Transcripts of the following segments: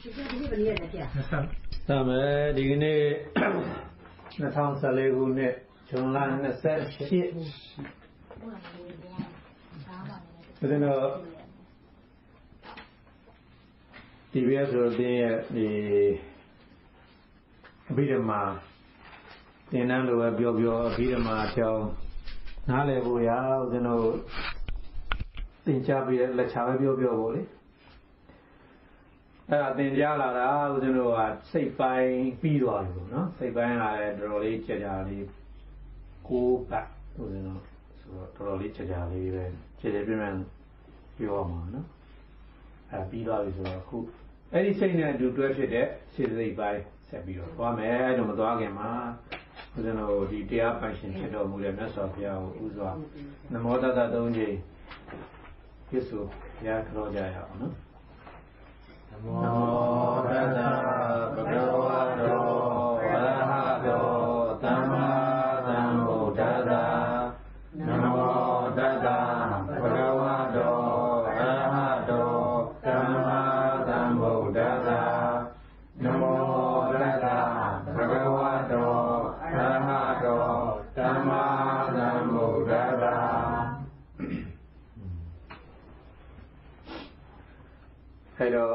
ဒါမဲ့ဒီကနေ့2014ခုနှစ်ဇွန်လ28ဘယ်တော့ဒီဘက်ဆိုတဲ့ဒီအဘိဓမ္မာသင်တန်းလိုပဲပြောအဘိဓမ္မာအကြောင်းနားလည်ဖို့ရဦးဇင်းတို့သင်ကြားပြီးလက်ချပဲပြောပေါ့လေအဲ့ဒါသင်ကြားလာတာဦးဇင်းတို့ကစိတ်ပိုင်းပြီးသွားပြီပေါ့နော်စိတ်ပိုင်းလာတဲ့တော်တော်လေးကြာလေးကိုးပတ်ဦးဇင်းတို့ဆိုတော့တော်တော်လေးကြာလေးပဲပြပြပြောရမှာနော်အဲ့ပြီးသွားပြီဆိုတော့အခုအဲ့ဒီစိတ်နဲ့အတူတွဲဖြစ်တဲ့စေတသိက်ပိုင်းဆက်ပြီးတော့သွားမယ်အဲ့တော့မသွားခင်မှာဦးဇင်းတို့ဒီတရားပိုင်ရှင်ဖြစ်တော်မူတဲ့မြတ်စွာဘုရားကိုဥစွာနမောတတ္တသုံးကြိမ်ပြည့်စုံရကြောကြရအောင်နော်နမောတတ္တဗုဒ္ဓဝါဒောဝရဟတောသမ္မာသမ္ဗုဒ္ဓတ္တနမောတတ္တဗုဒ္ဓဝါဒောဝရဟတောသမ္မာသမ္ဗုဒ္ဓတ္တနမောတတ္တဗုဒ္ဓဝါဒောဝရဟတောသမ္မာသမ္ဗုဒ္ဓတ္တအဲ့တော့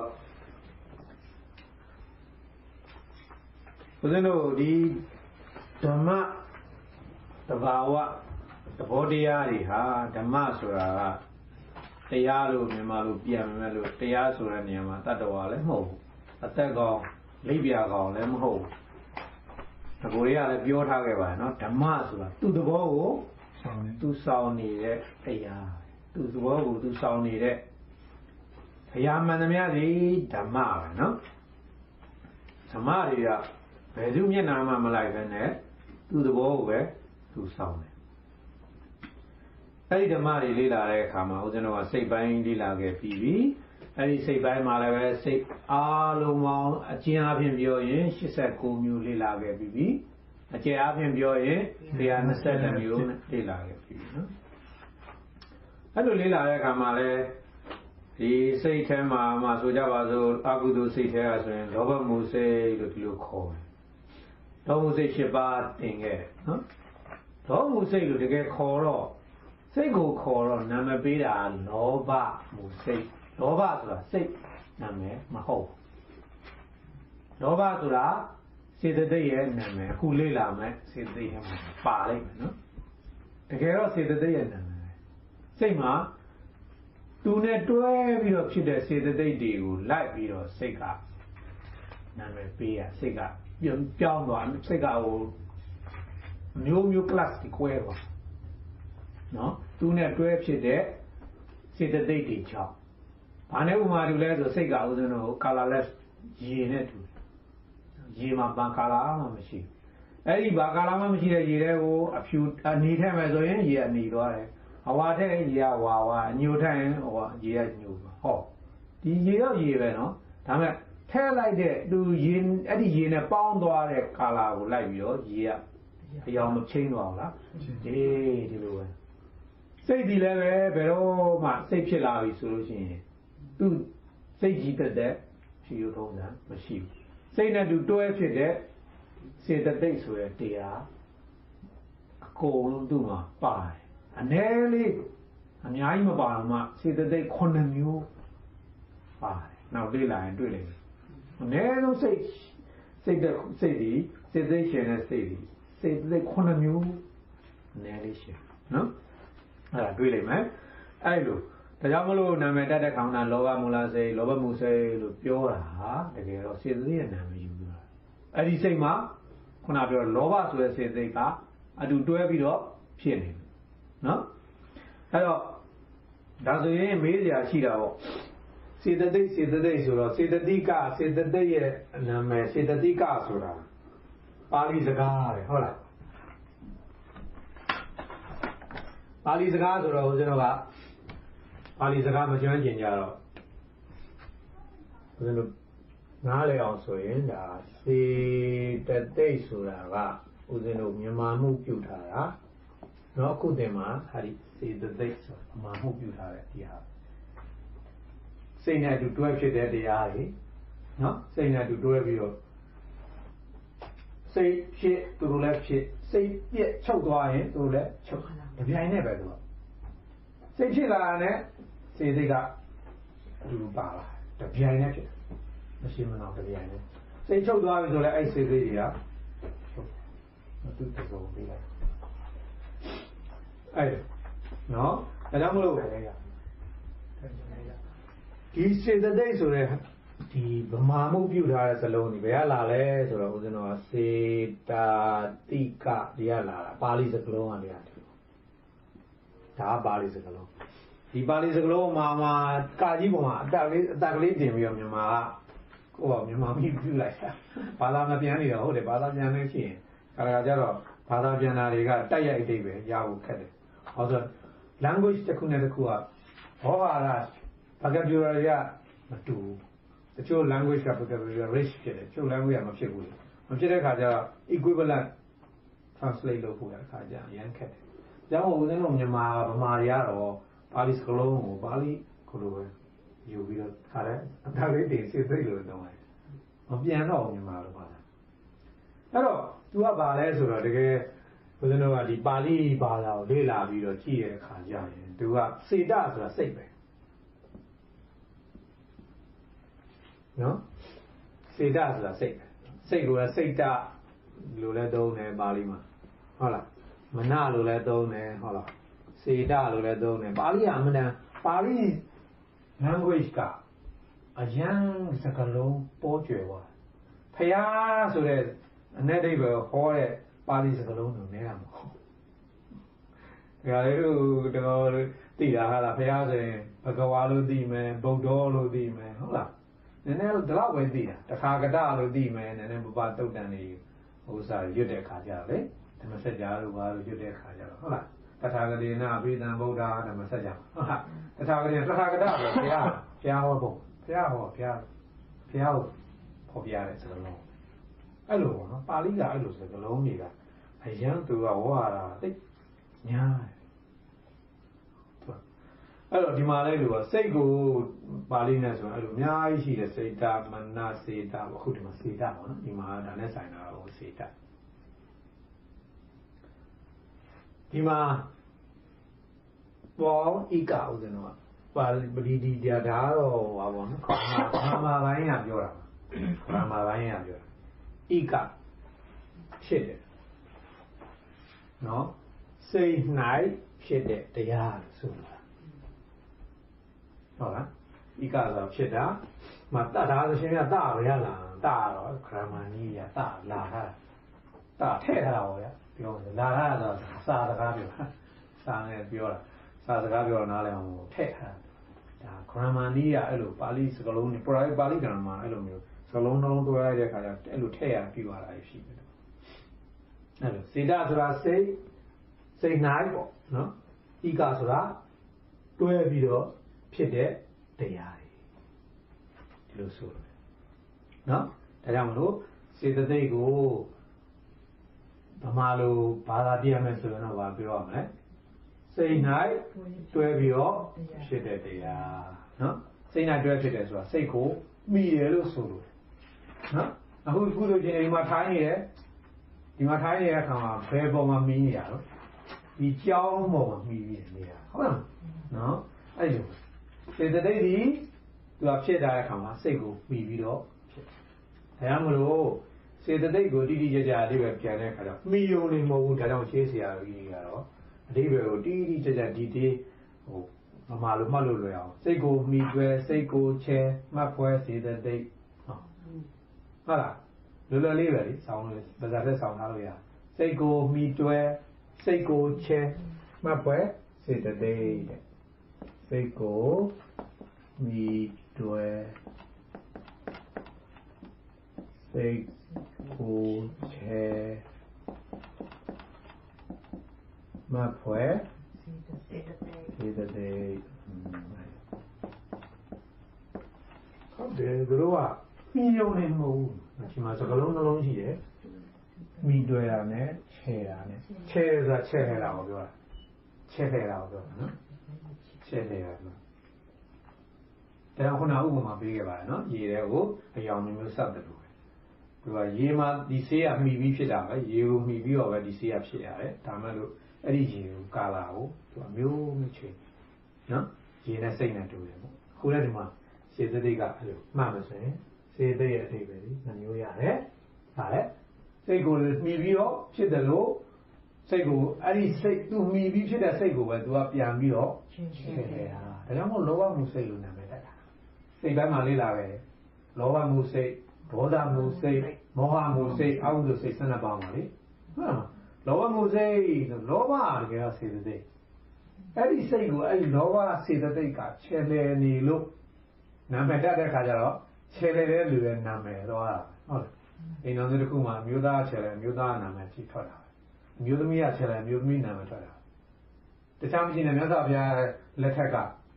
ဦးဇင်းတို့ဒီဓမ္မသဘာဝသဘောတရားတွေဟာဓမ္မဆိုတာကတရားလို့မြန်မာလိုပြန်မယ်လို့တရားဆိုတဲ့နေရာမှာတတ္တဝါလည်းမဟုတ်ဘူးအသက်ကောင်လိပ်ပြာကောင်လည်းမဟုတ်ဘူးအကိုတွေကလည်းပြောထားခဲ့ပါတယ်နော်ဓမ္မဆိုတာသူ့သဘောကိုသူဆောင်နေတဲ့တရားသူ့သဘောကိုသူဆောင်နေတဲ့ဘုရားမှန်သမျှဒီဓမ္မပဲနော်ဓမ္မတွေကဘယ်သူမျက်နှာမှမလိုက်ပဲနဲ့သူ့သဘောကိုပဲသူဆောင်တယ်အဲ့ဒီဓမ္မတွေလေ့လာတဲ့အခါမှာဦးဇင်းတော်ကစိတ်ပိုင်းလေ့လာခဲ့ပြီးပြီအဲ့ဒီစိတ်ပိုင်းမှာလည်းပဲစိတ်အားလုံးပေါင်းအကျဉ်းအပြင်ပြောရင်89မျိုးလေ့လာခဲ့ပြီးပြီအကျယ်အပြင်ပြောရင်122မျိုးလေ့လာခဲ့ပြီးပြီနော်အဲ့လိုလေ့လာတဲ့အခါမှာလည်းဒီစိတ်ထဲမှာဆိုကြပါစို့အကုသိုလ်စိတ်ထဲကဆိုရင်လောဘမှုစိတ်လို့ဒီလိုခေါ်တယ်။လောဘမှုစိတ်7ပါးတင်ခဲ့တယ်နော်။လောဘမှုစိတ်လို့တကယ်ခေါ်တော့စိတ်ကိုခေါ်တော့နာမည်ပေးတာလောဘမှုစိတ်။လောဘဆိုတာစိတ်နာမည်မဟုတ်ဘူး။လောဘဆိုတာစေတသိက်ရဲ့နာမည်အခုလေ့လာမယ်စေတသိက်ရဲ့ပါလိမ့်မယ်နော်။တကယ်တော့စေတသိက်ရဲ့နာမည်စိတ်မှာသူနဲ့တွဲပြီးတော့ဖြစ်တဲ့စေတသိက်တွေကိုလိုက်ပြီးတော့စိတ်ကနာမည်ပေးရစိတ်ကပြောင်းသွားစိတ်ကဟိုမျိုး class တွေကွဲသွားနော်သူနဲ့တွဲဖြစ်တဲ့စေတသိက်တွေကြောင့်ဘာနဲ့ဥမာတူလဲဆိုစိတ်ကဥစဉ်တော့ colorless ရေနဲ့တူရေမှာဘာ color မှမရှိဘူးအဲ့ဒီဘာ color မှမရှိတဲ့ရေတွေကိုအဖြူအနေထည့်မယ်ဆိုရင်ရေအနေသွားတယ်အဝါထက်ရေကဝါအညိုထက်ရင်ဟိုရေကညိုဟောဒီရေတော့ရေပဲနော်ဒါပေမဲ့ထဲလိုက်တဲ့သူရေအဲ့ဒီရေနဲ့ပေါင်းသွားတဲ့ကာလာကိုလိုက်ပြီးတော့ရေကအယောင်မချင်းသွားဘူးလားဒီလိုပဲစိတ်ဒီလည်းပဲဘယ်တော့မှစိတ်ဖြစ်လာပြီဆိုလို့ရှိရင်သူစိတ်ကြီးတဲ့ဖြူရိုးထုံးတာမရှိဘူးစိတ်နဲ့သူတွဲဖြစ်တဲ့စေတသိက်ဆိုတဲ့တရားအကုန်လုံးသူ့မှာပါတယ်အနည်းလေးအများကြီးမပါတော့မှစေတသိက်9မျိုးပါတယ်နောက်လေ့လာရင်တွေ့လိမ့်မယ်အနည်းဆုံးစိတ်ဒီစေတသိက်ရှင်တဲ့စိတ်ဒီစေတသိက်9မျိုးအနည်းလေးရှင်နော်အဲ့ဒါတွေ့လိမ့်မယ်အဲ့လိုဒါကြောင့်မလို့နာမည်တတ်တဲ့ခေါင်းနာလောဘမူလစိတ်လောဘမှုစိတ်လို့ပြောတာဟာတကယ်တော့စေတသိက်ရဲ့နာမည်ယူတာအဲ့ဒီစိတ်မှာခုနပြောလောဘဆိုတဲ့စေတသိက်ကအတူတွဲပြီးတော့ဖြစ်နေတယ်နော်အဲ့တော့ဒါဆိုရင်မေးစရာရှိတာပေါ့စေတသိက်ဆိုတော့စေတသိကစေတသိက်ရဲ့နာမည်စေတသိကဆိုတာပါဠိစကားပဲဟုတ်လားပါဠိစကားဆိုတော့ဦးဇင်းတို့ကပါဠိစကားမကျွမ်းကျင်ကြတော့ဦးဇင်းတို့နားလည်အောင်ဆိုရင်ဒါစေတသိက်ဆိုတာကဦးဇင်းတို့မြန်မာမှုပြုထားတာနော်အခုတင်မှာဟာဒီစေတသိက်ဆိုတာမြန်မာမှုပြုထားတဲ့တရားစိတ်နဲ့အတူတွဲဖြစ်တဲ့တရားတွေနော်စိတ်နဲ့တူတွဲပြီးတော့စိတ်ဖြစ်သူတို့လည်းဖြစ်စိတ်ပြက်ချုပ်သွားရင်သူတို့လည်းချုပ်တပြိုင်နဲ့ပဲသူကစိတ်ဖြစ်လာတဲ့စေစိတ်ကအတူပါလာတပြိုင်နဲ့ဖြစ်မရှိမနောက်တပြိုင်နဲ့စိတ်ချုပ်သွားပြီဆိုလည်းအဲ့စေစိတ်တွေကမတူတစုံပေးလိုက်အဲ့နော်ဒါကြောင့်မလို့ဒီစေတသိက်ဆိုတဲ့ဒီဗမာမှုပြုထားတဲ့စလုံးဒီဘယ်ကလာလဲဆိုတော့ဦးဇင်းတော်ကစေတာတိကဒီကလာတာပါဠိစကားလုံးကတရားတူဒါပါဠိစကားလုံးဒီပါဠိစကားလုံးမှာကာကြီးပုံမှာအတက်ကလေးတင်ပြီးတော့မြန်မာကကိုယ့်ဘာမြန်မာမိပြုလိုက်တာဘာသာမပြန်နေတော့ဟုတ်တယ်ဘာသာပြန်နေဖြစ်ရင်ခါကြတော့ဘာသာပြန်တာတွေကတိုက်ရိုက်အတိတ်ပဲရဖို့ခက်တယ်ဟောဆို language တစ်ခုနဲ့တစ်ခုကဘောဟာရ vocabulary ကမတူတချို့ language က vocabulary rich ဖြစ်တယ်တချို့ language ကမဖြစ်ဘူးမဖြစ်တဲ့ခါကျတော့ equivalent translate လုပ်ဖို့အခါကျအရင်ခက်တယ်။ကြောင့်ဦးဇင်းတို့မြန်မာဗမာတွေကတော့ပါဠိစကားလုံးကိုပါဠိကိုလိုပဲယူပြီးတော့ခါတဲ့အတားလေးတင်စစ်သိလို့တောင်းတယ်။မပြန်တော့မြန်မာလိုပါလား။အဲ့တော့ तू ကဘာလဲဆိုတော့တကယ်ဦးဇင်းတို့ကဒီပါဠိဘာသာကိုလေ့လာပြီးတော့ကြည့်တဲ့အခါကျရင် तू ကစေတဆိုတာစိတ်ပဲနော်စေတဆိုတာစိတ်စိတ်ကိုလည်းစိတ်တလို့လည်းသုံးတယ်ပါဠိမှာဟုတ်လားမနလို့လည်းသုံးတယ်ဟုတ်လားစေတလို့လည်းသုံးတယ်ပါဠိကအမှန်တန်ပါဠိ language ကအရန်စကားလုံးပေါ်ကျွယ်သွားဖျားဆိုတဲ့အ내ဒိဗ္ဗေဟောတဲ့ပါဠိစကားလုံးတွေနဲတာမဟုတ်ဒါလေးတို့တော်သိတာဟာလားဖျားဆိုရင်ဘဂဝါလို့သိမယ်ဗုဒ္ဓလို့သိမယ်ဟုတ်လားနည်းနည်းတော့ပဲသိတာတခါကတလို့သိမယ်နည်းနည်းပပတုတ်တန်နေဥစ္စာရွတ်တဲ့ခါကြလေဓမ္မစကြာတို့ဘာလို့ရွတ်တဲ့ခါကြတော့ဟုတ်လားတထာဂတိနာပိသံဗုဒ္ဓဓမ္မစကြာဟုတ်လားတထာဂတိတထာဂတပဲဘုရားဟောဖို့ဘုရားဟောဘုရားကိုဖော်ပြတဲ့စကားလုံးအဲ့လိုပေါ့နော်ပါဠိကအဲ့လိုစကားလုံးတွေကအရန်သူကဝါတာသိညာအဲ့တော့ဒီမှာလဲလို့စိတ်ကိုပါဠိနဲ့ဆိုရင်အဲ့လိုအများကြီးရှိတယ်စေတမနစေတပေါ့အခုဒီမှာစေတပေါ့နော်ဒီမှာဒါနဲ့ဆိုင်တာဟိုစေတဒီမှာဘောဣကဥဒ္ဒနောပါဠိပရိဒီဒါတော့ဟာပေါ့နော်ခါမာပိုင်းကပြောတာခါမာပိုင်းကပြောတာဣကဖြစ်တယ်နော်စိတ်၌ဖြစ်တဲ့တရားဆိုတာဟုတ်လားဣကဆိုဖြစ်တာမတတ်တာဆိုရှင်ကတပဲရလားတတော့ခရမဏီရတလာတာတထဲ့ထားတာပေါ့ဗျာပြောတယ်လာတာတော့စာစကားပြောစာနဲ့ပြောတာစာစကားပြောတော့နားလည်အောင်ထဲ့ထားဒါခရမဏီရအဲ့လိုပါဠိစကားလုံးနဲ့ပါဠိကံမှာအဲ့လိုမျိုးစကားလုံးနှလုံးတွဲလိုက်တဲ့ခါကျအဲ့လိုထဲ့ရပြီးသွားတာရှိတယ်အဲ့လိုစေတဆိုတာစိတ်နိုင်ပေါ့နော်ဣကဆိုတာတွဲပြီးတော့ဖြစ်တဲ့တရားတွေဒီလိုဆိုတယ်နော်ဒါကြောင့်မလို့စေတသိက်ကိုဗမာလိုဘာသာပြရမယ်ဆိုရင်တော့ဗာပြောရမယ်စိတ်၌တွဲပြီးတော့ဖြစ်တဲ့တရားနော်စိတ်၌တွဲဖြစ်တယ်ဆိုတာစိတ်ကိုမိတယ်လို့ဆိုလို့နော်အခုလိုချင်းဒီမှာထိုင်းနေတယ်ဒီမှာထိုင်းနေတဲ့အခါမှာဘယ်ပေါ်မှာမိနေရတော့ဒီကြောင်းပေါ်မှာမိပြီးနေတာဟုတ်လားနော်အဲ့လိုစေတသိက်ဒီသူကဖြစ်တဲ့အခါမှာစိတ်ကိုပြီးပြီးတော့ဖြစ်ဒါကြောင့်မလို့စေတသိက်ကိုတိတိကျကျအဓိပ္ပာယ်ပြန်တဲ့အခါကျတော့မိယုံနေမဟုတ်ဘူးဒါကြောင့်ရှင်းစရာကြီးကတော့အဓိပ္ပာယ်ကိုတိတိကျကျဒီတေးဟိုမမလို့မှတ်လို့လွယ်အောင်စိတ်ကိုမိတွဲစိတ်ကိုချဲမှတ်ပွဲစေတသိက်ဟုတ်လားလွယ်လွယ်လေးပဲလေဆောင်းလို့ဗဇာသက်ဆောင်းထားလို့ရစိတ်ကိုမိတွဲစိတ်ကိုချဲမှတ်ပွဲစေတသိက်တဲ့စိတ်ကိုမိတွဲစိတ်ကိုချဲမှတ်ပွဲစေတသိက်ဟုတ်တယ်သူတို့ကမိယုံနေမဟုတ်ဘူးဒီမှာစကလုံးနှလုံးရှိတယ်မိတွဲတာနဲ့ချဲတာနဲ့ချဲဆိုတာချဲထဲတာကိုပြောတာချဲထဲတာကိုပြောတာနော်ချဲထဲတာဆိုဒါကြောင့်ခုနဥပမာပေးခဲ့ပါတယ်နော်ရေတွေကိုအယောင်မျိုးစောက်တယ်လို့ပဲသူကရေမှာဒီဆေးကမှီပြီးဖြစ်တာပဲရေကိုမှီပြီးတော့ပဲဒီဆေးကဖြစ်ရတယ်ဒါမှလို့အဲ့ဒီရေကိုကာလာကိုသူကမျိုးမျိုးချိန်နော်ရေနဲ့စိတ်နဲ့တူတယ်ပေါ့ခုလည်းဒီမှာစေတသိက်ကအဲ့လိုမှတ်မဆိုရင်စေတသိက်ရဲ့အထိပ္ပယ်ကြီးနှမျိုးရတယ်ဒါလည်းစိတ်ကိုမှီပြီးတော့ဖြစ်တယ်လို့စိတ်ကိုအဲ့ဒီစိတ်သူမှီပြီးဖြစ်တဲ့စိတ်ကိုပဲသူကပြန်ပြီးတော့ရှင်းနေတာဒါကြောင့်မို့လောဘမှုစိတ်လို့နာမည်တက်တာစိတ်ပိုင်းမှာလေးလာပဲလောဘမှုစိတ်ဒေါသမှုစိတ်မောဟမှုစိတ်အကုသိုလ်စိတ်12ပါးပါလေဟုတ်လားလောဘမှုစိတ်လောဘတကယ်တော့စေတသိက်အဲ့ဒီစိတ်ကိုအဲ့ဒီလောဘစေတသိက်ကချဲလဲနေလို့နာမည်တက်တဲ့ခါကျတော့ချဲလဲတဲ့လူရဲ့နာမည်တော့ဟုတ်လားအိမ်တော်စုတစ်ခုမှာမျိုးသားချဲလဲမျိုးသားနာမည်ကြီးထွက်တာအမျိုးသမီးကချဲလဲမျိုးသမီးနာမည်ထွက်တာတခြားမရှိနဲ့မြတ်စွာဘုရားလက်ထက်က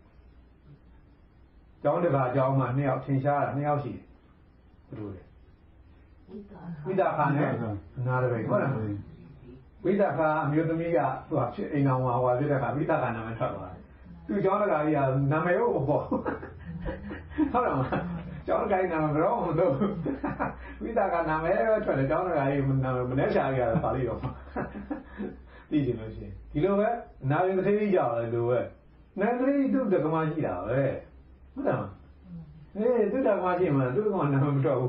ကျောင်းတကာကျောင်းမှာ2ယောက်ထင်ရှားတာ2ယောက်ရှိတယ်ဘယ်လိုလဲဝိသခာနဲ့နာရပဲဟုတ်လားဝိသခာအမျိုးသမီးကသူကဖြစ်အိမ်တော်မှာဟောဖြစ်တဲ့ခါဝိသခာနာမည်ထွက်သွားတယ်သူကျောင်းတကာကြီးကနာမည်ကိုပေါ့ဟုတ်လားကျောင်းတကာကြီးနာမည်ဘယ်တော့မှမလုပ်ဝိသခာနာမည်ပဲထွက်တယ်ကျောင်းတကာကြီးနာမည်မနဲ့ရှာရတာပါလိမ့်တော့သိချင်လို့ရှိရင်ဒီလိုပဲနာရင်တစ်သေးကြောက်တယ်လို့ပဲနာကလေးသူ့တက္ကမရှိတာပဲဟုတ်တယ်မသူ့တက္ကမရှိမှသူ့ကနာမမတော့ဘူး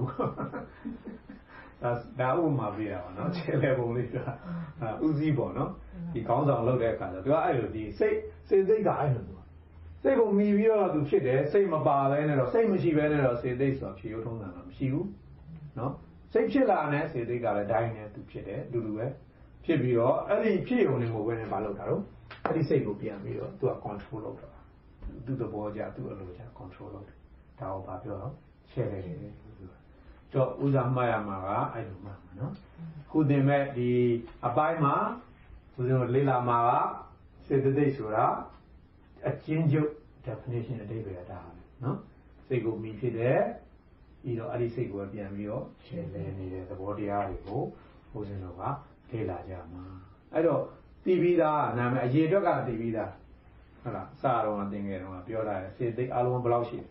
ဒါဥပမာပေးတာပါနော်ခြေလေပုံလေးကဥစည်းပေါ့နော်ဒီခေါင်းဆောင်လုပ်တဲ့အခါကျသူကအဲ့လိုဒီစိတ်ကအဲ့လိုစိတ်ကိုမြည်ပြီးတော့သူဖြစ်တယ်စိတ်မပါဘဲနဲ့တော့စိတ်မရှိဘဲနဲ့တော့စေသိဆိုတာဖြေရုံထုံးတာမရှိဘူးနော်စိတ်ဖြစ်လာတဲ့စေသိကလည်းဒိုင်းနဲ့သူဖြစ်တယ်လူလူပဲဖြစ်ပြီးတော့အဲ့ဒီဖြစ်ရုံနဲ့ကိုပဲနဲ့မလုပ်တာတော့အဲ့ဒီစိတ်ကိုပြန်ပြီးတော့သူက control လုပ်တာသူ့သဘောကြသူ့အလိုကြ control လုပ်တယ်ဒါကိုဘာပြောတော့ချဲတယ်တော့ဥစားမှတ်ရမှာကအဲ့လိုမှတ်မှာနော်ခုတင်မဲ့ဒီအပိုင်းမှာဦးဇင်းတို့လေ့လာမှာကစေတသိက်ဆိုတာအချင်းချုပ် definition အဓိပ္ပာယ်ဒါပဲနော်စိတ်ကိုမြည်ဖြစ်တယ်ပြီးတော့အဲ့ဒီစိတ်ကိုပြန်ပြီးတော့ချဲလဲနေတဲ့သဘောတရားတွေကိုဦးဇင်းတို့ကလေ့လာကြမှာအဲ့တော့တည်ပြီးသားနာမည်အရေအတွက်ကတည်ပြီးသားဟုတ်လားစတော့သင်ခဲ့တော့ပြောတာစေသိက်အလုံးဘယ်လောက်ရှိ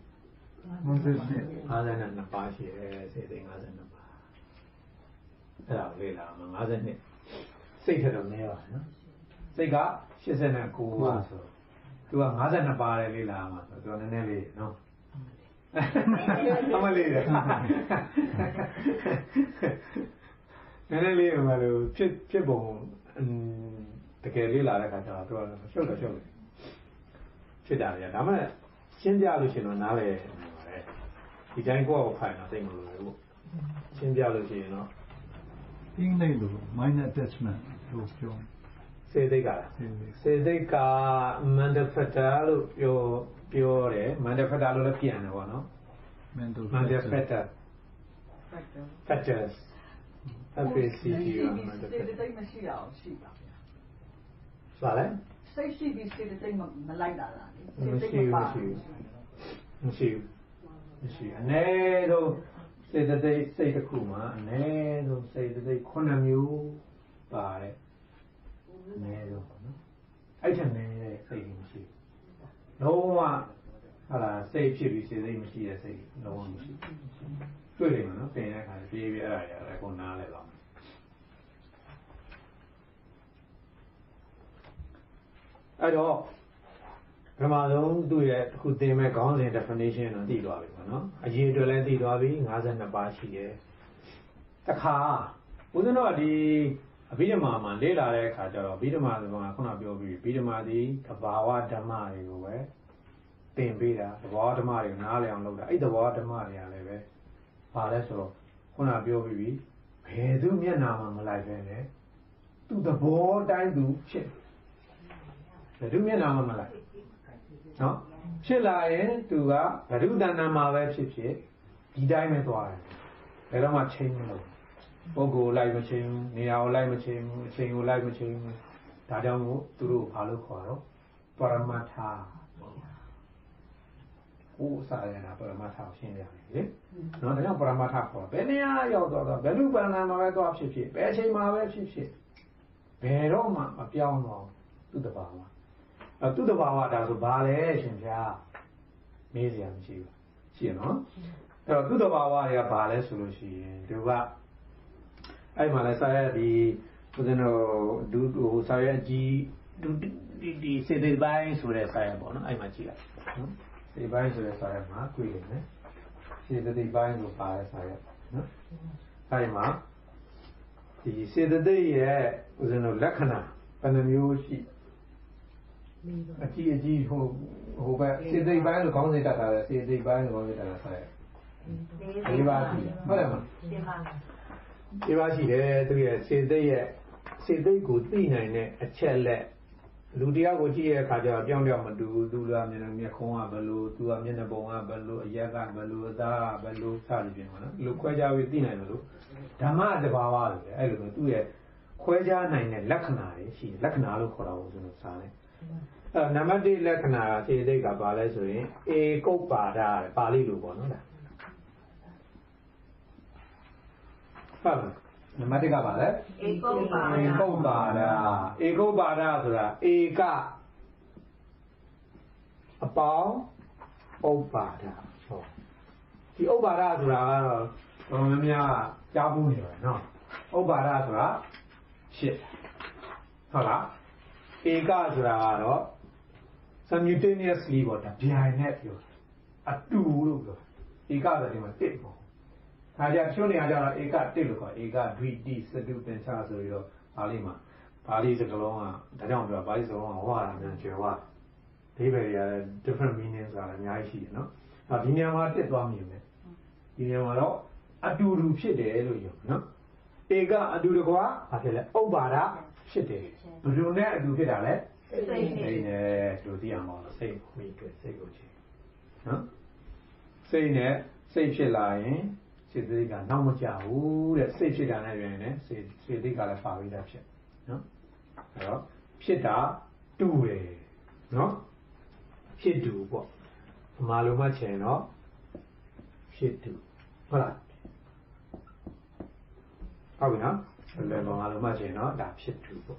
52ပါးရှိတယ်စေသိက်52ပါးအဲ့ဒါလေ့လာမှာ52စိတ်ထက်တော့နည်းပါနော်စိတ်က89ပါးဆိုသူက52ပါးလေ့လာမှာဆိုတော့နည်းနည်းလေးနော်အမလေးတယ်နည်းနည်းလေးဟိုလိုဖြစ်ပုံတကယ်လေ့လာတဲ့ခါကျတော့သူကရှုပ်တယ်ဖြစ်တာလေဒါမှရှင်းပြလို့ရှိရင်တော့နားလေပါတယ်ဒီတိုင်းကိုယ့်ကိုခိုင်တာသိမလို့ဘူးရှင်းပြလို့ရှိရင်တော့အင်္ဂလိပ်လို minor attachment လို့ပြောစေသိက်ကစေသိက်က mental factor လို့ပြောတယ် mental factor လို့လည်းပြန်တယ်ပေါ့နော် mental factor factors FACT စေတသိက်မရှိတာရှိပါဗျာဆိုလဲစိတ်ရှိပြီးစေတသိက်မလိုက်တာလားမရှိအနည်းဆုံးစေတသိက်စိတ်တစ်ခုမှာအနည်းဆုံးစေတသိက်9မျိုးပါတယ်အနည်းဆုံးပေါ့နော်အဲ့ထက်နည်းတဲ့စိတ်မရှိလုံးဝဟာလားစိတ်ဖြစ်ပြီးစေတသိက်မရှိတဲ့စိတ်လုံးဝမရှိတွေ့တယ်နော်သင်တဲ့အခါပြေးအဲ့ဒါရတယ်ကိုနားလဲပါအဲ့တော့ပထမဆုံးသူ့ရဲ့အခုသင်မဲ့ခေါင်းစဉ် definition တော့သိသွားပြီပေါ့နော်အရင်အတွက်လည်းသိသွားပြီ52ပါးရှိတယ်တခါဦးဇင်းတို့ကဒီအဘိဓမ္မာမှာလေ့လာတဲ့အခါကျတော့အဘိဓမ္မာဆိုတာခုနပြောပြီးအဘိဓမ္မာဒီသဘာဝဓမ္မတွေကိုပဲသင်ပေးတာသဘာဝဓမ္မတွေကိုနားလည်အောင်လုပ်တာအဲ့သဘာဝဓမ္မတွေကလည်းပဲဘာလဲဆိုတော့ခုနပြောပြီးပြီဘယ်သူမျက်နာမှမလိုက်ပဲနဲ့သူ့သဘောတိုင်းသူဖြစ်ဘယ်သူမျက်နာမှမလိုက်နော်ဖြစ်လာရင်သူကဘဒုတဏ္ဍမှာပဲဖြစ်ဒီတိုင်းပဲသွားတယ်ဘယ်တော့မှချိန်မလို့ပုဂ္ဂိုလ်လိုက်မချိန်နေရာကိုလိုက်မချိန်အချိန်ကိုလိုက်မချိန်ဒါကြောင့်မို့သူတို့ဘာလို့ခေါ်တော့ပရမတ္ထဟိုစာရနာပရမတ္ထကိုရှင်းပြရတယ်လေနော်ဒါကြောင့်ပရမတ္ထခေါ်ဘယ်နေရာရောက်တော့ဘယ်လူပဏ္ဏမှာပဲသွားဖြစ်ဘယ်အချိန်မှာပဲဖြစ်ဘယ်တော့မှမပြောင်းတော့သူ့တဘာဝသူ့တဘာဝဒါဆိုဘာလဲရှင်ဗျာမေးစရာမရှိဘူးရှိရနော်အဲ့တော့သူ့တဘာဝတွေကဘာလဲဆိုလို့ရှိရင်သူကအဲ့မှာလဲစာရဒီဦးဇင်းတို့ဒုစာရကြီးဒီစေတပိုင်းဆိုတဲ့စာရပေါ့နော်အဲ့မှာကြည့်လိုက်နော်စေတပိုင်းဆိုတဲ့စာရမှာတွေ့နေတယ်စေတပိုင်းကိုပါတဲ့စာရနော်အဲ့မှာဒီစေတသိက်ရဲ့ဦးဇင်းတို့လက္ခဏာဘယ်နှမျိုးရှိအကြီးဟိုဘက်စေတသိက်ပိုင်းလို့ခေါင်းစဉ်တက်တာလေစေတသိက်ပိုင်းလို့ခေါင်းစဉ်တက်တာဆက်၄ပါးရှိတယ်ဟုတ်တယ်မလား၄ပါးရှိတယ်သူရဲ့စေတသိက်ကိုသိနိုင်တဲ့အချက်လက်လူတယောက်ကိုကြည့်ရတဲ့အခါကျတော့ပြောင်းပြောင်းမတူဘူးသူကမျက်နှာမျက်ခုံးကဘယ်လိုသူကမျက်နှာပုံကဘယ်လိုအရက်ကဘယ်လိုအသားကဘယ်လိုစသဖြင့်ပေါ့နော်လူခွဲခြားပြီးသိနိုင်တယ်လို့ဓမ္မတဘာဝတွေအဲ့လိုမျိုးသူ့ရဲ့ခွဲခြားနိုင်တဲ့လက္ခဏာတွေရှိတယ်လက္ခဏာလို့ခေါ်တာကိုကျွန်တော်စာတယ်အဲ့နံပါတ်1လက္ခဏာခြေသိက်ကဘာလဲဆိုရင်ဧကုပ္ပါဒပါဠိလိုပေါ့နော်လားဟုတ်လားနံပါတ်1ကပါလေဧကုပ္ပါဒဆိုတာဧကအပေါင်းဥပ္ပါဒဟောဒီဥပ္ပါဒဆိုတာကတော့တော်တော်များကြားဘူးနေတယ်နော်ဥပ္ပါဒဆိုတာဖြစ်ဟုတ်လားဧကဆိုတာကတော့ simultaneously ပေါ့ဒါဗျာနဲ့ပြောအတူလို့ပြောဧကဆိုတဲ့မှာတစ်ပေါ့ဒါကြချိုးနေရကြတော့ဧကတစ်လို့ခေါ်ဧကဒွိတိစတုပင်္ချဆိုပြီးတော့ပါဠိမှာပါဠိစကားလုံးကဒါကြောင့်ပြောပါဠိစကားလုံးကဝါရမြန်ကျွယ်ဝဒီဘယ်ရ different meanings ဆိုတာအများကြီးရှိတယ်နော်ဒီနေရာမှာတစ်သွားမြင်မယ်ဒီနေရာမှာတော့အတူတူဖြစ်တယ်လို့ပြောနော်ဧကအတူတကွာဘာဖြစ်လဲဥပ္ပါဒဖြစ်တယ်ဘယ်လိုနဲ့အတူဖြစ်တာလဲစိတ်နဲ့လူသိအောင်ပါစိတ်မိတွေ့စိတ်ကိုချင်းနော်စိတ်နဲ့စိတ်ဖြစ်လာရင်စေတသိက်ကနောက်မကြဘူးတဲ့စိတ်ဖြစ်တာနဲ့ရင်လည်းစေတသိက်ကလည်းပါပြီးသားဖြစ်နော်အဲ့တော့ဖြစ်တာတူတယ်နော်ဖြစ်တူပေါ့ဒီမှာလိုမှချင်တော့ဖြစ်တူဟုတ်လားဟုတ်ပြီနော်လည်းဘာမှလိုမှချင်တော့ဒါဖြစ်တူပေါ့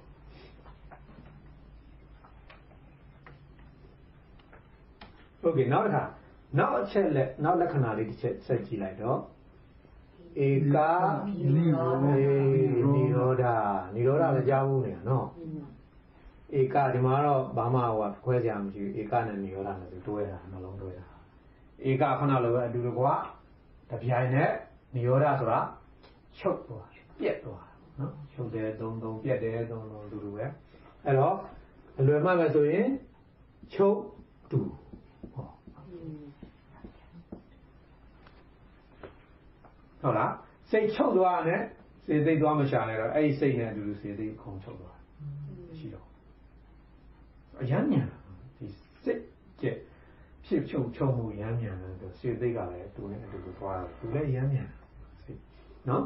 โอเคနောက်တစ်ခါနောက်အချက်လက်နောက်လက္ခဏာလေးတစ်ချက်ဆက်ကြည့်လိုက်တော့ဧကနိရောဓလည်းကြားဘူးနေနော်ဧကဒီမှာတော့ဘာမှဟိုခွဲကြမရှိဘူးဧကနဲ့နိရောဓနဲ့တွဲတာနှလုံးတွဲတာဧကခဏလိုပဲအတူတကွတပြိုင်နဲ့နိရောဓဆိုတာချုပ်သွားပြက်သွားနော်ချုပ်တယ်သုံးပြက်တယ်သုံးတူတူပဲအဲ့တော့အလွယ်မှပဲဆိုရင်ချုပ်တူဟုတ်လားစိတ်ချုပ်သွားတယ်စေသိသွားမရှာနဲ့တော့အဲ့ဒီစိတ်နဲ့အတူတူစေသိခုံချုပ်သွားရှိတော့အရမ်းမြန်ဒီစိတ်ကျက်ဖြစ်ချုပ်မှုရမ်းမြန်တယ်စေသိကလည်းသူနဲ့အတူတူသွားတယ်သူလည်းရမ်းမြန်စိတ်နော်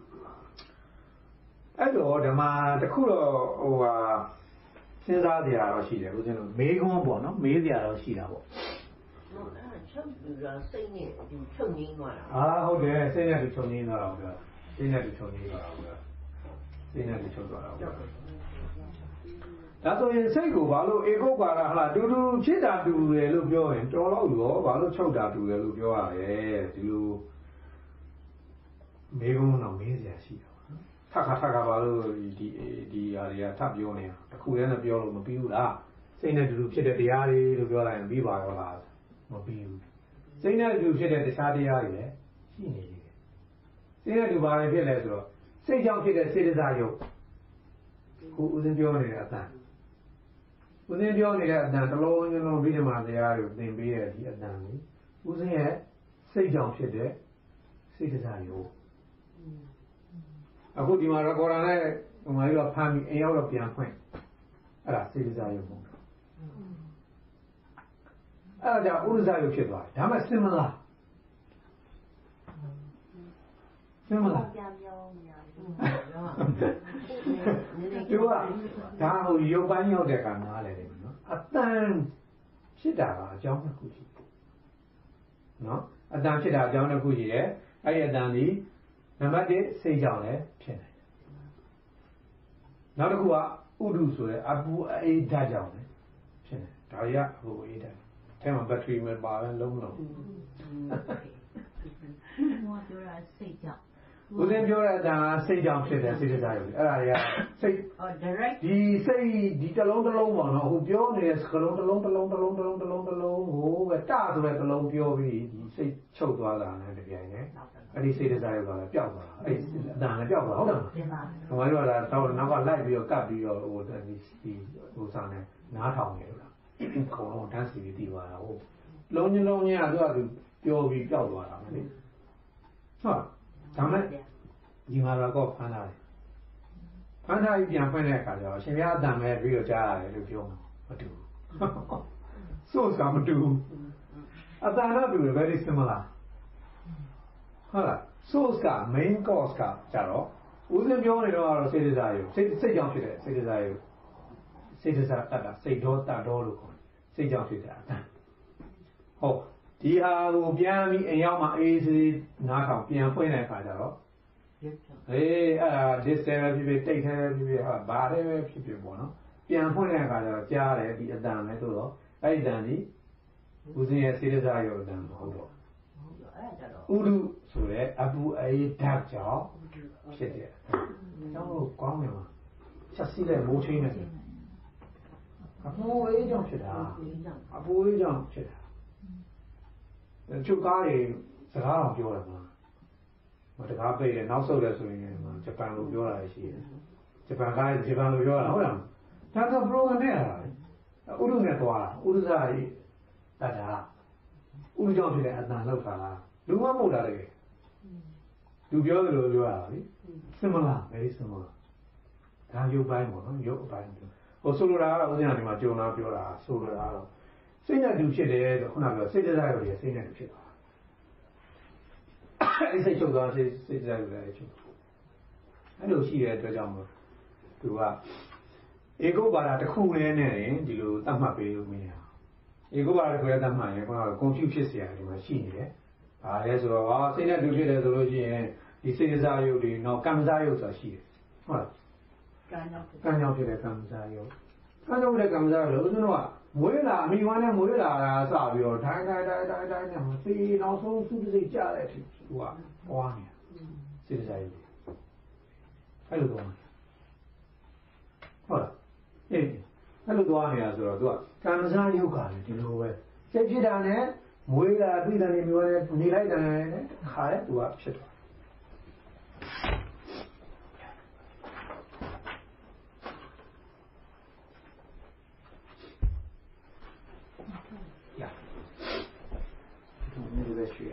အဲ့တော့ဓမ္မတစ်ခုတော့ဟိုဟာစဉ်းစားကြရတော့ရှိတယ်ဦးဇင်းတို့မေးခွန်းပေါ့နော်မေးကြရတော့ရှိတာပေါ့ချုပ်ပြီးတော့စိတ်နဲ့ဒီချုပ်ငင်းသွားတာဟုတ်တယ်စိတ်နဲ့သူချုပ်ငင်းသွားတာဟုတ်ကဲ့စိတ်နဲ့သူချုပ်ငင်းသွားတာဟုတ်ကဲ့စိတ်နဲ့သူချုပ်သွားတာဟုတ်ကဲ့ဒါဆိုရင်စိတ်ကိုဘာလို့ဧကုပ္ပါဒဟလားတူတူဖြစ်တာတူတယ်လို့ပြောရင်တော်တော့ရောဘာလို့ချုပ်တာတူတယ်လို့ပြောရလဲဒီလိုမေးခွန်းတော့မေးစရာရှိတယ်ထပ်ခါဘာလို့ဒီဟာတွေကထပ်ပြောနေတာတခုတည်းနဲ့ပြောလို့မပြီးဘူးလားစိတ်နဲ့တူတူဖြစ်တဲ့တရားတွေလို့ပြောလိုက်ရင်ပြီးပါရောလားမပြီးဘူးစိတ်နဲ့တူဖြစ်တဲ့တခြားတရားတွေလည်းရှိနေတယ်စိတ်နဲ့တူဘာတွေဖြစ်လဲဆိုတော့စိတ်ကြောင့်ဖြစ်တဲ့စေတစာယုတ်ကိုဦးစင်းပြောနေတဲ့အတန်ဦးစင်းပြောနေတဲ့အတန်တစ်လုံးလုံးပြီးဒီမှာတရားတွေသင်ပေးတဲ့ဒီအတန်ကြီးဦးစင်းရဲ့စိတ်ကြောင့်ဖြစ်တဲ့စေတစာယုတ်အခုဒီမှာ recorder နဲ့ဟိုမှာတော့ဖမ်းပြီးအိမ်ရောက်တော့ပြန်ဖွင့်အဲ့ဒါစေတစာယုတ်ပေါ့အဲ့ဒါကြောင့်ဥဒ္ဒဇယုတ်ဖြစ်သွားတယ်ဒါမှစင်မလားပြန်ပြောနေရတယ်သူကဒါဟိုရုပ်ပိုင်းရောက်တဲ့ကနားလေတယ်နော်အတန်ဖြစ်တာကအကြောင်းတစ်ခုရှိနော်အတန်ဖြစ်တာအကြောင်းတစ်ခုရှိတယ်အဲ့ဒီအတန်ဒီနံပါတ်1စိတ်ကြောင့်လည်းဖြစ်နိုင်တယ်နောက်တစ်ခုကဥဒုဆိုတဲ့အပူအေးဓာတ်ကြောင့်လည်းဖြစ်တယ်ဒါတွေကဟိုအေးဓာတ်ထဲမှာဘက်ထရီမပါဘဲလုံးလုံး我表达睡觉。 ဦးစင်းပြောတဲ့အတန်ကစိတ်ကြောင့်ဖြစ်တယ်စိတ်တရားရုပ်အဲ့ဒါတွေကစိတ် direct ဒီစိတ်ဒီတစ်လုံးပေါ့နော်ဟိုပြောနေတဲ့စကလုံးတစ်လုံးကိုပဲတဆိုတဲ့တစ်လုံးပြောပြီးဒီစိတ်ချုပ်သွားတာနဲ့တပြိုင်နက်အဲ့ဒီစိတ်တရားရုပ်ကလည်းပျောက်သွားတာအဲ့အတန်လည်းပျောက်သွားဟုတ်တယ်မလား对吧？ ။ဘာလို့လဲတော့နောက်ကလိုက်ပြီးတော့ကပ်ပြီးတော့ဟိုဒီဟိုစားနေနားထောင်နေလို့လား။ခေါင်းတန်းစီပြီးတီးသွားတာဟုတ်။လုံးချင်းကသူကသူပြောပြီးပျောက်သွားတာလေ။ဟုတ်။ဒါမဲ့ဒီမှာတော့ဖမ်းလာတယ်။ဖမ်းထားပြီးပြန်ဖွင့်တဲ့အခါကျတော့အရှင်ဘုရားအတန်မဲ့ပြီးတော့ကြားရတယ်လို့ပြောမှာမတူဘူး။ source ကမတူဘူး။အတန်တော့တူတယ် very similar ။ဟုတ်လား source က main cause ကကြတော့ဦးစင်းပြောနေတော့စိတ်တရားရုပ်စိတ်ကြောင့်ဖြစ်တဲ့စိတ်တရားရုပ်စိတ်တရားတတ်တာစိတ်တော်တတ်တော်လို့ခေါ်တယ်စိတ်ကြောင့်ဖြစ်တာဟုတ်ဒီဟာကိုပြန်ပြီးအိမ်ရောက်မှအေးစေးနားထောင်ပြန်ဖွင့်တဲ့အခါကျတော့အေးအဲ့ဒါ distance ဖြစ်ဖြစ်တိတ်ထဲဖြစ်ဟာဘာလဲပဲဖြစ်ဖြစ်ပေါ့နော်ပြန်ဖွင့်တဲ့အခါကျတော့ကြားတယ်ဒီအတန်ပဲဆိုတော့အဲ့ဒီတန်ဒီဦးစင်းရဲ့စိတ်တရားရုပ်အတန်မဟုတ်တော့ဥဒုဆိုတဲ့အပူအေးဓာတ်ကြောင့်ဖြစ်တယ်။ကျောင်းတို့ကောင်းတယ်မှာချက်စီးတဲ့မိုးချင်းနဲ့အပူအေးကြောင့်ဖြစ်တာအပူအေးကြောင့်ဖြစ်တာ။ချုပ်ကားတွေစကားအောင်ပြောတယ်မှာမတကားပိတ်တယ်နောက်ဆုတ်တယ်ဆိုရင်ဂျပန်လိုပြောတာရှိတယ်။ဂျပန်လိုပြောတာဟုတ်လား။ဒါက program နဲ့လာတယ်။ဥဒုနဲ့သွားတာဥဒုစာကြီးတတ်တာဥဒုကြောင့်ဖြစ်တဲ့အတန်လောက်တာလားလူမမဟုတ်တာလေလူပြောတယ်လို့ပြောရတာလေ similar very similar ဒါရုပ်ပိုင်းပေါ့နော်ရုပ်အပိုင်းဟိုဆိုလိုတာကတော့ဦးဇင်းကဒီမှာကြုံလာပြောတာဆိုလိုတာကတော့စိတ်နဲ့တူဖြစ်တယ်ဆိုခုနကပြောစိတ်တရားရုပ်တွေစိတ်နဲ့တူဖြစ်သွားအဲ့စိတ်ချုပ်သွားစိတ်တရားရုပ်တွေချုပ်အဲ့လိုရှိတဲ့အတွက်ကြောင့်မို့သူကဧကုပ္ပါဒတစ်ခုနဲ့နဲ့ဒီလိုသတ်မှတ်ပေးလို့မရဘူးဧကုပ္ပါဒတစ်ခုနဲ့သတ်မှတ်ရင်ခုနက confuse ဖြစ်เสียတယ်ဒီမှာရှိနေတယ်ဘာလဲဆိုတော့စိတ်နဲ့တူဖြစ်တယ်ဆိုလို့ရှိရင်ဒီစိတ်စားရုပ်တွေတော့ကံစားရုပ်ဆိုတာရှိတယ်ဟုတ်လားကံကြောင့်ဖြစ်တဲ့ကံစားရုပ်ကံကြောင့်ဖြစ်တဲ့ကံစားရုပ်လို့ဦးဇင်းတို့ကမွေးလာအမိဝမ်းနဲ့မွေးလာတာစပြီးတော့တိုင်းနဲ့မသိနောက်ဆုံးသူ့စိတ်ကြတဲ့အထိသူကပွားနေတာစိတ်စားရုပ်အဲ့လိုတော့ဟုတ်လားအေးအဲ့လိုသွားနေတာဆိုတော့သူကကံစားရုပ်ကလည်းဒီလိုပဲစိတ်ဖြစ်တာနဲ့မွေးလာပြည်တယ်မျိုးနဲ့နေလိုက်တယ်နဲ့ခါရဲသူကဖြစ်သွား呀，你在学啊？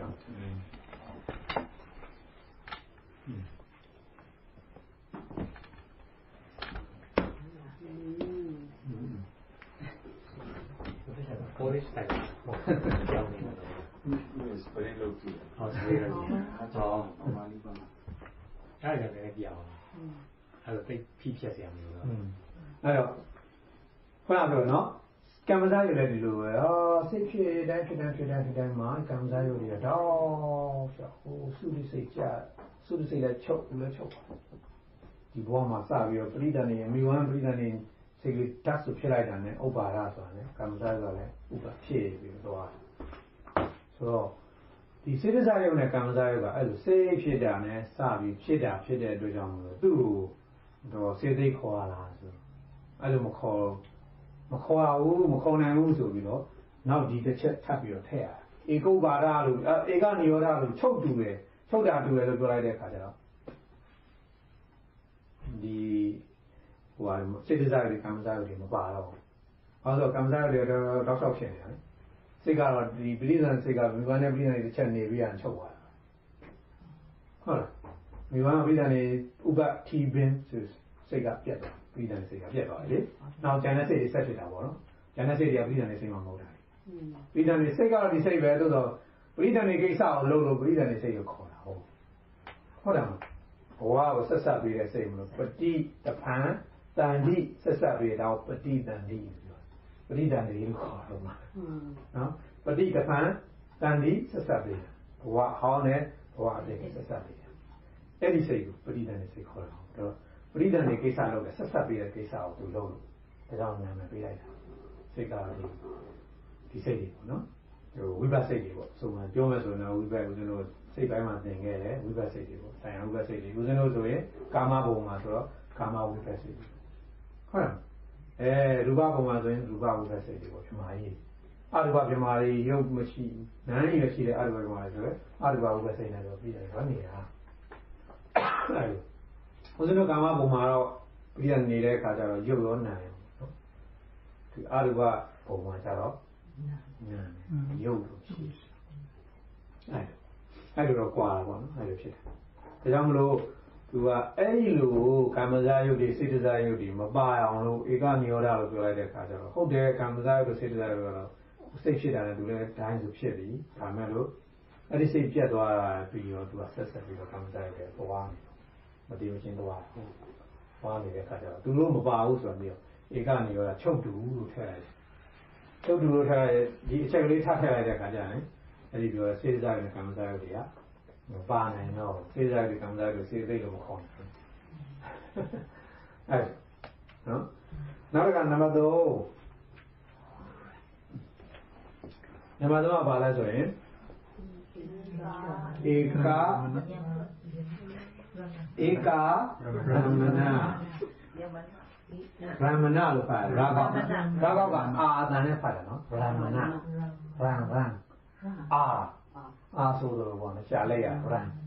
ပေါ်ရစ်တိုင်ကြောင်းနေတယ်စပရင်လုပ်ကြည့်ဟောစပရင်လုပ်ကြည့်အကြောင်းအမှန်လေးပါအဲ့ဒါလည်းပြောင်းအဲ့တော့တိတ်ဖိဖြတ်စရာမလိုတော့အဲ့တော့ခုနကပြောနော်ကံမစားရလည်းဒီလိုပဲစိတ်ဖြစ်တိုင်းဖြစ်တိုင်းမှာကံမစားရတွေတော့ဆိုဟိုစုလိစိတ်ကြစုလိစိတ်လည်းချုပ်လည်းချုပ်ဒီဘဝမှာစပြီးတော့ပရိဒဏ်နေမိဝမ်းပရိဒဏ်နေစိတ်လေးဓာတ်ဆိုဖြစ်လိုက်တာနဲ့ဥပါဒဆိုတာနဲ့ကံမစားဆိုတာလည်းဥပါဖြစ်ပြီးတော့ဆိုတော့ဒီစေတစာရုပ်နဲ့ကံမစားရုပ်ကအဲ့လိုစိတ်ဖြစ်တာနဲ့စပြီးဖြစ်တဲ့အတွက်ကြောင့်မလို့သူ့ကိုတော့စေသိခေါ်ရတာဆိုအဲ့လိုမခေါ်ဘူးမခေါ်နိုင်ဘူးဆိုပြီးတော့နောက်ဒီတစ်ချက်ထပ်ပြီးတော့ထည့်ရတာဧကုပ္ပါဒလို့ဧကနိရောဓလို့ချုပ်တူတယ်ချုပ်တာတူတယ်လို့ပြောလိုက်တဲ့အခါကျတော့ဒီဟိုဟာစေတစာရုပ်နဲ့ကံမစားရုပ်တွေမပါတော့ဘူးဘာလို့ကံမစားရုပ်တွေတော့တောက်လျှောက်ဖြစ်နေတယ်စိတ်ကတော့ဒီပရိသန်စိတ်ကမိဘနဲ့ပရိသန်တွေတစ်ချက်နေပြီးအောင်ချုပ်သွားတာဟုတ်လားမိဘပရိသန်တွေဥပတိဘင်းဆိုစိတ်ကပြတ်သွားပရိသန်စိတ်ကပြတ်သွားတယ်လေနောက်ကျန်တဲ့စိတ်တွေဆက်ဖြစ်တာပေါ့နော်ကျန်တဲ့စိတ်တွေကပရိသန်တွေစိတ်မှမဟုတ်တာပရိသန်တွေစိတ်ကတော့ဒီစိတ်ပဲသို့တော့ပရိသန်တွေကိစ္စကိုလုပ်လို့ပရိသန်တွေစိတ်ကိုခေါ်တာဟုတ်တယ်မလားဘဝကိုဆက်ဆက်ပြီးတဲ့စိတ်မလို့ပฏิတဖန်တန်တိဆက်ဆက်ပြီးတော့ပฏิတန်တိပရိဒဏ်တွေလို့ခေါ်တော့မှာနော်ပฏิကပံတန်ဒီဆက်ဆက်ပေးဘဝဟောင်းနဲ့ဘဝအတည်းဆက်ဆက်ပေးအဲ့ဒီစိတ်ကိုပฏิဒဏ်နဲ့စိတ်ခေါ်တော့တော့ပရိဒဏ်တွေကိစ္စလုပ်တယ်ဆက်ဆက်ပေးတဲ့ကိစ္စကိုသူလုပ်လို့ဒါကြောင့်နာမည်ပေးလိုက်တာစိတ်ကဒီဒီစိတ်တွေပေါ့နော်ဝိပဿစိတ်တွေပေါ့ဆိုမှပြောမယ်ဆိုရင်တော့ဝိပဿဦးဇင်းတို့စိတ်ပိုင်းမှာသင်ခဲ့တယ်ဝိပဿစိတ်တွေပေါ့ဆိုင်ရာဝိပဿစိတ်တွေဦးဇင်းတို့ဆိုရင်ကာမဘုံမှာဆိုတော့ကာမဝိပဿစိတ်တွေဟုတ်လားရူပဘုံမှာဆိုရင်ရူပဝိပဿစိတ်တွေပေါ့ပြမာကြီးအရူပပြမာကြီးရုပ်မရှိနာမ်ကြီးရှိတဲ့အရူပပြမာကြီးဆိုတော့အရူပဝိပဿစိတ်နဲ့တော့ပြီးတယ်ဗောနေတာဦးဇင်းတို့ကာမဘုံမှာတော့ပြီးရနေတဲ့အခါကျတော့ရုပ်ရောနာမ်ရောနော်ဒီအရူပဘုံမှာကျတော့နာမ်ရုပ်လို့ရှိတယ်အဲ့လိုတော့ကွာတာပေါ့နော်အဲ့လိုဖြစ်တယ်ဒါကြောင့်မလို့သူကအဲ့ဒီလိုကာမဇာယုတ်တွေစေတဇာယုတ်တွေမပါအောင်လို့ဧကနိရောဓလို့ပြောလိုက်တဲ့အခါကျတော့ဟုတ်တယ်ကာမဇာယုတ်တို့စေတဇာယုတ်တော့စိတ်ဖြစ်တာနဲ့သူလည်းတိုင်းဆိုဖြစ်ပြီဒါမဲ့လို့အဲ့ဒီစိတ်ပြတ်သွားတာပြီးတော့သူကဆက်ပြီးတော့ကာမဇာယုတ်တွေပေါ်နေမတည်မချင်းသွားသွားနေတဲ့အခါကျတော့သူတို့မပါဘူးဆိုတော့ဧကနိရောဓချုပ်တူလို့ထည့်လိုက်ချုပ်တူလို့ထည့်လိုက်ဒီအချက်ကလေးထည့်လိုက်တဲ့အခါကျရင်အဲ့ဒီပြောစေတဇာယုတ်နဲ့ကာမဇာယုတ်တွေကမပါနိုင်တော့စေတဇာယုတ်ကာမဇာယုတ်စေသိလို့မခေါ်ဘူးအဲ့နော်နောက်တစ်ခါနံပါတ်3နံပါတ်3ကဘာလဲဆိုရင်ဧကရမဏရမဏလို့ဖတ်ရာဂကအာအတန်နဲ့ဖတ်တယ်နော်ရမဏရန်အာဆိုတော့ဘောနော်ရှားလိုက်ရရန်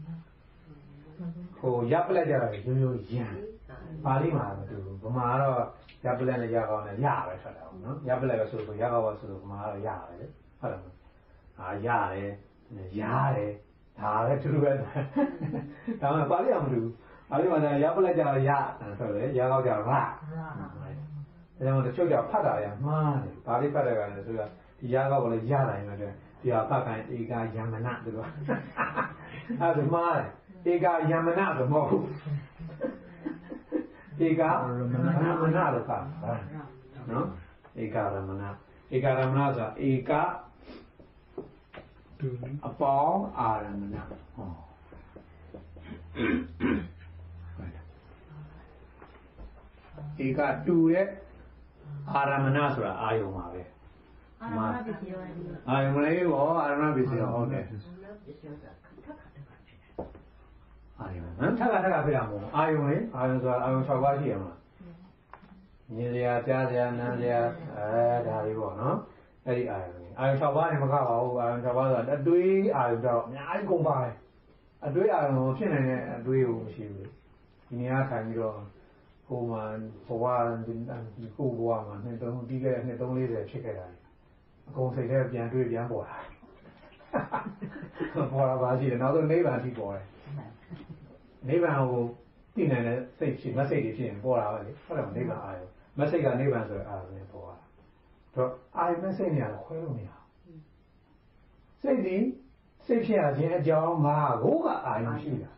ဟိုရပ်ပလက်ကြတော့ရိုးရိုးရန်ပါဠိမှာမတူဘူးဗမာကတော့ရပ်ပလက်နဲ့ရကောင်းနဲ့ရပဲထွက်တာပေါ့နော်ရပ်ပလက်ကဆိုရကောင်းပါဆိုတော့ဗမာကတော့ရတယ်လေဟုတ်တယ်မလားရတယ်ရတယ်ဒါပဲသူတို့ပဲဒါမှပါဠိကမတူဘူးပါဠိမှာရပ်ပလက်ကြတော့ရဆိုတယ်ရကောင်းကြတော့ရဒါကြောင့်တချို့ကြောင့်ဖတ်တာရမှားတယ်ပါဠိဖတ်တဲ့ကလည်းဆိုတော့ဒီရကောင်းကလည်းရနိုင်တယ်ဒီဟာဖတ်ခိုင်းဧကယမနသူတို့အဲ့ဒါမှားတယ်ဧကယမနဆိုမဟုတ်ဘူးဧကရမဏလို့ဖတ်နော်ဧကရမဏဆိုတာဧကအပေါင်းအာရမဏဟောဧကတူရဲ့အာရမဏဆိုတာအာယုံပါပဲအာယုံလေးဘောအာရမဏပစ္စည်းဟုတ်တယ်အာယုံထပ်ဖြစ်တာမဟုတ်အာယုံလေအာယုံဆိုတာအာယုံ6ပါးရှိရမှာမြင်စရာကြားစရာနားစရာဒါလေးပေါ့နော်အဲ့ဒီအာယုံ6ပါးနဲ့မကပါဘူးအာယုံ6ပါးဆိုတာအတွေးအာယုံတော့အများကြီးကုန်ပါတယ်အတွေးအာယုံဖြစ်နေတဲ့အတွေးကိုမရှိဘူးဒီနေရာထိုင်ပြီးတော့ဟိုမှာဘဝဒီကိုဘဝမှာနှစ်သုံးပြီးခဲ့တဲ့နှစ်340ဖြစ်ခဲ့တာအကုန်စိတ်ထဲပြန်တွေးပြန်ပေါ်လာပေါ်လာပါရှိတယ်နောက်ဆုံးနိဗ္ဗာန်ထိပေါ်တယ်နိဗ္ဗာန်ကိုသိနိုင်တဲ့စိတ်ဖြစ်မစိတ်တွေဖြစ်ရင်ပေါ်လာပါလေဟုတ်တယ်နိဗ္ဗာန်အာယုမစိတ်ကနိဗ္ဗာန်ဆိုတဲ့အာယုနဲ့ပေါ်လာတော့အာယုနဲ့စိတ်နဲ့ကတော့ခွဲလို့မရဘူးစိတ်ဒီစိတ်ဖြစ်ရခြင်းအကြောင်းငါကိုကအာယုရှိတာဒါ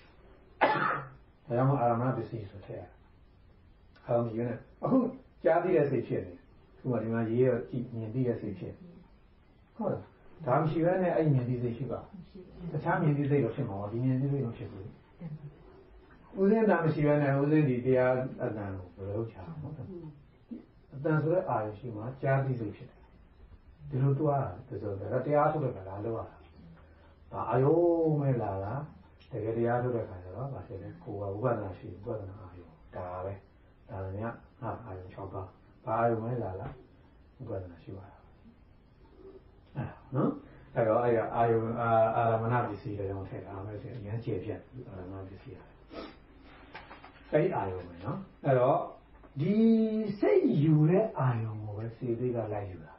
ကြောင့်အာရမဏပစ္စည်းဆိုတဲ့အာယုယူနေအခုကြားသိတဲ့စိတ်ဖြစ်နေခုမှဒီမှာရေးရကြည့်မြင်သိတဲ့စိတ်ဖြစ်ဟုတ်လားဒါမရှိဘဲနဲ့အဲ့မြင်သိစိတ်ရှိပါတခြားမြင်သိစိတ်တော့ဖြစ်မှာပါဒီမြင်သိစိတ်တော့ဖြစ်ဘူးဦးဇင်းတာမရှိဘဲနဲ့ဦးဇင်းဒီတရားအတန်ကိုဘယ်လိုချာဟုတ်တယ်အတန်ဆိုတဲ့အာရုံရှိမှကြားသိစိတ်ဖြစ်တယ်ဒီလိုတွားတာဆိုတော့တရားထုတ်တဲ့ခါလာလို့ရတာဒါအာယုမဲလာတာတကယ်တရားထုတ်တဲ့ခါကျတော့ဗာဖြစ်တယ်ကိုယ်ကဝိပဿနာရှိဝိပဿနာအာယုဒါပဲဒါလည်းအာယု6ပါးဘာအာယုမဲလာဝိပဿနာရှိပါတာနော်အဲ့တော့အဲ့အာယုအာရမဏပစ္စည်းတွေတော့ထည့်တာမယ်ဆိုရင်အရင်ကျေပြတ်အာရမဏပစ္စည်းရတယ်အဲ့ဒီအာယုပဲနော်အဲ့တော့ဒီစိတ်ယူတဲ့အာယုကိုပဲစေသိကလိုက်ယူတာ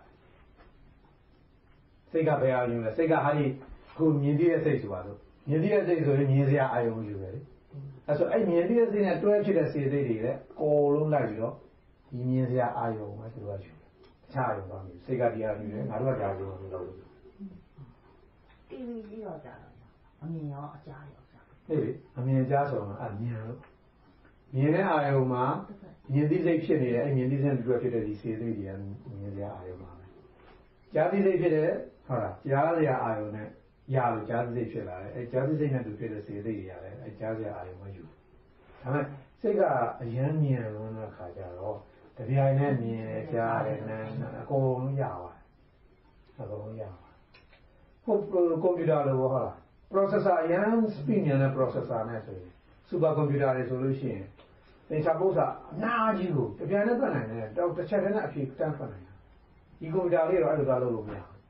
စိတ်ကဘယ်အာယုလဲစိတ်ကဟာဒီခုမြင်သိတဲ့စိတ်ဆိုတာလို့မြင်သိတဲ့စိတ်ဆိုရင်မြင်စရာအာယုယူတယ်လေအဲ့ဆိုအဲ့မြင်သိတဲ့စိတ်နဲ့တွဲဖြစ်တဲ့စေသိတွေလည်းအကုန်လုံးလိုက်ပြီးတော့ဒီမြင်စရာအာယုပဲသူကယူတခြားအာယုပါမျိုးစိတ်ကတရားယူတယ်ငါတို့ကတရားယူလို့လုပ်လို့တီဗီကြီးတော့ကြာတော့အမြင်ရောအကြားရောကြာဟေးလေအမြင်ကြားဆိုတော့အမြင်လို့မြင်တဲ့အာယုမှာမြင်သိစိတ်ဖြစ်နေတယ်အဲ့မြင်သိစိတ်တွေဖြစ်တဲ့ဒီစေသိတွေကမြင်စရာအာယုပါပဲကြားသိစိတ်ဖြစ်တဲ့ဟုတ်လားကြားစရာအာယုနဲ့ရလို့ကြားသိစိတ်ဖြစ်လာတယ်အဲ့ကြားသိစိတ်နဲ့တူဖြစ်တဲ့စေသိတွေရတယ်အဲ့ကြားစရာအာယုမယူဒါပေမဲ့စိတ်ကအယမ်းမြင်လို့တဲ့ခါကျတော့တပြိုင်နဲ့မြင်ကြားတယ်နားအကုန်လုံးရပါတယ်အကုန်လုံးရဟုတ်ကွန်ပျူတာလိုဟုတ်လား processor အရင် speed မြန်တဲ့ processor နဲ့ဆိုရင် super computer တွေဆိုလို့ရှိရင်သင်္ချာပု္ပ္ပာအများကြီးကိုတပြိုင်တည်းတွက်နိုင်တယ်တော့တစ်ချက်တည်းနဲ့အဖြေတန်းထွက်နိုင်တယ်ဒီကွန်ပျူတာလေးတော့အဲ့လိုသွားလို့မရဘူး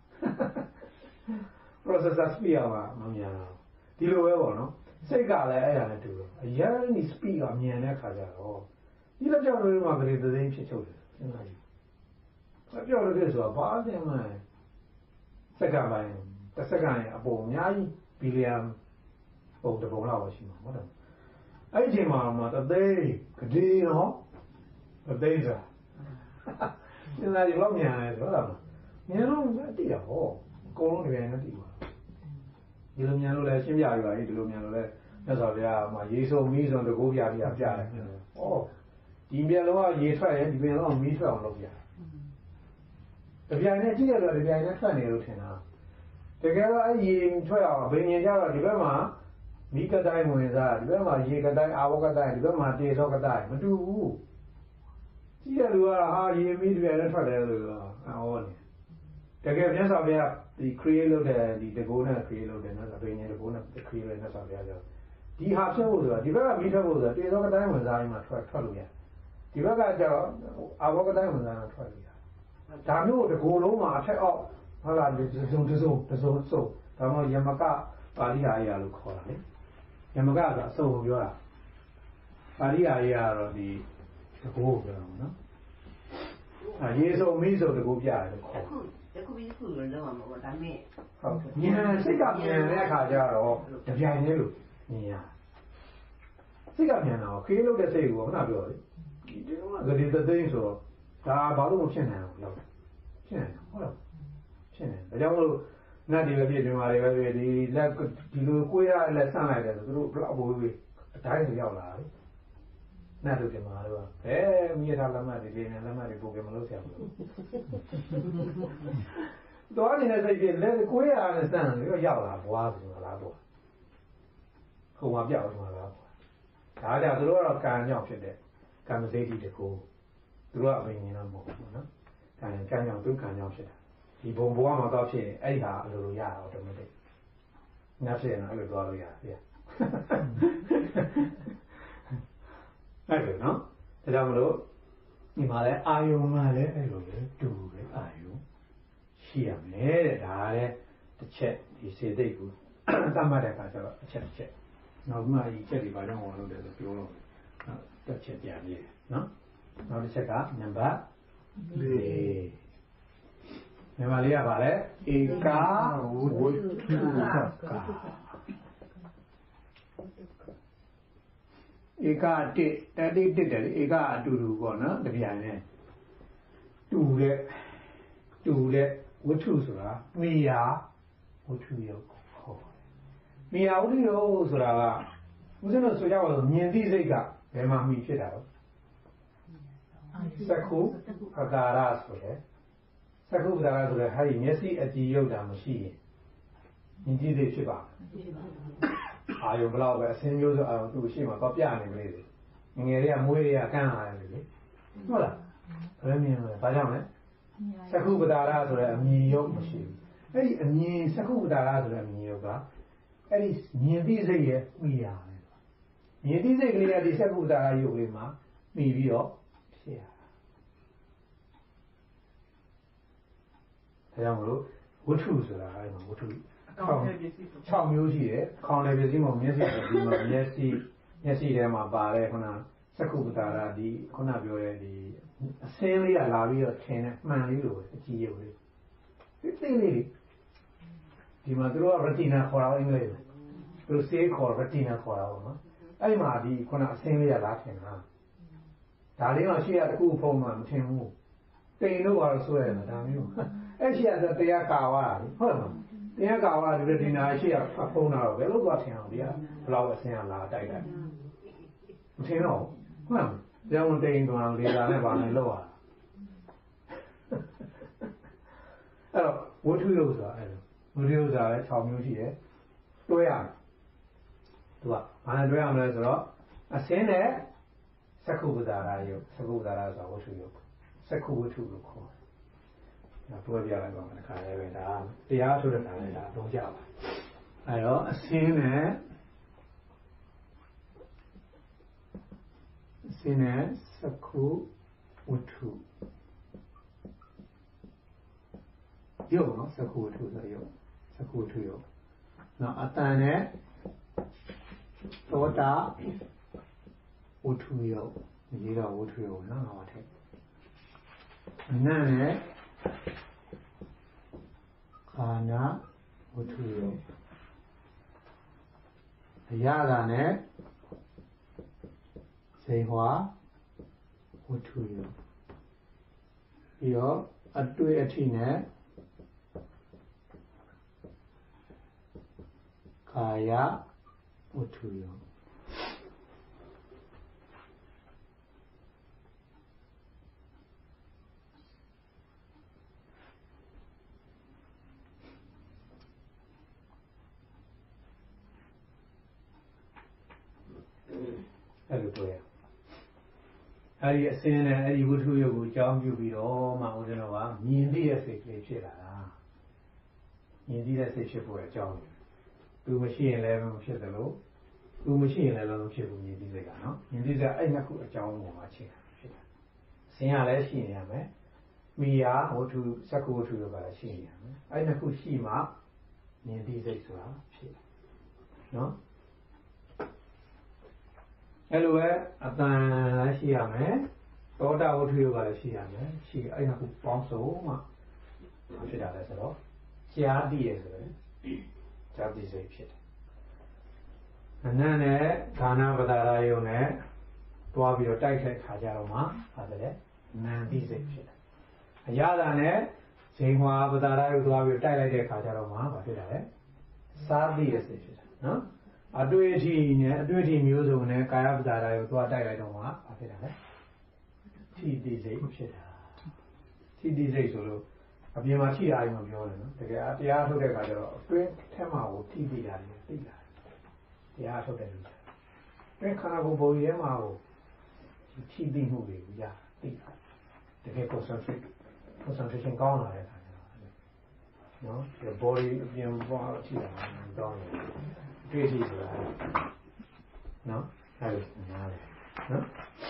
processor speed ကမမြန်ဘူးဒီလိုပဲပေါ့နော်စိတ်ကလည်းအဲ့ဒါနဲ့တူတယ်အရင်ဒီ speed ကမြန်တဲ့ခါကျတော့ဒီလက်ကြောက်တွေမှာကလေးသိသိဖြစ်ချုပ်တယ်စဉ်းစားကြည့်အပြောလို့ဖြစ်ဆိုတာဘာတင်မှစက္ကန့်ပိုင်းတစ်စက္ကန့်ရဲ့အပေါ်အများကြီးဘီလီယံပုံတစ်ပုံလောက်ရှိမှာဟုတ်တယ်အဲ့ဒီချိန်မှာတသေးကတိနော်တသေးစားစဉ်းစားကြည့်လို့မြန်တယ်ဆိုတော့မြန်လို့တည်ရဟောအကုန်လုံးတကယ်နဲ့တည်ပါဒီလိုမြန်လို့လည်းရှင်းပြရပါပြီဒီလိုမြန်လို့လည်းမြတ်စွာဘုရားမှာရေစုံမီးစုံတကူပြတယ်ဩဒီပြန်လုံးကရေထွက်ရင်ဒီပြန်လုံးကမီးထွက်အောင်လုပ်ပြတပြိုင်နဲ့ကြည့်ရတော့တပြိုင်နဲ့ထွက်နေလို့ထင်တာတကယ်တော့အဲ့ရေထွက်အောင်ဘယ်မြင်ကြတော့ဒီဘက်မှာမီးကတိုင်းဝင်စားဒီဘက်မှာရေကတိုင်းအာဝကတိုင်းဒီဘက်မှာတေသောကတိုင်းမတူဘူးကြည့်ရလူကဟာရေမီးတပြိုင်နဲ့ထွက်တယ်လို့အော်နေတကယ်မြတ်စွာဘုရားဒီ create လုပ်တဲ့ဒီတကူနဲ့ create လုပ်တယ်နော်ဘယ်နေတကူနဲ့ create လုပ်တဲ့မြတ်စွာဘုရားဆိုဒီဟာဖြစ်ဖို့ဆိုတာဒီဘက်ကမီးထွက်ဖို့ဆိုတာတေသောကတိုင်းဝင်စားရင်မှထွက်လို့ရဒီဘက်ကကျတော့အာဝကတိုင်းဝင်စားရင်ထွက်လို့ရဒါမျိုးတကူလုံးမှာအထက်အောက်ဟုတ်လားဒီစုံဒါမှယမကပါဠိဟာရလို့ခေါ်တာလေယမကဆိုတာအစုံကိုပြောတာပါဠိဟာရကတော့ဒီတကူကိုပြောတာနော်ရေစုံမီးစုံတကူပြတယ်လို့ခေါ်တခုပြီးခုလုံးလုံးမှာပေါ့ဒါမဲ့ဟုတ်ညံစိတ်ကမြန်တဲ့အခါကျတော့တပြိုင်တည်းလို့ညင်ရစိတ်ကမြန်တော့ခေးလို့တဲ့စိတ်ကိုခုနပြောတယ်ဒီတော့ကလေးသိန်းဆိုတော့ဒါဘာလို့မဖြစ်နိုင်အောင်လုပ်ဖြစ်နိုင်ဟုတ်လားဖြစ်နေဒါကြောင့်မလို့နတ်တွေပဲဖြစ်ဒီမှာတွေပဲဒီလက်ဒီလိုကိုရလက်ဆန့်လိုက်တယ်ဆိုသူတို့ဘလောက်ဘိုးကြီးအတိုင်းကိုရောက်လာတယ်နတ်တို့ဒီမှာတော့ဘယ်မြေသားလက်မတွေလေးနဲ့လက်မတွေပို့ကြမလို့ဆရာမလို့တော့နေတဲ့စိတ်ကြီးလက်ကိုရနဲ့ဆန့်ပြီးရောက်လာဘွားဆိုလားပေါ့ခုံမပြောက်သွားလားပေါ့ဒါကြောင့်သူတို့ကတော့ကံကြောင့်ဖြစ်တဲ့ကံမစိတ်တကူသူတို့ကအပင်ရင်တော့မဟုတ်ဘူးနော်ကံကြောင့်သူကံကြောင့်ဖြစ်တာဒီဘုံဘဝမှာတော့ဖြစ်ရင်အဲ့ဒါအလိုလိုရအောင်တော်တယ်။ညဖြစ်ရင်အဲ့လိုသွားလို့ရတယ်။အဲ့လိုနော်။ဒါကြောင့်မလို့ဒီမှာလဲအာယုံကလည်းအဲ့လိုပဲတူတယ်အာယုံရှိရမယ်တဲ့ဒါလည်းတစ်ချက်ဒီစေတိတ်ကိုသတ်မှတ်တဲ့အခါကျတော့အချက်တစ်ချက်နောက်မှဒီချက်တွေဘာကြောင့်ဝင်လို့လဲဆိုပြောလို့တစ်ချက်ပြန်ပြီးနော်။နောက်တစ်ချက်ကနံပါတ်၄မြန်မာလေးကပါလေဧကဝတ္ထုကဧကတစ်တတိတစ်တယ်ဧကအတူတူပေါ့နော်တပြိုင်နဲ့တူတဲ့ဝတ္ထုဆိုတာမိယာဝတ္ထုရုပ်ခေါ်တယ်မိယာဝတ္ထုရုပ်ဆိုတာကဦးဇင်းတို့ဆိုကြပါလို့မြင်သိစိတ်ကဘယ်မှာမိဖြစ်တာလဲသက္ခုပကာရဆိုတယ်သက္ခုပကာရဆိုတဲ့ဟာဒီမျက်စိအကြည့်ရုပ်တာမရှိရင်မြင်ကြည့်သိဖြစ်ပါအာယုဘလောက်ပဲအစင်းမျိုးဆိုအောင်သူ့ရှိမှာတော့ပြနေပြီလေငယ်တွေကမွေးတွေကကန်းလာတယ်လေဟုတ်လားဘယ်မြင်လဲဘာကြောင့်လဲသက္ခုပကာရဆိုတဲ့အမြင်ရုပ်မရှိဘူးအဲ့ဒီအမြင်သက္ခုပကာရဆိုတဲ့အမြင်ရုပ်ကအဲ့ဒီမြင်သိစိတ်ရဲ့မိယာပဲမြင်သိစိတ်ကလေးကဒီသက္ခုပကာရရုပ်လေးမှာမိပြီးတော့ဖြစ်ရဒါကြောင့်မလို့ဝတ္ထုဆိုတာအဲ့မှာဝတ္ထု6မျိုးရှိတယ်ခေါင်းလည်းပစ္စည်းမမျက်စိဆိုပြီးမှမျက်စိထဲမှာပါတယ်ခုနသက္ခုပတာရဒီခုနပြောတဲ့ဒီအစင်းလေးကလာပြီးတော့ထင်တဲ့မှန်လေးလိုအကြည့်ရုပ်လေးသိလေးဒီမှာသူတို့က retina ခေါ်တာအင်္ဂလိပ်လိုသူတို့ say ခေါ် retina ခေါ်တာပေါ့နော်အဲ့မှာဒီခုနအစင်းလေးကလာထင်တာဒါလေးမှရှိရတခုဖုံးမှမထင်ဘူးတိန်လို့ပါလို့ဆိုရတယ်ဒါမျိုးအဲ့ရှိရတဲ့တရားကာဝါတာဟုတ်လားတရားကာဝါဒီဒီနာရှိရဖုံးတာတော့ဘယ်လိုသွားထင်အောင်ဒီကဘလောက်အစင်းကလာတိုက်တယ်မထင်တော့ဟုတ်လားကျောင်းတိန်သွားလေသာနဲ့ပါနေလို့ရအဲ့တော့ဝတ္ထုရုပ်ဆိုတာအဲ့လိုဝတ္ထုရုပ်ဆိုတာလည်း6မျိုးရှိတယ်တွဲရသူကဘာနဲ့တွဲရမလဲဆိုတော့အစင်းနဲ့သက္ခုပတာရယုတ်သက္ခုပတာရဆိုတာဝတ္ထုယုတ်သက္ခုဝတ္ထုလို့ခေါ်တယ်ပွဲပြလိုက်ပါမယ်ခါလေးပဲဒါတရားထုတ်တဲ့ခါလေးဒါသုံးကြပါအဲတော့အစင်းနဲ့သက္ခုဝတ္ထုရုပ်နော်သက္ခုဝတ္ထုဆိုရုပ်သက္ခုဝတ္ထုရုပ်နော်အတန်နဲ့သောတာဝတ္ထုရုပ်ဒီတော့ဝတ္ထုရုပ်နော်ငါမထည့်အနတ်နဲ့ခန္ဓာဝတ္ထုရုပ်အရာတာနဲ့စိတ်ဟွာဝတ္ထုရုပ်ပြီးတော့အတွေ့အထိနဲ့ကာယဝတ္ထုရုပ်အဲ့လိုတွေ့ရအဲ့ဒီအစင်းနဲ့အဲ့ဒီဝတ္ထုရုပ်ကိုကြောင်းပြုပြီးတော့မှဦးဇင်းတော်ကမြင်သိတဲ့စိတ်ကလေးဖြစ်လာတာမြင်သိတဲ့စိတ်ဖြစ်ဖို့အကြောင်းသူမရှိရင်လည်းမဖြစ်တယ်လို့သူမရှိရင်လည်းမဖြစ်ဘူးမြင်သိစိတ်ကနော်မြင်သိစိတ်အဲ့နှစ်ခုအကြောင်းကိုမှချိန်တာဖြစ်တာအစင်းကလည်းရှိနေရမယ်မိယာဝတ္ထုသက္ကဝတ္ထုရုပ်ကလည်းရှိနေရမယ်အဲ့နှစ်ခုရှိမှမြင်သိစိတ်ဆိုတာဖြစ်တယ်နော်အဲ့လိုပဲအတန်လည်းရှိရမယ်သောတာဝတ္ထုရုပ်ကလည်းရှိရမယ်ရှိအဲ့ဒါကိုပေါင်းစုံမှဖြစ်တာလဲဆိုတော့ကြားသိရဆိုရင်ကြားသိစိတ်ဖြစ်တယ်အနတ်နဲ့ဌာနပဒါရယုံနဲ့တွားပြီးတော့တိုက်ခိုက်ခါကြတော့မှပါတယ်လေနံသိစိတ်ဖြစ်တယ်အရာသာနဲ့ဇိမ်ဟွာပဒါရယုံတွားပြီးတိုက်လိုက်တဲ့ခါကြတော့မှဘာဖြစ်တာလဲစားသိရစိတ်ဖြစ်တယ်နော်အတွေ့အထိနဲ့အတွေ့အထိမျိုးစုံနဲ့ကာယပဒါရကိုသွားတိုက်လိုက်တော့မှဘာဖြစ်တာလဲထိတိစိတ်ဖြစ်တာထိတိစိတ်ဆိုလို့အပြင်မှာထိတာရင်မပြောနဲ့နော်တကယ်တရားထုတ်တဲ့အခါကျတော့အတွင်းထဲမှာကိုထိတိတာလေသိတာတရားထုတ်တဲ့လူတွင်းခန္ဓာကိုယ်ပုံရဲမှာကိုထိတိမှုတွေကိုရသိတာတကယ် concentration ကောင်းလာတဲ့အခါကျတော့နော်ဒီ body အပြင်ပေါ်ထိတာတောင်းတယ်တွေ့ရှိဆိုတာနော်အဲ့လိုနားလေနော်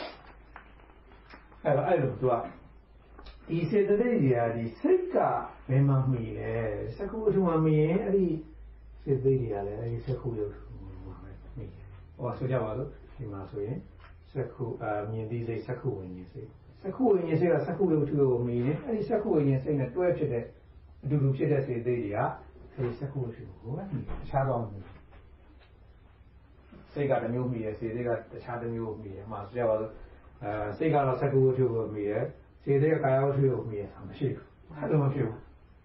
အဲ့လိုသူကဒီစေတသိက်ကြီးဟာဒီစိတ်ကဘယ်မှာမှီလဲစကုအထုမှာမှီရင်အဲ့ဒီစေတသိက်ကြီးကလည်းအဲ့ဒီစကုရုပ်မှာပဲမှီတယ်ဟောဆိုကြပါစို့ဒီမှာဆိုရင်စကုမြင်သိစိတ်စကုဝိညာဉ်စိတ်စကုဝိညာဉ်စိတ်ကစကုရုပ်ထုကိုမှီရင်အဲ့ဒီစကုဝိညာဉ်စိတ်နဲ့တွဲဖြစ်တဲ့အတူတူဖြစ်တဲ့စေတသိက်တွေကအဲ့ဒီစကုထုကိုပဲအခြားတော့စိတ်ကတစ်မျိုးမှီတယ်စေစိတ်ကတခြားတစ်မျိုးမှီတယ်မှာဆိုကြပါစို့စိတ်ကတော့စက္ကုဝတ္ထုကိုမှီတယ်စေစိတ်ကကာယဝတ္ထုကိုမှီတယ်ဆိုတာမရှိဘူးအဲ့လိုမဖြစ်ဘူး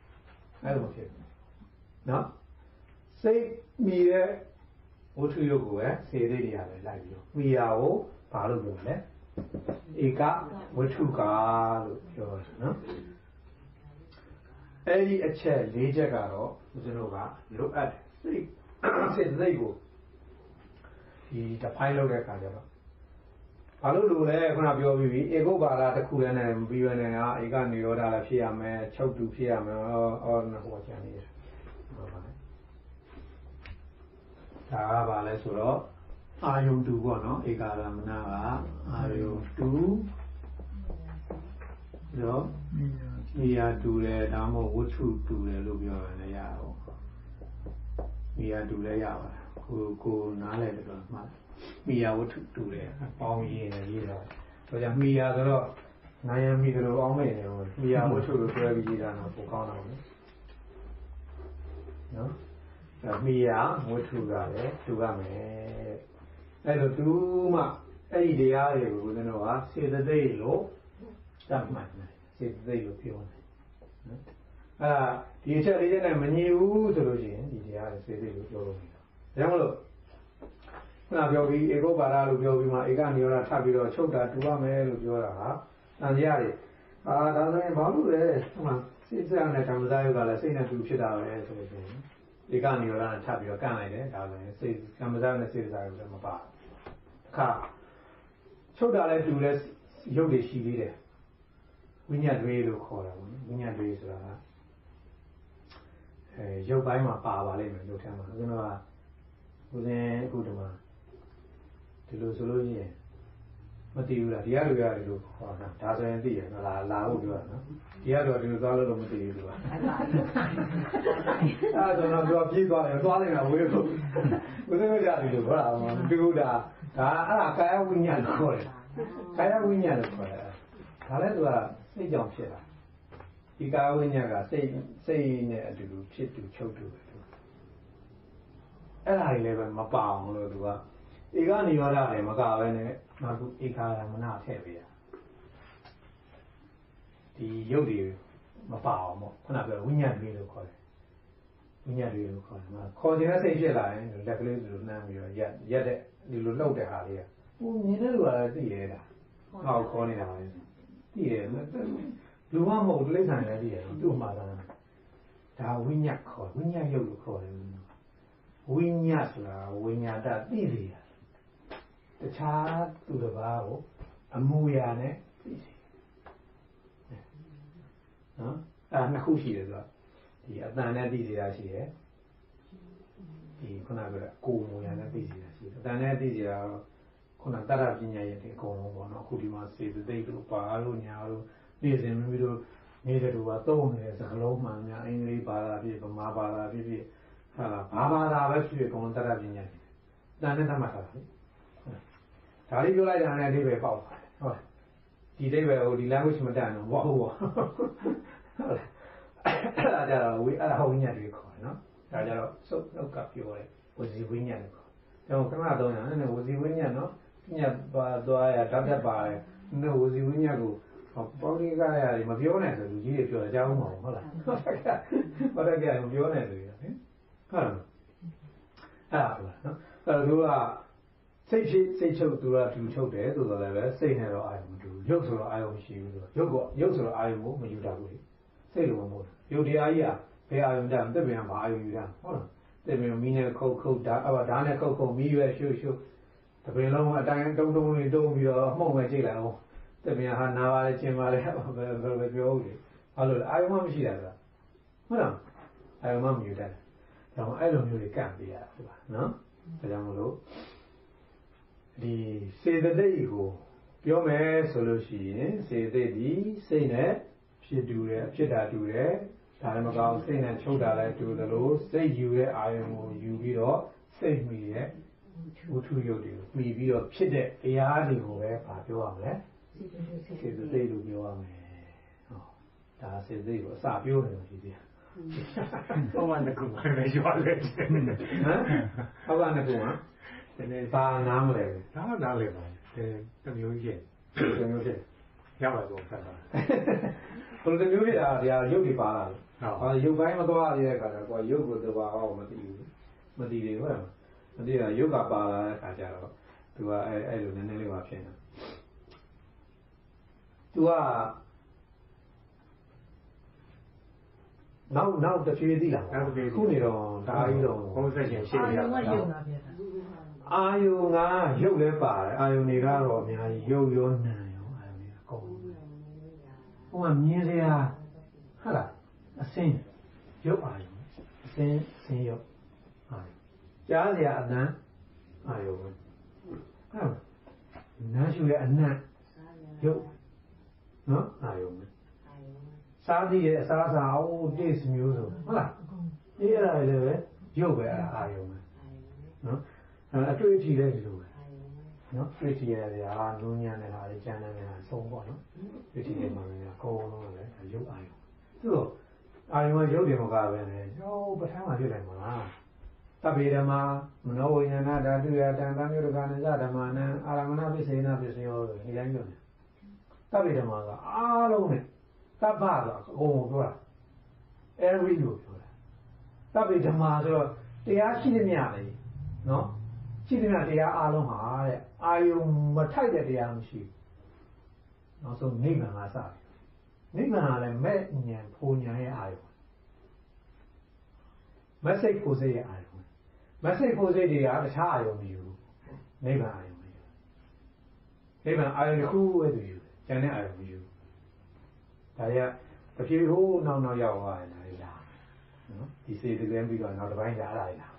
နော်စိတ်မှီတဲ့ဝတ္ထုရုပ်ကိုပဲစေစိတ်တွေကလည်းလိုက်ပြီးတော့မှီရကိုဘာလို့ပြောလဲဧကဝတ္ထုကာလို့ပြောတယ်နော်အဲ့ဒီအချက်၄ချက်ကတော့ဦးဇင်းတို့ကလိုအပ်တယ်စိတ်ကိုဒီတဖိုင်းလောက်တဲ့ခါကျတော့ဘာလို့လို့လဲခုနပြောပြီးပြီဧကုပ္ပါဒတစ်ခုလည်းနဲ့မပြီးရနဲ့ဟာဧကနိရောဓလည်းဖြစ်ရမယ်ချုပ်တူဖြစ်ရမယ်ဟိုကျန်နေတယ်ဟုတ်ပါနဲ့ဒါကဘာလဲဆိုတော့အာယုံတူပေါ့နော်ဧကရမဏကအာယုံတူရောမိယာတူတယ်ဒါမှမဟုတ်ဝတ္ထုတူတယ်လို့ပြောရတယ်ရအောင်မိယာတူလည်းရပါတယ်ကိုနားလဲတယ်တော့မှမိယာဝတ္ထုတူတယ်ပေါင်းရင်းနဲ့ရေးတာဆိုကြမိယာဆိုတော့နိုင်ရမိတို့အောင်မယ်မိယာဝတ္ထုကိုတွဲပြီးရေးတာတော့ပိုကောင်းတော့မယ်နော်မိယာဝတ္ထုကလည်းတူရမယ်အဲ့တော့သူမှအဲ့ဒီတရားတွေကိုဦးဇင်းတို့ကစေတသိက်လို့သတ်မှတ်တယ်စေတသိက်လို့ပြောတယ်နော်ဒီအချက်လေးနဲ့မညီဘူးဆိုလို့ရှိရင်ဒီတရားတွေစေတသိက်လို့ပြောလို့ဒါကြောင့်မလို့ခုနပြောပြီးဧကုပ္ပါဒလို့ပြောပြီးမှဧကနိရောဓထပ်ပြီးတော့ချုပ်တာတူရမယ်လို့ပြောတာဟာတန်တရားတွေဒါဆိုရင်ဘာလို့လဲဟိုမှာစိတ်ဆက်နဲ့ဓမ္မစယုတ်ကလည်းစိတ်နဲ့တူဖြစ်တာပဲဆိုလို့ရှိရင်ဧကနိရောဓနဲ့ထပ်ပြီးတော့ကန့်လိုက်တယ်ဒါဆိုရင်စိတ်ဓမ္မစယုတ်နဲ့စိတ်စယုတ်လည်းမပါအခါချုပ်တာလည်းတူလဲရုပ်တွေရှိသေးတယ်ဝိညာဉ်တွေလို့ခေါ်တာပေါ့ဝိညာဉ်တွေဆိုတာရုပ်ပိုင်းမှာပါလိမ့်မယ်ရုပ်ထဲမှာဦးဇင်းကဦးဇင်းအခုဒီမှာဒီလိုဆိုလို့ရှိရင်မသိဘူးလားဒီကလူရတယ်လို့ခေါ်တာဒါဆိုရင်သိရနော်လာဖို့ပြောတာနော်ဒီကတော့ဒီလိုသွားလို့မသိဘူးသူကအဲ့ဒါတော့သူကပြေးသွားတယ်သွားနေတာဝေးလို့ဦးဇင်းတို့ရတယ်လို့ခေါ်တာမတူဘူးဒါအဲ့ဒါကာယဝိညာဉ်လို့ခေါ်တယ်ကာယဝိညာဉ်လို့ခေါ်တယ်ဒါလည်းသူကစိတ်ကြောင့်ဖြစ်တာဒီကာယဝိညာဉ်ကစိတ်နဲ့အတူတူဖြစ်တူချုပ်တူပဲသူအဲ့ဒါကြီးလည်းပဲမပအောင်လို့သူကဧကနိရောဓလည်းမကပဲနဲ့နောက်ခုဧကာရမနာထည့်ပေးတာဒီရုပ်တွေမပအောင်ပေါ့ခုနကပြောဝိညာဉ်တွေလို့ခေါ်တယ်ဝိညာဉ်တွေလို့ခေါ်တယ်ခေါ်ခြင်းနဲ့စိတ်ဖြစ်လာရင်လက်ကလေးလိုနှမ်းပြီးတော့ရက်တဲ့ဒီလိုလှုပ်တဲ့ဟာလေးကဟိုမြင်တဲ့လူကလည်းသိနေတာဟောခေါ်နေတာပဲသိတယ်လူမမဟုတ်တိရစ္ဆာန်လည်းသိတယ်သူ့မှာဒါဝိညာဉ်ခေါ်ဝိညာဉ်ရုပ်လို့ခေါ်တယ်ဝိညာဉ်ဆိုတာဝိညာဏသိစေတာတခြားသူတစ်ပါးကိုအမူအရာနဲ့သိစေနော်အဲ့နှစ်ခုရှိတယ်ဆိုတော့ဒီအတန်နဲ့သိစေတာရှိတယ်ဒီခုနကပြောကိုယ်မူအရာနဲ့သိစေတာရှိတယ်အတန်နဲ့သိစေတာခုနတတ္တပညာရဲ့အကုန်လုံးပေါ့နော်အခုဒီမှာစေတသိက်တို့ပါလို့ညာလို့နေ့စဉ်မိမိတို့နေတဲ့သူကသုံးနေတဲ့စကားလုံးမှန်များအင်္ဂလိပ်ဘာသာဖြစ်ဗမာဘာသာဖြစ်ဟာလားဘာဘာသာပဲဖြစ်ဖြစ်အကုန်လုံးတတ္တပညာတွေတန်နဲ့သတ်မှတ်ထားတာလေဒါလေးပြောလိုက်တာနဲ့အဓိပ္ပာယ်ပေါက်ပါတယ်ဟုတ်လားဒီအဓိပ္ပာယ်ကိုဒီ language မတန်တော့ဘောဟုတ်ပါဟုတ်လားအဲ့ဒါကြတော့အဲ့ဒါဝိညာဉ်တွေခေါ်တယ်နော်ဒါကြတော့စုပ်နှုတ်ကပြောတယ်ဝစီဝိညာဉ်လို့ခေါ်တယ်ခဏတော့ညာနဲ့ဝစီဝိညာဉ်နော်ညပါသွားရဓာတ်တက်ပါတယ်နော်ဝစီဝိညာဉ်ကိုပေါရိကရတယ်မပြောနဲ့ဆိုလူကြီးတွေပြောတယ်ကြားဦးမှာဟုတ်လားဟုတ်တယ်ကဲမပြောနဲ့ဆိုရဟင်ဟုတ်လားအဲ့ဒါနော်အဲ့တော့သူကစိတ်ဖြစ်စိတ်ချုပ်သူကတူချုပ်တယ်ဆိုတော့လည်းပဲစိတ်နဲ့တော့အာရုံမတူဘူးရုပ်ဆိုတော့အာရုံမရှိဘူးဆိုတော့ရုပ်ဆိုတော့အာရုံကိုမယူတတ်ဘူးလေစိတ်လိုမဟုတ်ဘူးရုပ်တရားကြီးကဘယ်အာရုံတတ်တက်ပြန်မှာအာရုံယူတာဟုတ်လားတက်ပြန်မီးနဲ့ခုတ်ဓာတ်နဲ့ခုတ်မီးရွယ်ရှုတပင်လုံးအတိုင်းတုံးလေးတုံးပြီးတော့မှုန့်ပဲကြိတ်လိုက်အောင်တက်ပြန်ဟာနာပါလေကျင်ပါလေဘယ်ပြောဦးလေဘာလို့လဲအာရုံမရှိတာကဟုတ်လားအာရုံမယူတတ်တယ်ဒါမှအဲ့လိုမျိုးတွေကန့်ပေးရတာဟုတ်ပါနော်ဒါကြောင့်မလို့ဒီစေတသိက်ကိုပြောမယ်ဆိုလို့ရှိရင်စေတသိက်ဒီစိတ်နဲ့ဖြစ်တူတယ်ဖြစ်တာတူတယ်ဒါလည်းမကောင်းစိတ်နဲ့ချုပ်တာလည်းတူတယ်လို့စိတ်ယူတဲ့အာယုံကိုယူပြီးတော့စိတ်မိတဲ့ဝတ္ထုရုပ်တွေကိုမိပြီးတော့ဖြစ်တဲ့တရားတွေကိုပဲဗာပြောရမလဲစေတသိက်လို့ပြောရမယ်ဟောဒါစေတသိက်ကိုအစပြောနေလို့ရှိသေးတယ်ဟုတ်ပါနဲ့ကူပဲရွာလေဟမ်ဟုတ်ပါနဲ့ကူမှာဘာနားမလဲဒါနားလေပါတမျိုးကြီးတမျိုးကြီးရပါတော့ဆက်ပါဘယ်လိုတမျိုးကြီးအားတရားရုပ်တွေပါလာလို့ဟာရုပ်ပိုင်းမသွားရတဲ့အခါကျတော့ရုပ်ကိုတဘာဝမသိဘူးမသိသေးဘူးဟုတ်လားမသိတာရုပ်ကပါလာတဲ့အခါကျတော့သူကအဲ့လိုနည်းနည်းလေးပါဖြစ်နေသူကနောက်တစ်ဖြည်းသိလာခုနေတော့ဒါကြီးတော့ဘုံဆက်ရှင်ရှိနေရတာအာယုံကရုပ်လည်းပါတယ်အာယုံတွေကတော့အများကြီးရုပ်ရောနာရောအာယုံတွေအကုန်ဟိုကမြင်စရာဟုတ်လားအစင်းရုပ်အာယုံအစင်းရုပ်အာယုံကြားစရာအနံအာယုံဟုတ်နားရှူရဲ့အနံရုပ်နော်အာယုံစားသည့်ရဲ့အစားအစာအိုးတိတ်မျိုးစုံဟုတ်လားဒီအဲ့ဒါလည်းပဲရုပ်ပဲအာယုံပဲနော်အတွေ့အထိလည်းဒီလိုပဲနော်တွေ့ထိရတယ်ဟာလူညံ့နေတာလေကျန်နေတာဆုံးပေါ့နော်တွေ့ထိနေမှာလည်းအကုန်လုံးလည်းရုပ်အာယုံသူတို့အာယုံကရုပ်တယ်မကပဲလေဟိုပထမဖြစ်တယ်မလားတဗေဓမ္မာမနောဝိညာဏဓာတုယတံသံယုဒကနိသဓမ္မနံအာရမဏပစ္စေနပစ္စယောဒီတိုင်းပြောတယ်တဗေဓမ္မာကအားလုံးနဲ့တပ္ပဆိုအကုန်ပြောတာ every လို့ပြောတာတဗေဓမ္မာဆိုတော့တရားရှိတဲ့မြတ်လေနော်ရှိတဲ့တရားအားလုံးဟာတဲ့အာယုံမထိုက်တဲ့တရားမရှိဘူးနောက်ဆုံးနိဗ္ဗာန်ကစတယ်နိဗ္ဗာန်ကလည်းမဲ့ဉာဏ်ဖူဉာဏ်ရဲ့အာယုံမစိတ်ကိုစိတ်ရဲ့အာယုံမစိတ်ကိုစိတ်တွေကတခြားအာယုံမယူဘူးနိဗ္ဗာန်အာယုံမယူနိဗ္ဗာန်အာယုံတစ်ခုပဲသူယူကျန်တဲ့အာယုံမယူဒါတွေကတဖြည်းဟိုးနောက်ရောက်သွားတယ်ဒါတွေလားနော်ဒီစေတကယ်ပြီးတော့နောက်တစ်ပိုင်းလာလာလား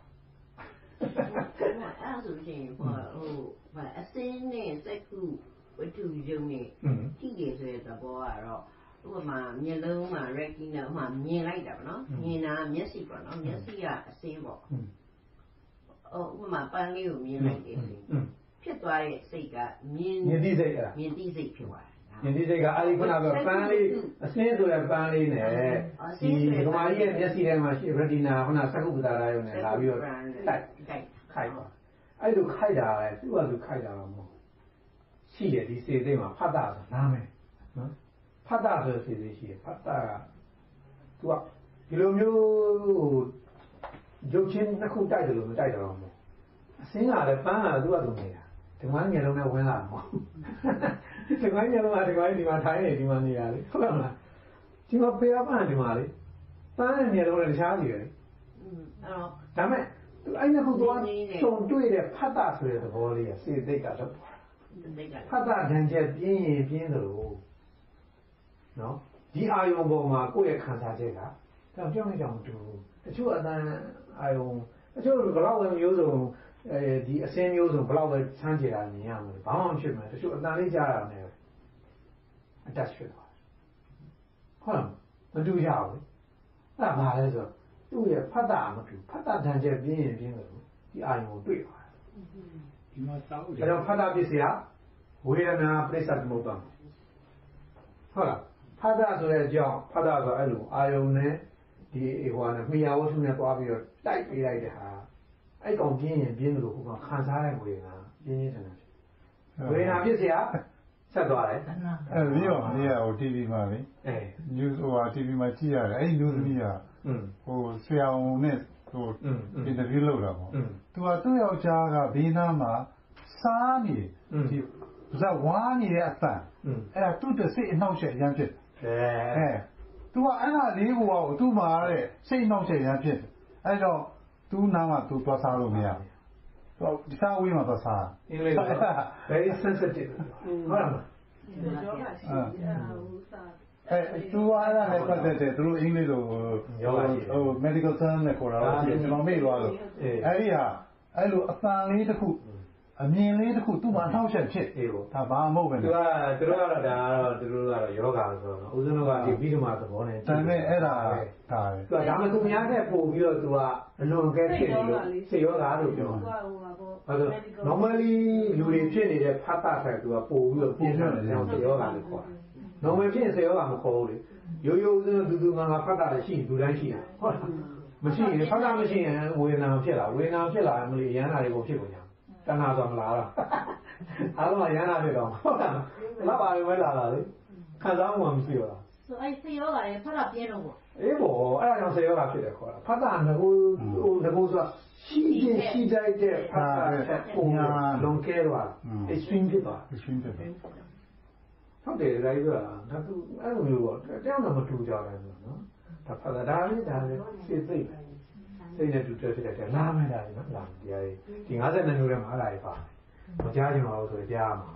အဲ့ဆိုရှင်ဟိုအစင်းနဲ့စက်ကူဝတ္ထုယုံနဲ့ကြည့်ရဆိုတဲ့သဘောကတော့ဥပမာမျက်လုံးမှာ retina ဟိုမြင်လိုက်တာပေါ့နော်မြင်တာမျက်စိပေါ့နော်မျက်စိကအစင်းပေါ့ဥပမာပန်းလေးကိုမြင်လိုက်တယ်ဖြစ်သွားတဲ့စိတ်ကမြင်သိစိတ်အဲ့ဒါမြင်သိစိတ်ဖြစ်သွားတယ်မြင်သိစိတ်ကအဲ့ဒီခုနကပန်းလေးအစင်းဆိုတဲ့ပန်းလေးနဲ့ဒီဓမ္မကြီးရဲ့မျက်စိထဲမှာရှိ retina ခုနစကုပ္ပတာရာယုံနဲ့လာပြီးတော့တိုက်ခိုက်ပါအဲ့လိုခိုက်တာလေသူ့ဟာသူခိုက်တာတော့မဟုတ်ရှိတယ်ဒီစေသိမှာဖတ်တာဆိုနားမယ်နော်ဖတ်တာဆိုစေသိရှိတယ်ဖတ်တာကသူကဒီလိုမျိုးရုပ်ချင်းတစ်ခုတိုက်တယ်လို့မတိုက်တော့ဘူးအစင်းကလည်းပန်းကသူ့ဟာသူနေတာဒီမှာငယ်လုံးနဲ့ဝင်လာမှာဒီမှာငယ်လုံးကဒီမှာထိုင်းနေဒီမှာနေရလေဟုတ်လားမလားဒီမှာပေပန်းဒီမှာလေပန်းနဲ့ငယ်လုံးနဲ့တခြားစီရလေဒါမဲ့အဲ့ဒါကတော့စုံတွေ့တဲ့ဖတ်တာဆိုတဲ့သဘောလေးကစေသိက်ကတော့ဖတ်တာတန်ချက်ပြင်းရင်ပြင်းတယ်လို့နော်ဒီအာယုံပေါ်မှာကိုယ့်ရဲ့ခံစားချက်ကတော့ပြောင်းနေကြအောင်တူတချို့အတန်အာယုံတချို့ဘလောက်ပဲမျိုးစုံဒီအစင်းမျိုးစုံဘလောက်ပဲချမ်းချေတာမြင်ရမှာဘာမှမဖြစ်မှာတချို့အတန်လေးကြားရအောင်လည်းအတက်ဖြစ်သွားတယ်ဟုတ်လားမတူရဘူးအဲ့ဒါဘာလဲဆိုတော့သူ့ရဲ့ဖတ်တာမတူဖတ်တာတန်ချက်ပြင်းရင်ပြင်းတယ်လို့ဒီအာယုံကိုတွေ့ပါတယ်ဒီမှာတောက်တယ်အဲ့တော့ဖတ်တာပစ္စည်းကဝေဒနာပြိဿသမုပ္ပါဟုတ်လားဖတ်တာဆိုတဲ့အကြောင်းဖတ်တာဆိုအဲ့လိုအာယုံနဲ့ဒီဟိုနဲ့မိယာဝတ္ထုနဲ့တွားပြီးတော့တိုက်ပေးလိုက်တဲ့ဟာအဲ့ကောင်ပြင်းရင်ပြင်းတယ်လို့ဟိုကခံစားတဲ့ဝေဒနာပြင်းထန်တယ်ဝေဒနာပစ္စည်းကဆက်သွားတယ်အဲ့ဒီရောဒီဟို TV မှာလေnews ဟို TV မှာကြည့်ရတယ်အဲ့ဒီ news သမီးကဟိုဆရာဝန်နဲ့ဟို interview လုပ်တာပေါ့သူကသူ့ယောက်ျားကဘေးနားမှာစားနေဒီဇာဝါနေတဲ့အတန်အဲ့ဒါသူ့တဲ့စိတ်အနှောက်အယှက်ရမ်းဖြစ်သူကအဲ့ဒါလေးကိုသူ့မှာတဲ့စိတ်အနှောက်အယှက်ရမ်းဖြစ်အဲ့တော့သူ့နားမှာသူသွားစားလို့မရဘူးဒီစားဝေးမှာသွားစားအင်္ဂလိပ် very sensitive ဟုတ်လားယောဂရှိဟိုစားသူကအဲ့ဒါနဲ့ပတ်သက်တယ်သူတို့အင်္ဂလိပ်လိုယောဂရှိဟို medical term နဲ့ခေါ်တာတော့ကျွန်တော်မေ့သွားလို့အဲ့ဒီဟာအဲ့လိုအတန်လေးတစ်ခုအမြင်လေးတစ်ခုသူ့မှာနှောက်ချက်ဖြစ်ဒါဘာမှမဟုတ်ပဲသူတို့ကတော့ဒါကတော့သူတို့ကတော့ယောဂဆိုတော့ဦးဇင်းတို့ကဒီပြီးတော့မှသဘောနဲ့ဒါနဲ့အဲ့ဒါဒါမှသူများတဲ့ပို့ပြီးတော့သူကအလွန်ကဲဖြစ်နေလို့စိတ်ယောဂလို့ပြောတာဟုတ်တယ် normally လူတွေဖြစ်နေတဲ့ဖတ်တာဆိုင်သူကပို့ပြီးတော့ပြင်းထန်တယ်စိတ်ယောဂလို့ခေါ်တာ normal ဖြစ်စိတ်ယောဂမခေါ်ဘူးလေရိုးရိုးဦးဇင်းတို့သူငါဖတ်တာရှိလူတိုင်းရှိတာဟုတ်လားမရှိရင်ဖတ်တာမရှိရင်ဝေဒနာဖြစ်လာမလို့ရမ်းတာတွေကိုဖြစ်ကုန်ကြတဏှာဆိုမလားအားလုံးကရမ်းတာဖြစ်တော့ဟုတ်လားလောက်ပါပဲလာတာလေခံစားမှုမရှိတော့လားဆိုအဲ့စေရောကလည်းဖတ်တာပြင်းတော့ပေါ့အေးပေါ့အဲ့ဒါကြောင့်စေရောကဖြစ်တယ်ခေါ်တာဖတ်တာငကိုဆိုတာရှိတိုက်တဲ့ဖတ်တာပုံလွန်ကဲသွား extreme ဖြစ်သွား extreme ဖြစ်သွားဟုတ်တယ်ဒါကြီးဆိုတာဒါသူအဲ့လိုမျိုးပေါ့တယောက်တော့မတူကြတယ်ဆိုတော့နော်ဒါဖတ်တာဒါလေးစိတ်သိနဲ့တူတယ်ဖြစ်တယ်လာမယ်ဒါလေးနော်လာတရားကြီးဒီ52မျိုးထဲမှာအဲ့ဒါကြီးပါမကြားချင်ပါဘူးဆိုရင်ကြားမှာ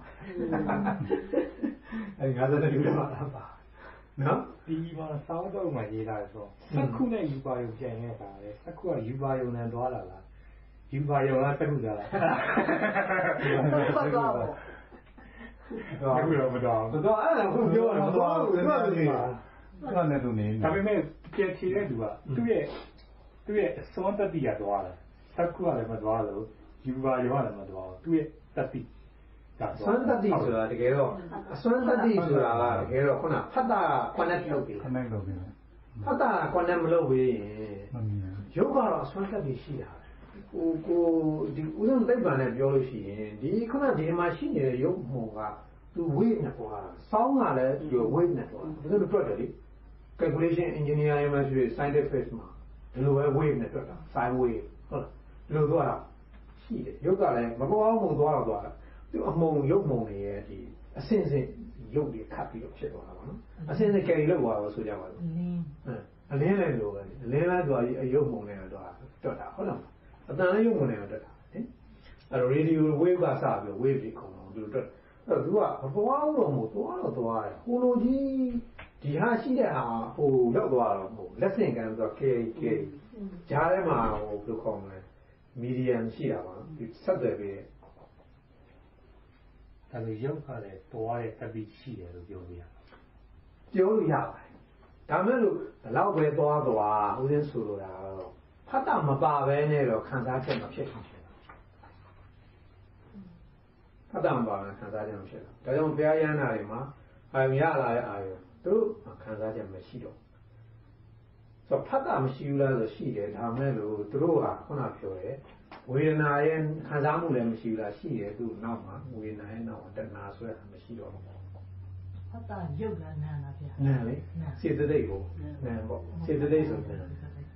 အဲ့52မျိုးထဲမှာပါနော်ဒီမှာစောင်းတော့မှရေးလာတယ်ဆိုတော့စက္ခုနဲ့ယူပါယုံပြန်နေတာလေစက္ခုကယူပါယုံနဲ့တွားလာလားယူပါယုံကစက္ခုကြလားဟုတ်တော့တော့မတော်ဘူးတော့အဲ့ဒါခုပြောတာတော့သူကနဲ့သူနေဒါပေမဲ့ပြန်ချီတဲ့သူကသူ့ရဲ့အစွမ်းတတိကတွားတယ်စက္ခုကလည်းမတွားလို့ယူပါယုံကလည်းမတွားဘူးသူ့ရဲ့တတိစွမ်းတတိဆိုတာတကယ်တော့အစွမ်းတတိဆိုတာကတကယ်တော့ခုနဖတ်တာ connect လုပ်ပြီ connect လုပ်ပြီဖတ်တာ connect မလုပ်ဘူးရင်ရုပ်ကတော့အစွမ်းတတိရှိတာကိုဒီဦးဆုံးသိပ္ပံနဲ့ပြောလို့ရှိရင်ဒီခုနဒီမှာရှိနေတဲ့ရုပ်မှုကသူ weight နဲ့ပေါ့ဟာစောင်းကလည်းသူ weight နဲ့ပေါ့ဒါဆိုတော့တွက်တယ်လေ calculation engineer ရဲ့မှာရှိတဲ့ scientific မှာဒီလိုပဲ weight နဲ့တွက်တာ sin wave ဟုတ်လားဒီလိုသွားတာရှိတယ်ရုပ်ကလည်းမပေါ်အောင်သွားတော့သူအမုံရုပ်မုံတွေရဲ့ဒီအစင်စင်ရုပ်တွေခတ်ပြီးတော့ဖြစ်သွားတာပါနော်အစင်စင်ကယ်ရီလောက်သွားတော့ဆိုကြပါလို့အလင်းလည်းလိုပဲအလင်းလည်းသွားပြီးအရုပ်မုံနဲ့တော့တွက်တာဟုတ်လားအတန်လေးရုပ်မုံနဲ့တွက်တာဟင်အဲ့တော့ radio wave ကစပြီး wave တွေခုံတော့သူတွက်အဲ့တော့သူကဘပွားအောင်လို့မို့သွားတယ်ဟိုလိုကြီးဒီဟာရှိတဲ့ဟာဟိုရောက်သွားတော့ဟိုလက်ဆင့်ကမ်းဆိုတော့ကဲဂျားထဲမှာဟိုဘယ်လိုခေါ်မလဲမီဒီယမ်ရှိတာပါဒီဆက်သွယ်ပြီးဒါဆိုရုပ်ခါတဲ့ပေါ်ရတဲ့တပိရှိတယ်လို့ပြောလို့ရပါတယ်ဒါမဲ့လို့ဘလောက်ပဲသွားဦးရင်းဆိုလိုတာတော့ဖတ်တာမပါဘဲနဲ့တော့ခံစားချက်မဖြစ်ဘူးဖတ်တာမပါဘဲခံစားချက်မဖြစ်ဘူးဒါကြောင့်ဘုရားရဟန္တာတွေမှာအာရုံရလာတဲ့အာရုံသူတို့ခံစားချက်မရှိတော့ဆိုတော့ဖတ်တာမရှိဘူးလားဆိုရှိတယ်ဒါမဲ့လို့သူတို့ကခုနပြောတယ်ဝေဒနာရဲ့ခံစားမှုလည်းမရှိဘူးလားရှိတယ်သူနောက်မှာဝေဒနာရဲ့နောက်တဏှာဆွဲတာမရှိတော့ဘူးဖတ်တာရုပ်လားနာလားဗျာနာလေစေတသိက်ကိုနာပေါ့စေတသိက်ဆိုနာ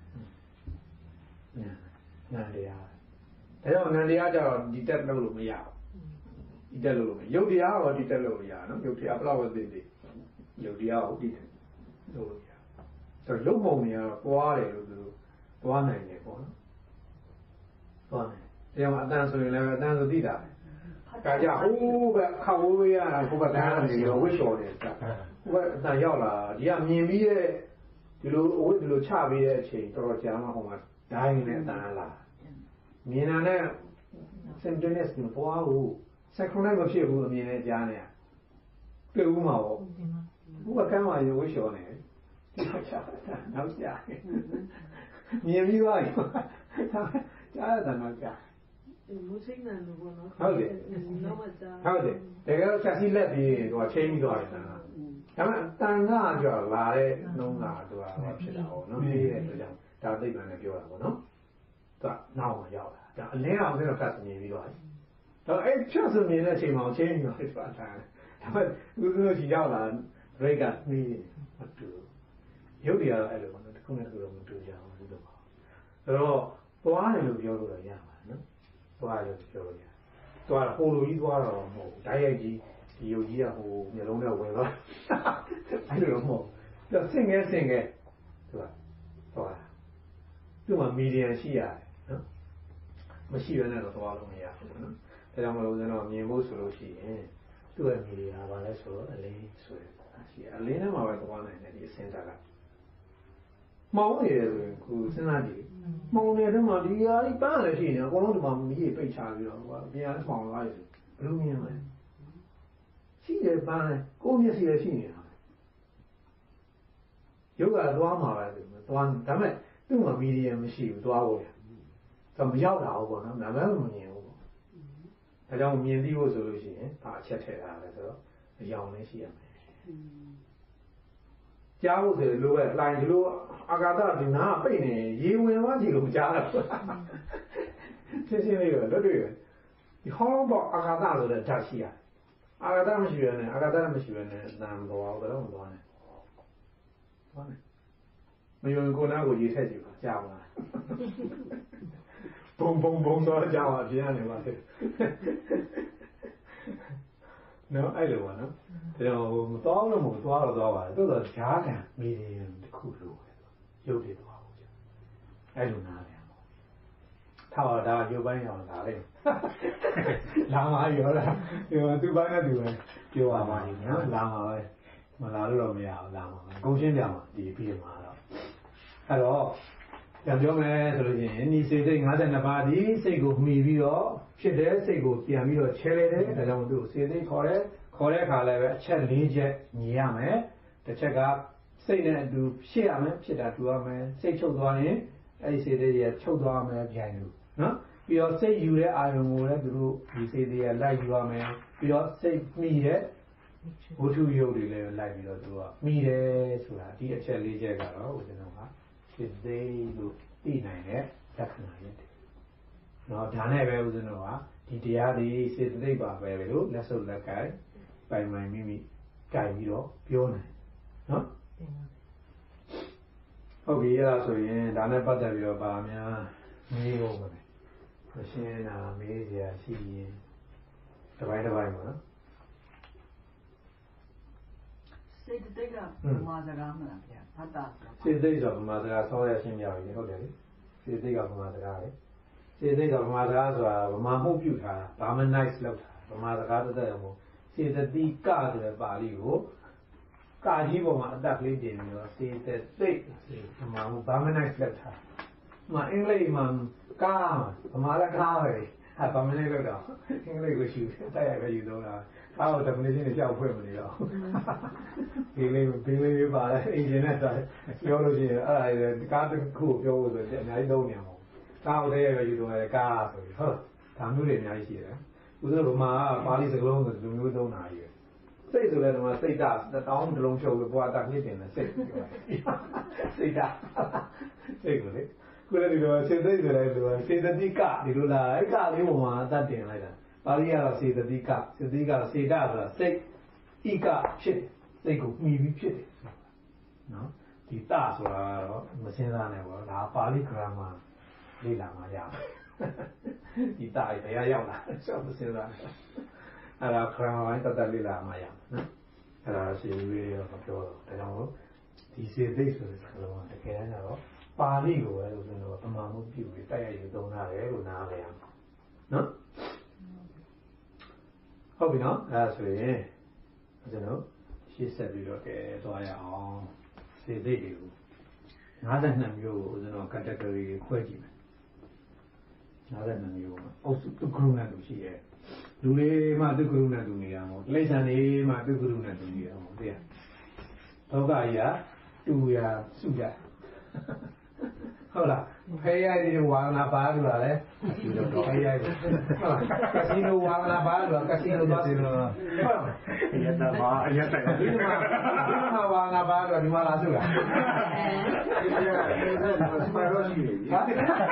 တရားဒါကြောင့်နာတရားကြတော့ဒီတက်လို့လို့မရဘူးဒီတက်လို့လို့ရုပ်တရားရောဒီတက်လို့မရနော်ရုပ်တရားဘယ်လောက်ပဲသိရုပ်တရားဟုတ်ဒီလို့လို့ရဆိုတော့ရုပ်ပုံတွေကတော့ပွားတယ်လို့သူတို့ပွားနိုင်တယ်ပေါ့နော်ပွားနိုင်တယ်ဒါကြောင့်အတန်ဆိုရင်လည်းအတန်ဆိုသိတာပဲဒါကြောင့်ဟိုးပဲခါဝေးရတာဟိုဘက်ကန်းနေတော့ဝှစ်လျှော်တယ်ဟိုဘက်အတန်ရောက်လာဒီကမြင်ပြီးတဲ့ဒီလိုအဝတ်ဒီလိုချပြီးတဲ့အချိန်တော်တော်ကြာမှဟိုမှာဒိုင်းနဲ့အတန်လာမြင်တာနဲ့ symptoms ကိုပွားဖို့ synchronize မဖြစ်ဘူးအမြင်နဲ့ကြားနေတွေ့ဦးမှာပေါ့ဘုကကမ်းမှာရွေးလျှော်နေနောက်ချမြင်ပြီးသွားပြီကြားရတာနောက်ချမူစိတ်နာလို့ပေါ့နော်ဟုတ်တယ်နောက်မှကြားဟုတ်တယ်တကယ်တော့ချက်စီလက်ပြီးဟိုချိန်ပြီးသွားတယ်ဒါပေမဲ့တန်ခါကြော်လာတဲ့နှုံးကသူကဖြစ်တာပေါ့နော်ဒီတဲ့အတွက်ကြောင့်ဒါသိပ္ပံနဲ့ပြောတာပေါ့နော်သူကနောက်မှရောက်လာဒါအလင်းအောင်ဆိုတော့ဖတ်မြင်ပြီးသွားပြီတော့အဲ့ချက်စမြင်တဲ့အချိန်မှာချိန်ပြီးသွားတယ်ဆိုတာဒါပေမဲ့သူတို့ကြီးရောက်လာ break ကနှီးမတူရုပ်တွေကတော့အဲ့လိုပေါ့နော်တစ်ခုနဲ့တစ်ခုတော့မတူကြဘူးလို့ပါဆိုတော့သွားတယ်လို့ပြောလို့တော့ရပါနော်သွားတယ်လို့ပြောလို့ရသွားဟိုလိုကြီးသွားတော့မဟုတ်ဓာတ်ရိုက်ကြီးဒီရုပ်ကြီးကဟိုမျိုးလုံးနဲ့ဝင်သွားအဲ့လိုတော့မဟုတ်သူဆင့်ငယ်သူကသွားသူ့မှာမီဒီယံရှိရတယ်နော်မရှိရတဲ့တော့သွားလို့မရဘူးနော်ဒါကြောင့်မလို့ကျွန်တော်မြင်ဖို့ဆိုလို့ရှိရင်သူ့ရဲ့မီဒီယာပါလဲဆိုတော့အလင်းဆိုရရှိအလင်းထဲမှာပဲသွားနိုင်တယ်ဒီအစင်တာကမောင်းနေတယ်ဆိုရင်ကိုစဉ်းစားကြည့်မောင်းနေတဲ့မှာဒီဟာကြီးပန်းလည်းရှိနေအကုန်လုံးဒီမှာမီးပိတ်ချပြီးတော့ဟိုပြန်မှောင်သွားတယ်ဘယ်လိုမြင်မလဲရှိတယ်ပန်းလည်းကိုယ်မျက်စိလည်းရှိနေတာရုပ်ကသွားမှာပဲဆိုသွားဒါပေမဲ့သူ့မှာမီဒီယံမရှိဘူးသွားဖို့တော့မရောက်တာဟုတ်ပေါ့နော်နာမည်မမြင်ဘူးပေါ့ဒါကြောင့်မြင်ပြီးဖို့ဆိုလို့ရှိရင်ဒါအချက်ထည့်ထားတယ်ဆိုတော့အယောင်လည်းရှိရမယ်ကြားဖို့ဆိုလိုပဲလိုင်းဒီလိုအာဃာတဒီနာပိတ်နေရေဝင်သွားကြည့်လို့ကြားတာရှင်းရှင်းလေးပဲလွတ်တွေ့ပဲဒီဟောင်းပေါ့အာဃာတဆိုတဲ့ဓာတ်ရှိရတယ်အာဃာတမရှိရနဲ့အာဃာတမရှိရနဲ့နာမတော်ဘယ်တော့မှသွားနိုင်သွားနိုင်မယုံကိုနာကိုရေးထက်ကြည့်ပါကြားပါလားဘုံတော့ကြားပါပြန်နေပါသေးနော်အဲ့လိုပါနော်ဒါကြောင့်မသွားလို့မသွားတော့သွားပါတယ်တိုးတော့ဂျားကံမီဒီယံတစ်ခုလိုပဲရုပ်တွေသွားဖို့ကြာအဲ့လိုနားတယ်ထားပါဒါရုပ်ပိုင်းအောင်လာလိုက်လာမှာရောလားဒီသူ့ဘိုင်းနဲ့သူပဲပြောပါပါလိမ့်နော်လာမှာပဲမလာလို့တော့မရဘူးလာမှာဂုံရှင်းပြမှာဒီပြီးမှာတော့အဲ့တော့ပြန်ပြောမယ်ဆိုလို့ရှိရင်ဒီစိတ်52ပါးဒီစိတ်ကိုမှီပြီးတော့ဖြစ်တဲ့စိတ်ကိုပြန်ပြီးတော့ချဲလဲတယ်ဒါကြောင့်သူ့စိတ်ခေါ်တဲ့အခါလည်းပဲအချက်၄ချက်ညီရမယ်တစ်ချက်ကစိတ်နဲ့အတူဖြစ်ရမယ်ဖြစ်တာတူရမယ်စိတ်ချုပ်သွားရင်အဲ့ဒီစိတ်တွေချုပ်သွားမယ်ပြန်လို့နော်ပြီးတော့စိတ်ယူတဲ့အာရုံကိုလည်းသူတို့ဒီစိတ်တွေလိုက်ယူရမယ်ပြီးတော့စိတ်မှီတဲ့ဝတ္ထုယုတ်တွေလည်းလိုက်ပြီးတော့သူကမှီတယ်ဆိုတာဒီအချက်၄ချက်ကတော့ဦးဇင်းတို့ကစိတ်သိလို့သိနိုင်တဲ့လက္ခဏာတွေ။နော်ဒါနဲ့ပဲဦးဇင်းတို့ကဒီတရားတွေစေတသိက်ပါပဲလို့လက်စုပ်လက်ကိုင်ပိုင်မိမိကြိုင်ပြီးတော့ပြောနိုင်နော်ဟုတ်ပြီအဲ့ဒါဆိုရင်ဒါနဲ့ပတ်သက်ပြီးတော့ဗာများမေးဖို့ပဲမရှင်းတာမေးစရာရှိရင်တစ်ပိုင်းပါနော်စေတသိက်ကဗမာစကားမလားဗျာဖတ်တာစေတသိက်ဆိုဗမာစကားဆောရရှင်းပြပြီဟုတ်တယ်လေစေတသိက်ကဗမာစကားလေစေတသိက်ကဗမာစကားဆိုတာဗမာမှုပြုထားတာ Brahmanize လောက်တာဗမာစကားတစ်သက်ရောစေတသိကဆိုတဲ့ပါဠိကိုကာကြီးပေါ်မှာအတက်ကလေးတင်ပြီးတော့စေတဲ့စိတ်မှာဘာမနိုင်လက်ထားမှာအင်္ဂလိပ်မှာကားဗမာလည်းကားပဲဟာဘာမနိုင်လို့တော့အင်္ဂလိပ်ကိုရှူတိုက်ရိုက်ပဲယူတော့တာကားကို definition နဲ့ကြောက်ဖွင့်မနေတော့ဒီလေးပါလေအင်ဂျင်နဲ့ပြောလို့ရှိရင်အဲ့ဒါကားတစ်ခုပြောလို့ဆိုရင်အများကြီးသုံးနေမှာကားကိုတိုက်ရိုက်ပဲယူတော့တယ်ကားဆိုပြီးဟုတ်ဒါမျိုးတွေအများကြီးရှိတယ်ဦးဇင်းဗမာပါဠိစကားလုံးဆိုလူမျိုးသုံးတာကြီးစိတ်ဆိုလည်းတော့စိတ်ဓာတ်တောင်းတစ်လုံးချုပ်လို့ဘွားတာနှိမ့်တင်တယ်စိတ်စိတ်ဓာတ်စိတ်ကိုလေခုလည်းဒီလိုစေသိဆိုလည်းဒီလိုစေတသိကဒီလိုလားအဲ့ကလေးပေါ်မှာအတတ်တင်လိုက်တာပါဠိကတော့စေတသိကစေတသိကစေတဆိုတာစိတ်ဣကဖြစ်စိတ်ကိုမှီပြီးဖြစ်တယ်နော်ဒီတဆိုတာတော့မစင်းစားနဲ့ပေါ့ဒါပါဠိ grammar လေ့လာမှရဒီတဘယ်ရောက်လာဆက်မစင်းစားအဲ့ဒါ grammar တတ်လေ့လာမှရနော်အဲ့ဒါစီရေးရောပြောတော့ဒါကြောင့်မို့ဒီစေသိဆိုတဲ့စကားလုံးကတကယ်တမ်းတော့ပါဠိကိုပဲလို့ဆိုတော့ပမာမှုပြုပြီးတိုက်ရိုက်ယူသုံးတာလေလို့နားလည်ရအောင်နော်ဟုတ်ပြီနော်အဲ့ဒါဆိုရင်ကျွန်တော်ရှင်းဆက်ပြီးတော့ကဲသွားရအောင်စေသိတွေကို52မျိုးကိုကျွန်တော် category ခွဲကြည့်မယ်52မျိုးအုပ်စုသူကရုဏာတူရှိရဲ့လူလေးမှသူကရုဏာတူနေရအောင်တိရစ္ဆာန်လေးမှသူကရုဏာတူနေရအောင်သိရဒုက္ခကြီးကတူရစုရဟုတ်လားဖေးရိုက်ဒီဝါနာပါလို့လားလေဒီလိုတော့ဖေးရိုက်ဟုတ်လားကစီနိုဝါနာပါလို့ကစီနိုသွားစီနိုဟုတ်လားရတပါရတဒီမှာဝါနာပါလို့ဒီမှာလာစုလားစပါရောရှိနေပြီ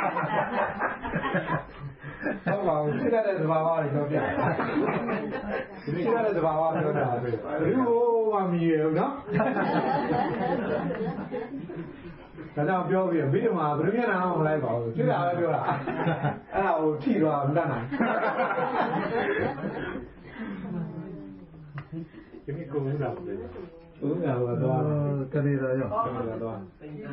ဟုတ်ပါဘူးစိတ်တဲ့သဘာဝတွေပြောပြစိတ်တဲ့သဘာဝပြောတာပဲဘယ်လိုမှမမြင်ဘူးနော်ဒါကြောင့်ပြောပြီးဘိဓမ္မာဘယ်လိုမျက်နှာမှမလိုက်ပါဘူးဖြစ်တာပဲပြောတာအဲ့ဒါကိုထိသွားမတတ်နိုင်ဒီနေ့ကိုယ်ကလည်းဦးကတော့ကနေရာရောကနေရာတော့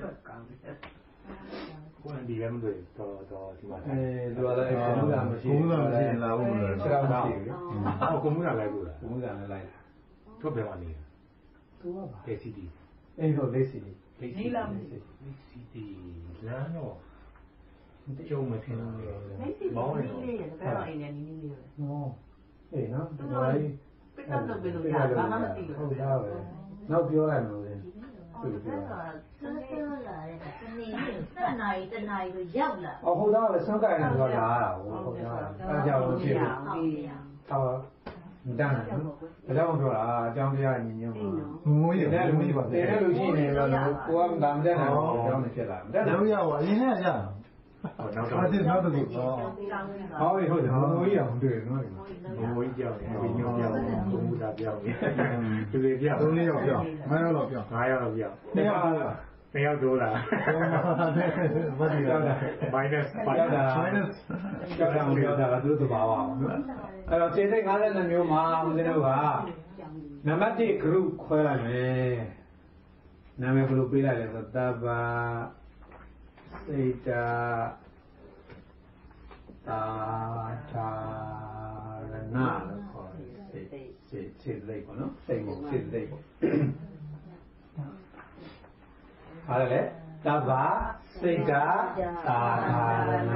ကိုယ်ဒီရမ်းတွေတော့ဒီမှာသူကလည်းဘုရားမရှိဘူးလားမရှိလာဘူးလားဆရာမရှိဘူးအော်ကိုမှုကလိုက်ဘူးလားကိုမှုကလည်းလိုက်ထုတ်ပြန်ပါနေသူကပါ ACD အဲ့တော့ ACD နီလာမစီ ACD လမ်းတော့ကျုံမထင်ဘူးမောင်းနေတော့ဘယ်တော့အိမ်နဲ့နီးနီးလေးလဲဟောအေးနော်ဒီမှာပိတ်တော့ဘယ်လိုလဲဘာမှမသိဘူးဟုတ်သားပဲနောက်ပြောလိုက်မလို့လေဟုတ်ကဲ့ဆန်းပြောလာတဲ့တနေ့7နာရီ10နာရီကိုရောက်လာဟုတ်သားပဲဆွမ်းကြိုင်နေတော့လာတာဟုတ်သားအဲကြောင့်လို့ဖြစ်ဘူးဟုတ်မတန်းဘူးဒါကြောင့်ပြောတာအကြောင်းတရားညီညွတ်မှာငိုးရတယ်လူကြီးပါတယ်လူကြီးနေတော့ကိုကမတန်းဘူးအကြောင်းနဲ့ဖြစ်လာတယ်ဒါရပါအရင်ကရဟုတ်နောက်တစ်ခုဟုတ်တယ်ငိုးရအောင်တွေ့နော်ငိုးကြောက်တယ်ဝိညာဉ်ကြောက်တယ်ဘုရားကြောက်တယ်သူတွေကြောက် 3ယောက်ကြောက်9ယောက်လောက်ကြောက် 9ယောက်လောက်ကြောက်2ယောက်တိုးလာဘာဒီလဲ minus ကြောက်တာမပြောတာကသူ့သဘာဝအဲ့တော့ခြေစိတ်52မျိုးမှာဦးဇင်းတို့ကနံပါတ်1 group ခွဲလိုက်မယ်နာမည်ဘယ်လိုပေးလိုက်လဲဆိုသဗ္ဗစေတသာထာရဏလို့ခေါ်တယ်စေတသိက်ပေါ့နော်စိတ်ကိုစေတသိက်ပေါ့ဟာလေသဗ္ဗစေတသာထာရဏ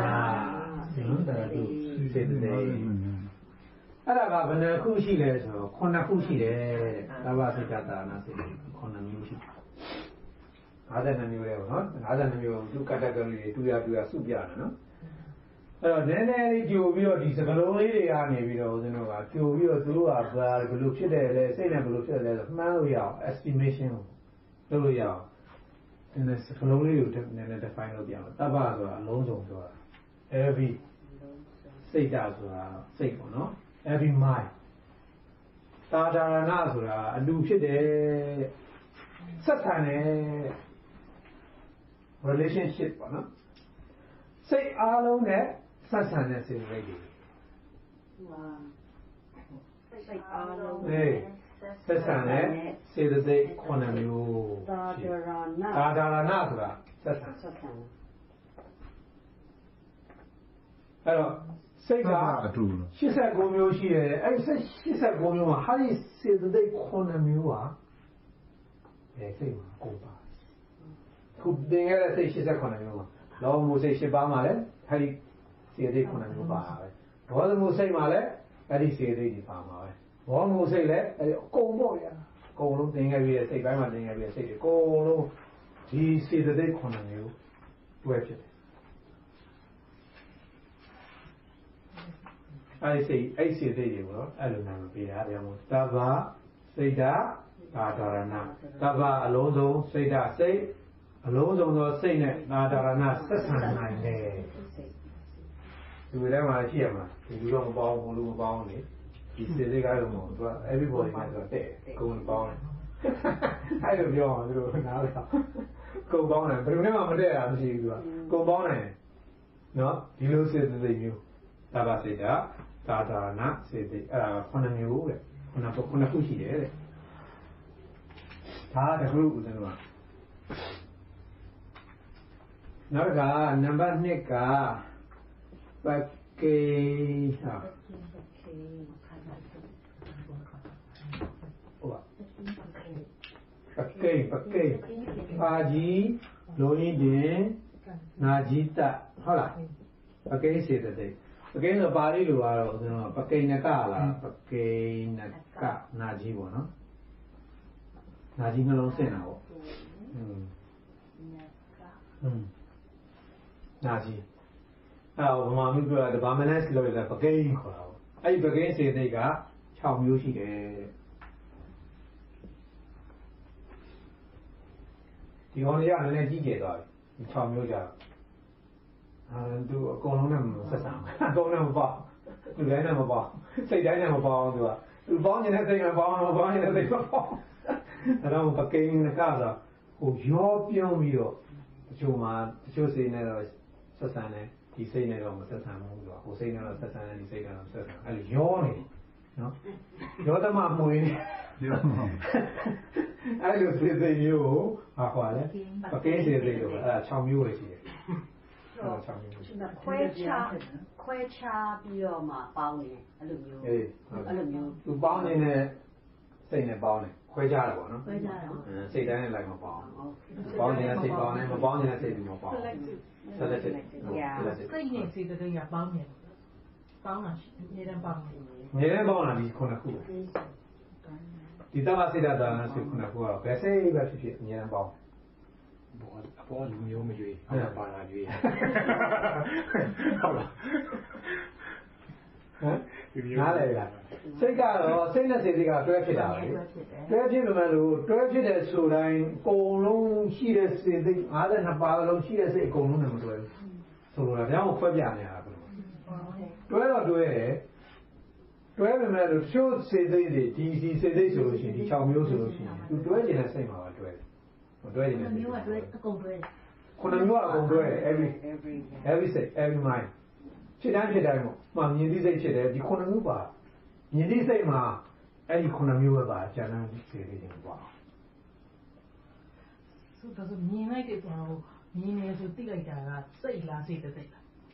စေတသိက်အဲ့ဒါကဘယ်နှခုရှိလဲဆိုတော့9ခုရှိတယ်သဗ္ဗစေတသာရဏစေတသိက်9မျိုးရှိ52မျိုးလေပေါ့နော်52မျိုးသူ category တွေတူရစုပြတယ်နော်အဲ့တော့နည်းနည်းလေးကြိုပြီးတော့ဒီစကလုံးလေးတွေကနေပြီးတော့ဦးဇင်းတို့ကကြိုပြီးတော့သူတို့ကဘယ်လိုဖြစ်တယ်လဲစိတ်နဲ့ဘယ်လိုဖြစ်တယ်လဲဆိုမှန်းလို့ရအောင် estimation ကိုလုပ်လို့ရအောင်ဒီစကလုံးလေးကိုနည်းနည်း define လုပ်ပြအောင်တပ္ပဆိုတာအလုံးစုံဆိုတာ every စိတ်ဓာတ်ဆိုတာစိတ်ပေါ့နော် every mind သာဓာရဏဆိုတာအလူဖြစ်တယ်ဆက်ဆံတယ် relationship ပေါ့နော်စိတ်အားလုံးနဲ့ဆက်ဆံတဲ့စိတ်တွေတွေစိတ်အားလုံးဆက်ဆံတဲ့စေတသိက်9မျိုးသာဓာရဏဆိုတာဆက်ဆံအဲ့တော့စိတ်ကအတူ89မျိုးရှိတယ်အဲ့89မျိုးမှာဟာဒီစေတသိက်9မျိုးဟာစိတ်မှာကိုပါခုသင်ခဲ့တဲ့စိတ်89မျိုးမှာလောဘမှုစိတ်10ပါးမှာလည်းအဲ့ဒီစေတိတ်9မျိုးပါပဲဒေါသမှုစိတ်မှာလည်းအဲ့ဒီစေတိတ်တွေပါမှာပဲဘောမှုစိတ်လည်းအဲ့ဒီအကုန်ပေါ့ဗျာအကုန်လုံးသင်ခဲ့ပြီးတဲ့စိတ်ပိုင်းမှာသင်ခဲ့ပြီးတဲ့စိတ်တွေအကုန်လုံးဒီစေတိတ်9မျိုးတွဲဖြစ်တယ်အဲ့ဒီစေတိတ်တွေကိုတော့အဲ့လိုနာမပေးတာဗျာမို့သဗ္ဗစိတ်ဓာအာဒရဏသဗ္ဗအလုံးစုံစိတ်ဓာစိတ်အလုံးစုံသောစိတ်နဲ့အာဒရဏဆက်ဆံနိုင်တယ်ဒီထဲမှာရှိရမှာဒီလိုတော့မပေါင်းဘူးလို့မပေါင်းလေဒီစေစိတ်ကတော့မဟုတ်သူက everybody နဲ့ဆိုတဲ့ကိုယ်ပေါင်းတယ်အဲ့လိုပြောအောင်သူတို့နားလဲကိုယ်ပေါင်းတယ်ဘယ်လိုမှမတည့်တာမရှိဘူးသူကကိုယ်ပေါင်းတယ်နော်ဒီလိုစေစိတ်မျိုးသဗ္ဗစိတ်ဓာအာဒရဏစေစိတ်အဲ့ဒါ9မျိုးတဲ့9ခုရှိတယ်တဲ့ဒါတခုဦးဇင်းတို့ကနောက်ကနံပါတ်2ကပကေဟာပကေပါကြီးလိုရင်းတင်နာကြီးတဟုတ်လားပကေစေတသိက်ပကေဆိုပါဠိလိုကတော့ကျွန်တော်ပကေနကလားပကေနကနာကြီးပေါ့နော်နာကြီးနှလုံးစင်တာပေါ့နာကြီးအဲ့တော့ဗမာမျိုးပြောတာဗာမနက်လို့လည်းပကိန်းခေါ်တာပေါ့အဲ့ဒီပကိန်းစေသိက်က6မျိုးရှိတယ်ဒီဟောရနည်းနည်းကြီးကျယ်သွားပြီဒီ6မျိုးကြာသူအကုန်လုံးနဲ့ဆက်ဆံအကုန်လုံးမပေါ့သူတိုင်းနဲ့မပေါ့စိတ်တိုင်းနဲ့မပေါ့သူကသူပေါင်းနေတဲ့စိတ်ကပေါင်းမပေါင်းနေတဲ့စိတ်ကပေါင်းအဲ့တော့ပကိန်းကဆိုဟိုရောပြုံးပြီးတော့တချို့စိတ်နဲ့တော့ဆက်ဆံတယ်ဒီစိတ်နဲ့တော့မဆက်ဆံဘူးဆိုတော့ဟိုစိတ်နဲ့တော့ဆက်ဆံတယ်ဒီစိတ်နဲ့တော့ဆက်ဆံအဲ့လိုရောနေနော်ရောသမမှုရင်းရောအဲ့လိုစိတ်မျိုးကိုဟာခေါ်လဲပကင်းစိတ်လို့အဲ့ဒါ6မျိုးပဲရှိတယ်6မျိုးခွဲခြားပြီးတော့မှပေါင်းတယ်အဲ့လိုမျိုးသူပေါင်းနေတဲ့စိတ်နဲ့ပေါင်းတယ်ခွဲခြားတယ်ပေါ့နော်ခွဲခြားတယ်စိတ်တိုင်းနဲ့လိုက်မပေါင်းပေါင်းနေတဲ့စိတ်ပေါင်းတယ်မပေါင်းနေတဲ့စိတ်မပေါင်းဆက်လက်စိတ်နဲ့စိတ်တွေကပေါင်းနေပေါင်းတာနေတယ်ပေါင်းနေတယ်ပေါင်းတာဒီခုနှစ်ခုဒီတမစိတ်ဓာတ်နဲ့စိတ်ခုနှစ်ခုကတော့ဘယ်စိတ်ပဲဖြစ်ဖြစ်အများပေါင်းအပေါ်လူမျိုးမရွေးအဲ့ဒါပါလာရွေးဟုတ်လားနားလည်လားစိတ်ကတော့စိတ်နဲ့စိတ်တွေကတွဲဖြစ်တာပဲတွဲဖြစ်လို့မလို့တွဲဖြစ်တဲ့ဆိုတိုင်းအကုန်လုံးရှိတဲ့စိတ်52ပါးလုံးရှိတဲ့စိတ်အကုန်လုံးနဲ့မတွဲဘူးဆိုလိုတာဗျာကိုခွဲပြနေရတာဘယ်လိုတွဲတော့တွဲတယ်တွဲပေမဲ့လို့ချို့စိတ်တွေဒီစိတ်တွေဆိုလို့ရှိရင်ဒီ6မျိုးဆိုလို့ရှိရင်သူတွဲနေတဲ့စိတ်မှာပဲတွဲတယ်မတွဲနေတဲ့မျိုးကတွဲအကုန်တွဲခုနှစ်မျိုးကအကုန်တွဲတယ် every set every mindဖြစ်တိုင်းပေါ့မှမြင်သိစိတ်ဖြစ်တယ်ဒီခုနှစ်မျိုးပါမြင်သိစိတ်မှာအဲ့ဒီခုနှစ်မျိုးပဲပါကျန်တဲ့စိတ်တွေချင်းပေါ့ဆိုတော့မြင်လိုက်တဲ့ဆိုတော့မြင်နေဆိုသိလိုက်တာကစိတ်လားစိတ်တဲ့စိတ်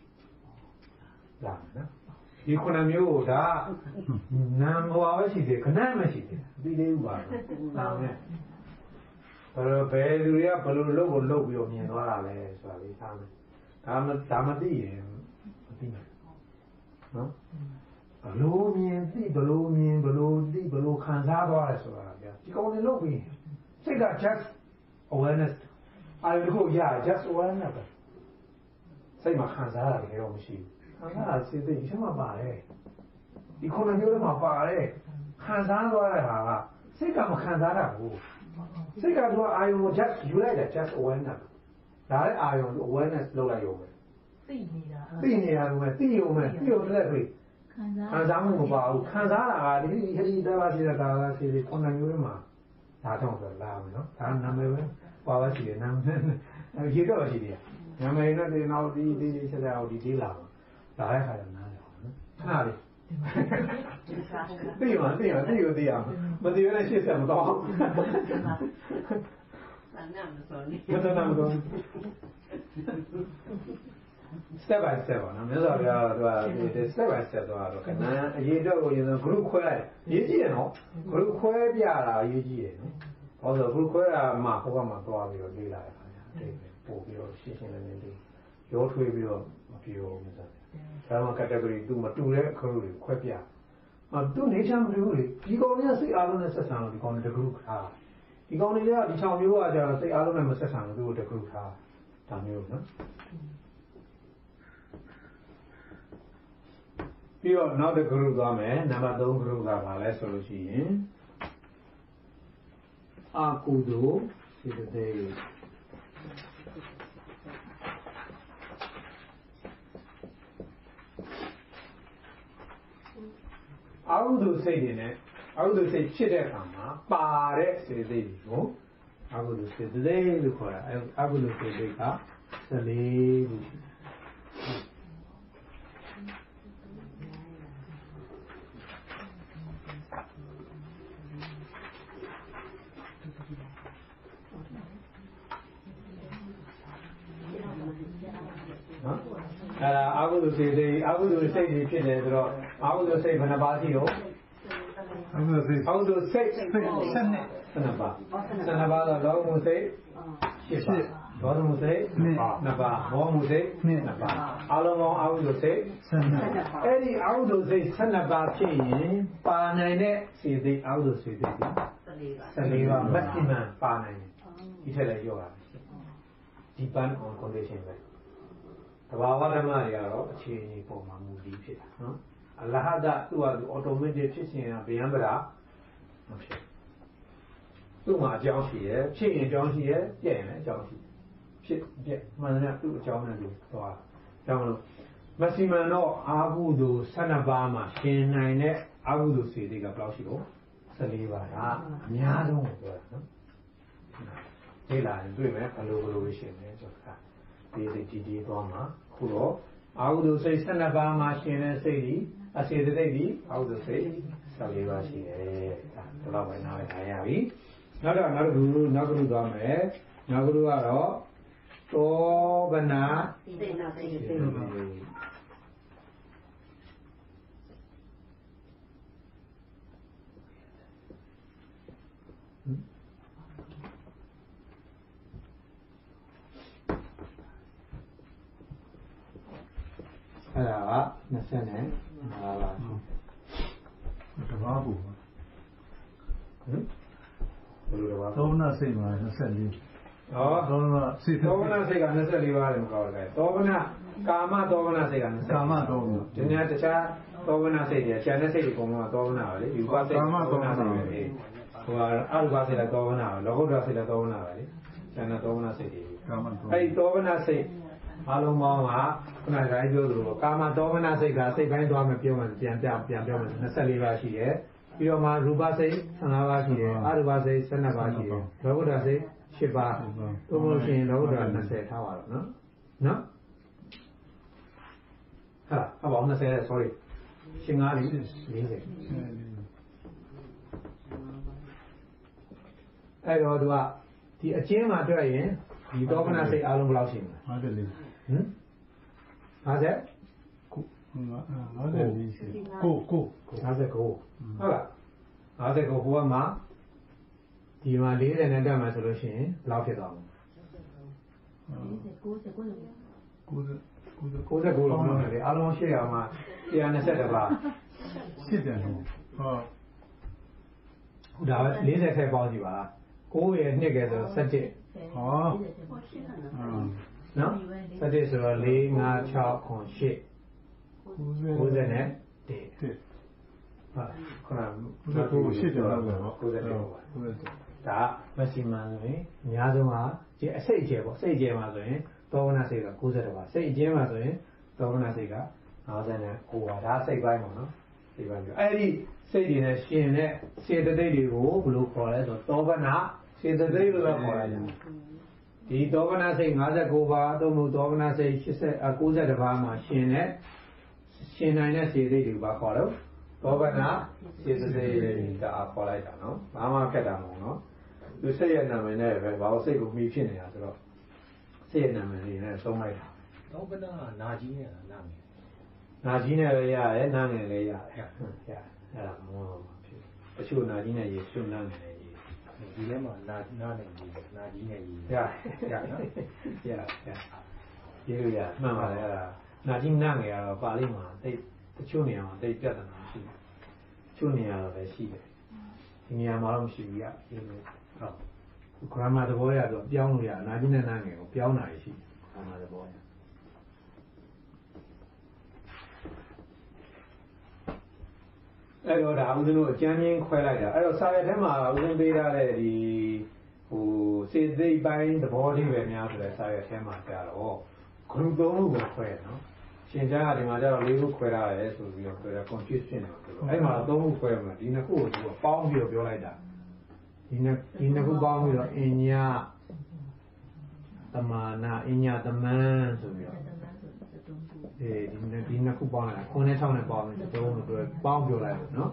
လားနော်ဒီခုနှစ်မျိုးကိုဒါနာမ်ဘဝပဲရှိတယ်ခဏမှရှိတယ်ဒီလေးဥပါဒါနဲ့ဘယ်လူတွေကဘယ်လိုလုပ်ကိုလုပ်ပြီးတော့မြင်သွားတာလဲဆိုတာလေးသားမယ်ဒါမသိရင်မသိဘူးနော်ဘလို့မြင်သိဘလို့မြင်ဘလို့သိဘလို့ခံစားသွားတယ်ဆိုတာကြာဒီကောင်တွေလုပ်ပြီးစိတ်က just awareness အဲ့ဒီကိုရ just awareness ပဲစိတ်မှာခံစားတာလည်းတော့မရှိဘူးခံစားတာစိတ်သိရှင်းမှာပါတယ်ဒီခုနှစ်မျိုးထဲမှာပါတယ်ခံစားသွားတဲ့ဟာကစိတ်ကမခံစားတာဘူးစိတ်ကတော့အာယုံကို just ယူလိုက်တာ just awareness ဒါလည်းအာယုံကို awareness လုပ်လိုက်ရုံပဲသိနေတာပဲသိရုံနဲ့လက်ပြီးခံစားမှုမပါဘူးခံစားတာကဒီဟိတဘာစီတာကစီခုနှစ်မျိုးထဲမှာဒါကြောင့်ဆိုလာမယ်နော်ဒါနာမည်ပဲပါပါရှိတယ်နာမည်ရေတော့ရှိတယ်နာမည်နဲ့ဒီနောက်ဒီဆက်တာဒီသေးလာဒါလည်းခါရနားတယ်နော်ခဏလေးသိရသိအောင်မသိရတဲ့ရှေ့ဆက်မတော့ဆန္ဒမစောနေမတနာမတော့ step by step ပါနော်မြတ်စွာဘုရားကသူက step by step တော့ခဏအရေးတော့ကိုရင် group ခွဲလိုက်ရေးကြည့်ရနော် group ခွဲပြတာရေးကြည့်ရနော်ဘာလို့ခုခွဲတာမှဟိုကမှသွားပြီးတော့လေးလာတယ်ခါကျပို့ပြီးတော့ရှင်းရှင်းလင်းလင်းလေးရောထွေးပြီးတော့မပြောဘူးစမ်းဒါမှ category သူမတူတဲ့ခရုတွေခွဲပြသူနေချမ်းမတူဘူးလေဒီကောင်တွေကစိတ်အားလုံးနဲ့ဆက်ဆံလို့ဒီကောင်တွေတကူခါဒီကောင်တွေကဒီချောင်မျိုးကကျတော့စိတ်အားလုံးနဲ့မဆက်ဆံလို့သူတို့တကူခါဒါမျိုးနော်ပြီးတော့နောက်တစ် group သွားမယ်နံပါတ်3 group ကဘာလဲဆိုလို့ရှိရင်အာကုသိုလ်စေတသိက်အာဟုတုစိတ်တွေနဲ့အာဟုတုစိတ်ဖြစ်တဲ့အခါမှာပါတဲ့စေတသိက်တွေကိုအာဟုတုစေတသိက်လို့ခေါ်တာအာဟုတုစေတသိက်က14ခုရှိတယ်အဲ့ဒါအာဟုတုစိတ်တွေအာဟုတုစိတ်တွေဖြစ်တယ်ဆိုတော့အာဟုတုစိတ်ဘယ်နှပါးရှိတော့အာဟုတုစိတ်12ပါး12ပါးတော့လောမှုစိတ်8ပါးဒေါသမှုစိတ်2ပါးမောမှုစိတ်2ပါးအလုံးပေါင်းအာဟုတုစိတ်12အဲ့ဒီအာဟုတုစိတ်12ပါးဖြစ်ရင်ပါနိုင်တဲ့စိတ်တွေအာဟုတုစိတ်တွေ14ပါး maximum ပါနိုင်တယ်ဒီထက်လည်းရောရတယ် depend on condition ပဲတဘာဝဓမ္မတွေကတော့အခြေအနေပုံမှာမူတည်ဖြစ်တာနော်အလဟဒသူ့ဟာသူ automatic ဖြစ်ခြင်းကဗျံပရာမဖြစ်သူ့မှာအကြောင်းရှိရဲ့ဖြစ်ရင်အကြောင်းရှိရဲ့ပြည့်ရင်လည်းအကြောင်းရှိဖြစ်ပြည့်မှန်တယ်သူ့အကြောင်းနဲ့သူသွားကြောင်းလို့ maximum တော့အာဟုတု12ပါးမှာရှင်နိုင်တဲ့အာဟုတုစေတိကဘယ်လောက်ရှိတော့14ပါးကအများဆုံးကိုပြောတာနော်ဒီလာရင်တွေ့မယ်ဘယ်လိုရှင်လဲဆိုတာဒီဒီသွားမှာခုတော့အာဟုတုစိတ်12ပါးမှာရှင်တဲ့စိတ်ဒီအစေတသိက်ဒီအာဟုတုစိတ်14ပါးရှိတယ်ဒါတော့ပဲနားလည်ထားရပြီနောက်တစ်ခုသွားမယ်နောက်တစ်ခုကတော့သောဗနာစေနာစိတ်အဲ့ဒါက25ပါးတဘာဘူးဘယ်လိုလဲသောမနစိတ်မှာ24 ဟောသောမနစိတ်က24ပါးတယ်မကောက်လိုက်သောမနကာမသောမနစိတ်က24 ကာမသောမနဒီနေ့တခြားသောမနစိတ်တွေကျန်တဲ့စိတ်တွေပုံမှန်သောမနပါလေယူပါစိတ်ကာမသောမနပဲဟိုကအရုပါစိတ်လည်းသောမနပါလောကုတ္တရာစိတ်လည်းသောမနပါလေကျန်တဲ့သောမနစိတ်တွေကာမသောအဲ့ဒီသောမနစိတ်အလုံးပေါင်းကခုနကပြောသလိုကာမသောမနစိတ်ကစိတ်ပိုင်းသွားမှပြောမှပြန်ပြောမှ24ပါးရှိတယ်ပြီးတော့မှရူပစိတ်15ပါးရှိတယ်အရူပစိတ်12ပါးရှိတယ်လောကုတ္တရာစိတ်10ပါးသို့မဟုတ်ရှင်လောကုတ္တရာ20ထားပါတော့နော်ဟာဘာ20 sorry ရှင်ငါး40အဲ့တော့သူကဒီအချင်းမှာတွေ့ရင်ဒီသောမနစိတ်အလုံးဘယ်လောက်ရှိမလဲ 54 50 59ဟုတ်လား59ဟိုကမှဒီမှာ40နဲ့တက်မှဆိုလို့ရှိရင်ဘယ်လောက်ဖြစ်သွားမလဲ99လုံးလုံးလေအလုံး800မှာ120ပါဖြစ်တယ်ဟုတ်ဒါပဲ40ထည့်ပေါင်းကြည့်ပါ9ရဲ့2ကဲဆို17 ဟောနော်17ဆိုတော့4 5 6 9 8 90နဲ့1ဟာခဏ 90ရှိတယ်တော့ 90ဒါမက်ဆီမန်ဆိုရင်အများဆုံးကဒီအစိတ်အကျယ်ပေါ့စိတ်အကျယ်မှာဆိုရင်သောမနစိတ်က90ပါစိတ်အကျယ်မှာဆိုရင်သောမနစိတ်က59ပါဒါစိတ်ပိုင်းပေါ့နော်စိတ်ပိုင်းပြောအဲ့ဒီစိတ်တွေနဲ့ရှင်တဲ့စေတသိက်တွေကိုဘယ်လိုခေါ်လဲဆိုတော့သောဗနာစေတသိက်လို့ပဲခေါ်ရတယ်ဒီသောဗနာစိတ်59ပါသို့မဟုတ်သောဗနာစိတ်90 90ပါမှာရှင်နိုင်တဲ့စေတသိက်တွေကိုခေါ်တော့သောဗနာစေတသိက်ကခေါ်လိုက်တာနော်ဘာမှခက်တာမဟုတ်နော်သူစိတ်ရဲ့နာမည်နဲ့ပဲဘာလို့စိတ်ကိုမှီဖြစ်နေတာဆိုတော့စိတ်ရဲ့နာမည်လေးနဲ့သုံးလိုက်တာသောဗနာနာကြီးနဲ့နာမည်နာကြီးနဲ့လည်းရတယ်နာငယ်လည်းရတယ်အဲ့ဒါမောဖြစ်တချို့နာကြီးနဲ့ရေဆွနာငယ်လည်းရေဒီထဲမှာနာနဲ့ကြီးနာကြီးနဲ့ကြီးရနော်ရပြေးလို့ရမှန်ပါလေအဲ့ဒါနာကြီးနာငယ်ကတော့ပါဠိမှာတိတ်တချို့နေရာမှာတိတ်ပြဿနာရှိတယ်ချို့နေရာတော့လည်းရှိတယ်ဒီနေရာမှာတော့မရှိဘူးရပြေးလို့ဟုတ်ဂရမာသဘောရဆိုပြောင်းလို့ရနာကြီးနဲ့နာငယ်ကိုပြောင်းတာရှိတယ်ဂရမာသဘောရအဲ့တော့ဒါဦးဇင်းတို့အကျဉ်းချင်းခွဲလိုက်တာအဲ့တော့စာရွက်ထဲမှာဦးဇင်းပေးထားတဲ့ဒီစေသိပ်ပိုင်းသဘောတည်းပဲများဆိုတဲ့စာရွက်ထဲမှာကြတော့ဂရုသုံးခုကိုခွဲနော်ရှင်ကျမ်းကဒီမှာကျတော့၄ခုခွဲထားတယ်ဆိုပြီးတော့ပြောတာ confuse ဖြစ်နေတယ်အဲ့မှာ၃ခုခွဲမှာဒီနှစ်ခုကိုသူကပေါင်းပြီးတော့ပြောလိုက်တာဒီနှစ်ခုပေါင်းပြီးတော့အညာတမာနာအညာတမန်ဆိုပြီးတော့ဒီနှစ်ခုပေါင်းလိုက်9နဲ့6နဲ့ပေါင်းပြီးတော့တို့ပေါင်းပြောလိုက်တယ်နော်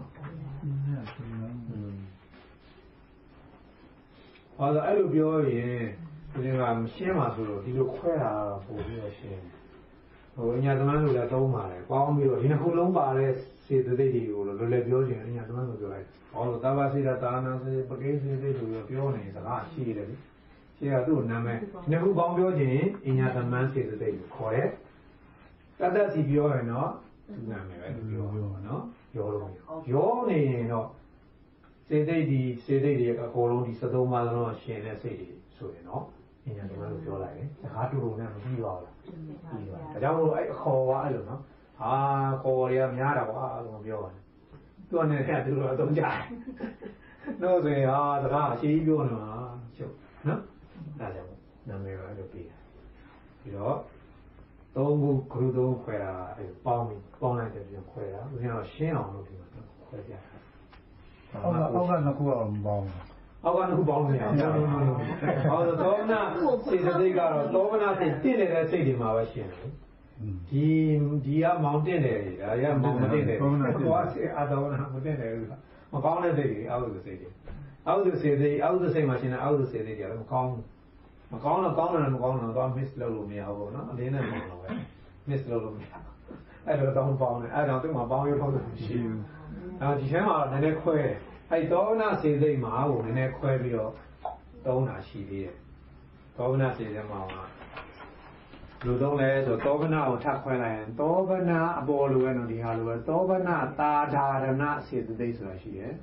အဲ့လိုပြောရင်ဒီကမရှင်းပါဆိုတော့ဒီလိုခွဲတာတော့ပို့ပြီးတော့ရှင်းအညာသမန်းလို့လည်းသုံးပါတယ်ပေါင်းပြီးတော့ဒီနှစ်ခုလုံးပါတဲ့စေတသိက်တွေကိုလွယ်လွယ်ပြောချင်အညာသမန်းလို့ပြောလိုက်လို့သာဝစေတသာနာစေပကိစေသိဆိုပြီးပြောနေစကားရှိတယ်လေရှင်းကသူ့နာမည်ဒီနှစ်ခုပေါင်းပြောချင်အညာသမန်းစေတသိက်ကိုခေါ်တယ်တတ်တတ်စီပြောရင်တော့သူ့နာမည်ပဲသူပြောနော်ပြောလို့ရောနေရင်တော့စေသိက်တွေအကုန်လုံးဒီ73ပါးလုံးရှင်တဲ့စိတ်တွေဆိုရင်တော့အညာသမန်းလို့ပြောလိုက်တယ်စကားတူတူနဲ့မပြီးပါဘူးပြီးပါဒါကြောင့်မို့အဲ့အခေါ်ကအဲ့လိုနော်ဟာခေါ်ရများတာကွာလို့ပြောတယ်သူကလည်းသူတို့အသုံးကြတယ်လို့ဆိုရင်ဟာစကားအရှိကြီးပြောနေမှာချုပ်နော်ဒါကြောင့်နာမည်ပဲလို့ပြီးတယ်ပြီးတော့သုံးခုဂရုသုံးခွဲတာအဲ့ပေါင်းလိုက်တယ်ပြန်ခွဲတာဦးဇင်းတော့ရှင်းအောင်လုပ်ပြီးမှခွဲပြတာအောက်ကနှစ်ခုအောင်ပေါင်းအောက်ကနှစ်ခုပေါင်းနေအောင်ဟောသောမနာစေတသိက်ကတော့သောမနာစိတ်တင့်နေတဲ့စိတ်တွေမှာပဲရှင်းတယ်ဒီကမောင်တင်တယ်ဒါရမောင်မတင်တယ်ဘောစေအသောမနာမတင်တယ်မကောင်းတဲ့စိတ်တွေအောက်စုစိတ်တွေအောက်စုစိတ်မှာရှင်းတဲ့အောက်စုစိတ်တွေကလည်းမကောင်းတော့ကောင်းတယ်မကောင်းတော့ miss လုပ်လို့မရဘူးเนาะအလေးနဲ့မဟုတ်တော့ပဲ miss လုပ်လို့မရဘူးအဲ့တော့တောင်းပေါင်းတယ်အဲ့တော့သူ့မှာပေါင်းရုပ်ထုတ်လို့မရှိဘူးဒီထဲမှာနည်းနည်းခွဲအဲ့သောမနာစေစိတ်မှာကိုနည်းနည်းခွဲပြီးတော့သုံးတာရှိသေးတယ်သောမနာစေစိတ်မှာလူသုံးလဲဆိုသောဗနာကိုထပ်ခွဲလိုက်ရင်သောဗနာအပေါ်လိုပဲနော်ဒီဟာလိုပဲသောဗနာသာဓာရဏစေတသိက်ဆိုတာရှိတယ်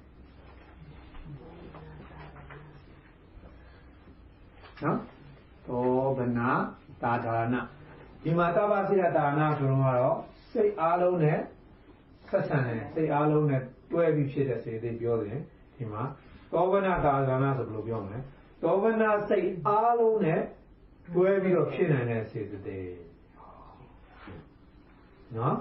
နော်သောဗနာသာဓာရဏဒီမှာသဗ္ဗစေတသာရဏဆိုတော့စိတ်အားလုံးနဲ့ဆက်ဆံတယ်စိတ်အားလုံးနဲ့တွဲပြီးဖြစ်တဲ့စေတသိက်ပြောတယ်ဒီမှာသောဗနာသာဓာရဏဆိုဘယ်လိုပြောမလဲသောဗနာစိတ်အားလုံးနဲ့တွဲပြီးတော့ဖြစ်နိုင်တဲ့စေတသိက်နော်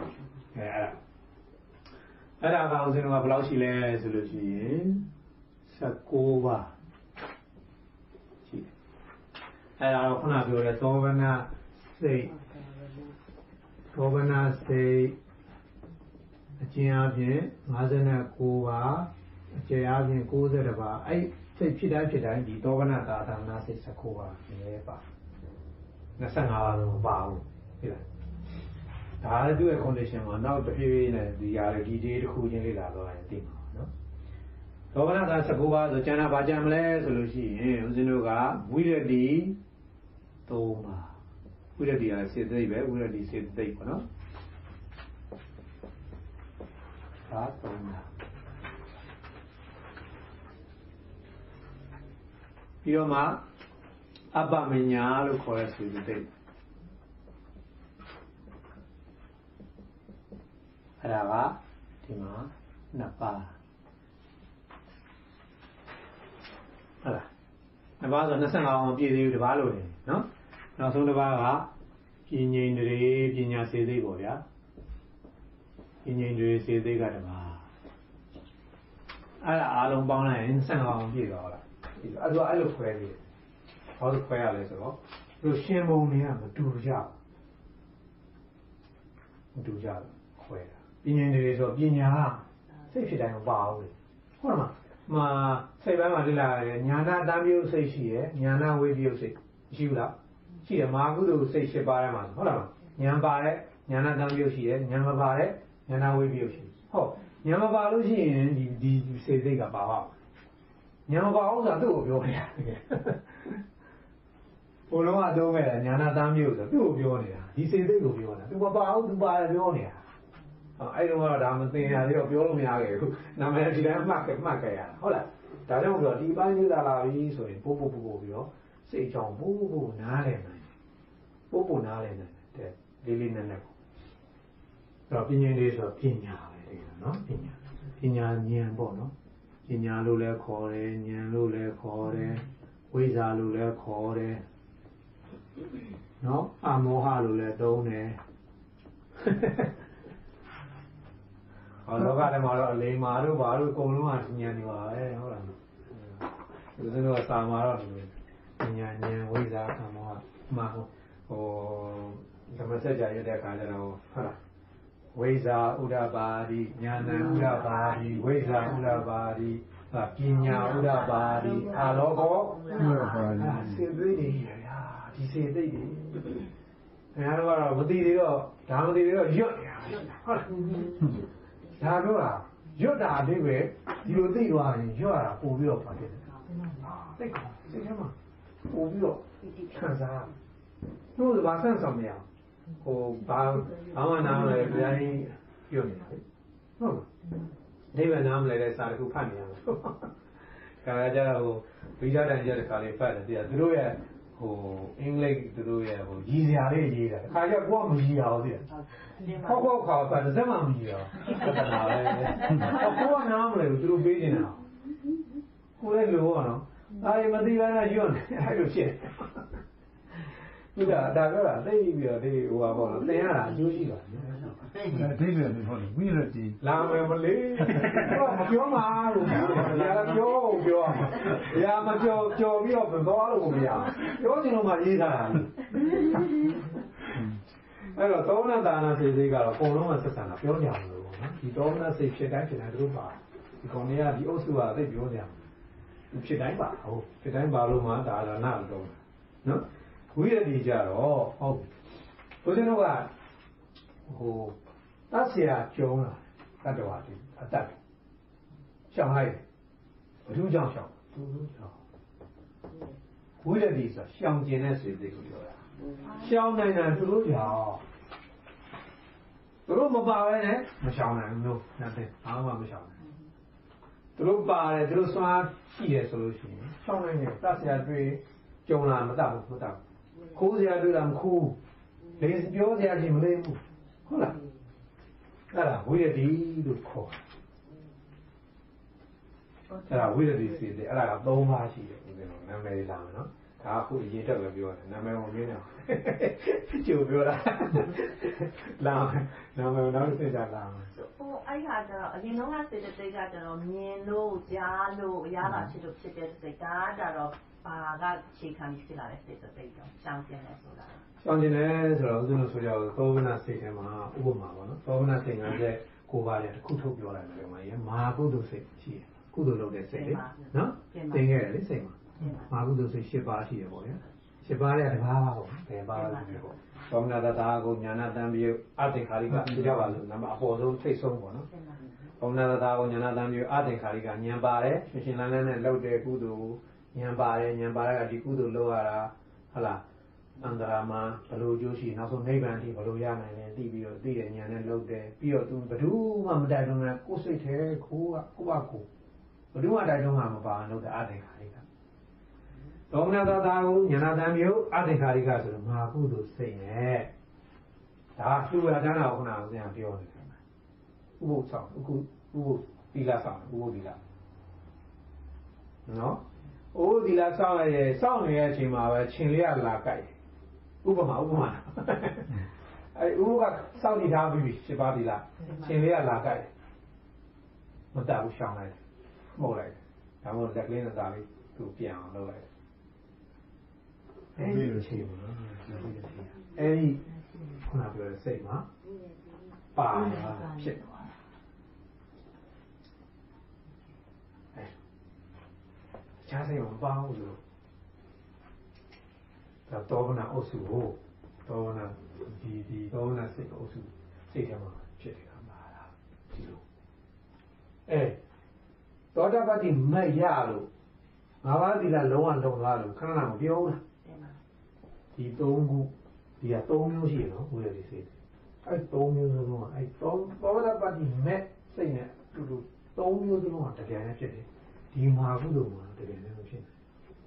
အဲ့ဒါကဦးဇင်းတို့ကဘယ်လောက်ရှိလဲဆိုလို့ရှိရင်19ပါးရှိတယ်အဲ့ဒါတော့ခုနပြောတဲ့သောဗနာစိတ်အကျဉ်းအပြင်59ပါးအကျယ်အပြင်90ပါးအဲ့စိတ်ဖြစ်တိုင်းဒီသောဗနာသာသနာစိတ်19ပါးလည်းပါ25ပါးလုံးပါဘူးဟုတ်လားဒါလည်းသူ့ရဲ့ condition မှာနောက်တစ်ဖြည်းဖြည်းနဲ့ဒီຢာတွေဒီ day တစ်ခုချင်းလေ့လာတော့ရင်သိမှာနော်သောဗနာသာ19ပါးဆိုကျန်တာဘာကြံမလဲဆိုလို့ရှိရင်ဦးဇင်းတို့ကဝိရတိ3ပါးဝိရတိကစေတသိက်ပဲဝိရတိစေတသိက်ပေါ့နော်ဒါ3ပါးပြီးတော့မှအပ္ပမညာလို့ခေါ်တဲ့စေတသိက်အဲ့ဒါကဒီမှာ2ပါးဟုတ်လား2ပါးဆို25အောင်ပြည့်သေးဘူးတစ်ပါးလို့နေနော်နောက်ဆုံးတစ်ပါးကပြဉ္ဉ္ဒရေပညာစေသိက်ပေါ့ဗျာပြဉ္ဉ္ဒရေစေသိက်ကတစ်ပါးအဲ့ဒါအားလုံးပေါင်းလိုက်ရင်25အောင်ပြည့်သွားလားအဲ့ဒါအဲ့လိုခွဲပြီးဘာလို့ခွဲရလဲဆိုတော့သူရှင်ပုံတွေကမတူကြခွဲတာပညာတွေဆိုပညာစိတ်ဖြစ်တိုင်းမပါဘူးဟုတ်လားမစိတ်ပိုင်းမှာလေ့လာရတယ်ညာနာတမ်းပြုစိတ်ရှိရယ်ညာနာဝိပယုစိတ်ရှိဘူးလားရှိတယ်မာကုသိုလ်စိတ်8ပါးထဲမှာဟုတ်လားညာပါတဲ့ညာနာတမ်းပြုရှိရယ်ညာမပါတဲ့ညာနာဝိပယုရှိဟုတ်ညာမပါလို့ရှိရင်ဒီစေစိတ်ကပါပါညာမပါအောင်ဆိုတာသူ့ကိုပြောနေတာဘုလုံးကတော့မဲ့ညာနာသားမျိုးဆိုသူ့ကိုပြောနေတာဒီစေသိက်ကိုပြောနေတာသူမပါအောင်သူပါတယ်ပြောနေတာအဲ့တော့ဒါမသိရသေးတော့ပြောလို့မရခဲ့ဘူးနာမည်ဒီတိုင်းမှတ်ခဲ့ရတာဟုတ်လားဒါကြောင့်ဆိုတော့ဒီပိုင်းကြီးလာပြီဆိုရင်ပို့ပြီးတော့စိတ်ကြောင့်ပို့နားလည်နိုင်ပို့နားလည်နိုင်တဲ့လေးနဲ့ပေါ့တော့ပြင်းရင်လေးဆိုတော့ပညာပဲလေနော်ပညာဉာဏ်ပေါ့နော်ပညာလို့လည်းခေါ်တယ်ဉာဏ်လို့လည်းခေါ်တယ်ဝိဇ္ဇာလို့လည်းခေါ်တယ်နော်အမောဟလို့လည်းသုံးတယ်လောကထဲမှာတော့အလိမ္မာတို့ဘာတို့အကုန်လုံးကဉာဏ်တွေပါပဲဟုတ်လားဒီလိုတော့စာမာတော့ဉာဏ်ဝိဇ္ဇာအမောဟမှာဟိုဓမ္မစကြာရတဲ့အခါကျတော့ဟုတ်လားဝိဇ္ဇာဥဒ္ဒပါတိဉာဏ်ဥဒ္ဒပါတိဝိဇ္ဇာဥဒ္ဒပါတိပညာဥဒ္ဒပါတိအာလောကောဥဒ္ဒပါတိစေသိတွေရာဒီစေသိတွေခင်ဗျားတို့ကတော့မသိသေးတော့ဒါမသိသေးတော့ရွတ်နေတာဟုတ်လားဒါပြောတာရွတ်တာအတိပဲဒီလိုသိသွားရင်ရွတ်ရတာပို့ပြီးတော့ပါတယ်သိကောစိတ်ထဲမှာပို့ပြီးတော့ခံစားတို့ဘာဆန့်ဆောင်မရဟိုဘာမှနားမလဲဗျာကြီးပြောနေတာလေဟုတ်ဒီဘက်နားမလဲတဲ့စာတစ်ခုဖတ်နေရမှာခါကြတော့ဟိုဗီဇာတန်ချက်တစ်ခါလေးဖတ်တယ်သူတို့ရဲ့ဟိုအင်္ဂလိပ်သူတို့ရဲ့ဟိုရည်စရာလေးရေးတာခါကြကိုကမရည်ရအောင်သိတယ်ခေါက်ခါဖတ်တယ်စက်မှမရည်ရအောင်ပြဿနာပဲကိုကနားမလဲဘူးသူတို့ပေးနေတာကိုလည်းလိုရနော်အားမသိဘဲနဲ့ညွန့်အဲ့လိုဖြစ်ဒီကဒါပြောတာသိပြီးတော့ဒီဟိုပါပေါ့နော်သင်ရတာအကျိုးရှိပါတယ်အဓိပ္ပာယ်မျိုးဟုတ်တယ်ဝိရတိလာမယ်မလေးတော့မပြောမှာလို့ညာပြောရာမကြော်ပြီးတော့သွားလို့မရပြောချင်လို့မှရေးထားတာအဲ့တော့သောမနတာနာစိတ်ကတော့အကုန်လုံးကဆက်ဆံတာပြောကြမလို့နော်ဒီသောမနစိတ်ဖြစ်တိုင်းသူတို့ပါဒီကောင်တွေကဒီအုပ်စုကသိပြောကြတယ်ဖြစ်တိုင်းပါဟုတ်ဖြစ်တိုင်းပါလို့မှဒါလာနာတော့နော်ဝိရတိကြတော့ဟုတ်ဘုရားတို့ကဟိုတတ်เสียကျုံးလာတတ်တော်ဟာအတတ်ရှောင်လိုက်ဘယ်သူကြောင့်ရှောင်သူတို့ရှောင်ဝိရတိဆိုရှောင်ကျင်တဲ့စိတ်တွေကိုပြောတာရှောင်နိုင်တာသူတို့ကြောင့်သူတို့မပါဘဲနဲ့မရှောင်နိုင်ဘူးလို့နားတယ်အားမမရှောင်နိုင်သူတို့ပါတယ်သူတို့စွမ်းရှိတယ်ဆိုလို့ရှိရင်ရှောင်နိုင်တယ်တတ်เสียတွေ့ကျုံလာမတတ်ဘူးခိုးစရာတွေ့တာမခိုးလေပြောစရာချင်းမလေးဘူးဟုတ်လားအဲ့ဒါဝိရတိလို့ခေါ်အဲ့ဒါဝိရတိစီတယ်အဲ့ဒါက၃ပါးရှိတယ်ဦးဇင်းတို့နာမည်လာမယ်နော်ဒါအခုအရေးတက်ပဲပြောတယ်နာမည်ဝင်နေတယ်ကျိုးပြောတာလာနာမည်နောက်သိကြလာမယ်ဟိုအဲ့ခါကျတော့အရင်တော့ကစေတသိက်ကကျတော့မြင်လို့ကြားလို့အရာသာဖြစ်လို့ဖြစ်တဲ့စိတ်ဒါကြတော့ဘာကခြေခံဖြစ်လာတဲ့စိတ်သိက်တော့ရှောင်ကျင်လဲဆိုတာရှောင်ကျင်တယ်ဆိုတော့ဦးဇင်းတို့ဆိုကြတော့သောဝနာစိတ်ထဲမှာဥပမာပေါ့နော်သောဝနာစိတ်ကလည်းကိုယ်ပါတဲ့တစ်ခုထုတ်ပြောလိုက်တယ်မှာရေမာကုသိုလ်စိတ်ရှိတယ်ကုသိုလ်လုပ်တဲ့စိတ်လေနော်သင်ခဲ့တယ်လေစိတ်မှာမာကုသိုလ်စိတ်၈ပါးရှိတယ်ပေါ့ဗျာ၈ပါးရဲ့တစ်ပါးပါပေါ့ဘယ်ပါလဲဒီပေါ့သောမနာတတာကိုညာနာတံပြုအသင်္ခါရိကပြကြပါလို့နံပါတ်အပေါ်ဆုံးထိတ်ဆုံးပေါ့နော်သောမနာတတာကိုညာနာတံပြုအသင်္ခါရိကဉာဏ်ပါတယ်ရှင်ရှင်လန်းလန်းနဲ့လုပ်တဲ့ကုသိုလ်ဉာဏ်ပါတယ်ဉာဏ်ပါတဲ့ကဒီကုသိုလ်လုပ်ရတာဟုတ်လားအန္တရာမှာဘယ်လိုကျိုးရှိနောက်ဆုံးနိဗ္ဗာန်ထိဘယ်လိုရနိုင်လဲသိပြီးတော့သိတဲ့ဉာဏ်နဲ့လုပ်တယ်ပြီးတော့သူဘယ်သူမှမတိုက်တွန်းနဲ့ကိုယ်စိတ်ထဲကိုကကိုယ့်ဘာကိုဘယ်သူမှတိုက်တွန်းမှာမပါလို့တဲ့အသင်္ခါရိကသောမနာတတာကိုဉာဏတံပြုအသင်္ခါရိကဆိုတော့မာကုသိုလ်စိတ်နဲ့ဒါသူ့ရတန်းတော်ခုနကဆရာပြောနေတယ်ဥပုသ်ဆောင်အခုဥပုသ်သီလဆောင်ဥပုသ်သီလနော်အိုးဒီလားစောင့်ရစောင့်နေတဲ့အချိန်မှာပဲခြင်လေးကလာကြိုက်ဥပမာအဲဥပကစောင့်နေထားပြီး7ပါးဒီလားခြင်လေးကလာကြိုက်မတတ်ဘူးရှောင်လိုက်မှုတ်လိုက်ဒါမှမဟုတ်လက်ကလေးနဲ့သားလေးသူပြန်အောင်လုပ်လိုက်အဲဒီလိုချိန်ပါအဲဒီခုနပြောတဲ့စိတ်မှာပါလာဖြစ်ခြားစိတ်မပေါင်းလို့ဒါတောကနာအုပ်စုကိုတောကနာဒီတောကနာစိတ်အုပ်စုစိတ်ထဲမှာဖြစ်နေတာပါလားဒီလိုသောတာပတိမတ်ရလို့ငါးပါးသီလလုံးဝလုံသွားလို့ခဏမပြောဘူးလားဒီ၃ခုဒီက၃မျိုးရှိနော်ဝိရဒိစိတ်အဲ့၃မျိုးစလုံးကအဲ့၃ဘောဓပါတိမဲ့စိတ်နဲ့တူတူ၃မျိုးစလုံးကတကယ်နဲ့ဖြစ်တယ်ဒီမှာကုသိုလ်မှာတကယ်နဲ့မဖြစ်ဘူး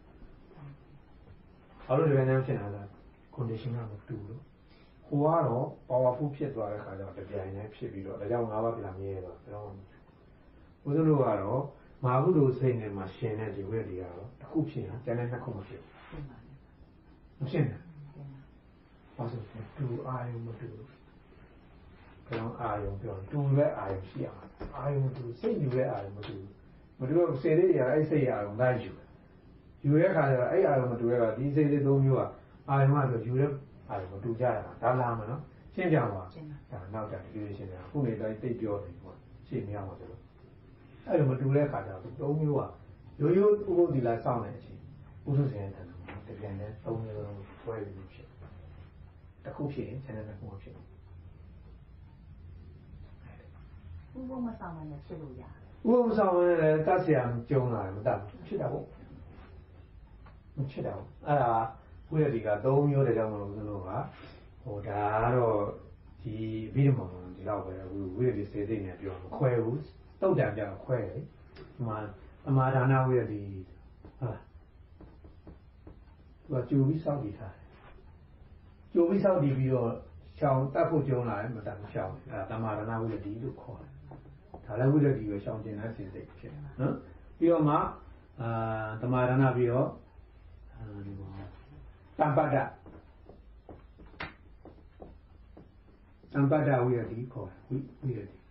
ဘာလို့တကယ်နဲ့ဖြစ်နေတာလဲ condition ကမတူလို့ဟိုကတော့ powerful ဖြစ်သွားတဲ့ခါကျတော့တကယ်နဲ့ဖြစ်ပြီးတော့ဒါကြောင့်၅ပါးပြလာမြဲတော့ဘယ်တော့မှဘုရားတို့ကတော့မာဟုတို့စိတ်နဲ့မှရှင်တဲ့ဒီဝိရဒိကတော့တစ်ခုဖြစ်ရင်ကျန်တဲ့နှစ်ခုမဖြစ်ဘူးမဖြစ်ဘူးဘာလို့လဲတူအာယုံမတူဘူးကျွန်တော်အာယုံပြောတူတဲ့အာယုံရှိအောင်အာယုံတူစိတ်ယူတဲ့အာယုံမတူမတူတော့စိတ်လေးတွေအဲ့စိတ်အာယုံလိုက်ယူတဲ့ခါကျတော့အဲ့အာယုံမတူတဲ့ကဒီစိတ်လေး၃မျိုးကအာယုံကဆိုယူတဲ့အာယုံမတူကြရတာဒါလာမယ်နော်ရှင်းကြပါဒါနောက်ကြဒီလိုရှင်းတယ်ခုနေတိုင်းတိတ်ပြောတယ်ပေါ့ရှင်းမရပါဘူးအဲ့လိုမတူတဲ့ခါကျတော့၃မျိုးကရိုးရိုးဥပုသ်သီလစောင့်နေတဲ့အချိန်ဥဒုစင်တဲ့တကယ်နဲ့၃မျိုးလုံးဆွဲပြီးဖြစ်တစ်ခုဖြစ်ရင်ကျန်တဲ့တစ်ခုမဖြစ်ဘူးဥပုသ်မဆောင်နဲ့ဖြစ်လို့ရတယ်ဥပုသ်မဆောင်နဲ့လည်းတတ်เสียမကြုံလာတယ်မတတ်ဖြစ်တာပေါ့မဖြစ်တာဘူးအဲ့ဒါဝိရဒိက၃မျိုးတည်းကြောင့်မလို့သူတို့ကဟိုဒါကတော့ဒီဘိဓမ္မာဒီလောက်ပဲဝိရဒိစေစိတ်နဲ့ပြောမခွဲဘူးတုတ်တံပြခွဲတယ်ဒီမှာအမာဒါနဝိရဒိဟုတ်သူကကြိုပြီးစောင့်တည်ထားတယ်ကြိုပြီးစောင့်တည်ပြီးတော့ရှောင်းတတ်ဖို့ကြုံလာတယ်မတတ်ဘူးရှောင်းတယ်အဲတမာဒါနဝိရဒိလို့ခေါ်တယ်ဒါလည်းဝိရဒိကိုရှောင်းခြင်းနဲ့စေစိတ်ဖြစ်တယ်နော်ပြီးတော့မှတမာဒါနပြီးတော့တမ္ပတ္တဝိရဒိခေါ်တယ်ဝိရဒိ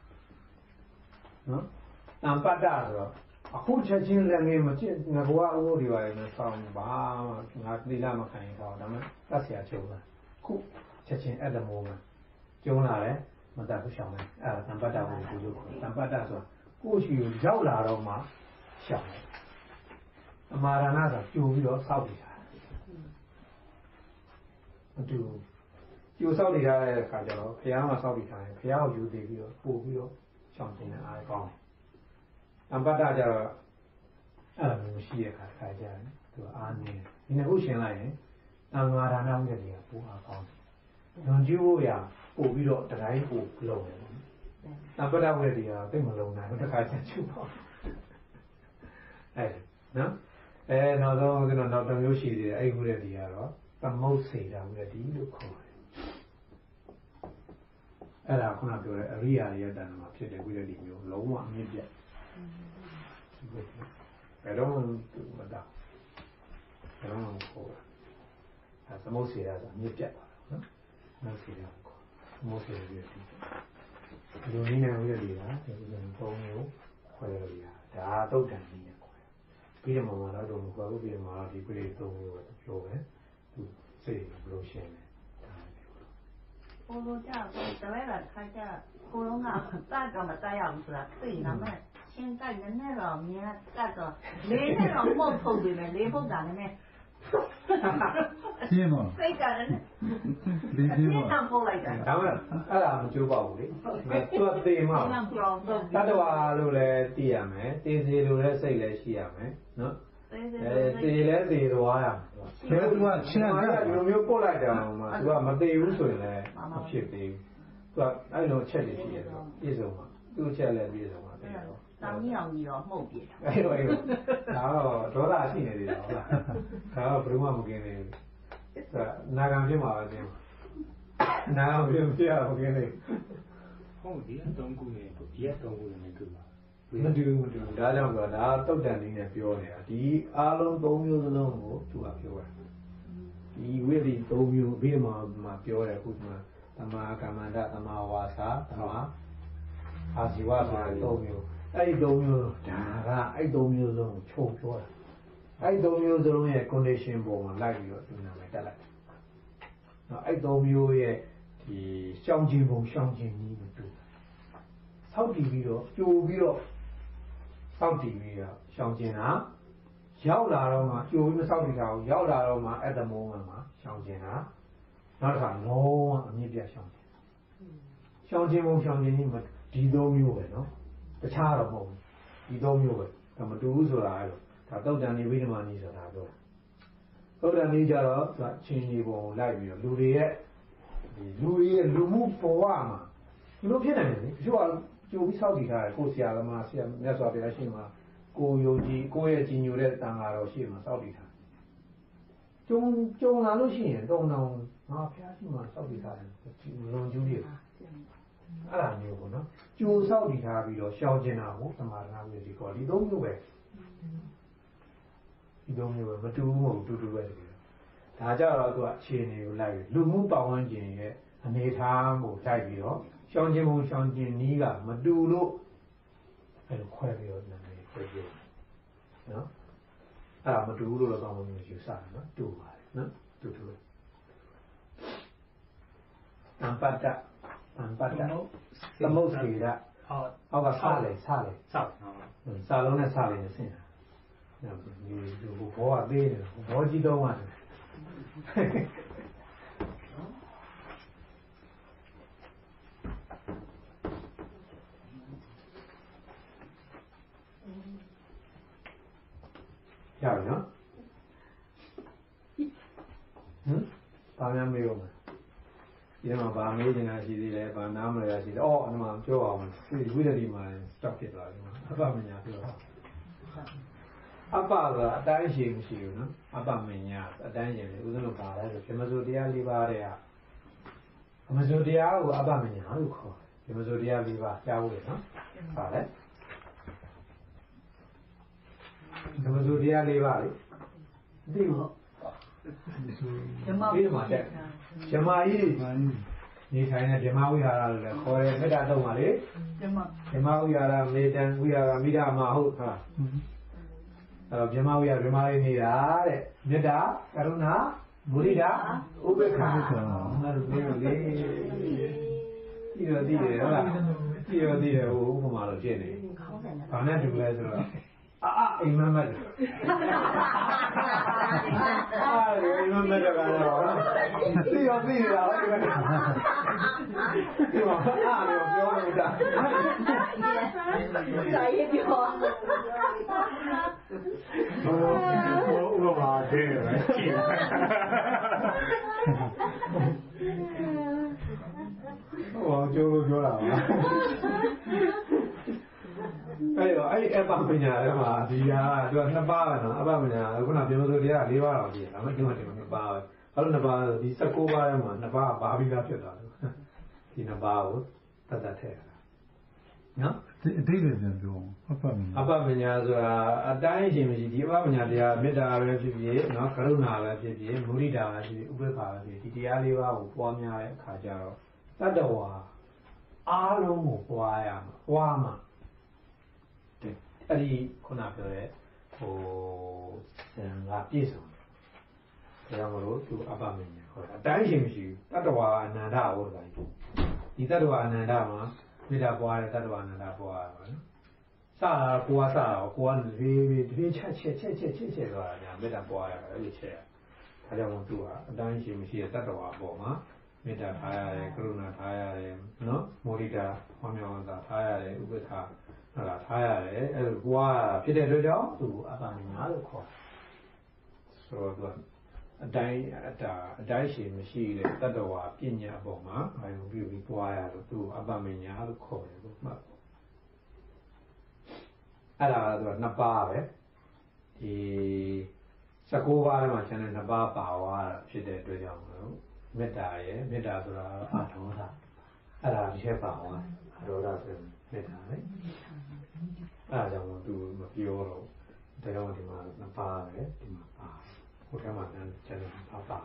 နော်တမ္ပတ္တဆိုတော့အခုချက်ချင်းလည်းငယ်မကျင့်ငါဘဝဥပုသ်တွေပါရင်ဆောင်းပါငါသီလမခံရင်တော့ဒါမှတတ်เสียချုံလာခုချက်ချင်းအဲ့လိုမျိုးကျုံလာတယ်မတတ်ဘူးရှောင်းတယ်အဲ့ဒါတမ္ပတ္တဝိရဒိလို့ခေါ်တယ်တမ္ပတ္တဆိုတာကိုယ့်ရှိကိုရောက်လာတော့မှရှောင်းတယ်အမာရဏဆိုကြိုပြီးတော့စောက်တည်တာမတူကြိုစောက်တည်ထားတဲ့အခါကျတော့ဘုရားမှာစောက်တည်ထားတယ်ဘုရားကိုယူတည်ပြီးတော့ပို့ပြီးတော့ရှောင်းခြင်းနဲ့အားကောင်းတယ်တမ္ပတ္တကျတော့အဲ့လိုမျိုးရှိတဲ့ခါကျရင်သူအားနေတယ်ဒီနှစ်ခုရှင်းလိုက်ရင်တန်ဃာဒါနဝိရဒိကပို့အားကောင်းတယ်လွန်ကျူးဖို့ရပို့ပြီးတော့တတိုင်းပို့လုံးတယ်တမ္ပတ္တဝိရဒိကသိမလုံးနိုင်ဘူးတစ်ခါချက်ချူပေါ့အဲ့နော်နောက်ဆုံးကျွန်တော်နောက်တစ်မျိုးရှိသေးတယ်အဲ့ဝိရဒိကတော့သမုတ်စေတာဝိရဒိလို့ခေါ်တယ်အဲ့ဒါခုနပြောတဲ့အရိယာရဲ့တဏ္ဍာမှာဖြစ်တဲ့ဝိရဒိမျိုးလုံးဝအမြင့်ပြတ်ဘယ်တော့မှမတတ်ဘယ်တော့မှခေါ်တာသမုတ်စေတာဆိုအမြင့်ပြတ်ပါတော့နော်သမုတ်စေတာခေါ်သမုတ်စေရည်လူနည်းနဲ့ဝိရဒိကဒီလိုပုံမျိုးခွဲလို့ရဒါတုတ်တန်ကြီးနဲ့ခွဲပြီးတော့မှတော့တော့ဘာလို့ပြီးမှဒီပြည့်သုံးမျိုးပဲပြောပဲသူစိတ်ဘလို့ရှင်းတယ်ဘိုးတို့ကြောက်တပည့်တော်ခါကျကိုလုံးကတတ်တော့မတတ်ရဘူးဆိုတာသိနာမဲ့ရှင်းကြိုက်နည်းနည်းတော့မြင်တတ်တော့လေးနဲ့တော့မှုတ်ထုတ်ပြီမယ်လေးပုတ်တာလည်းရှင်းတော့စိတ်ကလည်းလေးရှင်းတော့ပို့လိုက်တာဒါမှအဲ့ဒါမကြိုးပါဘူးလေသူကသေမှာတတ္တဝါလို့လည်းသိရမယ်သေစီလို့လည်းစိတ်လည်းရှိရမယ်နော်သေလည်းသေသွားရမယ်ဘယ်သူကချင်းတာဒီလိုမျိုးပို့လိုက်တယ်မှာသူကမသေဘူးဆိုရင်လည်းမဖြစ်သေးဘူးသူကအဲ့လိုချက်တွေရှိရတော့ပြည့်စုံမှာသူ့ချက်လည်းပြည့်စုံမှာတယ်တော့တောင်းကြီးအောင်ကြီးတော့မှုတ်ပြတာအဲ့လိုဒါတော့ဒေါသရှိနေသေးတယ်ဟုတ်လားဒါတော့ဘယ်မှမကင်းသေးဘူးနာဂံဖြစ်မှာပဲတင်နာဂံဖြစ်မကင်းသေးဟုတ်ဒီအတုံးကူနေဒီအတုံးကူနေမတူပါမတူဒါကြောင့်ပြောဒါတုတ်တန်လေးနဲ့ပြောနေတာဒီအားလုံး၃မျိုးစလုံးကိုသူကပြောတာဒီဝိရိ၃မျိုးပြီးမှပြောတယ်ခုမှသမာကမ္မန္တသမာဝါစာသမာအာဇီဝဆိုတာ၃မျိုးအဲ့ဒီ၃မျိုးဒါကအဲ့၃မျိုးလုံးကိုချုပ်ပြောတာအဲ့၃မျိုးစလုံးရဲ့ condition ပုံမှာလိုက်ပြီးတော့ဒီနာမည်တက်လိုက်နော်အဲ့၃မျိုးရဲ့ဒီရှောင်းခြင်းပုံရှောင်းခြင်းကြီးကိုတူဆောက်တည်ပြီးတော့ကြိုပြီးတော့ဆောက်တည်ပြီးတော့ရှောင်းခြင်းဟာရောက်လာတော့မှကြိုပြီးမဆောက်တည်တာကိုရောက်လာတော့မှat the moment မှာရှောင်းခြင်းဟာနောက်တစ်ခါလုံးဝအမြင့်ပြတ်ရှောင်းခြင်းရှောင်းခြင်းပုံရှောင်းခြင်းကြီးဒီ၃မျိုးပဲနော်တခြားတော့မဟုတ်ဘူးဒီ၃မျိုးပဲဒါမတူဘူးဆိုတာအဲ့လိုဒါတုတ်တန်နေဝိဓမာနီဆိုတာပြောတုတ်တန်နေကြတော့သူကချင်းကြီးပုံလိုက်ပြီးတော့လူတွေရဲ့လူမှုဘဝမှာဒီလိုဖြစ်နေတယ်လေတချို့ကကြိုပြီးစောင့်တည်ထားတယ်ကိုဆရာသမားဆရာမြတ်စွာဘုရားရှိမှကိုယုံကြည်ကိုရဲ့ကြီးညိုတဲ့တန်ဃာတော်ရှိမှစောင့်တည်ထားကြုံလာလို့ရှိရင်တုံတောင်ငါဘုရားရှိမှစောင့်တည်ထားတယ်လွန်ကျူးတွေအဲ့ဒါမျိုးပေါ့နော်ကြိုစောင့်တည်ထားပြီးတော့ရှောင်ကျင်တာကိုသမာဓိမျိုးဒီကောဒီသုံးမျိုးပဲဒီသုံးမျိုးပဲမတူဘူးမဟုတ်တူတူပဲတကယ်ဒါကြတော့သူကအခြေအနေကိုလိုက်ပြီးလူမှုပတ်ဝန်းကျင်ရဲ့အနေထားကိုလိုက်ပြီးတော့ရှောင်ကျင်ပုံရှောင်ကျင်နည်းကမတူလို့အဲ့လိုခွဲပြီးတော့နာမည်ခွဲပြီးနော်အဲ့ဒါမတူဘူးလို့တော့ကောင်းမှမယူဆတယ်နော်တူပါတယ်နော်တူတူတံပတ္တသမုတ်စီရအောက်ကစားလေစားလုံးနဲ့စားလေနဲ့ဆင်းတာဒီဘောကသေးတယ်ဘောကြီးတော့မှရပြီနော်ဘာများမေးဦးမလဲဒီမှာဗာမေးနေတာရှိသေးတယ်ဗာနားမလဲရှိတယ်အော်အဲ့မှာပြောအောင်ဒီဝိဒတိမှာ stop ဖြစ်သွားပြီအပမညာပြောတာအပကအတိုင်းရှိမရှိဘူးနော်အပမညာအတိုင်းရှိတယ်ဥဒ္ဒလို့ပါလဲဆိုဓမ္မစိုးတရား၄ပါးတဲ့ဓမ္မစိုးတရားကိုအပမညာလို့ခေါ်တယ်ဓမ္မစိုးတရား၄ပါးကြားဖို့လေနော်ပါလဲဓမ္မစိုးတရား၄ပါးလေသိဘူးဓမ္မကြီးမှာတဲ့ဓမ္မကြီးနေထိုင်တဲ့ဓမ္မဝိဟာရလို့လည်းခေါ်တယ်မေတ္တာတော့ပါလေဓမ္မဝိဟာရမေတ္တံဝိဟာရမိဒ္ဓမဟုတ်ဟာအဲ့တော့ဓမ္မဝိဟာရဓမ္မလေးနေတာတဲ့မေတ္တာကရုဏာမုဒိတာဥပေက္ခနာလို့ပြောလေဒီတော့ဒီတယ်ဟုတ်လားဒီတော့ဒီတယ်ဟိုဥပမာလို့ဖြစ်နေဘာနဲ့တူလဲဆိုတော့အိမ်မမတ်အိမ်မမတ်ကတော့သိရောသိရတာဟုတ်ကဲ့ဒီမှာအားရောပြောနေတာစာရေးပြောဘာတဲ့လဲကြည့်ဟောကျိုးပြောတာပါအဲ့တော့အဲ့အပ္ပမညာထဲမှာဒီဟာသူကနှစ်ပါးပဲနော်အပ္ပမညာခုနပြောလို့တရား၄ပါးတော့ရှိတယ်ဒါမှမဟုတ်ဒီမှာနှစ်ပါးပဲဘာလို့နှစ်ပါးလဲဒီ16ပါးထဲမှာနှစ်ပါးပါပြီးသားဖြစ်သွားတယ်ဒီနှစ်ပါးကိုတတ်တတ်ထည့်တာနော်အတိတ်ပြန်ပြောအပ္ပမညာဆိုတာအတိုင်းရှင်မရှိဒီအပ္ပမညာတရားမေတ္တာပဲဖြစ်ဖြစ်နော်ကရုဏာပဲဖြစ်ဖြစ်မုဒိတာပဲဖြစ်ဖြစ်ဥပေက္ခပဲဖြစ်ဒီတရား၄ပါးကိုပွားများတဲ့အခါကျတော့တတ္တဝါအားလုံးကိုပွားရမှာပွားမှာအဲ့ဒီခုနပြောတဲ့ဟိုဇံကပြည့်စုံတယ်ဒါကြောင့်မလို့သူအပ္ပမညာခေါ်တာအတိုင်းရှင်မရှိဘူးတတ္တဝါအနန္တဟုတ်တယ်ဒီတတ္တဝါအနန္တမှာမေတ္တာပွားတဲ့တတ္တဝါအနန္တပွားရပါနော်စတာကိုကစတာကိုကတပြေးချက်သွားတာညာမေတ္တာပွားရတာအဲ့လိုချက်ရဒါကြောင့်မို့သူကအတိုင်းရှင်မရှိတဲ့တတ္တဝါအပေါ်မှာမေတ္တာထားရတယ်ကရုဏာထားရတယ်နော်မုဒိတာဟောမြောင်းတာထားရတယ်ဥပ္ပခါဟုတ်လားထားရတယ်အဲ့လိုပွားဖြစ်တဲ့အတွက်ကြောင့်သူအပ္ပမညာလို့ခေါ်ဆိုတော့အတိုင်းရှင်မရှိတဲ့တတ္တဝါပညာအပေါ်မှာအာယုပြုပြီးပွားရလို့သူအပ္ပမညာလို့ခေါ်တယ်လို့မှတ်အဲ့ဒါကတော့နှစ်ပါးပဲဒီ16ပါးထဲမှာကျန်တဲ့နှစ်ပါးပါသွားတာဖြစ်တဲ့အတွက်ကြောင့်လို့မေတ္တာရဲ့မေတ္တာဆိုတာအဒေါသအဲ့ဒါတစ်ချက်ပါသွားအဒေါသဆိုမေတ္တာလေအဲ့ဒါကြောင့်သူမပြောတော့တရားဝင်ဒီမှာနှစ်ပါးပဲဒီမှာပါဟိုထဲမှာကျန်တဲ့ပါသွား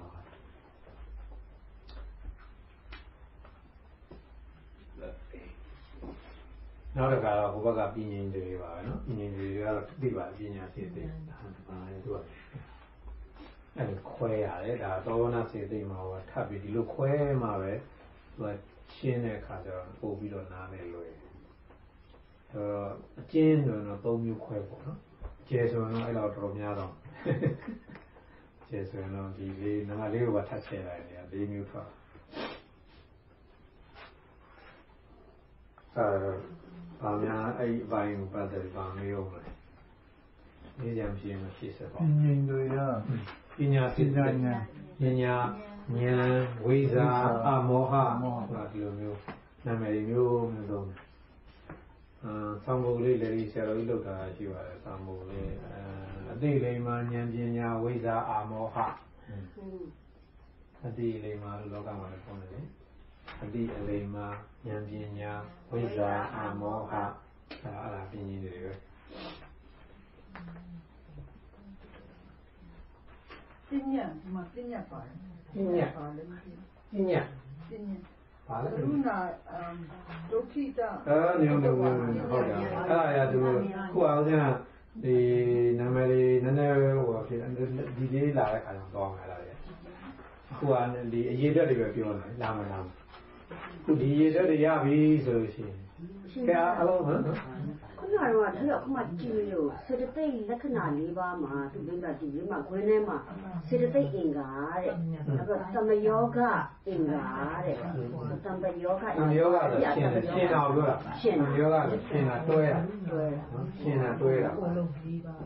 နောက်တစ်ခါတော့ဟိုဘက်ကပြင်းရင်တွေပါပဲနော်ပြင်းရင်တွေကတော့သိပါပညာစေသိဒါပါလေသူကအဲ့ခွဲရတယ်ဒါသောနာစေသိမှာဟောထပ်ပြီးဒီလိုခွဲမှာပဲသူကရှင်းတဲ့အခါကျတော့ပို့ပြီးတော့နားမယ်လွယ်အကျဉ်းဆိုတော့၃မျိုးခွဲပေါ့နော်ကျဲဆိုရင်တော့အဲ့တော့တော်တော်များတော့ကျဲဆိုရင်တော့ဒီလေးနံပါတ်၄ကိုပါထပ်ချဲလိုက်တယ်၄မျိုးထွက်ဗာများအဲ့ဘိုင်းကိုပတ်သက်ဗာမေးအောင်လေနေကြမရှိရင်မရှိစပါပညာတွေပညာစိတ်ပညာဉာဏ်ဝိဇ္ဇာအမောဟဆိုတာဒီလိုမျိုးနာမည်မျိုးသုံးဆောင်းဖို့လေးလည်းဆရာတော်ကြီးလောက်တာရှိပါတယ်ဆောင်းဖို့လေးအတိလိမ္မာဉာဏ်ပညာဝိဇ္ဇာအမောဟအတိလိမ္မာလို့လောကမှာလည်းပြောနေတယ်အတိအလိမ္မာဉာဏ်ပညာဝိဇ္ဇာအမောဟအဲ့ဒါပြင်းရင်းတွေပဲပညာဒီမှာပညာပါတယ်ပညာပါလေပညာပါလေကရုဏာဒုက္ခိတနေဟုတ်တယ်အဲ့ဒါရသူခုအောင်စမ်းဒီနာမည်လေးနည်းနည်းဟိုဖြစ်ဒီလေးလာတဲ့ခါကျတော့မှာလားလေခုကဒီအရေးတက်တွေပဲပြောတယ်လာမလားခုဒီရေးတက်တွေရပြီဆိုလို့ရှိရင်ကဲအလုံးဟမ်ခုနကတော့ဒီတော့ခုမှကြည့်လို့စေတသိက်လက္ခဏာ၄ပါးမှာသူကဒီလေးမှာခွင်းထဲမှာစေတသိက်အင်္ဂါတဲ့နောက်တော့သမယောဂအင်္ဂါတဲ့သမယောဂအင်္ဂါယောဂဆိုရှင်းတော်ပြောတာရှင်းယောဂဆိုရှင်းတာတွဲတာရှင်းတာတွဲတာအလုံး၄ပါး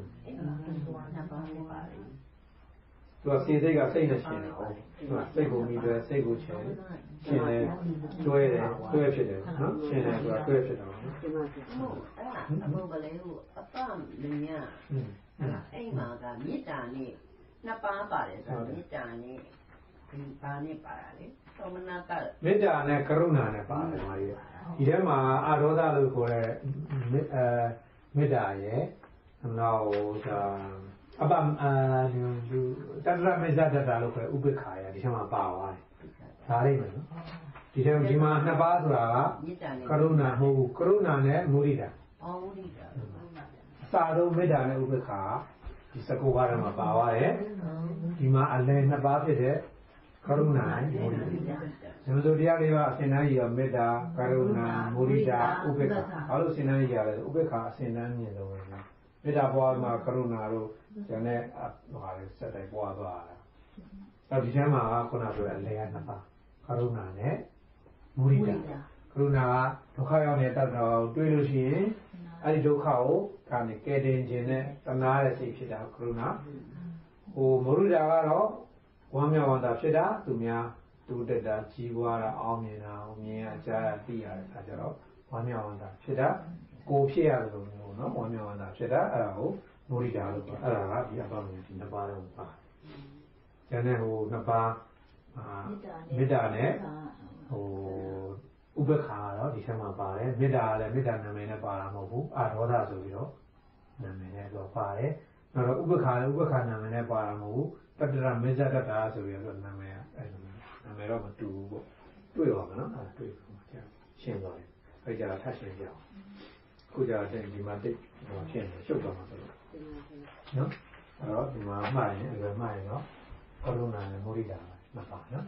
သူကစိတ်ကစိတ်နဲ့ရှင်းတာဟုတ်စိတ်ကိုမိတယ်စိတ်ကိုရှင်းတယ်တွဲတယ်တွဲဖြစ်တယ်နော်ရှင်းတယ်သူကတွဲဖြစ်တာနော်ဒီမှာအဲ့ဒါဘုံကလေးကိုအပမညာအဲ့မှာကမေတ္တာနဲ့နှစ်ပါးပါတယ်ဆိုမေတ္တာနဲ့ဒီပါနဲ့ပါတာလေသောမနာတမေတ္တာနဲ့ကရုဏာနဲ့ပါတယ်မာကြီးဒီထဲမှာအရောဒလို့ခေါ်တဲ့မေတ္တာရဲ့နောက်အပလူတတရမေဇ္ဇတတာလို့ခေါ်ဥပိ္ပခာယဒီထဲမှာပါသွားတယ်ဒါလေးပဲနော်ဒီထဲဒီမှာနှစ်ပါးဆိုတာကကရုဏာမဟုတ်ဘူးကရုဏာနဲ့မုဒိတာမုဒိတာစာတော့မေတ္တာနဲ့ဥပိ္ပခာဒီစကုပါဒမှာပါသွားတယ်ဒီမှာအလယ်နှစ်ပါးဖြစ်တဲ့ကရုဏာနဲ့မုဒိတာဒီလိုတရားလေးပါအစဉ်တန်းကြီးရောမေတ္တာကရုဏာမုဒိတာဥပိ္ပခာဘာလို့အစဉ်တန်းကြီးရလဲဥပိ္ပခာအစဉ်တန်းမြင်လို့ပဲမေတ္တာပွားမှာကရုဏာတို့ကျန်တဲ့ဟာလေးစက်တိုင်းပွားသွားတာအဲဒီထဲမှာခုနပြောတဲ့အလယ်ကနှစ်ပါးကရုဏာနဲ့မုဒိတာကရုဏာကဒုက္ခရောက်နေတဲ့တတ်တော်တွေးလို့ရှိရင်အဲ့ဒီဒုက္ခကိုကနေကယ်တင်ခြင်းနဲ့တနာတဲ့စိတ်ဖြစ်တာကရုဏာဟိုမုဒိတာကတော့ဝမ်းမြောက်ဝမ်းသာဖြစ်တာသူများတူတက်တာကြီးပွားတာအောင်မြင်တာမြင်ရကြားရသိရတဲ့အခါကျတော့ဝမ်းမြောက်ဝမ်းသာဖြစ်တာကိုဖြစ်ရတယ်လို့မျိုးနော်ဝမ်းမြောက်ဝမ်းသာဖြစ်တာအဲ့ဒါကိုမုဒိတာလို့ပြောအဲ့ဒါကဒီအပ္ပမဉ္ဇဉ်ဒီနှစ်ပါးတော့ပါကျန်တဲ့ဟိုနှစ်ပါးမေတ္တာနဲ့ဟိုဥပ္ပခါတော့ဒီထဲမှာပါတယ်မေတ္တာလည်းမေတ္တာနာမည်နဲ့ပါတာမဟုတ်ဘူးအာရောဒဆိုပြီးတော့နာမည်နဲ့တော့ပါတယ်နောက်တော့ဥပ္ပခါလည်းဥပ္ပခါနာမည်နဲ့ပါတာမဟုတ်ဘူးတတ္တရမေဇ္ဇတတာဆိုပြီးတော့နာမည်အဲ့နာမည်တော့မတူဘူးပေါ့တွေ့ပါမနော်အဲ့တွေ့ရှင်းသွားတယ်အဲ့ကြတာထပ်ရှင်းကြအောင်ခုကြတဲ့ဒီမှာတိတ်ဟိုဖြစ်နေရှုပ်သွားမှာဆိုလို့နော်အဲ့တော့ဒီမှာမှားရင်အဲ့ဒါမှားရင်တော့ကရုဏာနဲ့မုဒိတာမှတ်ပါနော်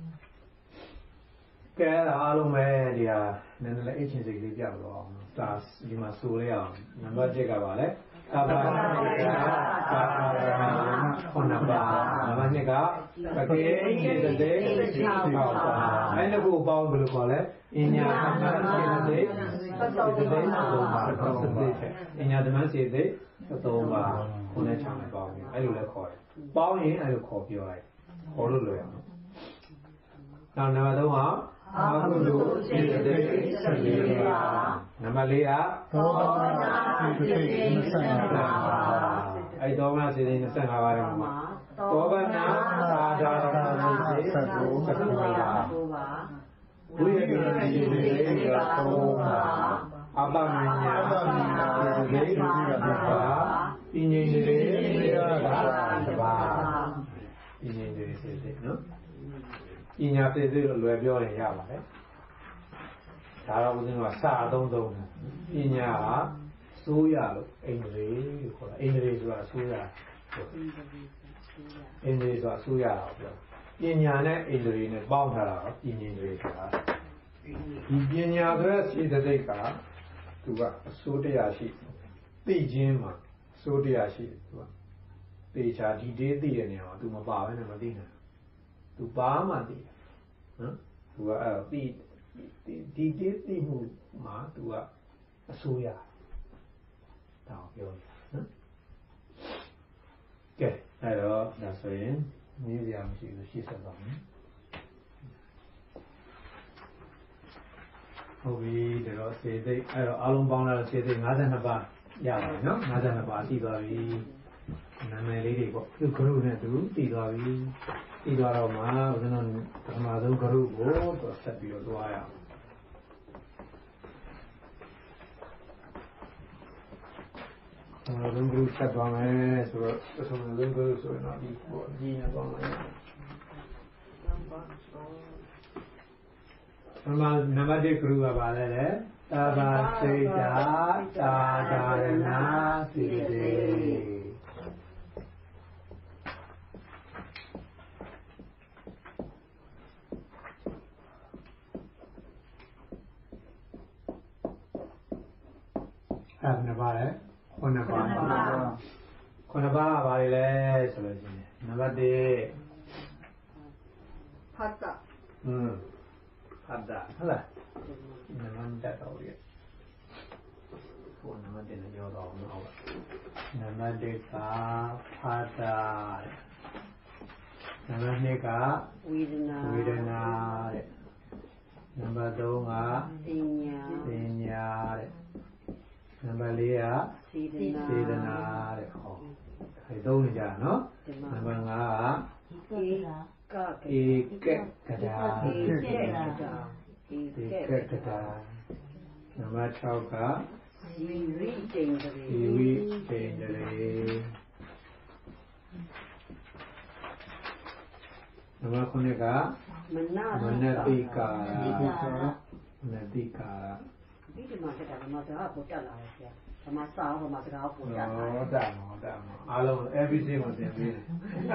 ကဲအားလုံးပဲဒီဟာနည်းနည်းလေးအချင်းစိတ်လေးပြတော့အောင်ဒါဒီမှာဆိုရအောင်နံပါတ်7ကပါလေသာဘာဝသာခုနပါနံပါတ်2ကပကေစေတသိက်ပေါင်းပါအဲ့ဒီကိုပေါင်းဘယ်လိုခေါ်လဲအညာသမန်စေတသိက်စေတသိက်သုံးပါစေတသိက်အညာသမန်စေတသိက်သုံးပါခုနဲ့ချောင်းနဲ့ပေါင်းပြီးအဲ့လိုလဲခေါ်တယ်ပေါင်းရင်အဲ့လိုခေါ်ပြောလိုက်ခေါ်လို့လွယ်အောင်နောက်နံပါတ်3ကအာဟုတုစေတသိက်14ပါနံပါတ်4ကသောမနာစေတသိက်25ပါအဲ့သောမနာစေတသိက်25ပါးတယ်မှာသောမနာသာဒါနာစေတသိက်19ပါဝိရိယစေတသိက်3ပါအပ္ပမညာစေတသိက်2ပါပညိစေတသိက်1ပါပညိစေတသိက်နော်ပညာစေတသိက်လို့လွယ်ပြောရင်ရပါတယ်ဒါတော့ဦးဇင်းကစာသုံးတယ်ပညာဟာစိုးရလို့အိန္ဒြေလို့ခေါ်တာအိန္ဒြေဆိုတာစိုးရအိန္ဒြေဆိုတာစိုးရတာပြောပညာနဲ့အိန္ဒြေနဲ့ပေါင်းထားတာတော့ပညာဣန္ဒြေဆိုတာဒီပညာဆိုတဲ့စေတသိက်ကသူကအစိုးတရားရှိသိခြင်းမှာအစိုးတရားရှိသူကသေချာဒီတေးသိတဲ့နေရာမှာသူမပါဘဲနဲ့မသိနိုင်သူပါမှသိတယ်နော်သူကအဲ့ဒီတေးသိမှုမှာသူကအစိုးရတောင်းပြောတယ်နော်ဆိုရင်မြည်စရာမရှိဘူးရှေ့ဆက်သွားမယ်ဟုတ်ပြီဒါတော့စေသိအဲ့တော့အားလုံးပေါင်းလာစေသိ52ပါးရပါတယ်နော်52ပါးတည်သွားပြီနာမည်လေးတွေပေါ့သူကရုနဲ့သူတည်သွားပြီတည်သွားတော့မှဦးဇင်းတို့ပထမဆုံးကရုကိုတော့ဆက်ပြီးတော့သွားရအောင်ပထမဆုံးကရုဆက်သွားမယ်ဆိုတော့ပထမဆုံးကရုဆိုရင်တော့ဒီပေါ့ဒီနဲ့ပေါင်းလိုက်နံပါတ်1ကရုကပါလဲသဘာစိတ်တာသာဒါရဏစိတ္တေအဲ့ဒါပါလေ9ပါးပါလေဆိုလို့ရှိရင်နံပါတ်1 ဖတ်တာဖတ်တာဟုတ်လားနံပါတ်တက်တော့ပြီဟိုနံပါတ်1နဲ့ပြောတော့အောင်ဟုတ်ပါနံပါတ်1ကဖတ်တာနံပါတ်2ကဝေဒနာတဲ့နံပါတ်3ကပညာတဲ့နံပါတ်4ကစေတနာတဲ့ဟောဒီသုံးနေကြနော်နံပါတ်5ကဧကကဒါနံပါတ်6ကဇီဝိတေန္ဒရေနံပါတ်9ကမနတိကာဒီမှာကတည်းကမတော်ပေါ်တက်လာတယ်ဆရာ။ဓမ္မစာဟောမှာစကားပေါ်တက်လာတယ်။တက်မှာအားလုံး everything ကိုသင်ပေးတယ်။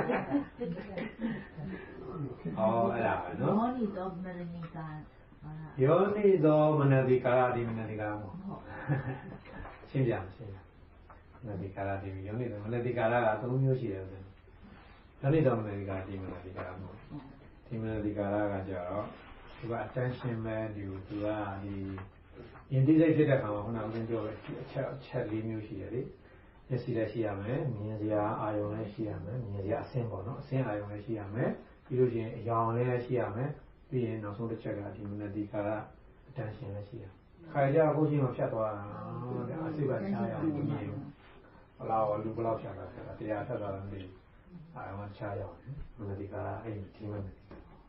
အဲ့ဒါပဲနော်။ယောနိသောမနတိကာယောနိသောမနတိကာဒီမနတိကာပေါ့။ရှင်းပြမနတိကာဒီယောနိသောမနတိကာက3မျိုးရှိတယ်ဆို။ယောနိသောမနတိကာဒီမနတိကာပေါ့။ဒီမနတိကာကကြတော့သူက attention ပဲသူကဒီယဉ်သိစိတ်ဖြစ်တဲ့ခါမှာခုနကပြောပဲအချက်၄မျိုးရှိတယ်လေမျက်စိလည်းရှိရမယ်မြင်စရာအာရုံလည်းရှိရမယ်မြင်စရာအဆင်းပေါ့နော်အဆင်းအာရုံလည်းရှိရမယ်ပြီးလို့ရှိရင်အယောင်လည်းရှိရမယ်ပြီးရင်နောက်ဆုံးတစ်ချက်ကဒီမနတိကာအတန်းရှင်လည်းရှိရခါကြအခုချင်းမှဖြတ်သွားတာအစိတ်ကချားရအောင်မမြင်ဘူးဘလောက်လူဘလောက်ဖြတ်တာတရားဖြတ်သွားတာမသိဘူးအာရုံချားရအောင်မနတိကာအဲ့ဒီမနတိ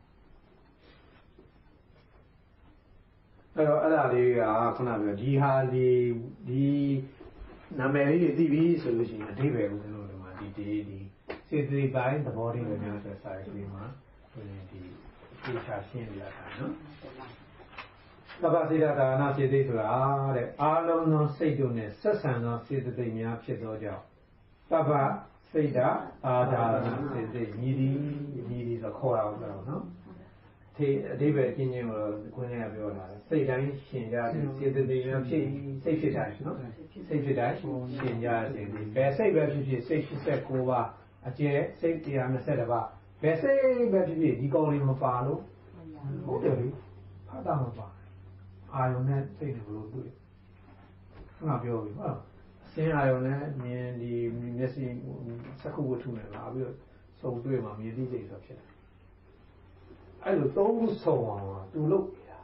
အဲ့တော့အဲ့ဒါလေးကခုနပြောဒီဟာဒီနာမည်လေးတွေသိပြီဆိုလို့ရှိရင်အဓိပ္ပာယ်ကိုကျွန်တော်တို့ဒီစေတသိက်ပိုင်းသဘောလေးတွေများဆိုစာရေးလေးမှာဒီသိချာရှင်းပြတာနော်သဗ္ဗစေတသာနာစေတသိက်ဆိုတာတဲ့အာလုံးသောစိတ်တို့နဲ့ဆက်ဆံသောစေတသိက်များဖြစ်သောကြောင့်သဗ္ဗစိတ်တာအာဒါရဏစေတသိက်မြည်သည်ဆိုခေါ်အောင်ဆိုတော့နော်ဒီအဓိပ္ပာယ်အချင်းချင်းကိုခွင်းနဲ့ပြောတာစိတ်တိုင်းရှင်ကြတယ်စေတသိက်များဖြစ်စိတ်ဖြစ်တိုင်းနော်စိတ်ဖြစ်တိုင်းရှင်ကြတယ်ဒီဘယ်စိတ်ပဲဖြစ်ဖြစ်စိတ်89ပါးအကျယ်စိတ်120ပါးဘယ်စိတ်ပဲဖြစ်ဖြစ်ဒီကောင်လေးမပါလို့ဟုတ်တယ်လေဖတ်တာမပါအာယုံနဲ့စိတ်တွေဘလို့တွေ့ငါပြောပြီဟုတ်အစင်းအာယုံနဲ့မြင်ဒီမျက်စိစက္ခုဝတ္ထုနဲ့လာပြီးတော့စုံတွေ့မှမြင်သိစိတ်ဆိုဖြစ်တယ်အဲ့လိုသုံးခုစုံအောင်သူလုပ်နေတာ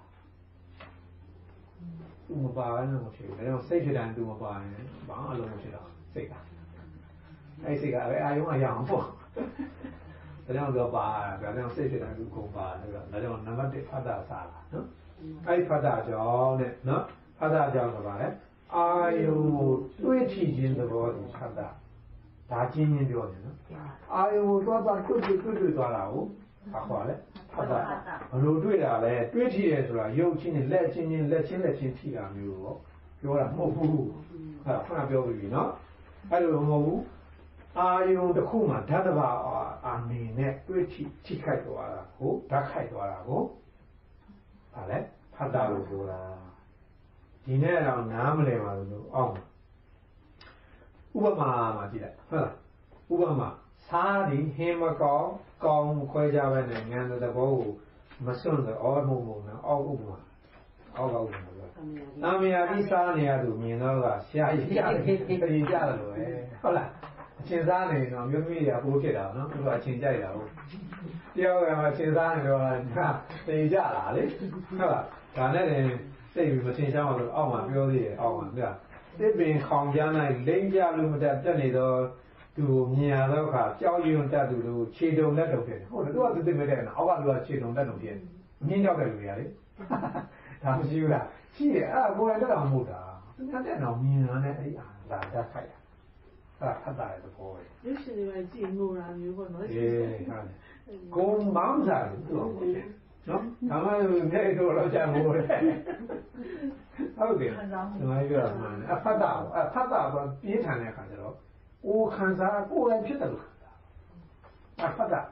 သူမပါရင်တော့မဖြစ်ဘူးဒါကြောင့်စိတ်ဖြစ်တိုင်းသူမပါရင်ဘာအလုံးမဖြစ်တော့စိတ်ကအဲ့စိတ်ကအာယုံအရာအောင်ပေါ့ဒါကြောင့်တော့ပါဒါကြောင့်စိတ်ဖြစ်တိုင်းသူကုန်ပါတယ်ဒါကြောင့်နံပါတ်1ဖတ်တာစားတာနော်အဲ့ဖတ်တာကြောင့်နဲ့နော်ဖတ်တာကြောင့်ဆိုတာလေအာယုံကိုတွေးကြည့်ခြင်းသဘောကိုဖတ်တာဒါချင်းပြောတယ်နော်အာယုံကိုသွားတွေ့သွားတာကိုအခါလဲဖတ်တာဘလို့တွေ့တာလဲတွေ့ထီတယ်ဆိုတာရုပ်ချင်းနဲ့လက်ချင်းထိတာမျိုးပေါ့ပြောတာမဟုတ်ဘူးအဲ့ဒါခုနပြောပြီနော်အဲ့လိုမဟုတ်ဘူးအာယုံတစ်ခုမှာဓာတ်တဘာအာနေနဲ့တွေ့ထိခိုက်သွားတာကိုဓာတ်ခိုက်သွားတာကိုဟာလဲဖတ်တာလို့ပြောတာဒီနဲ့တော့နားမလဲပါလို့အောင်ဥပမာမှာကြည့်လိုက်ဟုတ်လားဥပမာစားဒီဟင်းမကောင်းကောင်းခွဲကြပဲနဲ့ဉာဏ်တဲ့ဘောကိုမစွန့်တော့အော်မုံနဲ့အောက်ဥပမာအောက်ကဥပမာပြောနာမယာပြီးစားနေရသူမြင်တော့ကဆရာကြီးကြားတယ်ပြင်ကြတယ်လို့ပဲဟုတ်လားချင်းစားနေတော့မြို့မိတွေကပိုးဖြစ်တာနော်သူကအချင်းကြိုက်တာဟုတ်တရားကမှချင်းစားနေတော့တေကြတာလေဟုတ်လားဒါနဲ့တင်စိတ်ပြီးမထင်ရှားအောင်လို့အောက်မှာပြောသေးတယ်အောက်မှာပြတစ်ပင်ခေါင်ကြား၌လိမ့်ကြလို့မတက်တက်နေတော့သူမြင်ရတော့ခါကြောက်ရွံ့တတ်သူတို့ခြေတုံလက်တုံဖြစ်တယ်ဟုတ်တယ်သူကသူသိမဲ့တဲ့အောက်ကလူကခြေတုံလက်တုံဖြစ်မြင်းကြောက်တဲ့လူတွေကလေဒါမရှိဘူးလားရှိတယ်အဲ့ဒါကိုယ်တိုင်တက်အောင်မဟုတ်တာသူကတက်အောင်မြင်ရတဲ့အဲ့ဒါတက်ခိုက်ရအဲ့ဖတ်တာတဲ့ဘောပဲရုပ်ရှင်တွေမှာကြည့်ငိုတာမျိုးပေါ့နော်အေးဟုတ်ကိုမောင်းစားတယ်သူ့အောင်နော်ဒါမှမျက်ရည်တော့လောက်ကြမိုးတယ်ဟုတ်တယ်ဒီမှာပြောတာမှန်တယ်အဖတ်တာအဖတ်တာကပြင်းထန်တဲ့အခါကျတော့အိုခံစားကိုယ်တိုင်ဖြစ်တယ်လို့ခံစားအဖတ်တာ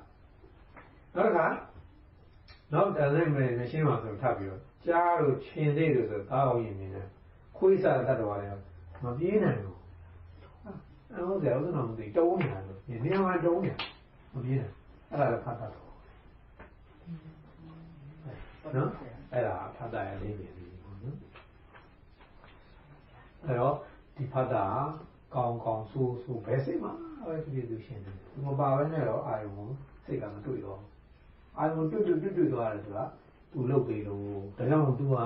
နောက်တည်းနဲ့မရှင်းပါဆိုထပ်ပြီးတော့ကြားလို့ချင်းသေးလို့ဆိုတောင်းရင်မြင်တယ်ခွေးစားတတ်တော်တယ်မပြေးနိုင်ဘူးအဲ့ဟုတ်တယ်ဦးတော်မသိတုံးနေတာလို့နေရာမှာတုံးနေမပြေးနိုင်အဲ့ဒါလည်းဖတ်တာတော့နော်အဲ့ဒါဖတ်တာရဲ့လေးပဲဒီပေါ့နော်အဲ့တော့ဒီဖတ်တာကောင်းဆိုးဘယ်စိတ်မှာပဲဖြစ်ဖြစ်ရှင်တယ်ဒီမပါဘဲနဲ့တော့အာယုံစိတ်ကမတွေ့တော့အာယုံတွေ့သွားတယ်ဆိုတာသူလုပ်ပေးလို့ဒါကြောင့်သူက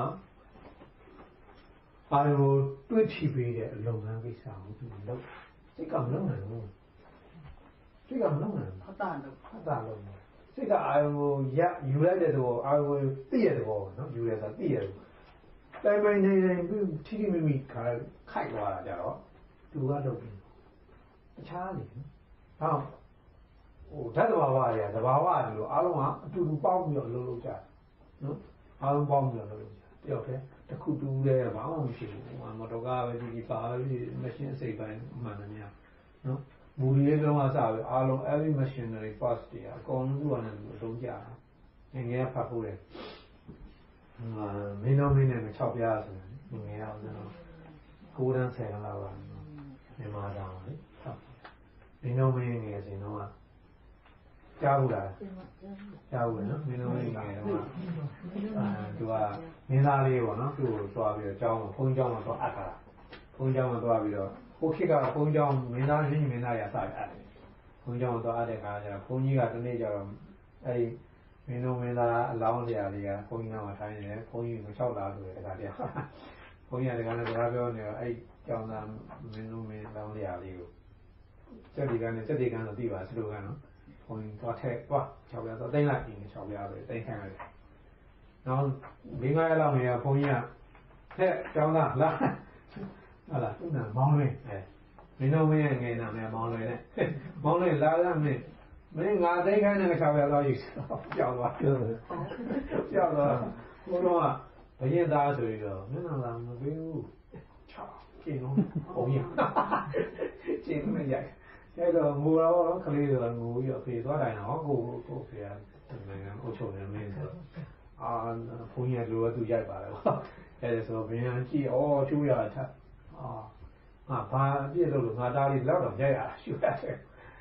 အာယုံတွေ့ချပေးတဲ့အလုပ်ငန်းကိစ္စကိုသူလုပ်စိတ်ကမလုပ်နိုင်ဘူးစိတ်ကမလုပ်နိုင်ဘူးဖတ်တာလုပ်စိတ်ကအာယုံကိုယူလိုက်တဲ့တော့အာယုံကိုသိရတဲ့ဘောနော်ယူရတာသိရတယ်တိုင်ပိုင်နေပြီးထိထိမိမိခိုက်သွားတာကြတော့သူကလုပ်ပြီးတခြားနေနော်ဓာတ်တဘာဝတွေကတဘာဝတွေအားလုံးကအတူတူပေါင်းပြီးတော့လုပ်ကြနော်အားလုံးပေါင်းပြီးတော့လုပ်ကြတယောက်တည်းတစ်ခုတူလဲဘာမှမရှိဘူးမတော်ကားပဲဒီပါပဲမရှင်းအစိပ်ပိုင်းမှန်တယ်များနော်ဘူရီရဲ့လုံးဝစပဲအားလုံး every machinery parts တွေအကုန်လုံးသူကလည်းအသုံးကြတာငယ်ဖတ်ဖို့တယ်မင်းတို့မင်းနဲ့6ပြားဆိုရင်ငယ်အောင်နော်9တန်း10တန်းလောက်ပါမြန်မာတောင်လေမင်းတို့မင်းငယ်စဉ်တော့ကြားဘူးလားကြားဘူးနော်မင်းတို့ငယ်တော့သူကမင်းသားလေးပေါ့နော်သူ့ကိုသွားပြီးတော့ကျောင်းဘုန်းကျောင်းမှာသွားအပ်တာဘုန်းကျောင်းမှာသွားပြီးတော့ဟိုခေတ်ကဘုန်းကျောင်းမင်းသားချင်းမင်းသားရစပြီးအပ်တယ်ဘုန်းကျောင်းမှာသွားအပ်တဲ့ခါကျတော့ဘုန်းကြီးကတနေ့ကျတော့အဲဒီမင်းတို့မင်းသားအလောင်းစရာလေးကဘုန်းကြီးကမှထိုင်းနေတယ်ဘုန်းကြီးမလျှောက်လာလို့တခါတည်းဘုန်းကြီးကတခါနဲ့စကားပြောနေတော့အဲဒီကျောင်းသားမင်းတို့မင်းလောင်းစရာလေးကိုစက်ဒီကန်းတော့သိပါစလို့ကနော်ဘုန်းကြီးသွားထက်သွား6ပြားတော့တိမ့်လိုက်ပြီး6ပြားပဲတိမ့်ခံရတယ်နောက်5ရက်လောက်နေရဘုန်းကြီးကဟဲ့ကျောင်းသားလာဟာလားသူ့နာမောင်းလွင်မင်းတို့မင်းရဲ့ငယ်နာမယ်မောင်းလွင်နဲ့မောင်းလွင်လာရမယ်မင်းငါသိခိုင်းတဲ့6ပြားတော့ယူကြောက်သွားကြောက်သွားဘုန်းတော်ကဘရင်သားဆိုပြီးတော့မင်းနာလာမပေးဘူး6ကျင်းလုံးဘုန်းကြီးကျင်းမရိုက်အဲ့တော့ငိုတော့ကလေးတွေကငိုပြီးတော့ဖေသွားတိုင်းတော့ကိုဖေကနိုင်ငံအုပ်ချုပ်နေမင်းဆိုဘုန်းကြီးကလိုတော့သူရိုက်ပါတယ်ပေါ့အဲ့ဒါဆိုဘင်းကြည့်ချိုးရတာဘာအပြည့်လို့ငါသားလေးလောက်တော့ရိုက်ရတာရှူရတယ်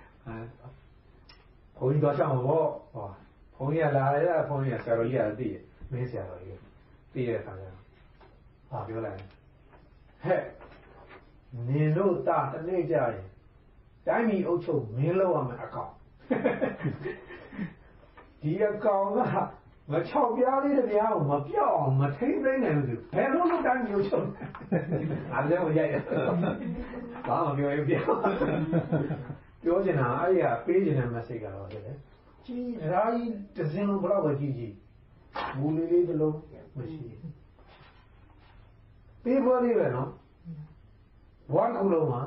ဘုန်းကြီးတော့ရှောင်းပေါ့ဘုန်းကြီးကလာရဘုန်းကြီးကဆရာတော်ကြီးကသိတယ်မင်းဆရာတော်ကြီးသိတဲ့အခါကျတော့ပြောလိုက်ဟဲ့နင်တို့တာတနေ့ကြရင်တိုင်းပြည်အုပ်ချုပ်မင်းလောက်ရမယ်အကောင်ဒီအကောင်ကမ6ပြားလေးတစ်ပြားကိုမပြောက်အောင်မထိမ့်သိနိုင်ဘူးဘယ်လိုလုပ်တိုင်းမျိုးချုပ်အားလည်းမရိုက်ရဘာမှပြောရင်ပြောချင်တာအဲ့ဒီကပေးချင်တဲ့ message ကတော့လေကြီးရာကြီးတစ်စင်းလုံးဘလောက်ပဲကြီးမူလေးတစ်လုံးမရှိပေးဖို့လေးပဲနော်ဘဝခုလုံးမှာ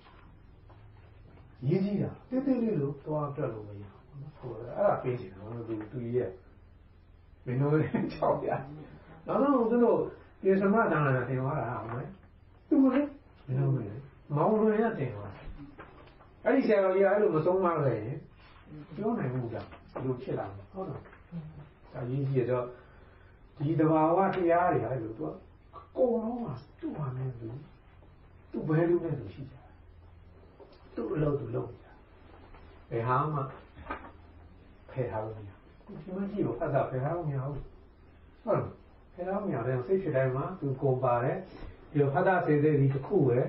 ရည်ကြီးတာတိတိလေးလို့သွားတက်လို့မရဘူးနော်ဟိုအဲ့ဒါပေးချင်တယ်သူရဲ့မင်းတို့6ပြနောက်တော့သူတို့ပြေစမတန်းလာတင်သွားတာဟုတ်မယ်သူလေမင်းတို့မောင်လွင်ရတင်သွားအဲ့ဒီဆရာတော်ကြီးအဲ့လိုမဆုံးမခဲ့ရင်ပြောနိုင်ဘူးလားလူဖြစ်လာမှာဟုတ်လားဒါရင်းကြီးတော့ဒီတဘာဝတရားတွေအဲ့လိုသူကအကုန်လုံးကသူ့ဟာနဲ့သူဘယ်လိုလဲသူရှိကြသူ့အလုပ်သူလုပ်နေတာဘယ်ဟာမှဖယ်ထားလို့မရဒီမကြီးကိုဖတ်တာဖယ်ထားလို့မရဘူးဟုတ်လားဖယ်ထားလို့မရတယ်စိတ်ဖြစ်တိုင်းမှာသူကုန်ပါတယ်ဒီဖတ်တာစေသေးဒီတစ်ခုပဲ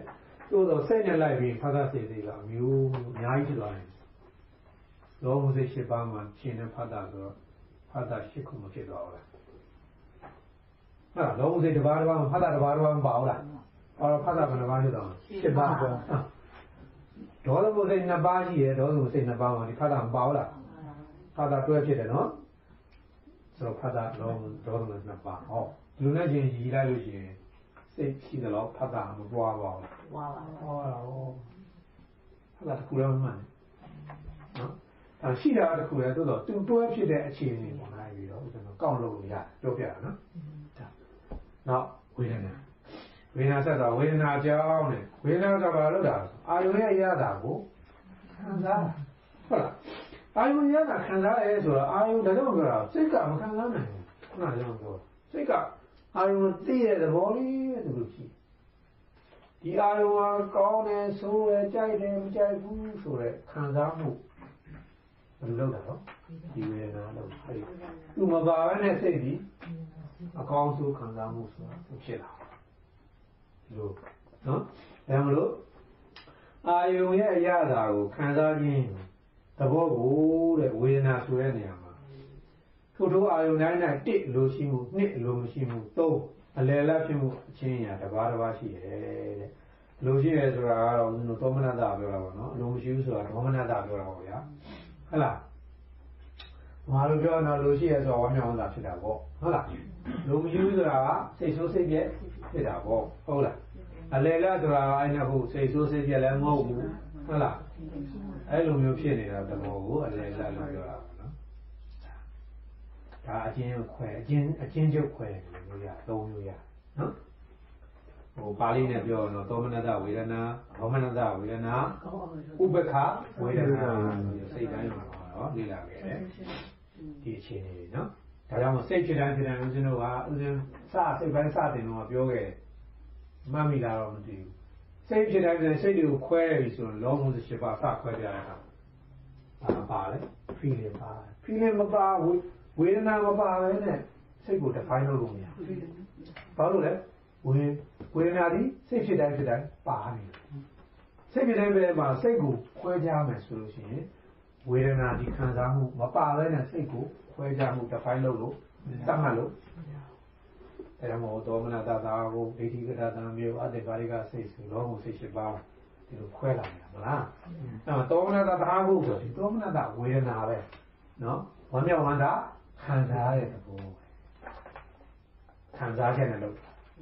သို့တော့စိတ်နဲ့လိုက်ပြီးဖတ်တာစိတ်တွေကမျိုးအများကြီးဖြစ်သွားတယ်လောဘစိတ်၈ပါးမှာရှင်းတဲ့ဖတ်တာဆိုတော့ဖတ်တာ၈ခုမဖြစ်သွားဘူးလားဟာလောဘစိတ်တစ်ပါးမှာဖတ်တာတစ်ပါးမပါဘူးလားအော်ဖတ်တာဘယ်နှပါးဖြစ်သွားလဲ၈ပါးပေါ့ဒေါသစိတ်2ပါးရှိရဒေါသစိတ်2ပါးမှာဒီဖတ်တာမပါဘူးလားဖတ်တာတွဲဖြစ်တယ်နော်ဆိုတော့ဖတ်တာလောဘဒေါသ2ပါးဟောဒီလိုနဲ့ချင်းရည်လိုက်လို့ရှိရင်စိတ်ရှိတယ်လို့ဖတ်တာမပွားပါဘူးပွားပါဟောဖတ်တာတစ်ခုလည်းမမှန်နော်အဲရှိတာတစ်ခုလည်းသို့တော့သူတွဲဖြစ်တဲ့အခြေအနေပေါ်လာပြီးတော့ကျွန်တော်ကောက်လို့ရပြောပြတာနော်နောက်ဝေဒနာဆက်တော့ဝေဒနာကြောင်းနဲ့ဝေဒနာဆိုတော့လို့တာအာယုရဲ့ရတာကိုခံစားဟုတ်လားအာယုရတာခံစားရဲဆိုတော့အာယုဒါကြောင့်ပြောတာစိတ်ကမခံစားနိုင်ဘူးခုနကကျွန်တော်ပြောစိတ်ကအာယုသိတဲ့သဘောလေးတူလို့ရှိဒီအာယုကကောင်းတယ်ဆိုးတယ်ကြိုက်တယ်မကြိုက်ဘူးဆိုတဲ့ခံစားမှုဘယ်လိုလုပ်တာတော့ဒီဝေဒနာလို့အဲဒီသူမပါဘဲနဲ့စိတ်ဒီအကောင်းဆုံးခံစားမှုဆိုတာဖြစ်လာဒီလိုနော်ဒါမလို့အာယုရဲ့အရာသာကိုခံစားခြင်းသဘောကိုတဲ့ဝေဒနာဆိုတဲ့နေရာမှာထို့အာယုတိုင်းနဲ့1လိုရှိမှု2လိုမရှိမှု3အလယ်လက်ဖြစ်မှုအချင်းအရာတစ်ပါးတစ်ပါးရှိတယ်တဲ့လိုရှိတယ်ဆိုတာကတော့သောမနတပြောတာပေါ့နော်လိုမရှိဘူးဆိုတာဒေါမနတပြောတာပေါ့ဗျာဟုတ်လားဘာလို့ပြောတော့လိုရှိရဆိုတော့ဝမ်းမြောက်တာဖြစ်တာပေါ့ဟုတ်လားလိုမရှိဘူးဆိုတာကစိတ်ဆိုးစိတ်ပြက်ဖြစ်တာပေါ့ဟုတ်လားအလယ်လက်ဆိုတာကအဲ့ဒါဟုတ်စိတ်ဆိုးစိတ်ပြက်လည်းမဟုတ်ဘူးဟုတ်လားအဲ့လိုမျိုးဖြစ်နေတာတဘောကိုအလယ်လက်လို့ပြောတာပေါ့နော်ဒါအချင်းခွဲအချင်းချုပ်ခွဲလို့ရ3မျိုးရနော်ဟိုပါဠိနဲ့ပြောတော့သောမနတဝေဒနာဒေါမနတဝေဒနာဥပ္ပခဝေဒနာစိတ်တိုင်းမှာတော့လေ့လာခဲ့တယ်ဒီအခြေအနေတွေနော်ဒါကြောင့်စိတ်ဖြစ်တိုင်းဦးဇင်းတို့ကဦးဇင်းစိတ်ပိုင်းစတင်တော့ပြောခဲ့မှတ်မိလားတော့မသိဘူးစိတ်ဖြစ်တိုင်းစိတ်တွေကိုခွဲရပြီဆိုတော့လောဘစိတ်ပါစခွဲပြရတာပါလေ feeling ပါ feeling မပါဘူးဝေဒနာမပါပဲနဲ့စိတ်ကို define လုပ်လို့မရဘူးဘာလို့လဲဝေဒနာဒီစိတ်ဖြစ်တိုင်းပါနေတယ်စိတ်ဖြစ်တိုင်းပဲမှာစိတ်ကိုခွဲခြားမယ်ဆိုလို့ရှိရင်ဝေဒနာဒီခံစားမှုမပါဘဲနဲ့စိတ်ကိုခွဲခြားမှု define လုပ်လို့သတ်မှတ်လို့အဲဒါမို့ဒေါမနတသာကိုဒိဋ္ဌိကတသံမျိုးအတ္တပါရိကစိတ်ဆိုလောဘစိတ်ရှိပါဒီလိုခွဲလာနေတာမလားအဲဒေါမနတသာကိုဆိုဒီဒေါမနတဝေဒနာပဲနော်ဝမ်းမြောက်ဝမ်းသာခံစားရတဲ့သဘောခံစားချက်နဲ့လို့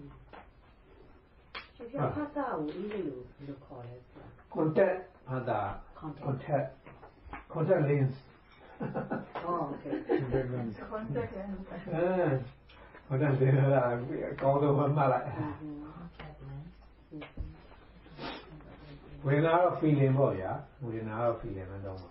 ဖတ်တာကိုအင်းလို့ခေါ်လဲ contact ဟာတာ contact lens okay contact lens contact lens လာကောင်းတော့မှတ်လိုက်ဝေဒနာတော့ feeling ပေါ့ဗျာဝေဒနာတော့ feeling နဲ့တော့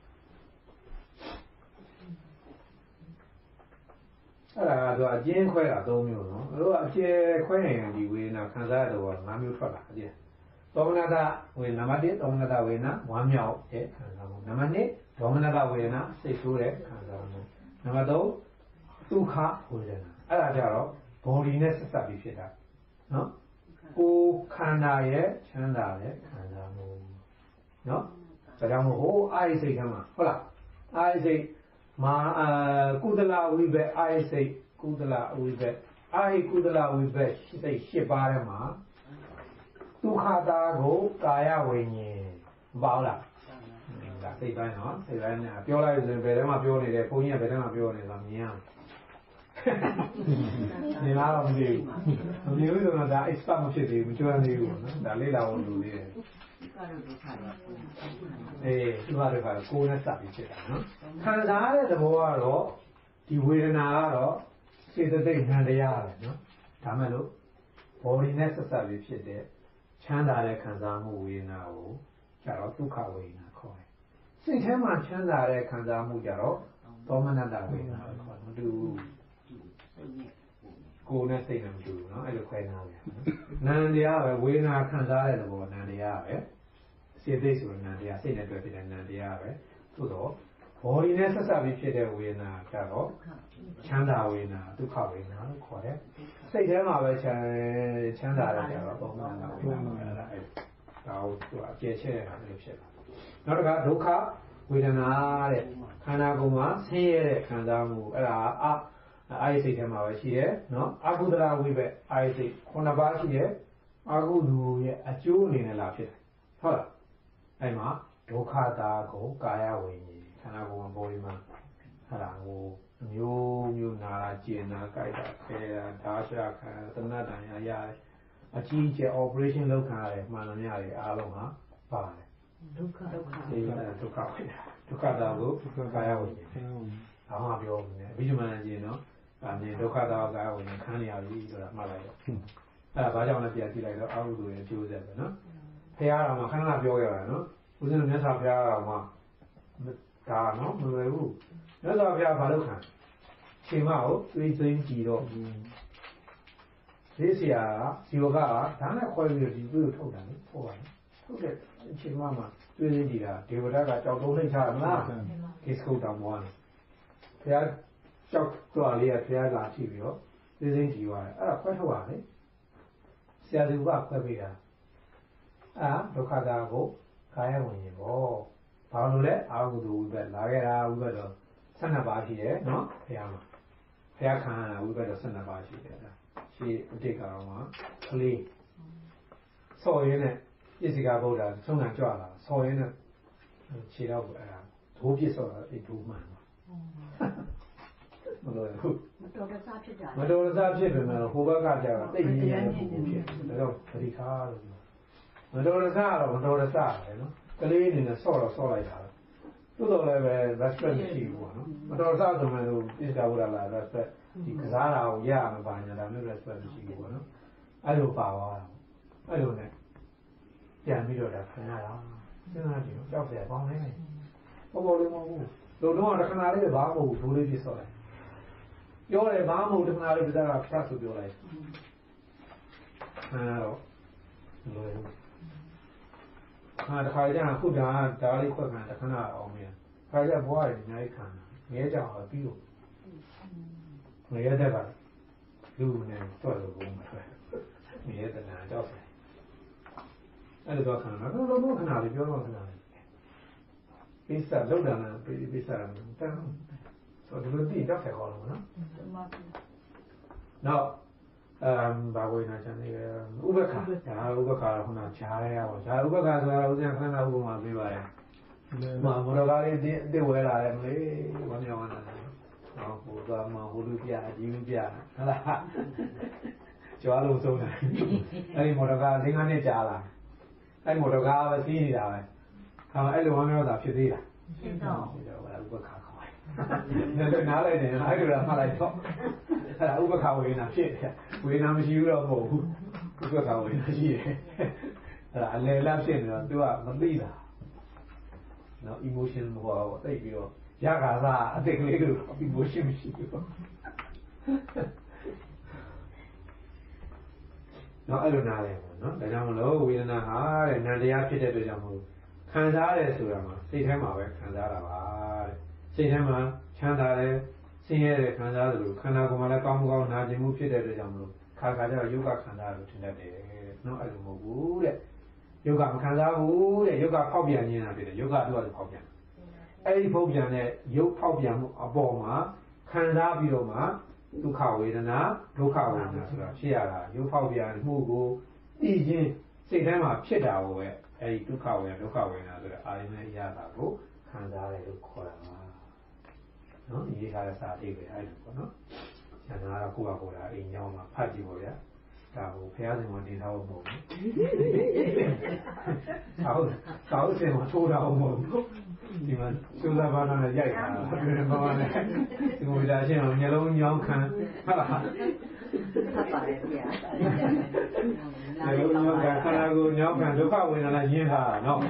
အဲ့ဒါကတော့အကျဉ်းခွဲတာ3မျိုးနော်တို့အကျယ်ခွဲရင်ဒီဝေဒနာခံစားရတော့5မျိုးထွက်လာအကျဉ်းသောမနတဝေဒနာနံပါတ်1သောမနတဝေဒနာဝမ်းမြောက်တဲ့ခံစားမှုနံပါတ်2ဒေါမနတဝေဒနာစိတ်ဆိုးတဲ့ခံစားမှုနံပါတ်3ဒုက္ခဝေဒနာအဲ့ဒါကြတော့ body နဲ့ဆက်စပ်ပြီးဖြစ်တာနော်ကိုယ်ခန္ဓာရဲ့ချမ်းသာတဲ့ခံစားမှုနော်ဒါကြောင့်မို့ဟိုအာရိစိတ်ကမှဟုတ်လားအာရိစိတ်မာကုသလဝိဘက်အာရိစိတ်ကုသလဝိဘက်အာရိကုသလဝိဘက်စိတ်8ပါးထဲမှာဒုက္ခတာကိုကာယဝိညာဉ်မပေါ့လားဒါစိတ်ပိုင်းနော်စိတ်ပိုင်းနဲ့ပြောလိုက်ဆိုရင်ဘယ်ထဲမှာပြောနေတယ်ဘုန်းကြီးကဘယ်ထဲမှာပြောနေလဲမြင်ရနေလားတော့မသိဘူးမသိဘူးဆိုတော့ဒါ expert မဖြစ်သေးဘူးမကျွမ်းသေးဘူးနော်ဒါလေ့လာဖို့လိုသေးတယ်ဒီမှာတော့ကိုယ်နဲ့စပ်ပြီးဖြစ်တာနော်ခံစားရတဲ့သဘောကတော့ဒီဝေဒနာကတော့စေတသိက်ဉာဏ်တရားပဲနော်ဒါမဲ့လို့ body နဲ့ဆက်စပ်ပြီးဖြစ်တဲ့ချမ်းသာတဲ့ခံစားမှုဝေဒနာကိုကျတော့ဒုက္ခဝေဒနာခေါ်တယ်စိတ်ထဲမှာချမ်းသာတဲ့ခံစားမှုကျတော့သောမနတဝေဒနာခေါ်တယ်မတူဘူးကိုယ်နဲ့စိတ်နဲ့မတူဘူးเนาะအဲ့လိုခွဲနားတယ်နာမ်တရားပဲဝေဒနာခံစားတဲ့သဘောနာမ်တရားပဲစေသိဆိုနာမ်တရားစိတ်နဲ့တွေ့ဖြစ်တဲ့နာမ်တရားပဲသို့တော့ body နဲ့ဆက်စပ်ပြီးဖြစ်တဲ့ဝေဒနာကျတော့ချမ်းသာဝေဒနာဒုက္ခဝေဒနာလို့ခေါ်တယ်စိတ်ထဲမှာပဲချမ်းသာတယ်ကျတော့သောမနတဝေဒနာအဲ့ဒါကိုသူကအကျယ်ချဲ့တာလည်းဖြစ်လာနောက်တစ်ခါဒုက္ခဝေဒနာတဲ့ခန္ဓာကိုယ်မှာဆင်းရဲတဲ့ခံစားမှုအဲ့ဒါအာယစိတ်ထဲမှာပဲရှိတယ်နော်အကုသလဝိဘက်အာယစိတ်9ပါးရှိတယ်အကုသိုလ်ရဲ့အကျိုးအနေနဲ့လာဖြစ်တယ်ဟုတ်လားအဲ့မှာဒုက္ခတာကိုကာယဝိညာဉ်ခန္ဓာကိုယ်မှာပေါ်ပြီးမှအဲ့ဒါကိုမျိုးနာတာကျင်နာကြိုက်တာခဲတာဓာရှခံသနတ္တန်ရရတယ်အကြီးကျယ် operation လုပ်ခံရတယ်မှန်တယ်များတယ်အားလုံးဟာပါတယ်ဒုက္ခဒီကဒုက္ခဝိညာဉ်ဒုက္ခတာကိုကာယဝိညာဉ်ဘာမှပြောမနေအဘိဓမ္မာကျင်နော်အမြင်ဒုက္ခတာကာယဝိညာဉ်ခံရပြီဆိုတာမှတ်လိုက်တော့အဲ့ဒါဘာကြောင့်လဲပြန်ကြည့်လိုက်တော့အာဟုသူရဲ့အကျိုးဆက်ပဲနော်ဖះတော်မှာခဏပြောရတာနော်ဦးဇင်းတို့မြတ်စွာဘုရားတော်မှာဒါနော်မလွယ်ဘူးမြတ်စွာဘုရားဘာလို့ခံချိန်မကိုသိသိကြည့်တော့ဒီဆရာဇီဝကဒါနဲ့ခွဲပြီးဒီပြုထုတ်တာလေထုတ်ပါလေထုတ်တဲ့အချိန်မှသိသိကြည့်တာဒေဝဒကကြောက်တုံးနှိမ့်ချမလားဒီစကုတ်တော်မောတယ်ဘုရားကြောက်တော်လေးကဘုရားလာကြည့်ပြီးတော့သိသိကြည့်သွားတယ်အဲ့ဒါခွဲထုတ်ပါလေဆရာဇီဝကခွဲပေးတာဒုက္ခတာကိုကာယဝိညာဉ်ပေါ့ဘာလို့လဲအာဟုသူဝိဘက်လာခဲ့တာဝိဘက်တော့12ပါးရှိတယ်နော်ဘုရားမှာဘုရားခံရတာဝိဘက်တော့12ပါးရှိတယ်ရှေးအတိတ်ကောင်မှာကလေးဆော်ရင်းနဲ့ပြည့်စည်ကဗုဒ္ဓဆုံးခံကြွလာဆော်ရင်းနဲ့ခြေတော့အဲ့ဒါဒိုးပြစ်ဆော်တာအဲ့ဒိုးမှန်ပါမလို့ဟုတ်မတော်တဆဖြစ်တာမတော်တဆဖြစ်တယ်နော်ဟိုဘက်ကကြာတာတိတ်ကြီးနေတဲ့ပုံဖြစ်တယ်ဒါတော့ပရိခါလို့မတော်တဆတော့မတော်တဆပဲနော်ကလေးအနေနဲ့ဆော့တော့ဆော့လိုက်တာသို့တော်လည်းပဲ respect မရှိဘူးပေါ့နော်မတော်တဆဆိုမှလို့ပြစ်တာဗုဒ္ဓလာ respect ဒီကစားတာကိုရမှာပါညာဒါမျိုး respect မရှိဘူးပေါ့နော်အဲ့လိုပါသွားတာအဲ့လိုနဲ့ပြန်ပြီးတော့ဒါခံရတာစဉ်းစားကြည့်ကြောက်စရာပေါင်းနေတယ်ပေါ်လေးမဟုတ်ဘူးတို့တော့တခဏလေးဘာမှမဟုတ်ဘူးဒိုးလေးပြစ်ဆော့လိုက်ပြောတယ်ဘာမှမဟုတ်တခဏလေးပြဿနာဖြတ်ဆိုပြောလိုက်အဲ့တော့လွယ်တခါကျရင်ခုဒါလေးခွက်ခံတခဏအောင်မြင်ခါကျဘွားရည်အများကြီးခံငဲကြောင်တော့ပြီးလို့ငရဲတက်ကလူနဲ့တွေ့လို့ဘုံမတွေ့ငရဲတနာကြောက်တယ်အဲ့လိုတော့ခံတော့ခဏလေးပြောတော့ခဏလေးပိဿလောက်တာနဲ့ပိဿတန်းဆိုတော့ဒီလိုတိတော့ဆက်ခေါ်လို့နော်နောက်ဘာဝိနာချန်နေဥပ္ပခါဒါဥပ္ပခါတော့ခုနခြားရပါဒါဥပ္ပခါဆိုတာဦးဇင်းခဏဥပမာပေးပါရဲ့မော်တော်ကားလေးတစ်ဝဲလာတယ်မလေးဘာမြောင်းနေတာဟိုသွားမှဟိုလူပြအကြီးလူပြဟုတ်လားကြွားလို့ဆုံးတယ်အဲ့ဒီမော်တော်ကား၄-၅နှစ်ကြာလာအဲ့မော်တော်ကားပဲစီးနေတာပဲခါမှအဲ့လိုဝမ်းမြောက်တာဖြစ်သေးလားဖြစ်တော့ဥပ္ပခါခေါ်တယ်နားလိုက်တယ်အဲ့လိုလားမှတ်လိုက်တော့အဲ့ဒါဥပ္ပခါဝေဒနာဖြစ်တယ်ဝေဒနာမရှိဘူးတော့မဟုတ်ဘူးဥပ္ပခါဝေဒနာရှိတယ်အဲ့ဒါအလယ်လတ်ဖြစ်နေတော့ तू ကမသိတာနော် emotion မဟုတ်ဘူးတိတ်ပြီးတော့ရခါစားအတိတ်ကလေးကို emotion မရှိဘူးနော်အဲ့လိုနားလဲပေါ့နော်ဒါကြောင့်မလို့ဝေဒနာဟာတဲ့နံတရားဖြစ်တဲ့အတွက်ကြောင့်မလို့ခံစားရတယ်ဆိုတာမှာစိတ်ထဲမှာပဲခံစားတာပါတဲ့စိတ်ထဲမှာချမ်းသာတယ်ဆင်းရဲတယ်ခံစားသလိုခန္ဓာကိုယ်မှာလည်းကောင်းကောင်းနာကျင်မှုဖြစ်တဲ့အတွက်ကြောင့်မလို့ခါကျတော့ယောဂခံစားလို့ထင်တတ်တယ်နော်အဲ့လိုမဟုတ်ဘူးတဲ့ယောဂမခံစားဘူးတဲ့ယောဂဖောက်ပြန်နေတာဖြစ်တယ်ယောဂတို့ကဖောက်ပြန်အဲ့ဒီဖောက်ပြန်တဲ့ရုပ်ဖောက်ပြန်မှုအပေါ်မှာခံစားပြီးတော့မှဒုက္ခဝေဒနာဒုက္ခဝေဒနာဆိုတာဖြစ်ရတာရုပ်ဖောက်ပြန်မှုကိုသိချင်းစိတ်ထဲမှာဖြစ်တာကိုပဲအဲဒီဒုက္ခဝေဒနာဆိုတဲ့အာရုံနဲ့ရတာကိုခံစားရတယ်လို့ခေါ်တာပါနော်ဒီခါလည်းစာအသေးပဲအဲ့လိုပေါ့နော်။ကျန်တာကတော့ကိုယ့်ဟာကိုယ်ကအိမ်ကြောင်းမှာဖတ်ကြည့်ပါဗျာ။ဒါကိုဖះစင်မှာတင်ထားဖို့မဟုတ်ဘူး။ဆောက်စင်မှာထိုးထားဖို့မဟုတ်ဘူး။ဒီမှာစူးစမ်းပါတော့ရိုက်တာ။ဒီမှာလည်းဒီလိုဒါချင်းအောင်မျိုးလုံးညောင်းခံဟုတ်လား။ဖတ်ပါရဲ့ဗျာ။မျိုးလုံးညောင်းခံခန္ဓာကိုယ်ညောင်းခံဒုက္ခဝေဒနာရင်းထားတာနော်။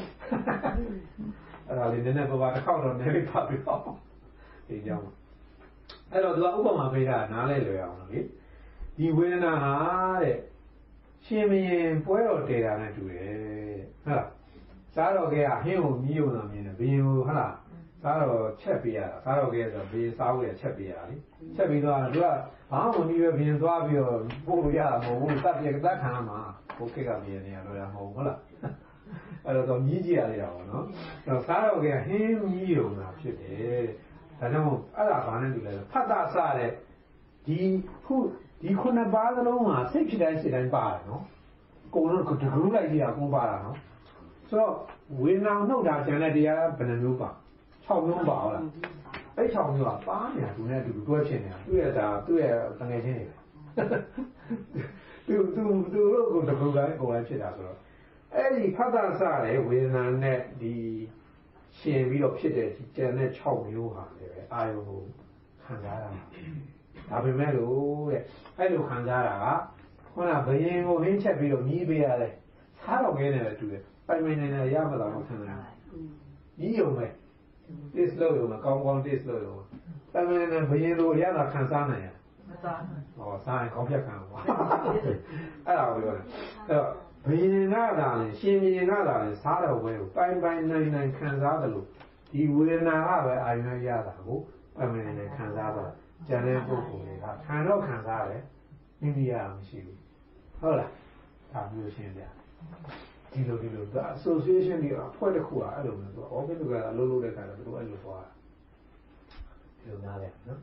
အဲ့ဒါလေးနည်းနည်းပါးတစ်ခေါက်တော့နည်းလေးဖတ်ပြီးတော့ဒီကြောင်းအဲ့တော့သူကဥပမာပေးတာနားလဲလွယ်အောင်လို့လေဒီဝေဒနာဟာတဲ့ရှင်မင်းပွဲတော်တည်တာနဲ့တူတယ်ဟုတ်လားစားတော်ကဟင်းကိုမြည်ုံလာမြင်တယ်ဘင်းကိုဟုတ်လားစားတော်ချက်ပေးရတာစားတော်ကဆိုဘင်းစားဖို့ရချက်ပေးရတာလေချက်ပြီးတော့သူကဘာမှမနည်းပဲဘင်းသွားပြီးတော့ပို့လို့ရတာမဟုတ်ဘူးတတ်ပြတ်ခံရမှာဘုခေတ်ကဘင်းနေရတော့ရမဟုတ်ဘူးဟုတ်လားတော့မြည်ကြည့်ရသေးတာပေါ့နော်စားတော့ကဟင်းမြည်ရုံတာဖြစ်တယ်ဒါကြောင့်အဲ့ဒါဘာနဲ့တူလဲဖတ်တာစတဲ့ဒီခုနှစ်ပါးသလုံးမှာစိတ်ဖြစ်တိုင်းစိတ်တိုင်းပါတယ်နော်ကိုယ်တော့တကူးလိုက်ကြည့်တာကိုပါတာနော်ဆိုတော့ဝေဒနာနှုတ်တာကျန်တဲ့တရားဘယ်နှမျိုးပါ6မျိုးပါဟုတ်လားအဲ့6မျိုးကပါနေတာသူနဲ့အတူတွဲဖြစ်နေတာသူ့ရဲ့တငယ်ချင်းတွေသူတို့ကိုတကူးလိုက်ကိုယ်လိုက်ဖြစ်တာဆိုတော့အဲ့ဒီဖတ်တာစတဲ့ဝေဒနာနဲ့ဒီရှင်ပြီးတော့ဖြစ်တဲ့ကျန်တဲ့6မျိုးဟာလည်းပဲအာယုံကိုခံစားရမှာဒါပေမဲ့လို့တဲ့အဲ့လိုခံစားတာကခုနဘယင်ကိုဟင်းချက်ပြီးတော့မြည်ပေးရတယ်စားတော့ခဲနေတယ်တူတယ်ပိုင်ပိုင်နေနေရမလားမခံနိုင်ဘူးကြီးုံပဲ taste လို့ရုံကောင်းကောင်း taste လို့ရုံပိုင်ပိုင်နေဘယင်လိုရတာခံစားနိုင်ရမစားဟောစားရင်ကောင်းဖြတ်ခံပါအဲ့ဒါကိုပြောတယ်အဲ့တော့ဘယင်ကသာရင်ရှင်ဘယင်ကသာရင်စားတော့ဝဲကိုပိုင်ပိုင်နိုင်ခံစားတယ်လို့ဒီဝေဒနာကပဲအာရုံရတာကိုပိုင်ပိုင်နိုင်ခံစားတော့ကျန်တဲ့ပုဂ္ဂိုလ်တွေကခံတော့ခံစားတယ်မိမိရမရှိဘူးဟုတ်လားဒါမျိုးရှင်းပြဒီလို association တွေအဖွဲ့တစ်ခုကအဲ့လိုမျိုးဆို office ကအလုပ်လုပ်တဲ့ခါကျတော့သူအဲ့လိုသွားဒီလိုနားလဲနော်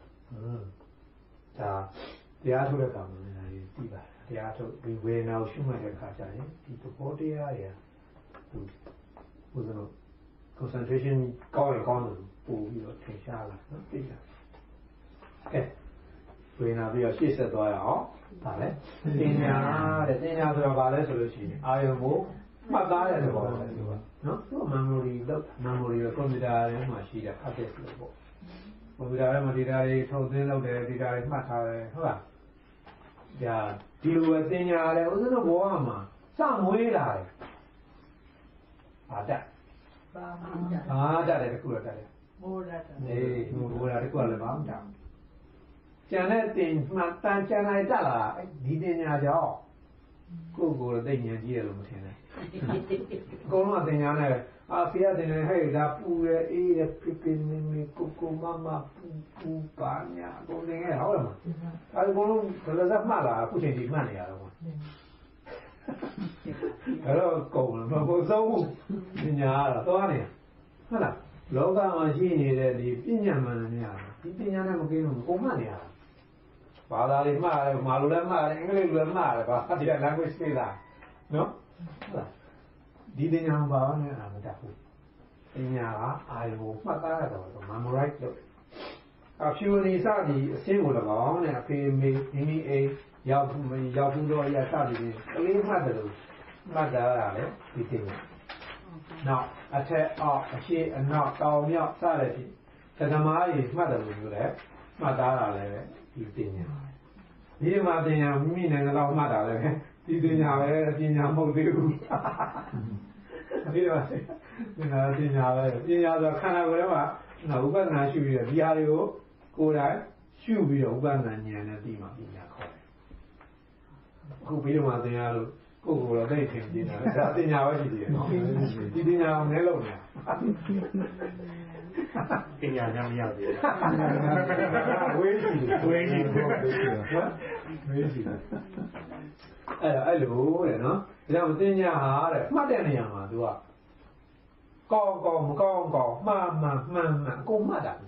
ဒါတရားထုတ်တဲ့ကောင်တွေလည်းသိပါတယ်တရားထုတ်ဒီဝေဒနာကိုရှုမှတ်တဲ့ခါကျရင်ဒီသဘောတရားတွေသူဘုရားတို့ concentration ကောင်းရင်ကောင်းတယ်ပို့ပြီးတော့ထင်ရှားလာနော်သိတာကဲဝေဒနာပြီးတော့ရှေ့ဆက်သွားရအောင်ဒါလည်းတင်ညာတဲ့တင်ညာဆိုတော့ဗာလဲဆိုလို့ရှိရင်အာယုံကိုမှတ်သားတဲ့သဘောပဲသူကနော်သူက memory လို့ memory ကိုကွန်ပျူတာထဲမှာရှိတဲ့ hard disk လို့ပေါ့ကွန်ပျူတာထဲမှာ data တွေထုတ်သွင်းလုပ်တယ် data တွေမှတ်ထားတယ်ဟုတ်လားဒါဒီလိုပဲတင်ညာတယ်ဥစဉ်တော့ဘောမှာစမွေးလာတယ်အာတတ်တယ်တခုတော့တတ်တယ်မိုးရတယ်မိုးရတယ်တခုလည်းဘာမှမတတ်ကျန်တဲ့တင်မှတန်ကျန်လိုက်တက်လာဒီတင်ညာကြောင့်ကိုယ်သိဉာဏ်ကြီးရလို့မထင်နဲ့အကုန်လုံးတင်ညာနဲ့အာဖေရတင်နေဟဲ့ဒါပူရအေးရပြပြနေနေကိုမမပူပါညာအကုန်တင်ရဟုတ်လားမအဲ့အကုန်လုံးဘယ်လိုစမှတ်လာအခုချိန်ကြီးမှတ်နေရတော့အဲ့တော့ကုန်လို့မဟုတ်ဆုံးဘူးတင်ညာတော့သွားနေဟုတ်လားလောကမှာရှိနေတဲ့ဒီပညာမှန်များဒီပညာနဲ့မကင်းဘူးကိုမှတ်နေရတာဘာသာတွေမှားတယ်မာလိုလည်းမှားတယ်အင်္ဂလိပ်လိုလည်းမှားတယ်ဘာဒီ language တွေလားနော်ဒီပညာဘာနဲ့အာမတတ်ဘူးပညာကအာယုံမှတ်သားရတော့ memorize လုပ်အဖြူနေစသည်အစင်းကို၎င်းနဲ့အဖေမေမိမိအိမ်ရောက်ဘူးတော့ရစသည်ကလေးမှတ်တယ်လို့မှတ်တာရတယ်ဒီပညာနောက်အထက်အောက်အရှိအနောက်တောင်မြောက်စတဲ့ဖြင့်သမားကြီးမှတ်တယ်လို့ပြောတယ်မှတ်သားတာလည်းဒီပညာဒီမှာပညာမိမိနိုင်ငံတော်မှတ်တာလည်းဒီပညာပဲပညာမဟုတ်သေးဘူးဒီတော့ပညာပဲပညာဆိုခန္ဓာကိုယ်ထဲမှာဥပဒနာရှုပြီးတော့ဒီဟာတွေကိုကိုယ်တိုင်ရှုပြီးတော့ဥပဒနာဉာဏ်နဲ့ပြီးမှပညာခေါ်တယ်အခုပြီးတော့မှသင်ရလို့ကိုယ်ကိုယ်တော့သိထင်နေတာဒါပညာပဲရှိသေးတယ်နော်ဒီပညာကိုလည်းလုပ်နေပညာညမရသေးဘူးဝေးရှိတယ်အဲ့လိုတဲ့နော်ဒါကြောင့်ပညာဟာတဲ့မှတ်တဲ့နေရာမှာသူကကောင်းမကောင်းမှန်အကုန်မှတ်တာ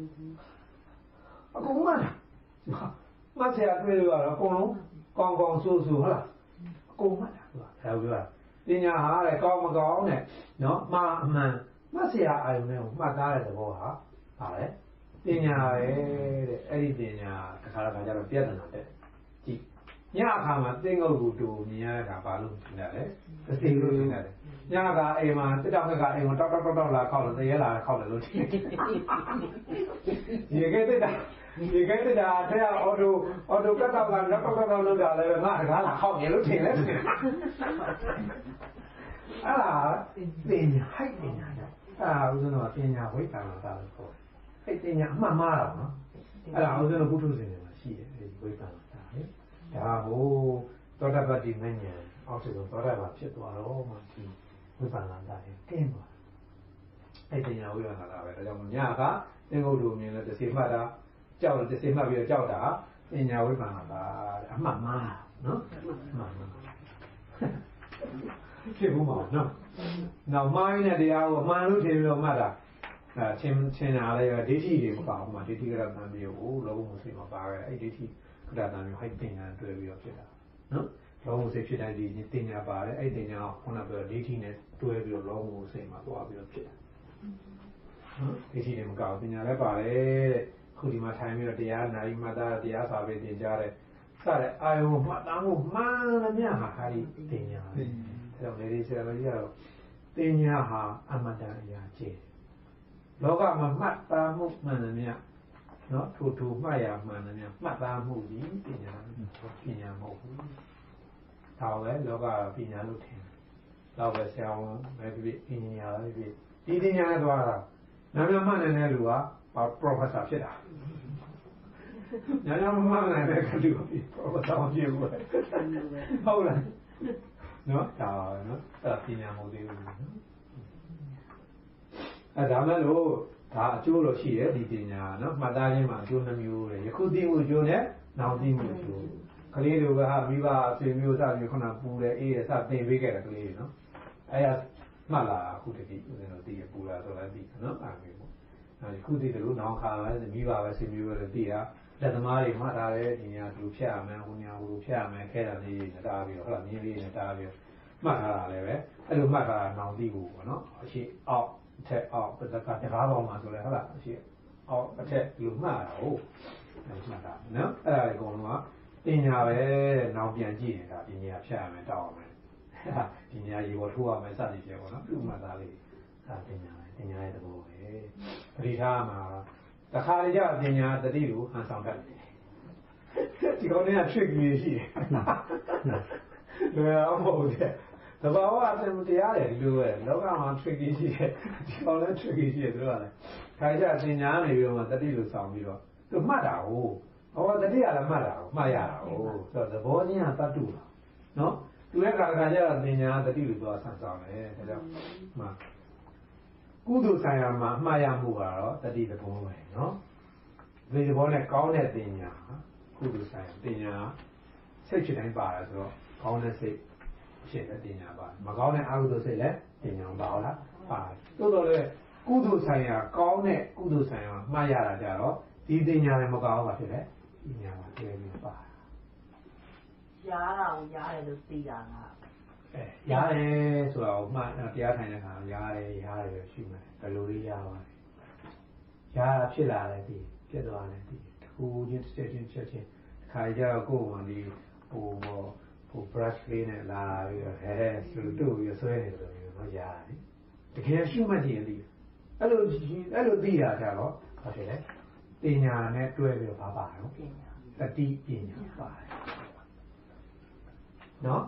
အကုန်မှတ်တာမှတ်เสียတွေ့လို့ကတော့အကုန်လုံးကောင်းဆိုးဟုတ်လားအကုန်မှတ်တာသူကဒါပြောတာပညာဟာတဲ့ကောင်းမကောင်းတဲ့နော်မှန်မှတ်เสียအာရုံနဲ့မှတ်သားတဲ့သဘောဟာဟာလေပညာပဲတဲ့အဲ့ဒီပညာတစ်ခါကျတော့ပြဿနာတက်ကြည့်ညအခါမှာသိငုတ်ကိုတူမြင်ရတာဘာလို့မြင်ရလဲသတိလို့မြင်ရတယ်ညကအိမ်မှာတက်တောက်ကအိမ်ကိုတောက်လာခောက်လို့တရေလာခောက်တယ်လို့ဒီကဲတက်တာတဲ့အော်တိုကတ်တော့လောက်လောက်တာလည်းငါတကားလာခောက်နေလို့ထင်လဲအဲ့ဒါပညာဟိုက်ပညာဦးဇင်းတို့ပညာဝိပ္ပန္နတာလို့ခေါ်တယ်အဲ့ပညာအမှန်မှားတော့နော်အဲ့ဒါဦးဇင်းတို့ပုထုဇဉ်တွေမှာရှိတယ်အဲ့ဒီဝိပ္ပန္နတာလေဒါကိုသောတာပတ္တိမဉ္ဇဉ်အောက်ဆုံးသောတာပန်ဖြစ်သွားတော့မှဒီဝိပ္ပန္နတာကိုကင်းသွားအဲ့ပညာဝိပ္ပန္နတာပဲဒါကြောင့်ညကသင်္ကုတ်လိုမြင်လို့တစ်စီမှတ်တာကြောက်လို့တစ်စီမှတ်ပြီးတော့ကြောက်တာပညာဝိပ္ပန္နတာအမှန်မှားနော်အမှန်မှားဖြစ်ဘူးမဟုတ်နော်နောက်မိုင်းနဲ့တရားကိုအမှန်လို့ထင်ပြီးတော့မှတ်တာချင်းတာလည်းဒိဋ္ဌိတွေမပါဘူးမှာဒိဋ္ဌိကရတန်မျိုးကိုလောဘမှုစိတ်မှာပါခဲ့အဲ့ဒိဋ္ဌိကရတန်မျိုးဟိုက်တင်ညာတွေ့ပြီးတော့ဖြစ်တာနော်လောဘမှုစိတ်ဖြစ်တိုင်းဒီတင်ညာပါတယ်အဲ့တင်ညာခုနကပြောဒိဋ္ဌိနဲ့တွဲပြီးတော့လောဘမှုစိတ်မှာသွားပြီးတော့ဖြစ်တာနော်ဒိဋ္ဌိတွေမကောက်တင်ညာလည်းပါတယ်တဲ့ခုဒီမှာထိုင်ပြီးတော့တရားနာရီမှတ်သားတရားစာပေသင်ကြားတဲ့စတဲ့အာယုံမှတ်သားမှုမှန်သမျှဟာဟာဒီတင်ညာပဲအဲ့တော့လေဒီဆရာတော်ကြီးကတော့တင်ညာဟာအမတန်အရာကြီးလောကမှာမှတ်သားမှုမှန်သမျှနော်ထိုမှတ်ရမှန်သမျှမှတ်သားမှုကြီးပညာမဟုတ်ဘူးဒါပဲလောကပညာလို့ထင်တော့ပဲဆရာဝန်ပဲဖြစ်ပညာလည်းဖြစ်ဒီပညာနဲ့သွားတာနာမည်မှတ်နေတဲ့လူကprofessor ဖြစ်တာညာညာမမှန်နိုင်တဲ့ကလူက professor ဖြစ်ဘူးဟုတ်လားနော်ဒါနော်အဲ့ပညာမဟုတ်သေးဘူးနော်အဲ့ဒါမှလို့ဒါအကျိုးလို့ရှိတယ်ဒီပညာနော်မှတ်သားခြင်းမှာအကျိုးနှမျိုးတယ်ယခုသိမှုအကျိုးနဲ့နောက်သိမှုအကျိုးကလေးတွေကမိဘဆွေမျိုးစပြီးခုနပူတယ်အေးတယ်စသင်ပေးခဲ့တယ်ကလေးတွေနော်အဲ့ဒါမှတ်လာအခုတည်းဦးဇင်းတို့သိရပူလာဆိုလည်းသိနော်အားမျိုးပေါ့ယခုသိတယ်လို့နောင်ခါလည်းမိဘပဲဆွေမျိုးပဲသိတာလက်သမားတွေမှတ်ထားတယ်ဒီညာသူဖြတ်ရမယ်ဟိုညာဟိုဖြတ်ရမယ်ခဲတာလေးနဲ့တားပြီးတော့ဟုတ်လားမြင်းလေးနဲ့တားပြီးတော့မှတ်ထားတာလည်းပဲအဲ့လိုမှတ်ထားတာနောင်သိဖို့ပေါ့နော်အရှိအောက်အထက်အောက်တကားပေါင်းမှာဆိုလဲဟုတ်လားအရှိအောက်အထက်ဒီလိုမှတ်တာဟုတ်မှတ်တာနော်အဲ့ဒါအကုန်လုံးကပညာပဲနောင်ပြန်ကြည့်နေတာပညာဖြတ်ရမယ်တောက်ရမယ်ပညာရေပေါ်ထိုးရမယ်စသည်ဖြင့်ပေါ့နော်ပြုမှတ်သားလေးဒါပညာရဲ့သဘောပဲပရိထားမှာတခါလေကျပညာတတိကိုဟန်ဆောင်တတ်တယ်ဒီကောင်တွေက trick ကြီးရှိတယ်လွယ်အောင်မဟုတ်တယ်သဘာဝအပြင်တရားတယ်ဒီလိုပဲလောကမှာ trick ကြီးရှိတယ်ဒီကောင်လည်း trick ကြီးရှိတယ်သူကလည်းခါကျပညာနေပြီးတော့တတိလို့ဆောင်ပြီးတော့သူမှတ်တာဟုတ်ဟောတတိကလည်းမှတ်တာကိုမှတ်ရတာဟုတ်ဆိုတော့သဘောချင်းကတတ်တူတာနော်သူရဲ့ခါကျတော့ပညာတတိလို့သွားဆန်းဆောင်တယ်ဒါကြောင့်မှကုသိုလ်ဆိုင်ရာမှာအမှားရမှုကတော့တတိသဘောပဲနော်ဒီသဘောနဲ့ကောင်းတဲ့ပညာကုသိုလ်ဆိုင်ရာပညာစိတ်ချတိုင်းပါတယ်ဆိုတော့ကောင်းတဲ့စိတ်ဖြစ်တဲ့ပညာပါမကောင်းတဲ့အကုသိုလ်စိတ်လည်းပညာပါဟုတ်လားပါတယ်တိုးတော့လေကုသိုလ်ဆိုင်ရာကောင်းတဲ့ကုသိုလ်ဆိုင်ရာမှားရတာကြတော့ဒီပညာလည်းမကောင်းပါဖြစ်တယ်ပညာပါတကယ်လို့ပါရားတာကိုရားတယ်လို့သိတာကရတယ်ဆိုတော့မှတရားထိုင်တဲ့ခါရတယ်ရှိမယ်ဘယ်လိုလေးရပါလဲရတာဖြစ်လာတယ်ဒီဖြစ်သွားတယ်ဒီတခုချင်းတစ်ချက်ချင်းခါကြတော့ကိုယ်ကဒီဟို brush လေးနဲ့လာပြီးတော့ဆိုတို့ပြီးဆွဲနေတယ်လို့ရတယ်တကယ်ရှိမှကြည့်ရင်ဒီအဲ့လိုသိရကြတော့ဟုတ်တယ်လေပညာနဲ့တွဲပြီးတော့ပါတော့ပညာတတိပညာပါတယ်နော်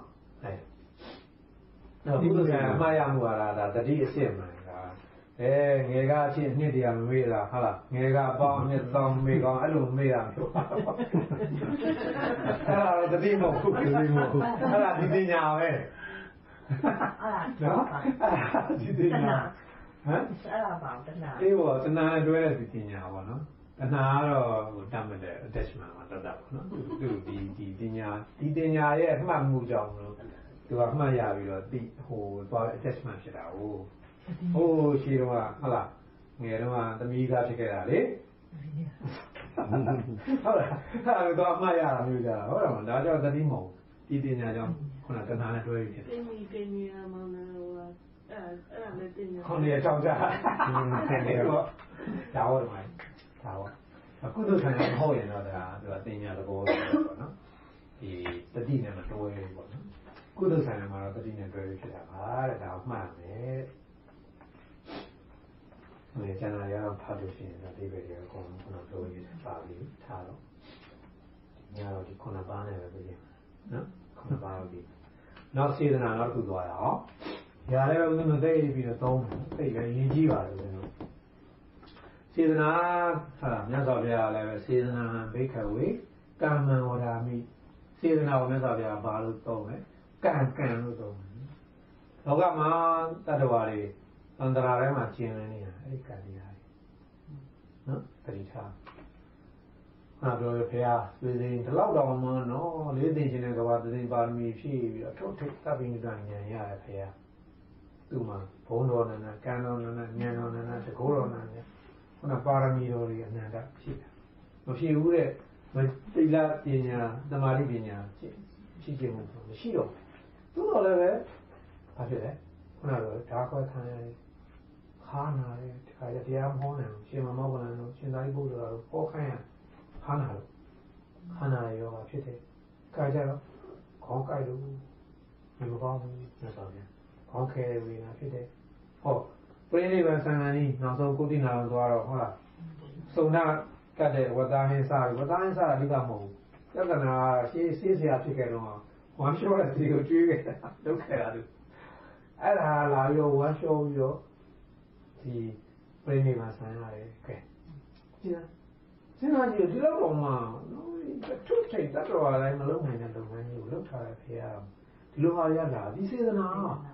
ဒီလိုကအမှားရမှုဟာဒါတတိအစစ်မှန်ဒါငယ်ကအဖြစ်နှစ်တရာမမေးတာဟုတ်လားငယ်ကအပေါင်းအနှစ်သောမေးကောင်းအဲ့လိုမေးတာမျိုးအဲ့ဒါတတိမဟုတ်ဘူးအဲ့ဒါဒီပညာပဲနော်ဒီပညာဟမ်အဲ့ဒါပါတဏှာအေးဘောတဏှာနဲ့တွဲတဲ့ဒီပညာပေါ့နော်တဏှာကတော့တတ်မဲ့တဲ့ attachment မှာတတ်တာပေါ့နော်သူဒီပညာရဲ့အမှတ်မှုကြောင့်လို့သူကမှတ်ရပြီးတော့ဟိုသွား attachment ဖြစ်တာဟိုရှိတော့ဟုတ်လားငယ်တော့သမီးသားဖြစ်ခဲ့တာလေဟုတ်လားအဲ့ဒါတော့မှတ်ရတာမျိုးကြတာဟုတ်တယ်မလားဒါကြောင့်သတိမဟုတ်ဒီပညာကြောင့်ခုနကတဏှာနဲ့တွဲပြီးဖြစ်တယ်ပညာမောင်နာဟိုအဲ့ဒါလည်းပညာခုနကကြောက်ကြတယ်တော့ဒါဟုတ်တယ်ဒါဟုတ်အခုတို့ဆိုင်ရာမဟုတ်ရင်တော့ဒါသူကပညာသဘောပေါ့နော်ဒီတတိနဲ့မတွဲဘူးပေါ့နော်ကုသိုလ်ဆိုင်ရာမှာတော့တတိနဲ့တွဲပြီးဖြစ်တာပါတဲ့ဒါကိုမှတ်မယ်ဟိုကျန်တာရအောင်ဖတ်လို့ရှိရင်ဒါဒီပဲရအကုန်ခုနပြောရတာပါပြီထားတော့ညတော့ဒီခုနပါးနဲ့ပဲပြည့်နော်ခုနပါးပြီနောက်စေတနာတော့ခုသွားရအောင်ညာလည်းဦးဇင်းတို့သိပြီးတော့သုံးသိလည်းရင်းကြီးပါလို့ဦးဇင်းတို့စေတနာဟာမြတ်စွာဘုရားလည်းပဲစေတနာဘိက္ခဝေကာမံဝရာမိစေတနာကိုမြတ်စွာဘုရားဘာလို့သုံးလဲကံလို့သုံးတယ်လောကမှာတတ္တဝါတွေအန္တရာထဲမှာကျင်နေနေတာအဲ့ဒီကံတရားတွေနော်တတိထားဟငါပြောရဖေးသွေးသိန်းဒီလောက်တော့မှနော်လေးသိန်းချင်းတဲ့ကဘာသိန်းပါရမီဖြည့်ပြီးတော့ထုတ်ထိပ်တပ်ပြီးတော့ညံရတယ်ဖေးသူ့မှာဘုံတော်နဲ့ကံတော်နဲ့ညံတော်နဲ့တကောတော်နဲ့ခုနပါရမီတော်တွေအနန္တဖြည့်တယ်မဖြည့်ဘူးတဲ့တိလပညာသမာဓိပညာရှိခြင်းမရှိတော့သူ့တော်လည်းပဲဘာဖြစ်လဲခုနကတော့ဓာခွဲခံရခါနာတယ်ဒီခါကျတရားမဟောနိုင်ဘူးရှင်မမောကလန်တို့ရှင်သာရိပုတ္တရာတို့ဟောခိုင်းရခါနာလို့ခါနာရောဖြစ်တယ်ခါကျတော့ခေါင်းကိုက်လို့ဒီမကောင်းဘူးလက်ဆောင်ပြန်ခေါင်းခဲဝေနာဖြစ်တယ်ဟောပြိဋိဘံဆန္ဒနီနောက်ဆုံးကုသနာသွားတော့ဟုတ်လားစုံနာကတ်တဲ့ဝတ္တဟင်းစားဝတ္တဟင်းစားအဓိကမဟုတ်ဘူးလက္ခဏာရှေးစရာဖြစ်ခဲ့တော့ဝမ်းလျှောတဲ့ဒီကိုကျွေးခဲ့တာလုပ်ခဲ့တာသူအဲ့ဒါလာရောဝမ်းလျှောပြီးတော့ဒီပြိဋိဘံဆန္ဒရတယ်ကဲကျင်းစဉ်းစားကြည့်ဒီလောက်တော့မှထုထိတ်တတ်တော်တိုင်းမလုံးနိုင်တဲ့လုပ်ငန်းကြီးကိုလုပ်ထားတဲ့ဖေရဒီလိုဟာရလာဒီစေတနာ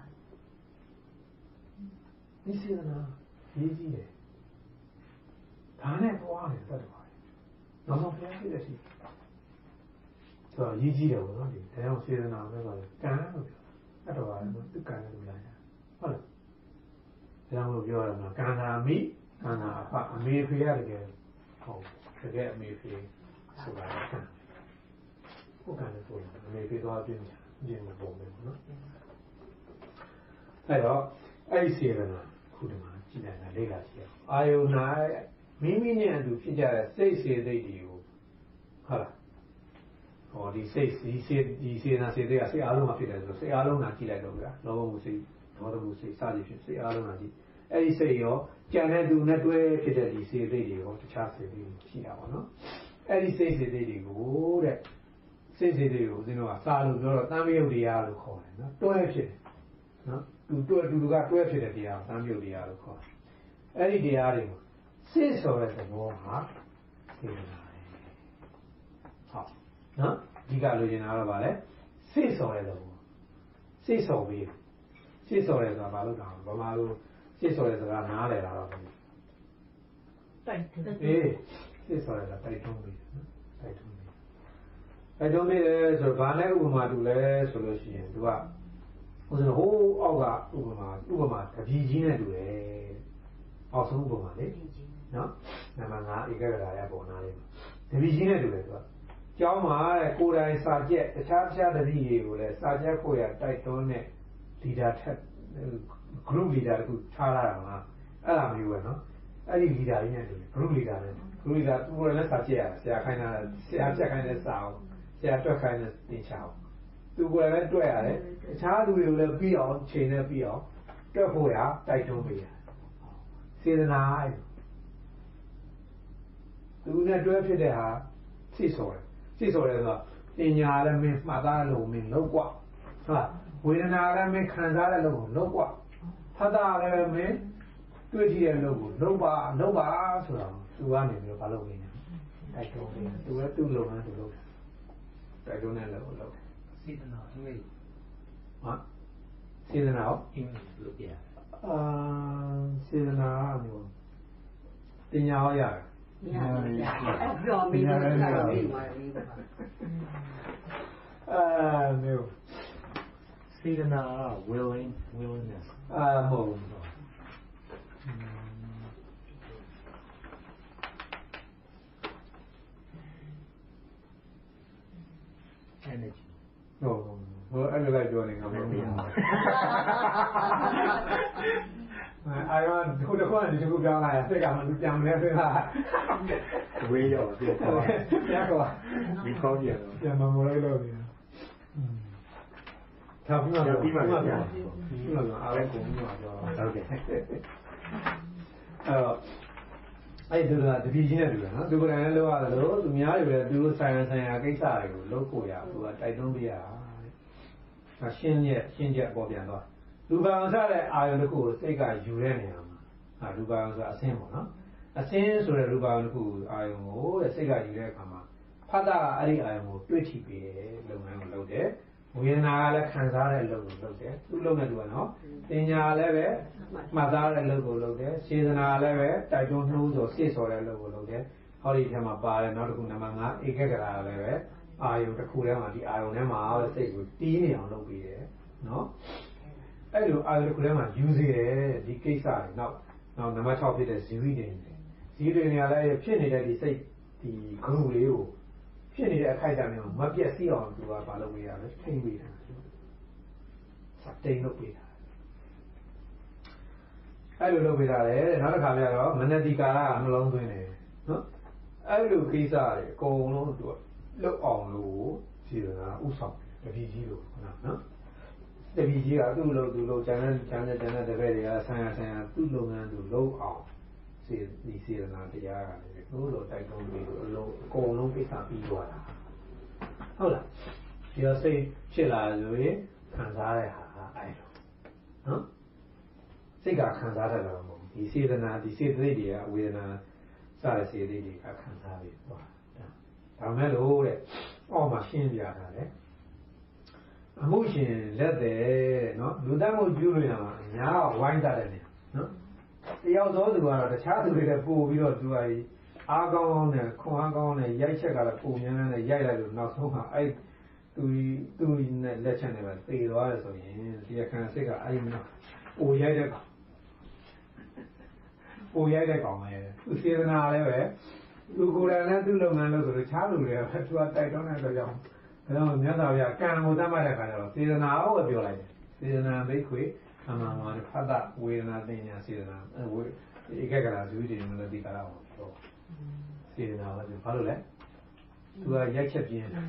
ရေးကြည့်တယ်ဒါနဲ့ပွားတယ်တတ်တော်နောက်ဆုံးဖျက်ဖြစ်တဲ့ရှိဆိုတော့ရေးကြည့်တယ်ဘောနော်ဒီတရားစေတနာပဲဆိုတော့ကံလို့ပြောတတ်တော်လည်းသူကံလို့လာတာဟုတ်လားတရားလို့ပြောရမှာကံနာမိကံနာအဖအမေဖေရတကယ်ဟုတ်တကယ်အမေဖေဆိုတာကံကိုကံလို့ပြောအမေဖေသွားပြင်းမပုံပဲနော်အဲ့တော့အဲ့ဒီစေတနာခုဒီမှာကြည့်လိုက်တာလေးလာရှိအောင်အာယုနာမိမိနဲ့အတူဖြစ်ကြတဲ့စိတ်စေသိက်တွေကိုဟုတ်လားဟောဒီစိတ်ဒီစေနာစေသိက်ကစိတ်အားလုံးမှာဖြစ်တယ်ဆိုစိတ်အားလုံးနာကြည့်လိုက်တော့ဗျာလောဘမှုစိတ်ဒေါသမှုစိတ်စသည်ဖြင့်စိတ်အားလုံးနာကြည့်အဲ့ဒီစိတ်ရောကြံတဲ့သူနဲ့တွဲဖြစ်တဲ့ဒီစေသိက်တွေရောတခြားစေသိက်တွေရှိတာပေါ့နော်အဲ့ဒီစိတ်စေသိက်တွေကိုတဲ့စိတ်စေသိက်ကိုဦးဇင်းတို့ကစာလို့ပြောတော့တန်မြုပ်တရားလို့ခေါ်တယ်နော်တွဲဖြစ်တယ်နော်သူကတွဲဖြစ်တဲ့တရားသံမြုပ်တရားလို့ခေါ်တယ်။အဲ့ဒီတရားတွေစိတ်ဆိုတဲ့သဘောဟာစေတနာပဲ။ဟုတ်နော်ဒီကလိုချင်တာတော့ဗာလဲစိတ်ဆိုတဲ့သဘောစိတ်ဆိုပြီးစိတ်ဆိုရဲဆိုတာဘာလို့တောင်းဗမာလိုစိတ်ဆိုရဲဆိုတာနားလည်တာတော့တိုက်စိတ်ဆိုရဲဆိုတာတိုက်ထုံးပြီးတိုက်ထုံးပြီးတယ်ဆိုတော့ဘာလဲဥပမာတူလဲဆိုလို့ရှိရင်သူကဟိုအောက်ကဥပမာတပည့်ကြီးနဲ့တူတယ်အောက်ဆုံးဥပမာလေနော်နံပါတ်5ဧကဂရာရပုံနာလေးတပည့်ကြီးနဲ့တူတယ်သူကကျောင်းမှာတဲ့ကိုယ်တိုင်စာကျက်တခြားတပည့်တွေကိုလည်းစာကျက်ဖို့ရတိုက်တွန်းတဲ့ leader ထက် group leader တခုထားလာတာမှာအဲ့လိုမျိုးပဲနော်အဲ့ဒီ leader ကြီးနဲ့တူတယ် group leader နဲ့ group leader သူကလည်းစာကျက်ရတယ်ဆရာခိုင်းတာဆရာချက်ခိုင်းတဲ့စာအောင်ဆရာတွက်ခိုင်းတဲ့သင်ချာအောင်သူကလည်းတွက်ရတယ်တခြားသူတွေကိုလည်းပြီးအောင်ချိန်နဲ့ပြီးအောင်တွက်ဖို့ရတိုက်တွန်းပေးရတယ်စေတနာအဲ့သူနဲ့တွဲဖြစ်တဲ့ဟာစိတ်ဆိုတယ်ဆိုတော့ပညာလည်းမင်းမှတ်သားလို့မင်းလောက်กว่าဟုတ်လားဝေဒနာလည်းမင်းခံစားတဲ့လို့ကိုလောက်กว่าဖတ်တာလည်းမင်းတွေ့ကြည့်တဲ့လို့ကိုလောက်ပါဆိုတော့သူကနေပြီးတော့မလုပ်နေတယ်တိုက်တွန်းပေးသူလည်းသူ့လုံနဲ့သူလုပ်တယ်တိုက်တွန်းတဲ့လို့လုပ်စေတနာအင်္ဂလိပ်ဟာစေတနာရောအင်္ဂလိပ်လို့ပြစေတနာမျိုးတင်ညာရောရတယ်ပြောမိတယ်မျိုးစေတနာ willingness မဟုတ် energy ဟိုအဲ့လိုလိုက်ပြောနေငါမလို့အာရုံခုတခွန်းဒီခုပြောင်းလာရစိတ်ကမှသူပြန်မလဲစိတ်ကဝေးရောဒီကောရကောဒီကောပြန်တော့ပြန်မမိုးလိုက်လို့ပြန်သာပြီးမှပြီးမှအားလုံးကုန်ပြီးမှပြောဟုတ်ကဲ့အဲ့ဒီကတပည့်ကြီးနဲ့တူတယ်နော်သူကလည်းလောက်ရတယ်လို့သူများတွေလည်းသူတို့ဆိုင်ရာကိစ္စတွေကိုလုပ်ဖို့ရသူကတိုက်တွန်းပေးရတာရှင်းချက်ပေါ်ပြန်သွားလူပါအောင်စတဲ့အာယုန်တစ်ခုကိုစိတ်ကယူတဲ့နေရာမှာလူပါအောင်ဆိုအစင်းပေါ့နော်အစင်းဆိုတဲ့လူပါအောင်တစ်ခုအာယုန်ကိုစိတ်ကယူတဲ့အခါမှာဖတ်တာအဲ့ဒီအာယုန်ကိုတွေ့ထိပေးတယ်လုပ်ငန်းကိုလုပ်တယ်ဝေဒနာကလည်းခံစားတဲ့အလုပ်ကိုလုပ်တယ်သူ့လုပ်နေတူကနော်ပညာလည်းပဲမှတ်သားတဲ့အလုပ်ကိုလုပ်တယ်စေတနာလည်းပဲတိုက်တွန်းနှိုးဆိုစိတ်ဆော်တဲ့အလုပ်ကိုလုပ်တယ်ဟောဒီထဲမှာပါတယ်နောက်တစ်ခုနံပါတ်5ဧကဂရာလည်းပဲအာယုံတစ်ခုထဲမှာဒီအာယုံထဲမှာပဲစိတ်ကိုတီးနေအောင်လုပ်ပြီးတယ်နော်အဲ့လိုအာယုံတစ်ခုထဲမှာယူစေတယ်ဒီကိစ္စတွေနောက်နံပါတ်6ဖြစ်တဲ့ဇီဝိတ္တတွေလည်းဖြစ်နေတဲ့ဒီစိတ်ဒီဂရုလေးကိုဖြစ်နေတဲ့အခိုက်အတန့်မျိုးမပြတ်စီးအောင်သူကမလုပ်ပေးရလဲထိမ့်ပေးတာစတိန်လုပ်ပေးတာအဲ့လိုလုပ်ပေးတာလေနောက်တစ်ခါကျတော့မနတိကာရနှလုံးသွင်းတယ်နော်အဲ့လိုကိစ္စတွေအကုန်လုံးသူကလုတ်အောင်လို့ခြေနာဥဆောင်တပည့်ကြီးလို့နော်တပည့်ကြီးကသူ့လို့ကျန်တဲ့တပည့်တွေကဆန်းရသူ့လုပ်ငန်းသူလုပ်အောင်ဒီစေတနာတရားကလည်းသူ့လိုတိုက်တွန်းပြီးအကုန်လုံးကိစ္စပြီးသွားတာဟုတ်လားဒီတော့စိတ်ဖြစ်လာလို့ခံစားရတဲ့ဟာအဲ့လိုနော်စိတ်ကခံစားတတ်တာမဟုတ်ဒီစေတနာဒီစေတသိက်တွေကဝေဒနာစတဲ့စေတသိက်တွေကခံစားပြီးသွားဒါမဲ့လို့တဲ့အောက်မှာရှင်းပြတာလေအမှုရှင်လက်တယ်နော်လူသားမှုပြုလို့ရမှာအများဝိုင်းတတ်တယ်နော်တယောက်သောသူကတော့တခြားသူတွေနဲ့ပို့ပြီးတော့သူကအားကောင်းနဲ့ခွန်အားကောင်းနဲ့ရိုက်ချက်ကလည်းပုံများနဲ့ရိုက်လိုက်လို့နောက်ဆုံးကအဲ့သူနဲ့လက်ချက်နဲ့ပဲသေသွားတယ်ဆိုရင်တရားခံစိတ်ကအဲ့ဒီပိုရိုက်တဲ့ကောင်ပဲသူစေတနာလည်းပဲသူကိုယ်တိုင်လည်းသူ့လုပ်ငန်းလုပ်ဆိုလို့ခြားလူတွေကသူကတိုက်တွန်းတဲ့အတွက်ကြောင့်ဒါကြောင့်မြတ်စွာဘုရားကံကိုသတ်မှတ်တဲ့အခါကျတော့စေတနာကိုပဲပြောလိုက်တယ်စေတနာဘိက္ခွေအမှန်မှန်ဖတ်တာဝေဒနာသိညာစေတနာဧကဂရာဇဝိတ္တိမနတိကာရကိုပြောစေတနာကဘာလို့လဲသူကရိုက်ချက်ပြင်း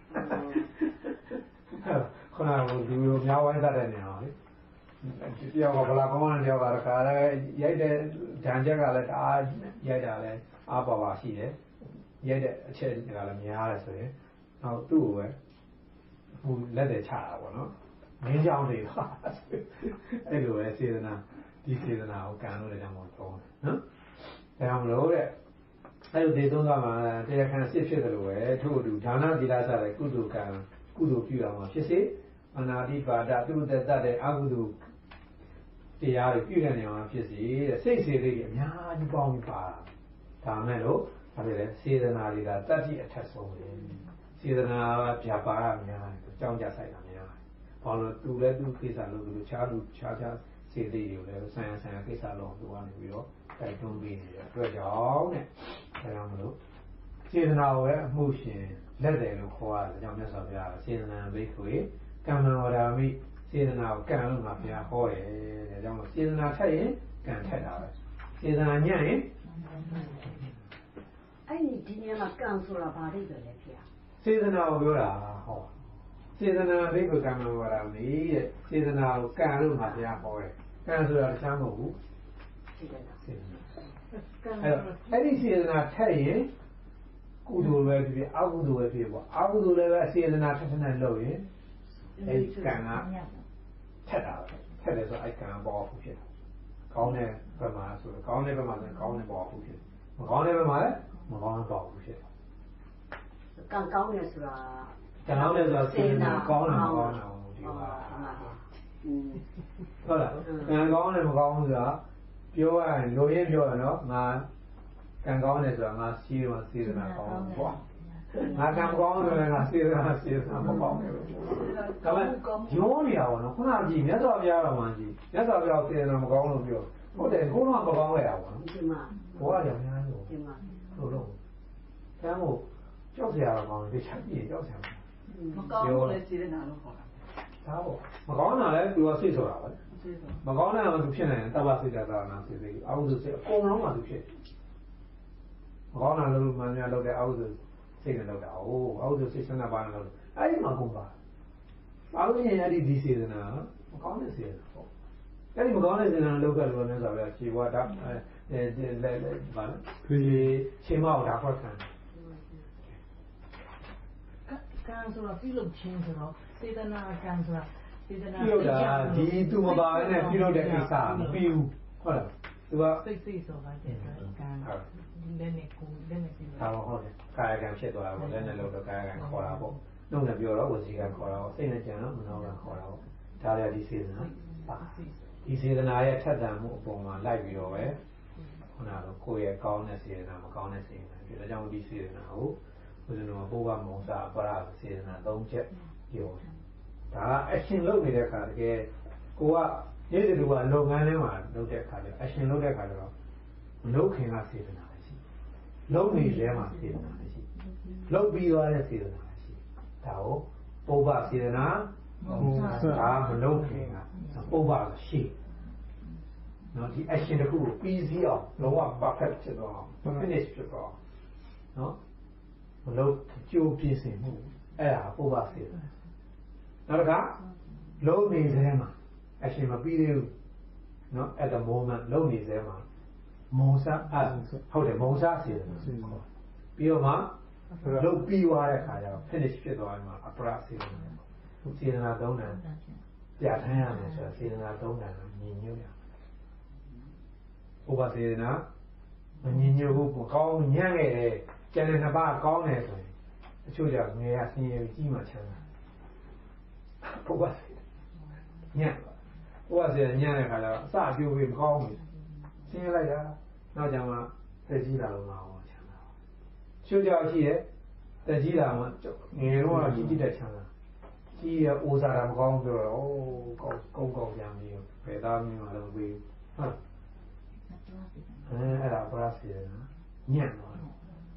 ခဏကဒီလိုများဝိုင်းတတ်တဲ့နေရာလေတယောက်ကဘလာကောင်းတဲ့တယောက်ကခါလည်းရိုက်တဲ့ဓာန်ချက်ကလည်းတအားရိုက်တာလည်းအားပါရှိတယ်ရိုက်တဲ့အချက်ကလည်းများတယ်ဆိုရင်နောက်သူ့ကိုပဲဟိုလက်တွေချတာပေါ့နော်မင်းကြောင့်တွေပါအဲ့လိုပဲစေတနာဒီစေတနာကိုကံလို့လည်းကြောင့်မတော်ဘူးနော်ဒါကြောင့်မလို့တဲ့အဲ့လိုဒေသုံးသွားမှာတရားခံစစ်ဖြစ်တယ်လို့ပဲထို့အတူဒါနသီလစတဲ့ကုသိုလ်ကံကုသိုလ်ပြုအောင်ဖြစ်စေအနာတိပါဒသူတတ်တဲ့အကုသိုလ်တရားတွေပြုတဲ့နေရာမှာဖြစ်စေတဲ့စိတ်စေလေးတွေအများကြီးပေါင်းပြီးပါဒါမဲ့လို့ဒါပြည့်တဲ့စေတနာတွေကတတ္တိအထက်ဆုံးပဲစေတနာကဗျာပါရများတယ်ကြောင်းကြဆိုင်တာများတယ်ဘာလို့သူလည်းသူကိစ္စလုပ်လို့ခြားစေသေးတွေကိုလည်းဆိုင်ရာကိစ္စလုပ်သူကနေပြီးတော့တိုက်တွန်းပေးနေတဲ့အတွက်ကြောင့်တဲ့ဒါကြောင့်မလို့စေတနာကိုအမှုရှင်လက်တယ်လို့ခေါ်ရတယ်ကြောင့်မြတ်စွာဘုရားစေတနာဘိက္ခွေကမ္မဝရမိစေတနာကိုကံလို့ငါဘုရားဟောတယ်ဒါကြောင့်စေတနာထက်ရင်ကံထက်တာပဲစေတနာညံ့ရင်အဲ့ဒီနေရာမှာကံဆိုတာဘာလို့လဲဖေ။စေတနာကိုပြောတာဟောစေတနာဘိက္ခုကမ္မဝရမိတဲ့စေတနာကိုကံလို့ငါဘုရားဟောတယ်ကံဆိုတာတခြားမဟုတ်ဘူးစေတနာအဲ့ဒီစေတနာထက်ရင်ကုသိုလ်ပဲဖြစ်အကုသိုလ်ပဲဖြစ်ပေါ့အကုသိုလ်လည်းပဲစေတနာထက်နဲ့လုပ်ရင်အဲ့ဒီကံကထက်တာပဲထက်တယ်ဆိုအဲ့ကံပေါ်ဖို့ဖြစ်တယ်ကောင်းတဲ့ဘက်မှာဆိုကောင်းတဲ့ဘက်မှာဆိုကောင်းတဲ့ပေါ်ဖို့ဖြစ်တယ်မကောင်းတဲ့ဘက်မှာလည်းမကောင်းတဲ့ပေါ်ဖို့ဖြစ်တယ်ကံကောင်းတယ်ဆိုတာကံကောင်းတယ်ဆိုတာစေတနာကောင်းတယ်မကောင်းတယ်ဒီမှာဟုတ်လားကံကောင်းတယ်မကောင်းဘူးဆိုတာပြောရရင်လိုရင်းပြောရနော်ငါကံကောင်းတယ်ဆိုတာငါရှိတော့စေတနာကောင်းတယ်ပေါ့ငါကံကောင်းတယ်လည်းငါစေတနာမကောင်းဘူးဒါပေမဲ့ရောနေတာပေါ့နော်ခုနကကြည့်မြတ်စွာဘုရားတော်မှာကြည့်မြတ်စွာဘုရားစေတနာမကောင်းလို့ပြောဟုတ်တယ်ကိုယ်တော့မကောင်းခဲ့တာပေါ့နော်ဒီမှာဘောရကြောင်များလို့ဒီမှာလို့လို့ဆမ်းမို့ကြောက်စရာတော့ကောင်းတယ်ချက်ပြီးကြောက်စရာမကောင်းဘူးလေစေတနာလို့ခေါ်တာဒါပေါ့မကောင်းတာလည်းသူကစိတ်ဆိုတာပဲမကောင်းတဲ့အောင်သူဖြစ်နေတယ်တပ္ပစိတ်တာနာစိတ်အာဟုစိတ်အကုန်လုံးကသူဖြစ်မကောင်းတာလို့မှန်များလုပ်တဲ့အာဟုစိတ်နဲ့လုပ်တာ။အိုးအာဟုစိတ်ဆန္ဒပါနဲ့လုပ်တယ်။အဲ့ဒီမှာကုန်ပါ။အာဟုရင်အဲ့ဒီစေတနာမကောင်းတဲ့စေတနာပေါ့။အဲ့ဒီမကောင်းတဲ့စေတနာလုပ်ခဲ့လို့လည်းဆိုတော့ခြေဝါဒဘာလဲခွေခြေမောက်ဒါဖွက်ခံကံဆိုတော့ပြုလုပ်ခြင်းဆိုတော့စေတနာကံဆိုတာစေတနာပြုလုပ်တာဒီသူမပါနဲ့ပြုလုပ်တဲ့ကိစ္စမပြီးဘူးဟုတ်လားသူကစိတ်ဆိုတာကံလက်နဲ့ကိုလက်နဲ့ပြီးတာဟုတ်တယ်ကာယကံဖြစ်သွားတာပေါ့လက်နဲ့လုပ်တော့ကာယကံခေါ်တာပေါ့နှုတ်နဲ့ပြောတော့ဝစီကံခေါ်တာပေါ့စိတ်နဲ့ကြံတော့မနောကံခေါ်တာပေါ့ဒါလည်းဒီစေတနာပါဒီစေတနာရဲ့ထက်သန်မှုအပေါ်မှာလိုက်ပြီးတော့ပဲခုနကတော့ကိုယ့်ရဲ့ကောင်းတဲ့စေတနာမကောင်းတဲ့စေတနာဒီဒါကြောင့်ဒီစေတနာကိုဦးဇင်းတို့ကဘိုးဘမုံစာအပရစေတနာ၃ချက်ပြောတယ်ဒါအရှင်လုပ်နေတဲ့အခါတကယ်ကိုကနေ့တူကလုပ်ငန်းထဲမှာလုပ်တဲ့အခါကျအရှင်လုပ်တဲ့အခါကျတော့မလုပ်ခင်ကစေတနာရှိလုပ်နေလဲမှာစေတနာရှိလုပ်ပြီးသွားတဲ့စေတနာရှိဒါကိုပုဗ္ဗစေတနာဒါမလုပ်ခင်ကပုဗ္ဗရှိနော်ဒီ action တစ်ခုကိုပြီးစီးအောင်လုံးဝ perfect ဖြစ်သွားအောင် finish ဖြစ်သွားအောင်နော်မလုပ်ကြိုးပြည့်စင်မှုအဲ့ဒါပုဗ္ဗစေတနာနောက်တစ်ခါလုံးနေစဲမှာ action မပြီးသေးဘူးနော် at the moment လုံးနေစဲမှာမုံစားဟုတ်တယ်မုံစားစေတနာပြီးတော့မှလုံးပြီးသွားတဲ့အခါကျတော့ finish ဖြစ်သွားရင်မှအပရစေတနာစေတနာ၃တန်ပြဋ္ဌာန်းရမယ်ဆိုတော့စေတနာ၃တန်ကိုညီညွတ်ရဥပစေတနာမညီညွတ်ဘူးမကောင်းညံ့ခဲ့တယ်ကျန်တဲ့နှစ်ပါးကောင်းတယ်ဆိုရင်အချို့ကြောင့်ငယ်ရဆင်းရဲကြီးမှချမ်းသာဥပစေညံ့ဥပစေညံ့တဲ့ခါကျတော့အစအပြိုးပြီးမကောင်းဘူးဆင်းရဲလိုက်တာနောက်ကျမှသက်ကြီးလာတော့မှဟောချမ်းသာချို့ကြောင့်ရှိရဲ့သက်ကြီးလာမှငယ်တော့ကြီးကြီးတဲ့ချမ်းသာကြီးရအိုးစားတာမကောင်းပြောတော့ကောင်းပြန်ပြီးဘယ်သားမျိုးမှလည်းမပြီးဟုတ်အဲ့ဒါပရစေနာညံ့သွားတယ်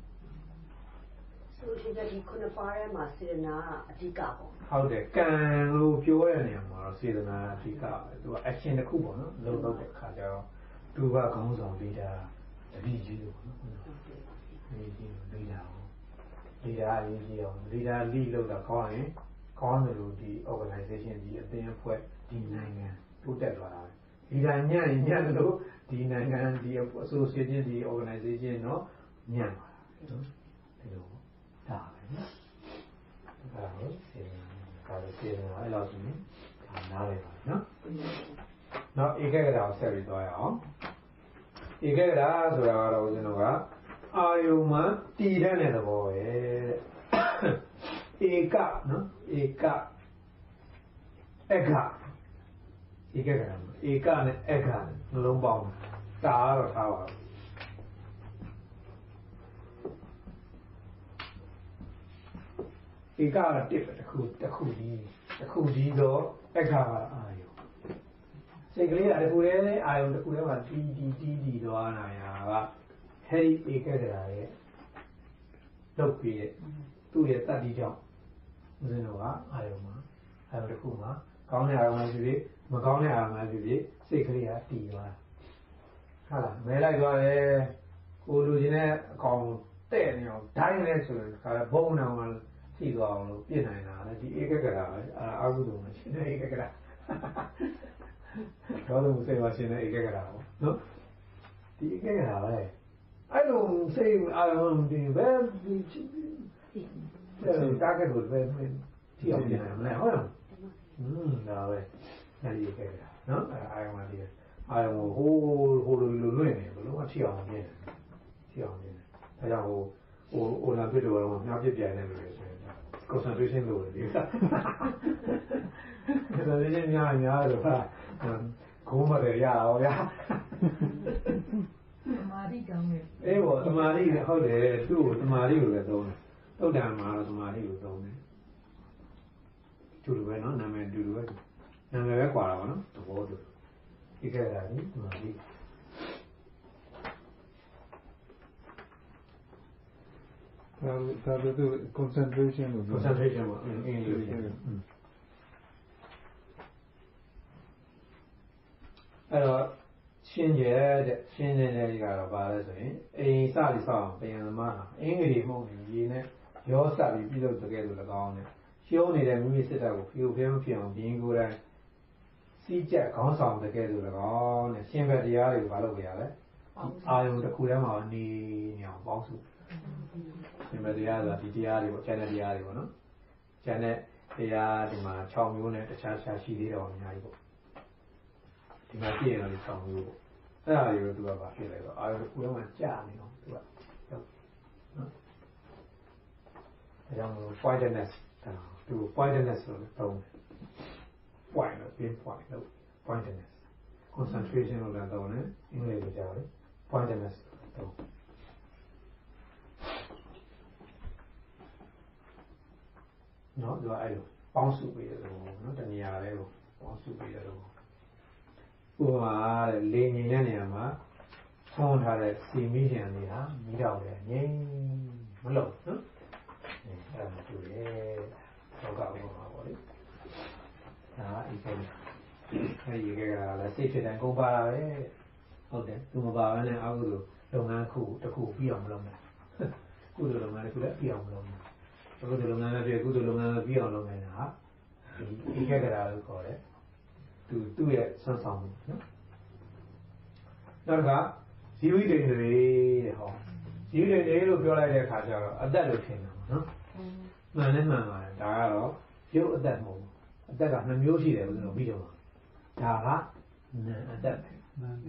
ဆိုတော့ဒီခုနပါရဲမှာစေနာအဓိကပေါ့ဟုတ်တယ်ကံလို့ပြောတဲ့နေရာမှာတော့စေနာအဓိကပဲသူက action တစ်ခုပေါ့နော်လုပ်တဲ့အခါကျတော့သူကခေါင်းဆောင်ပြီးတာတတိကြီးလို့ပေါ့နော်ဒီကြီးပြီးတာဟုတ်ဒီဒါအရေးကြီးအောင်ဒီဒါလိလို့တော့ခေါင်းရင်ခေါင်းတယ်လို့ဒီ organization ဒီအသင်းအဖွဲ့ဒီနိုင်ငံတိုးတက်သွားတာပဲဒီဒါညံ့လို့ဒီနိုင်ငံဒီ association ဒီ organization เนาะညံ့ပါနော်ဒီလိုဒါပဲနော်ဒါဟုတ်စေနာအဲ့လိုဆိုရင်ဒါနားလည်ပါနော်နောက်ဧကဂရကိုဆက်ပြီးသွားရအောင်ဧကဂရဆိုတာကတော့ဦးဇင်းတို့ကအာယုံမှာတည်တဲ့သဘောပဲဧကနော်ဧကဧကနဲ့ဧကနှလုံးပေါင်းတာတော့ထားပါဧကကတစ်တစ်ခုကြီးတော့ဧကကအာယုစိတ်ကလေးကတစ်ခုတည်းအာယုတစ်ခုတည်းမှာတီးသွားနိုင်တာကဟဲ့ဒီဧကဂရာရဲ့လုပ်ပြီးရဲ့သူ့ရဲ့တတ္တိကြောင့်ဦးဇင်းတို့ကအာယုမှာအာယုတစ်ခုမှာကောင်းတဲ့အာယုမှဖြစ်ဖြစ်မကောင်းတဲ့အာယုမှဖြစ်ဖြစ်စိတ်ကလေးကတီးသွားဟုတ်လားမဲလိုက်သွားတယ်ကိုလူချင်းနဲ့အကောင်တဲ့နေအောင်ဒိုင်းလဲဆိုရင်ခါဘုံနောင်မှာထိသွားအောင်လို့ပြင်နိုင်တာလေဒီဧကဂရာပဲအာဟုတုံရှင်တဲ့ဧကဂရာတော့သူစိတ်ပါရှင်တဲ့ဧကဂရာပေါ့နော်ဒီဧကဂရာပဲအဲ့လိုစိတ်အာရုံဒီပဲဒီတာကလို့ပဲထိအောင်ပြင်နိုင်မလားဟုတ်လားဒါပဲအဲ့ဒီဧကဂရာနော်အာရုံလေးအာရုံဟိုလိုလွင့်နေဘလို့အထိအောင်ပြင်တယ်ထိအောင်ပြင်တယ်ဒါကြောင့်ဟိုလာပြတော့မြားပြပြန်နေလို့ဆိုရင် concentration လို့လေဒီက concentration များတော့ကိုမရရအောင်ဗျာသမာဓိကောင်းတယ်အေးပေါ့သမာဓိလည်းဟုတ်တယ်သူ့ကိုသမာဓိကိုလည်းသုံးတယ်သုတ်တံမှာတော့သမာဓိကိုသုံးတယ်တူတူပဲနော်နာမည်တူတူပဲနာမည်ပဲကွာတာပါနော်သဘောတူဒီကဲတာဒီသမာဓိဒါသူ concentration လို့ concentration ပေါ့အင်းလို့အဲ့တော့ရှင်းတဲ့ကတော့ဘာလဲဆိုရင်အိမ်စပြီးဆောက်အောင်ပြန်သမားအင်္ဂလိပ်မှုန့်ရေနဲ့ရောစပြီးပြုလုပ်တကယ်လို့၎င်းနဲ့ရှုံးနေတဲ့မိမိစစ်တပ်ကိုဖျို့ဖျဲမဖြစ်အောင်ဘင်းကိုယ်တိုင်စီးကြက်ခေါင်းဆောင်တကယ်လို့၎င်းနဲ့ရှင်းဘက်တရားတွေကိုဘာလုပ်ကြရလဲအာယုံတစ်ခုထဲမှာနေအောင်ပေါင်းစုရှင်းဘက်တရားဆိုတာဒီတရားတွေပေါ့ကျန်တဲ့တရားတွေပေါ့နော်ကျန်တဲ့တရားဒီမှာ6မျိုးနဲ့တခြားရှိသေးတယ်အများကြီးပေါ့ဒီမှာပြည့်ရတော့6မျိုးပေါ့အဲ့ဒါတွေကိုသူကဘာဖြစ်လဲဆိုအာရုံကိုယ်ကကြာနေတော့သူကနော်အဲကြောင့် pointedness သူ pointedness ဆိုတော့ point လို့ pinpoint လို့ pointedness concentration လို့လည်းတော့ねအင်္ဂလိပ်လိုကြားတယ် pointedness တော့နော်သူကအဲ့လိုပေါင်းစုပေးတယ်လို့နော်တနေရာလေးကိုပေါင်းစုပေးတယ်လို့ဥပမာတဲ့လေငင်တဲ့နေရာမှာထုံးထားတဲ့စီမီးရှင်တွေဟာမိတော့တယ်ငြိမ်းမလို့နော်အဲ့ဒါတူတယ်တော့ကဥပမာပေါ့လေဒါအီကိုအဲ့ဒီကလည်းစိတ်ဖြစ်တဲ့ကုန်ပါတာပဲဟုတ်တယ်သူမပါဘဲနဲ့အခုလိုလုပ်ငန်းတစ်ခုပြီးအောင်မလုပ်နဲ့ကုသိုလ်လုပ်ငန်းတစ်ခုလည်းပြီးအောင်မလုပ်နဲ့ကုသိုလ်လုပ်ငန်းလည်းပြီးကုသိုလ်လုပ်ငန်းလည်းပြီးအောင်လုပ်နေတာဟာဒီကလို့ခေါ်တယ်သူ့ရဲ့ဆွမ်းဆောင်မှုနော်နောက်ကဇီဝိတ္တေတွေတဲ့ဟောဇီဝိတ္တေလို့ပြောလိုက်တဲ့အခါကျတော့အသက်လို့ထင်တာနော်မှန်နဲ့မှန်ပါတယ်ဒါကတော့ရုပ်အသက်မဟုတ်ဘူးအသက်က2မျိုးရှိတယ်ဦးဇင်းတို့ပြီးတော့ဒါကနာအသက်ပဲ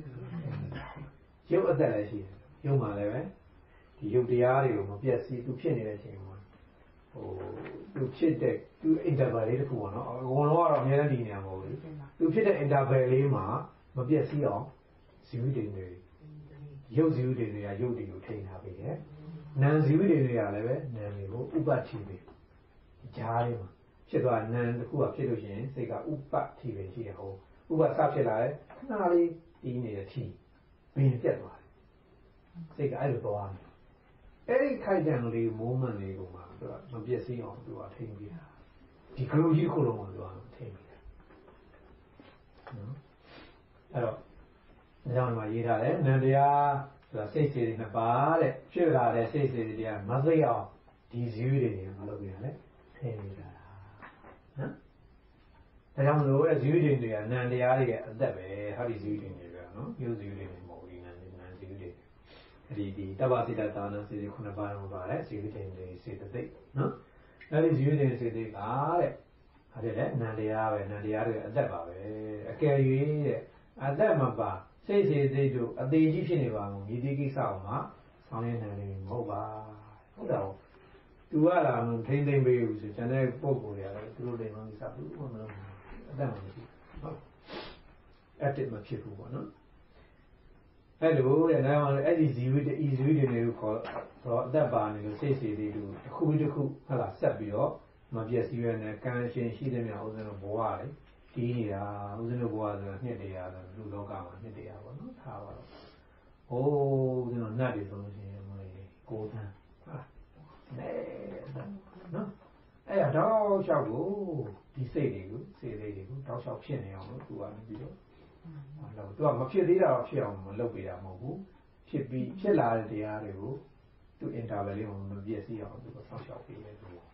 ရုပ်အသက်လည်းရှိတယ်ရုပ်မှာလည်းပဲဒီရုပ်တရားတွေကိုမပြတ်စီသူဖြစ်နေတဲ့အချိန်မှာသူဖြစ်တဲ့သူ interval လေးတစ်ခုပေါ့နော်အကုန်လုံးကတော့အများကြီးနေရမှာမဟုတ်ဘူးသူဖြစ်တဲ့ interval လေးမှာမပြတ်စီအောင်ဇီဝိတ္တေတွေရုပ်ဇီဝိတ္တေတွေကရုပ်တွေကိုထိန်းထားပေးတယ်နာမ်ဇီဝိတ္တေတွေကလည်းပဲနာမ်တွေကိုဥပ္ပတိပေးဂျားလေးမှာဖြစ်သွားနာမ်တစ်ခုကဖြစ်လို့ရှိရင်စိတ်ကဥပ္ပတိပဲရှိတယ်ဟောဥပ္ပစဖြစ်လာတယ်ခဏလေးတီးနေတဲ့အထိဘင်းပြတ်သွားတယ်စိတ်ကအဲ့လိုသွားတယ်အဲ့ဒီခိုက်တံလေး moment လေးကိုမှသူကမပြည့်စည်အောင်သူကထိန်းပြီးတာဒီကလူကြီးခုလုံးကိုသူကထိန်းပြီးတာနော်အဲ့တော့အကြောင်းမှာရေးထားတယ်နန္တရားဆိုတာစိတ်စေတွေနှစ်ပါးတဲ့ဖြစ်လာတဲ့စိတ်စေတွေကမသိအောင်ဒီဇီဝတွေမလုပ်ပြရလဲထိန်းပြီးတာနော်ဒါကြောင့်မလို့ဇီဝတွေတွေကနန္တရားတွေရဲ့အသက်ပဲဟာဒီဇီဝတွေပဲနော်ရုပ်ဇီဝတွေမဟုတ်ဘူးနန္ဇီဝတွေဒီတပ္ပစိတ္တသာနာစေခုနှစ်ပါးလုံးပါတယ်ဇီဝတွေစေတသိက်နော်အဲ့ဒီဇီဝတွေစေတသိက်ကတဲ့ဟာတဲ့လေနန္တရားပဲနန္တရားတွေအသက်ပါပဲအကယ်၍တဲ့အသက်မပါစိတ်စေသိတို့အသေးကြီးဖြစ်နေပါဘူးဒီကိစ္စအောင်မှာဆောင်းရနေတယ်မဟုတ်ပါဟုတ်တယ်သူကလာထိမ့်သိမ့်ပေးဘူးဆိုကျန်တဲ့ပုံကိုယ်တွေကလည်းသူတို့လည်းမသိဘူးမလို့အသက်မရှိဘူးဟုတ် active မဖြစ်ဘူးပေါ့နော်အဲ့လိုတဲ့နားမှာအဲ့ဒီဇီဝိတ္တဤဇီဝိတ္တတွေကိုခေါ်တော့အသက်ပါနေလို့စိတ်စီလေးတို့တစ်ခုတစ်ခုဟုတ်လားဆက်ပြီးတော့မပြည့်စည်ရတဲ့ကံရှင်ရှိတဲ့များဥစဉ်တို့ဘဝလေတီးနေတာဥစဉ်တို့ဘဝဆိုတာနှစ်တရာလူလောကမှာနှစ်တရာပေါ့နော်ထားပါတော့ဟိုးဥစဉ်တို့နတ်တွေဆိုလို့ရှိရင်မလေးကိုယ်တန်းဟာနဲနော်အဲ့တော့လျှောက်ကိုဒီစိတ်တွေကိုစိတ်လေးတွေကိုတောက်လျှောက်ဖြစ်နေအောင်လို့သူကနေပြီးတော့ဟုတ်သူကမဖြစ်သေးတာတော့ဖြစ်အောင်မလုပ်ပေးတာမဟုတ်ဘူးဖြစ်ပြီးဖြစ်လာတဲ့တရားတွေကိုသူ interval လေးကိုမပြည့်စည်အောင်သူကဆောက်ရှောက်ပေးတယ်သူအဲ့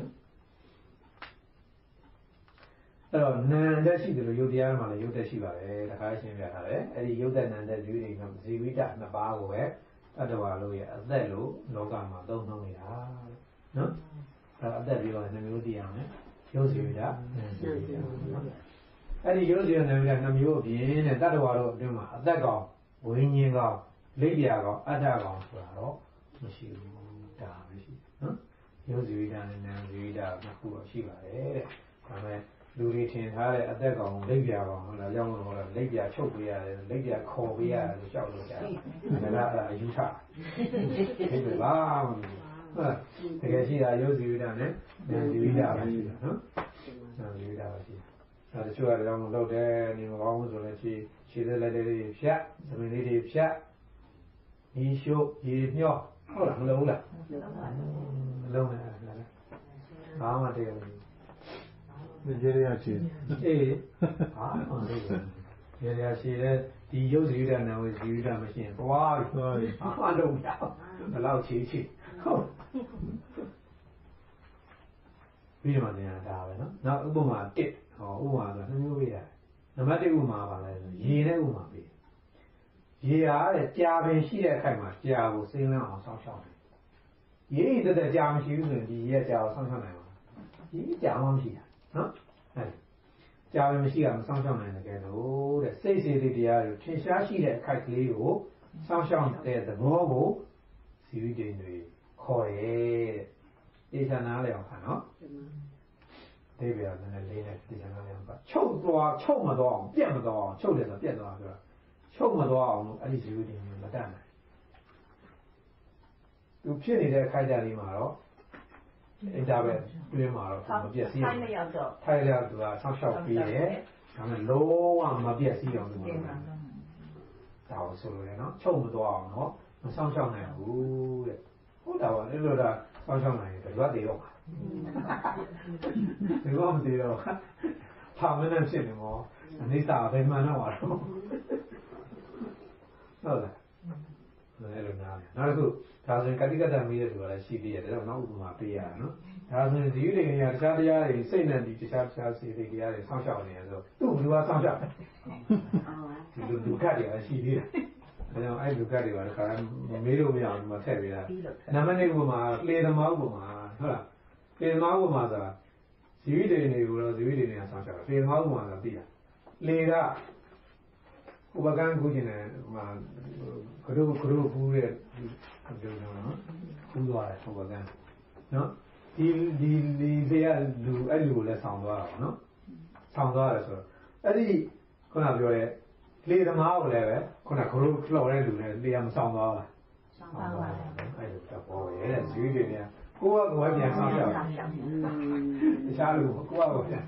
တော့နာမ်တက်ရှိတယ်လို့ယုတ်တရားမှာလည်းယုတ်တက်ရှိပါတယ်တခါရှင်းပြထားတယ်အဲ့ဒီယုတ်တက်နာမ်တက်ဇီဝိတ္တဇီဝိတ္တနှစ်ပါးကိုပဲတတ္တဝါလို့ရဲ့အသက်လို့လောကမှာသုံးနှုန်းနေတာနော်အဲ့အသက်ပြီးတော့နှမျိုးတည်အောင်လေယုတ်ဇီဝိတ္တနာမ်ဇီဝိတ္တနော်အဲ့ဒီရုပ်ဇီဝနာမ်က2မျိုးအပြင်တဲ့တတ္တဝါတို့အတွင်းမှာအသက်ကောင်ဝိညာဉ်ကောင်လိပ်ပြာကောင်အတ္တကောင်ဆိုတာတော့မရှိဘူးဒါပဲရှိနော်ရုပ်ဇီဝနဲ့နာမ်ဇီဝနှစ်ခုတော့ရှိပါတယ်တဲ့ဒါပေမဲ့လူတွေထင်ထားတဲ့အသက်ကောင်လိပ်ပြာကောင်ဟုတ်လားကြောင်းလို့လိပ်ပြာချုပ်ပေးရတယ်လိပ်ပြာခေါ်ပေးရတယ်လို့ကြောက်လို့ကြားတယ်ဒါကအယူထဒီလိုပါဟုတ်တကယ်ရှိတာရုပ်ဇီဝနဲ့နာမ်ဇီဝပဲရှိတာနော်နာမ်ဇီဝပဲရှိတယ်တချို့ကတော့မလုပ်တယ်နေမကောင်းဘူးဆိုလည်းခြေသက်လက်တွေဖြတ်သမီးလေးတွေဖြတ်ဒီရှုပ်ရေမြော့ဟုတ်လားမလုပ်ဘူးလားမလုပ်နဲ့ဘာမှတကယ်ဘူးရေရရှိအေးဟာဟုတ်တယ်ရေရရှိတဲ့ဒီရုပ်ဇီဝနာဝဇီဝမရှိရင်သွားပြီဟာလုံးရဘယ်လောက်ချီဟုတ်ပြီးမှလည်းဒါပဲနော်နောက်ဥပမာ1ဟောဥပမာဆို2မျိုးပေးတာနံပါတ်1ဥပမာပါလဲဆိုရေနဲ့ဥပမာပေးရေအားတဲ့ကြာပင်ရှိတဲ့အခိုက်မှာကြာကိုစိမ့်လန်းအောင်စောင့်ရှောက်တယ်ရေတက်ကြာမရှိဘူးဆိုရင်ဒီရေကြာကိုစောင့်ရှောက်နိုင်မှာဒီကြာမှမရှိတာနော်အဲ့ကြာပင်မရှိတာမစောင့်ရှောက်နိုင်တယ်လို့တဲ့စိတ်စေတတရားတွေထင်ရှားရှိတဲ့အခိုက်ကလေးကိုစောင့်ရှောက်တဲ့သဘောကိုဇီဝိတ္တတွေခေါ်တယ်တဲ့ဧချာနာလေအောင်ခါနော်ဒီပြရတယ်လေးနဲ့ဒီကနေ့လည်းချုပ်မသွားအောင်ပြတ်မသွားအောင်ချုပ်တယ်ဆိုပြတ်သွားဆိုတာချုပ်မသွားအောင်လို့အဲ့ဒီဇီဝတင်မတတ်နိုင်သူဖြစ်နေတဲ့အခိုက်အတန့်လေးမှာတော့အင်တာဘက်တွင်းမှာတော့မပြည့်စည်ဘူးထိုင်ရသူကဆောက်ရှောက်ပြီးတယ်ဒါပေမဲ့လုံးဝမပြည့်စည်အောင်သူကဒါကိုဆိုလို့ရနော်ချုပ်မသွားအောင်နော်မဆောင်ရှောက်နိုင်ဘူးတဲ့ဟုတ်တာပါအဲ့လိုဒါဆောင်ရှောက်နိုင်တယ်တပတ်တည်းတော့ဒီကောမတည်တော့ပါမနဲ့ဖြစ်နေမောအနိစ္စဘယ်မှန်တော့ပါတော့ဟုတ်လားအဲ့လိုနားလေနောက်တစ်ခုဒါဆိုရင်ကတိကတ္တမီးတဲ့သူကလည်းရှိသေးတယ်ဒါတော့နောက်ဥပမာပေးရတာနော်ဒါဆိုရင်ဇီဝတွေကတခြားတရားတွေစိတ်နဲ့ဒီတခြားစေတတရားတွေဆောင်းရှောက်နေရဆိုသူ့ဘယ်လိုဆောင်းရှောက်ဒီလိုဒုက္ခတွေကရှိသေးတယ်ဒါကြောင့်အဲ့ဒုက္ခတွေကတခါမေးလို့မရအောင်ဒီမှာထည့်ပေးတာနာမည်ဥပမာလေသမားဥပမာဟုတ်လားလေသမားဥပမာဆိုတာဇီဝတွေကိုတော့ဇီဝတွေကဆောင်းရှောက်တယ်လေသမားဥပမာဆိုတာသိတာလေကဥပကံကူကျင်တယ်မှာကရုကူးတဲ့ပြောတော့နော်ကူးသွားတယ်ဥပကံနော်ဒီလေကလူအဲ့လူကိုလည်းဆောင်းသွားတာပေါ့နော်ဆောင်းသွားတယ်ဆိုတော့အဲ့ဒီခုနပြောတဲ့လေသမားကိုလည်းပဲခုနကရုလှော်တဲ့လူနဲ့လေကမဆောင်းသွားဘူးဆောင်းသွားတယ်အဲ့လိုတော့ပေါ်ရဲ့ဇီဝတွေကကိုယ့်ကပြန်ဆောင်းရအောင်တခြားလူကိုယ့်ကပြန်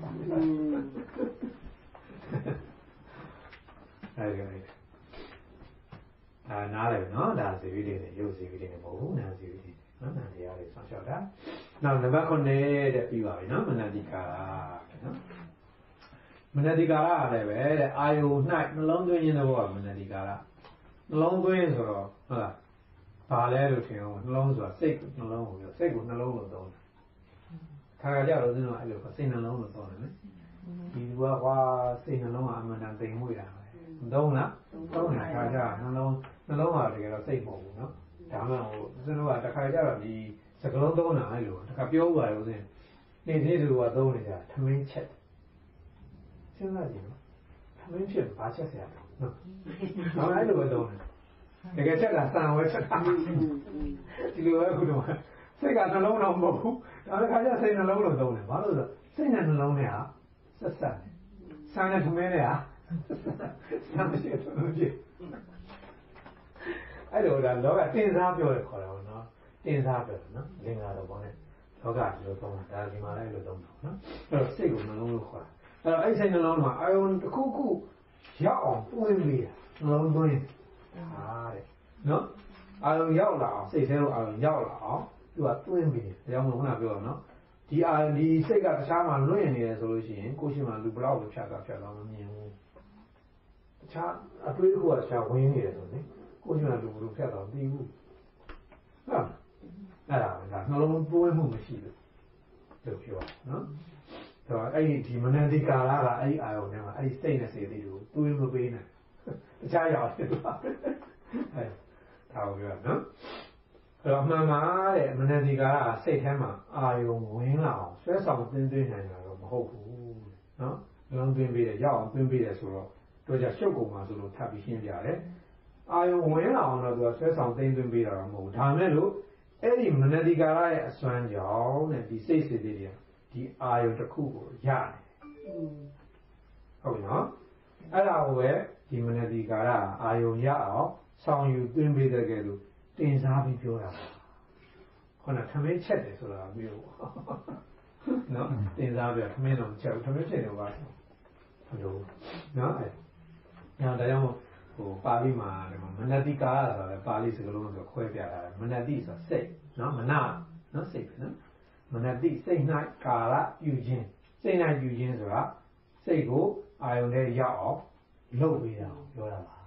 အဲ့ဒီနားတယ်နော်ဒါဇီဝတွေနဲ့ရုပ်ဇီဝတွေနဲ့မဟုတ်ဘူးနာဇီဝတွေနော်နာတရားတွေဆောင်းလျှောက်တာနောက်နံပါတ်9တဲ့ပြီးပါပြီနော်မနတိကာရနော်မနတိကာရလည်းပဲတဲ့အာယု၌နှလုံးသွင်းခြင်းတဲ့ဘောကမနတိကာရနှလုံးသွင်းဆိုတော့ဟုတ်လားဘာလဲလို့ထင်အောင်နှလုံးဆိုတာစိတ်နှလုံးကိုပြောစိတ်ကိုနှလုံးလို့သုံးတယ်ခါကြတော့ဦးဇင်းတို့အဲ့လိုစိတ်နှလုံးလို့သုံးတယ်နော်ဒီကွာစိတ်နှလုံးကအမှန်တန်သိမ်မွေ့တာသုံးလားသုံးတယ်ခါကြနှလုံးဟာတကယ်တော့စိတ်မဟုတ်ဘူးနော်ဒါမှမဟုတ်ဦးဇင်းတို့ကတစ်ခါကြတော့ဒီစကလုံးသုံးတာအဲ့လိုတစ်ခါပြောဥပါတယ်ဦးဇင်းနေ့သူကသုံးနေကြထမင်းချက်စဉ်းစားကြည့်နော်ထမင်းချက်ဘာချက်ဆရာနော်ဒါမှအဲ့လိုပဲသုံးတယ်တကယ်ချက်တာစံဝဲချက်တာဒီလိုပဲခုတော့စိတ်ကနှလုံးတော့မဟုတ်ဘူးဒါတစ်ခါကျစိတ်နှလုံးလို့သုံးတယ်ဘာလို့လဲစိတ်နဲ့နှလုံးနဲ့ဟာဆက်ဆက်တယ်စံနဲ့ထမင်းနဲ့ဟာစံမရှိဘူးကြည့်အဲ့လိုဒါလောကတင်စားပြောရခေါ်တာပေါ့နော်တင်စားပြောတယ်နော်လင်္ကာတော့ဘောနဲ့လောကဒီလိုသုံးတာဒါဒီမှာလည်းလိုသုံးတာနော်အဲ့တော့စိတ်ကိုနှလုံးလို့ခေါ်တာအဲ့တော့အဲ့စိတ်နှလုံးမှာအာယုံတစ်ခုခုရောက်အောင်ပွင့်ပြီးနှလုံးသွင်းဟာတဲ့နော်အာယုံရောက်လာအောင်စိတ်ထဲကိုအာယုံရောက်လာအောင်သူကသွင်းပြီးတယ်ဒါကြောင့်မို့ခုနပြောတော့နော်ဒီအာယုံဒီစိတ်ကတခြားမှာလွင့်နေတယ်ဆိုလို့ရှိရင်ကိုယ်ရှိမှလူဘလောက်ကိုဖြတ်သွားမမြင်ဘူးတခြားအတွေးတစ်ခုကတခြားဝင်နေတယ်ဆိုရင်ကိုယ်ကလူလူဖြတ်တော့ပြီးဘူးဟုတ်အဲ့ဒါနှလုံးသွင်းမှုမရှိဘူးလို့ပြောနော်ဆိုတော့အဲ့ဒီမနတိကာရကအဲ့ဒီအာယုံထဲမှာအဲ့ဒီစိတ်နဲ့စိတ်လေးကိုသွင်းမပေးနဲ့တခြားရောက်တယ်အဲ့ဒါကိုပြောနော်အဲ့တော့မှန်ပါတဲ့မနတိကာရကစိတ်ထဲမှာအာယုံဝင်လာအောင်ဆွဲဆောင်သွင်းနိုင်တာတော့မဟုတ်ဘူးနော်နှလုံးသွင်းပေးတယ်ရောက်အောင်သွင်းပေးတယ်ဆိုတော့တို့ကြရှုပ်ကုန်မှာဆိုလို့ထပ်ပြီးရှင်းပြတယ်အာယုံဝင်လာအောင်တော့သူကဆွဲဆောင်သိမ်းသွင်းပေးတာတော့မဟုတ်ဘူးဒါမဲ့လို့အဲ့ဒီမနတိကာရရဲ့အစွမ်းကြောင့်တဲ့ဒီစိတ်စစ်တွေဒီအာယုံတစ်ခုကိုရတယ်ဟုတ်ပြီနော်အဲ့ဒါကိုပဲဒီမနတိကာရအာယုံရအောင်ဆောင်ယူသွင်းပေးတဲ့ကဲလို့တင်စားပြီးပြောတာခုနထမင်းချက်တယ်ဆိုတာမျိုးနော်တင်စားပြထမင်းတော့ချက်ထမင်းချက်တော့ပါဟုတ်လို့နော်အဲ့ဒါကြောင့်ပါဠိမှာမနတိကာရဆိုတာလည်းပါဠိစကားလုံးဆိုခွဲပြတာမနတိဆိုတာစိတ်နော်မနနော်စိတ်ပဲနော်မနတိစိတ်၌ကာရပြုခြင်းစိတ်၌ပြုခြင်းဆိုတာစိတ်ကိုအာယုန်နဲ့ရောက်အောင်လုပ်ပေးတာပြောတာပါ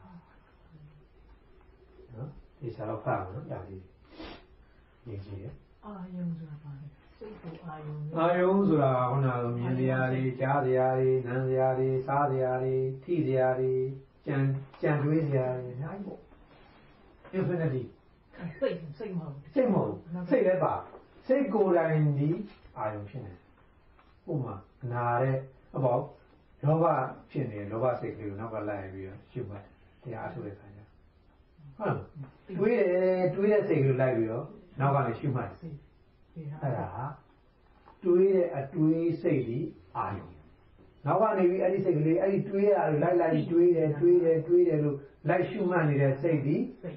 နော်ဒီစားတော့ဖတ်မယ်နော်ဒါလေးရေးကြည့်ရအာယုံဆိုတာပါစိတ်ကိုအာယုံအာယုံဆိုတာခုနကမြင်တရားတွေကြားတရားတွေနားတရားတွေစားတရားတွေထိတရားတွေကြံတွေးစရာတွေအများကြီးပေါ့ infinity စိတ်မဟုတ်စိတ်လည်းပါစိတ်ကိုယ်တိုင်ဒီအာယုံဖြစ်နေဥပမာနာတဲ့အပေါ့လောဘဖြစ်နေလောဘစိတ်ကလေးကိုနောက်ကလိုက်ပြီးတော့ရှုမှတ်တရားအထုတ်တဲ့ခါကျဟုတ်တွေးတဲ့စိတ်ကလေးလိုက်ပြီးတော့နောက်ကနေရှုမှတ်အဲ့ဒါတွေးတဲ့အတွေးစိတ်ဒီအာယုံနောက်ကနေပြီးအဲ့ဒီစိတ်ကလေးအဲ့ဒီတွေးရတယ်လိုက်တွေးတယ်လို့လိုက်ရှုမှတ်နေတဲ့စိတ်ဒီ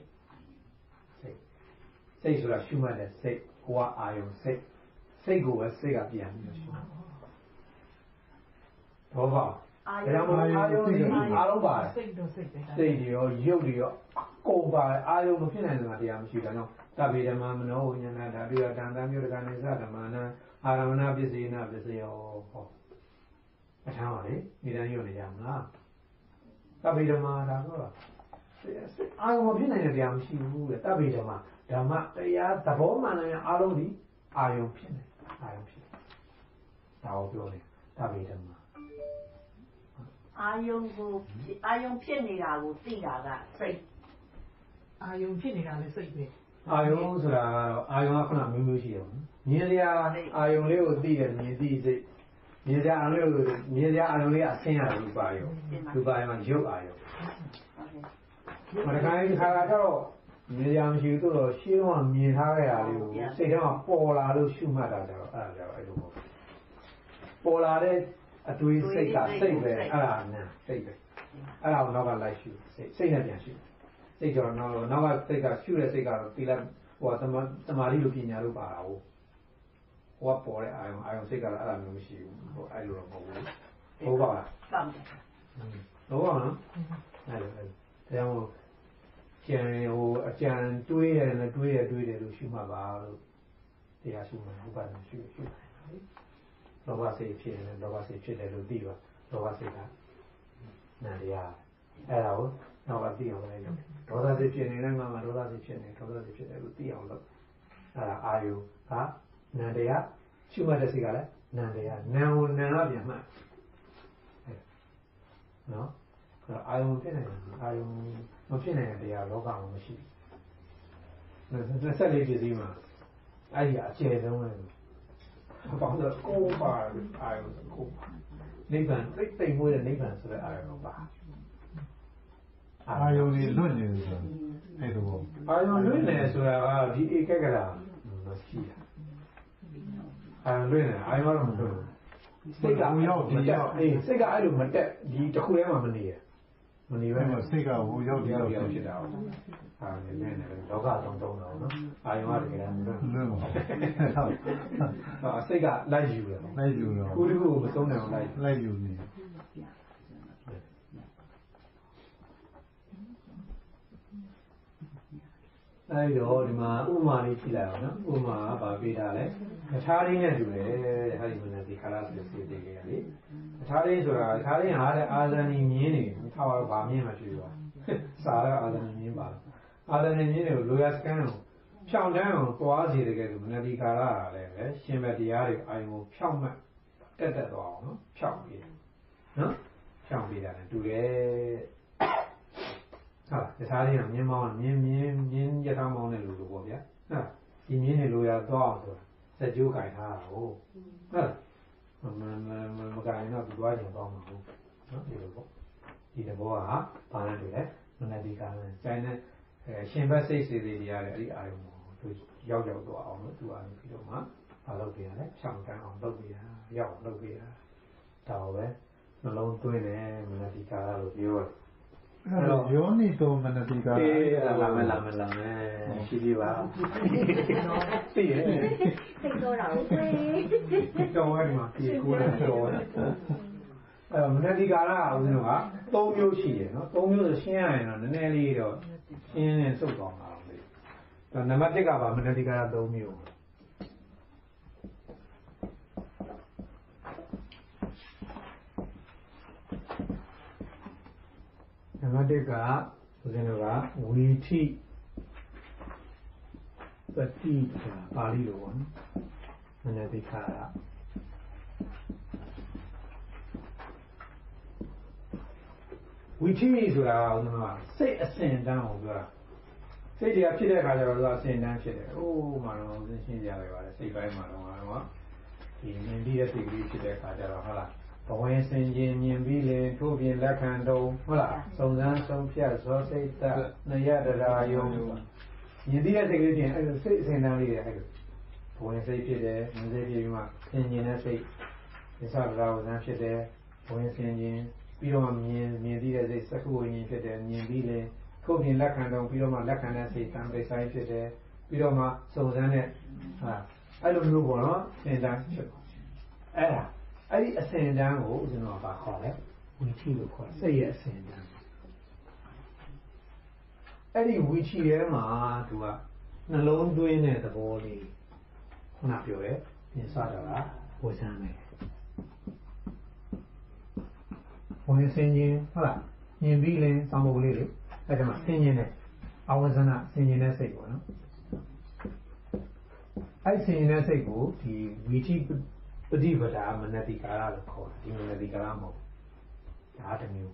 စိတ်ဆိုတာရှုမှတ်တဲ့စိတ်ကိုကအာယုံစိတ်ကိုပဲစိတ်ကပြန်ပြီးရှုမှတ်တော့ပါအာယုံဒီအားလုံးပါတယ်စိတ်တွေရောရုပ်တွေရောကုန်ပါတယ်အာယုံမဖြစ်နိုင်တဲ့တရားမရှိတာကြောင့်တဗ္ဗေဓမ္မမနောဝိညာဏဓာတုယတန်တမျိုးတကနေသဓမ္မနာအာရမဏပစ္စေနပစ္စယောဟောအထမ်းပါလေဒီတိုင်းရုပ်နေရမလားတဗ္ဗေဓမ္မဒါတော့အာယုံမဖြစ်နိုင်တဲ့တရားမရှိဘူးတဲ့တဗ္ဗေဓမ္မဓမ္မတရားသဘောမှန်တဲ့အားလုံးဒီအာယုံဖြစ်နေအာယုံဖြစ်ဒါကိုပြောတယ်တဗ္ဗေဓမ္မအာယုံဖြစ်နေတာကိုသိတာကစိတ်အာယုံဖြစ်နေတာလည်းစိတ်ပဲအာယုံဆိုတာကတော့အာယုံကခုနမျိုးရှိတယ်မြင်စရာအာယုံလေးကိုသိတယ်မြင်သိစိတ်မြင်စရာအာယုံလေးကအဆင်းရတယ်ရူပါယုံမှာရုပ်အာယုံမတခိုင်းခါတော့မြင်စရာမရှိဘူးတော့ရှင်းတော့မြင်ထားတဲ့အားလေးကိုစိတ်ထဲမှာပေါ်လာလို့ရှုမှတ်တာကြတော့အဲ့လိုပေါ့ပေါ်လာတဲ့အတွေးစိတ်ကစိတ်ပဲအဲ့ဒါနဲ့စိတ်ပဲအဲ့ဒါကိုနောက်ကလိုက်ရှုစိတ်နဲ့ပြန်ရှုစိတ်ကြောင့်နောက်ကစိတ်ကရှုတဲ့စိတ်ကတော့ဒီလိုက်ဟိုသမာဓိလိုပညာလို့ပါတာဟုတ်ဟိုကပေါ်တဲ့အာယုံစိတ်ကတော့အဲ့ဒါမျိုးမရှိဘူးဟိုအဲ့လိုတော့မဟုတ်ဘူးဟုတ်ပါလားဟုတ်ပါနော်အဲ့လိုတရားဟိုကျန်ဟိုအကြံတွေးတယ်လို့ရှုမှတ်ပါလို့တရားရှုမှတ်ဥပဒေရှုလောဘစိတ်ဖြစ်တယ်လောဘစိတ်ဖြစ်တယ်လို့သိပါလောဘစိတ်ကနာတရားအဲ့ဒါကိုနောက်ကသိအောင်လည်းလုပ်ဒေါသစိတ်ဖြစ်နေတယ်မှာဒေါသစိတ်ဖြစ်နေဒေါသစိတ်ဖြစ်တယ်လို့သိအောင်လုပ်အဲ့ဒါအာယုကနာတရားရှုမှတ်တဲ့စိတ်ကလည်းနာတရားနာကိုနာကပြန်မှတ်နော်အာယုဖြစ်နေတယ်အာယုမဖြစ်နိုင်တဲ့တရားလောကမှာမရှိဘူး24ပစ္စည်းမှာအဲ့ဒီအကျယ်ဆုံးပဲဘာလို့ကိုယ်ပါအာယုကိုနိဗ္ဗာန်သိမွေးတဲ့နိဗ္ဗာန်ဆိုတဲ့အာယုပါအာယုကြီးလွတ်နေတယ်ဆိုအဲ့လိုအာယုလွတ်နေဆိုတာကဒီဧကဂရမရှိတာအာယုလွတ်နေအာယုတော့မလွတ်ဘူးစိတ်ကရောက်ဒီရောက်စိတ်ကအဲ့လိုမတက်ဒီတစ်ခုထဲမှာမနေရမနေပဲစိတ်ကဟိုရောက်ဒီရောက်ဖြစ်တာဟုတ်အာနည်းနည်းလောကသုံးတော့နော်အာယုကတကယ်မလွတ်ဘူးဟုတ်စိတ်ကလိုက်ယူတယ်ခုတခုမသုံးနိုင်အောင်လိုက်ယူနေအဲ့တော့ဒီမှာဥမာလေးကြည့်လိုက်အောင်နော်ဥမာကဘာပေးတာလဲအထာရင်းနဲ့တူတယ်တဲ့ဟာဒီမနတိခါလာဆိုစေတည်ကြရလေအထာရင်းဆိုတာအထာရင်းဟာတဲ့အာဇာနည်မြင်းနေထားတော့ဗာမြင်းမှရှိရောစာရအာဇာနည်မြင်းပါအာဇာနည်မြင်းတွေကိုလိုရစကန်ကိုဖြောင်းတန်းအောင်သွားစီတဲ့ကဲဆိုမနတိခါလာလည်းပဲရှင်ဘတရားတွေအာယုံကိုဖြောင်းမှတ်တက်သွားအောင်နော်ဖြောင်းပြီးနော်ဖြောင်းပြီးတာလည်းတူတယ်ဟာယထာရင်းကမြင်းမောင်းမြင်းယထာမောင်းတဲ့လူလိုပေါ့ဗျာဟာဒီမြင်းတွေလိုရသွားအောင်ဆိုတာစက်ကြိုးကင်ထားတာဟုတ်မကင်တော့သွားချင်တော့မှာဟုတ်နော်ဒီလိုပေါ့ဒီတဘောကဘာလဲတူလဲမနတိကလည်းကျိုင်းတဲ့ရှင်ဘက်စိတ်စေသေးတရားတွေအဲ့ဒီအာယုံကိုသူရောက်သွားအောင်လို့သူအားပြီးတော့မှမလုပ်ပြရလဲဖြောင်းတန်းအောင်လုပ်ပြရရောက်လုပ်ပြရဒါပဲနှလုံးသွင်းတယ်မနတိကာလို့ပြောတယ်အဲ့တော့ယောနိသောမနတိကာလာမယ်ရှိသေးပါသိရဲ့သိတော့တာဟုတ်တော့အဲ့ဒီမှာဒီကိုယ်နဲ့တော့အဲ့မနတိကာကဦးဇင်းက3မျိုးရှိတယ်နော်3မျိုးဆိုရှင်းရရင်တော့နည်းနည်းလေးတော့ရှင်းနေစုပ်သွားမှာလေဒါနံပါတ်1ကပါမနတိကာ3မျိုးနံပါတ်1ကဦးဇင်းတို့ကဝီထိပတိပါဠိလိုပေါ့နော်မနတိကာဝီထိဆိုတာကဦးဇင်းကစိတ်အစဉ်တန်းကိုပြောတာစိတ်တွေကဖြစ်တဲ့အခါကျတော့သူကအစဉ်တန်းဖြစ်တယ်။အိုးမှတော့ဦးဇင်းရှင်းကြရတယ်ပါတယ်စိတ်ပိုင်းမှာတော့ဒီမြင်ပြီးတဲ့စိတ်ကလေးဖြစ်တဲ့အခါကျတော့ဟုတ်လားဘဝင်စင်ခြင်းမြင်ပြီးလေထို့ပြင်လက်ခံတုံးဟုတ်လားစုံစမ်းဆုံးဖြတ်ဇောစိတ်တနယတရာယုံမြင်ပြီးတဲ့စိတ်ကလေးပြင်အဲ့လိုစိတ်အစဉ်တန်းလေးတွေအဲ့လိုဘဝင်စိတ်ဖြစ်တယ်မြင်စိတ်ဖြစ်ပြီးမှသင်ញင်တဲ့စိတ်သစ္စာတရားဝဇ္ဇန်ဖြစ်တယ်ဝင်စင်ခြင်းပြီးတော့မြင်သိတဲ့စိတ်စက္ခုဝိညာဉ်ဖြစ်တယ်မြင်ပြီးလေထို့ပြင်လက်ခံတော့ပြီးတော့မှလက်ခံတဲ့စိတ်တန်ပိဆိုင်ဖြစ်တယ်ပြီးတော့မှစုံစမ်းတဲ့အဲ့လိုမျိုးပေါ့နော်အစဉ်တန်းဖြစ်အဲ့ဒီအစဉ်တန်းကိုဦးဇင်းတော်ကခေါ်တယ်ဝီချိလို့ခေါ်တယ်စိတ်ရဲ့အစဉ်တန်းအဲ့ဒီဝီချိထဲမှာသူကနှလုံးသွင်းတဲ့သဘောလေးခုနပြောတယ်ပြင်ဆတာကဝေဆန်းတယ်ဝင်စင်ခြင်းဟုတ်လားမြင်ပြီးရင်စောင်းဖို့လေးလေအဲ့ဒါမှဆင်ခြင်းနဲ့အဝဇ္ဇနာဆင်ခြင်းနဲ့စိတ်ပေါ့နော်အဲ့ဆင်ခြင်းနဲ့စိတ်ကိုဒီဝီချိပฏิပဒါမနတိကာရလို့ခေါ်တယ်ဒီမနတိကာရမဟုတ်ဒါတစ်မျိုး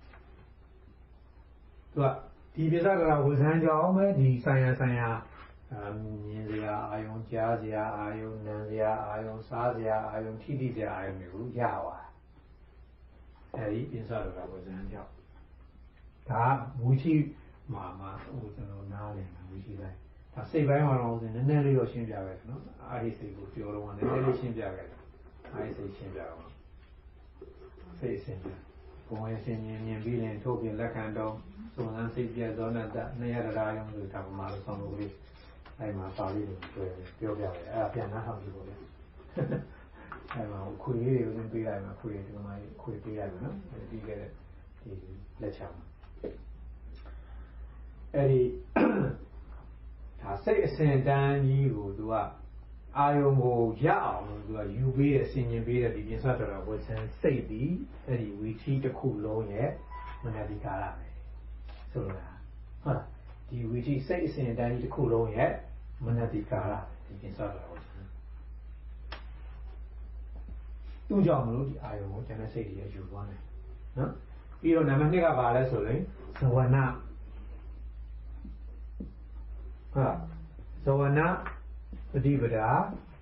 သူကဒီပြစ္ဆဒရာဝဇ္ဇန်ကြောင့်ပဲဒီဆိုင်ရာမြင်စရာအာယုံကြားစရာအာယုံနားစရာအာယုံစားစရာအာယုံထိတိစရာအာယုံတွေကိုရသွားအဲဒီပြစ္ဆဒရာဝဇ္ဇန်ကြောင့်ဒါဝီချိမှာကျွန်တော်နားလည်မှာဝီချိတိုင်းဒါစိတ်ပိုင်းမှာတော့နည်းနည်းလေးတော့ရှင်းပြခဲ့တယ်နော်အာရိစိတ်ကိုပြောတော့နည်းနည်းလေးရှင်းပြခဲ့တယ်အာရိစိတ်ရှင်းပြတော့စိတ်အစဉ်ဘုံရဲ့ရှင်မြင်ပြီးရင်ထို့ပြင်လက်ခံတော့စုံစမ်းစိတ်ပြည့်သောနတနေရတရားရုံးဆိုတာကမှလို့ဆောင်လို့လေးအဲ့မှာပါဠိလိုပြောပြတယ်အဲ့ဒါပြန်နှားထောင်ကြည့်လို့လေအဲ့မှာခွေလေးတွေကိုပေးလိုက်မှာခွေဒီမှာခွေပေးလိုက်မှာနော်ပြီးခဲ့တဲ့ဒီလက်ချမှာအဲ့ဒီဒါစိတ်အစဉ်တန်းကြီးကိုသူကအာယုံကိုရအောင်သူကယူပေးတဲ့ဆင်ញင်ပေးတဲ့ဒီပြင်ဆတော်တော်ဝဆန်စိတ်ပြီးအဲ့ဒီဝီချီတစ်ခုလုံးရဲ့မနတိကာရပဲဆိုလိုတာဟုတ်လားဒီဝီချီစိတ်အစဉ်တန်းကြီးတစ်ခုလုံးရဲ့မနတိကာရဒီပြင်ဆတော်ဝဆန်သူ့ကြောင့်မလို့ဒီအာယုံကိုကျန်တဲ့စိတ်တွေယူသွားတယ်နော်ပြီးတော့နံပါတ်2ကဘာလဲဆိုရင်ဇဝနာဇဝနာပฏิပဒါ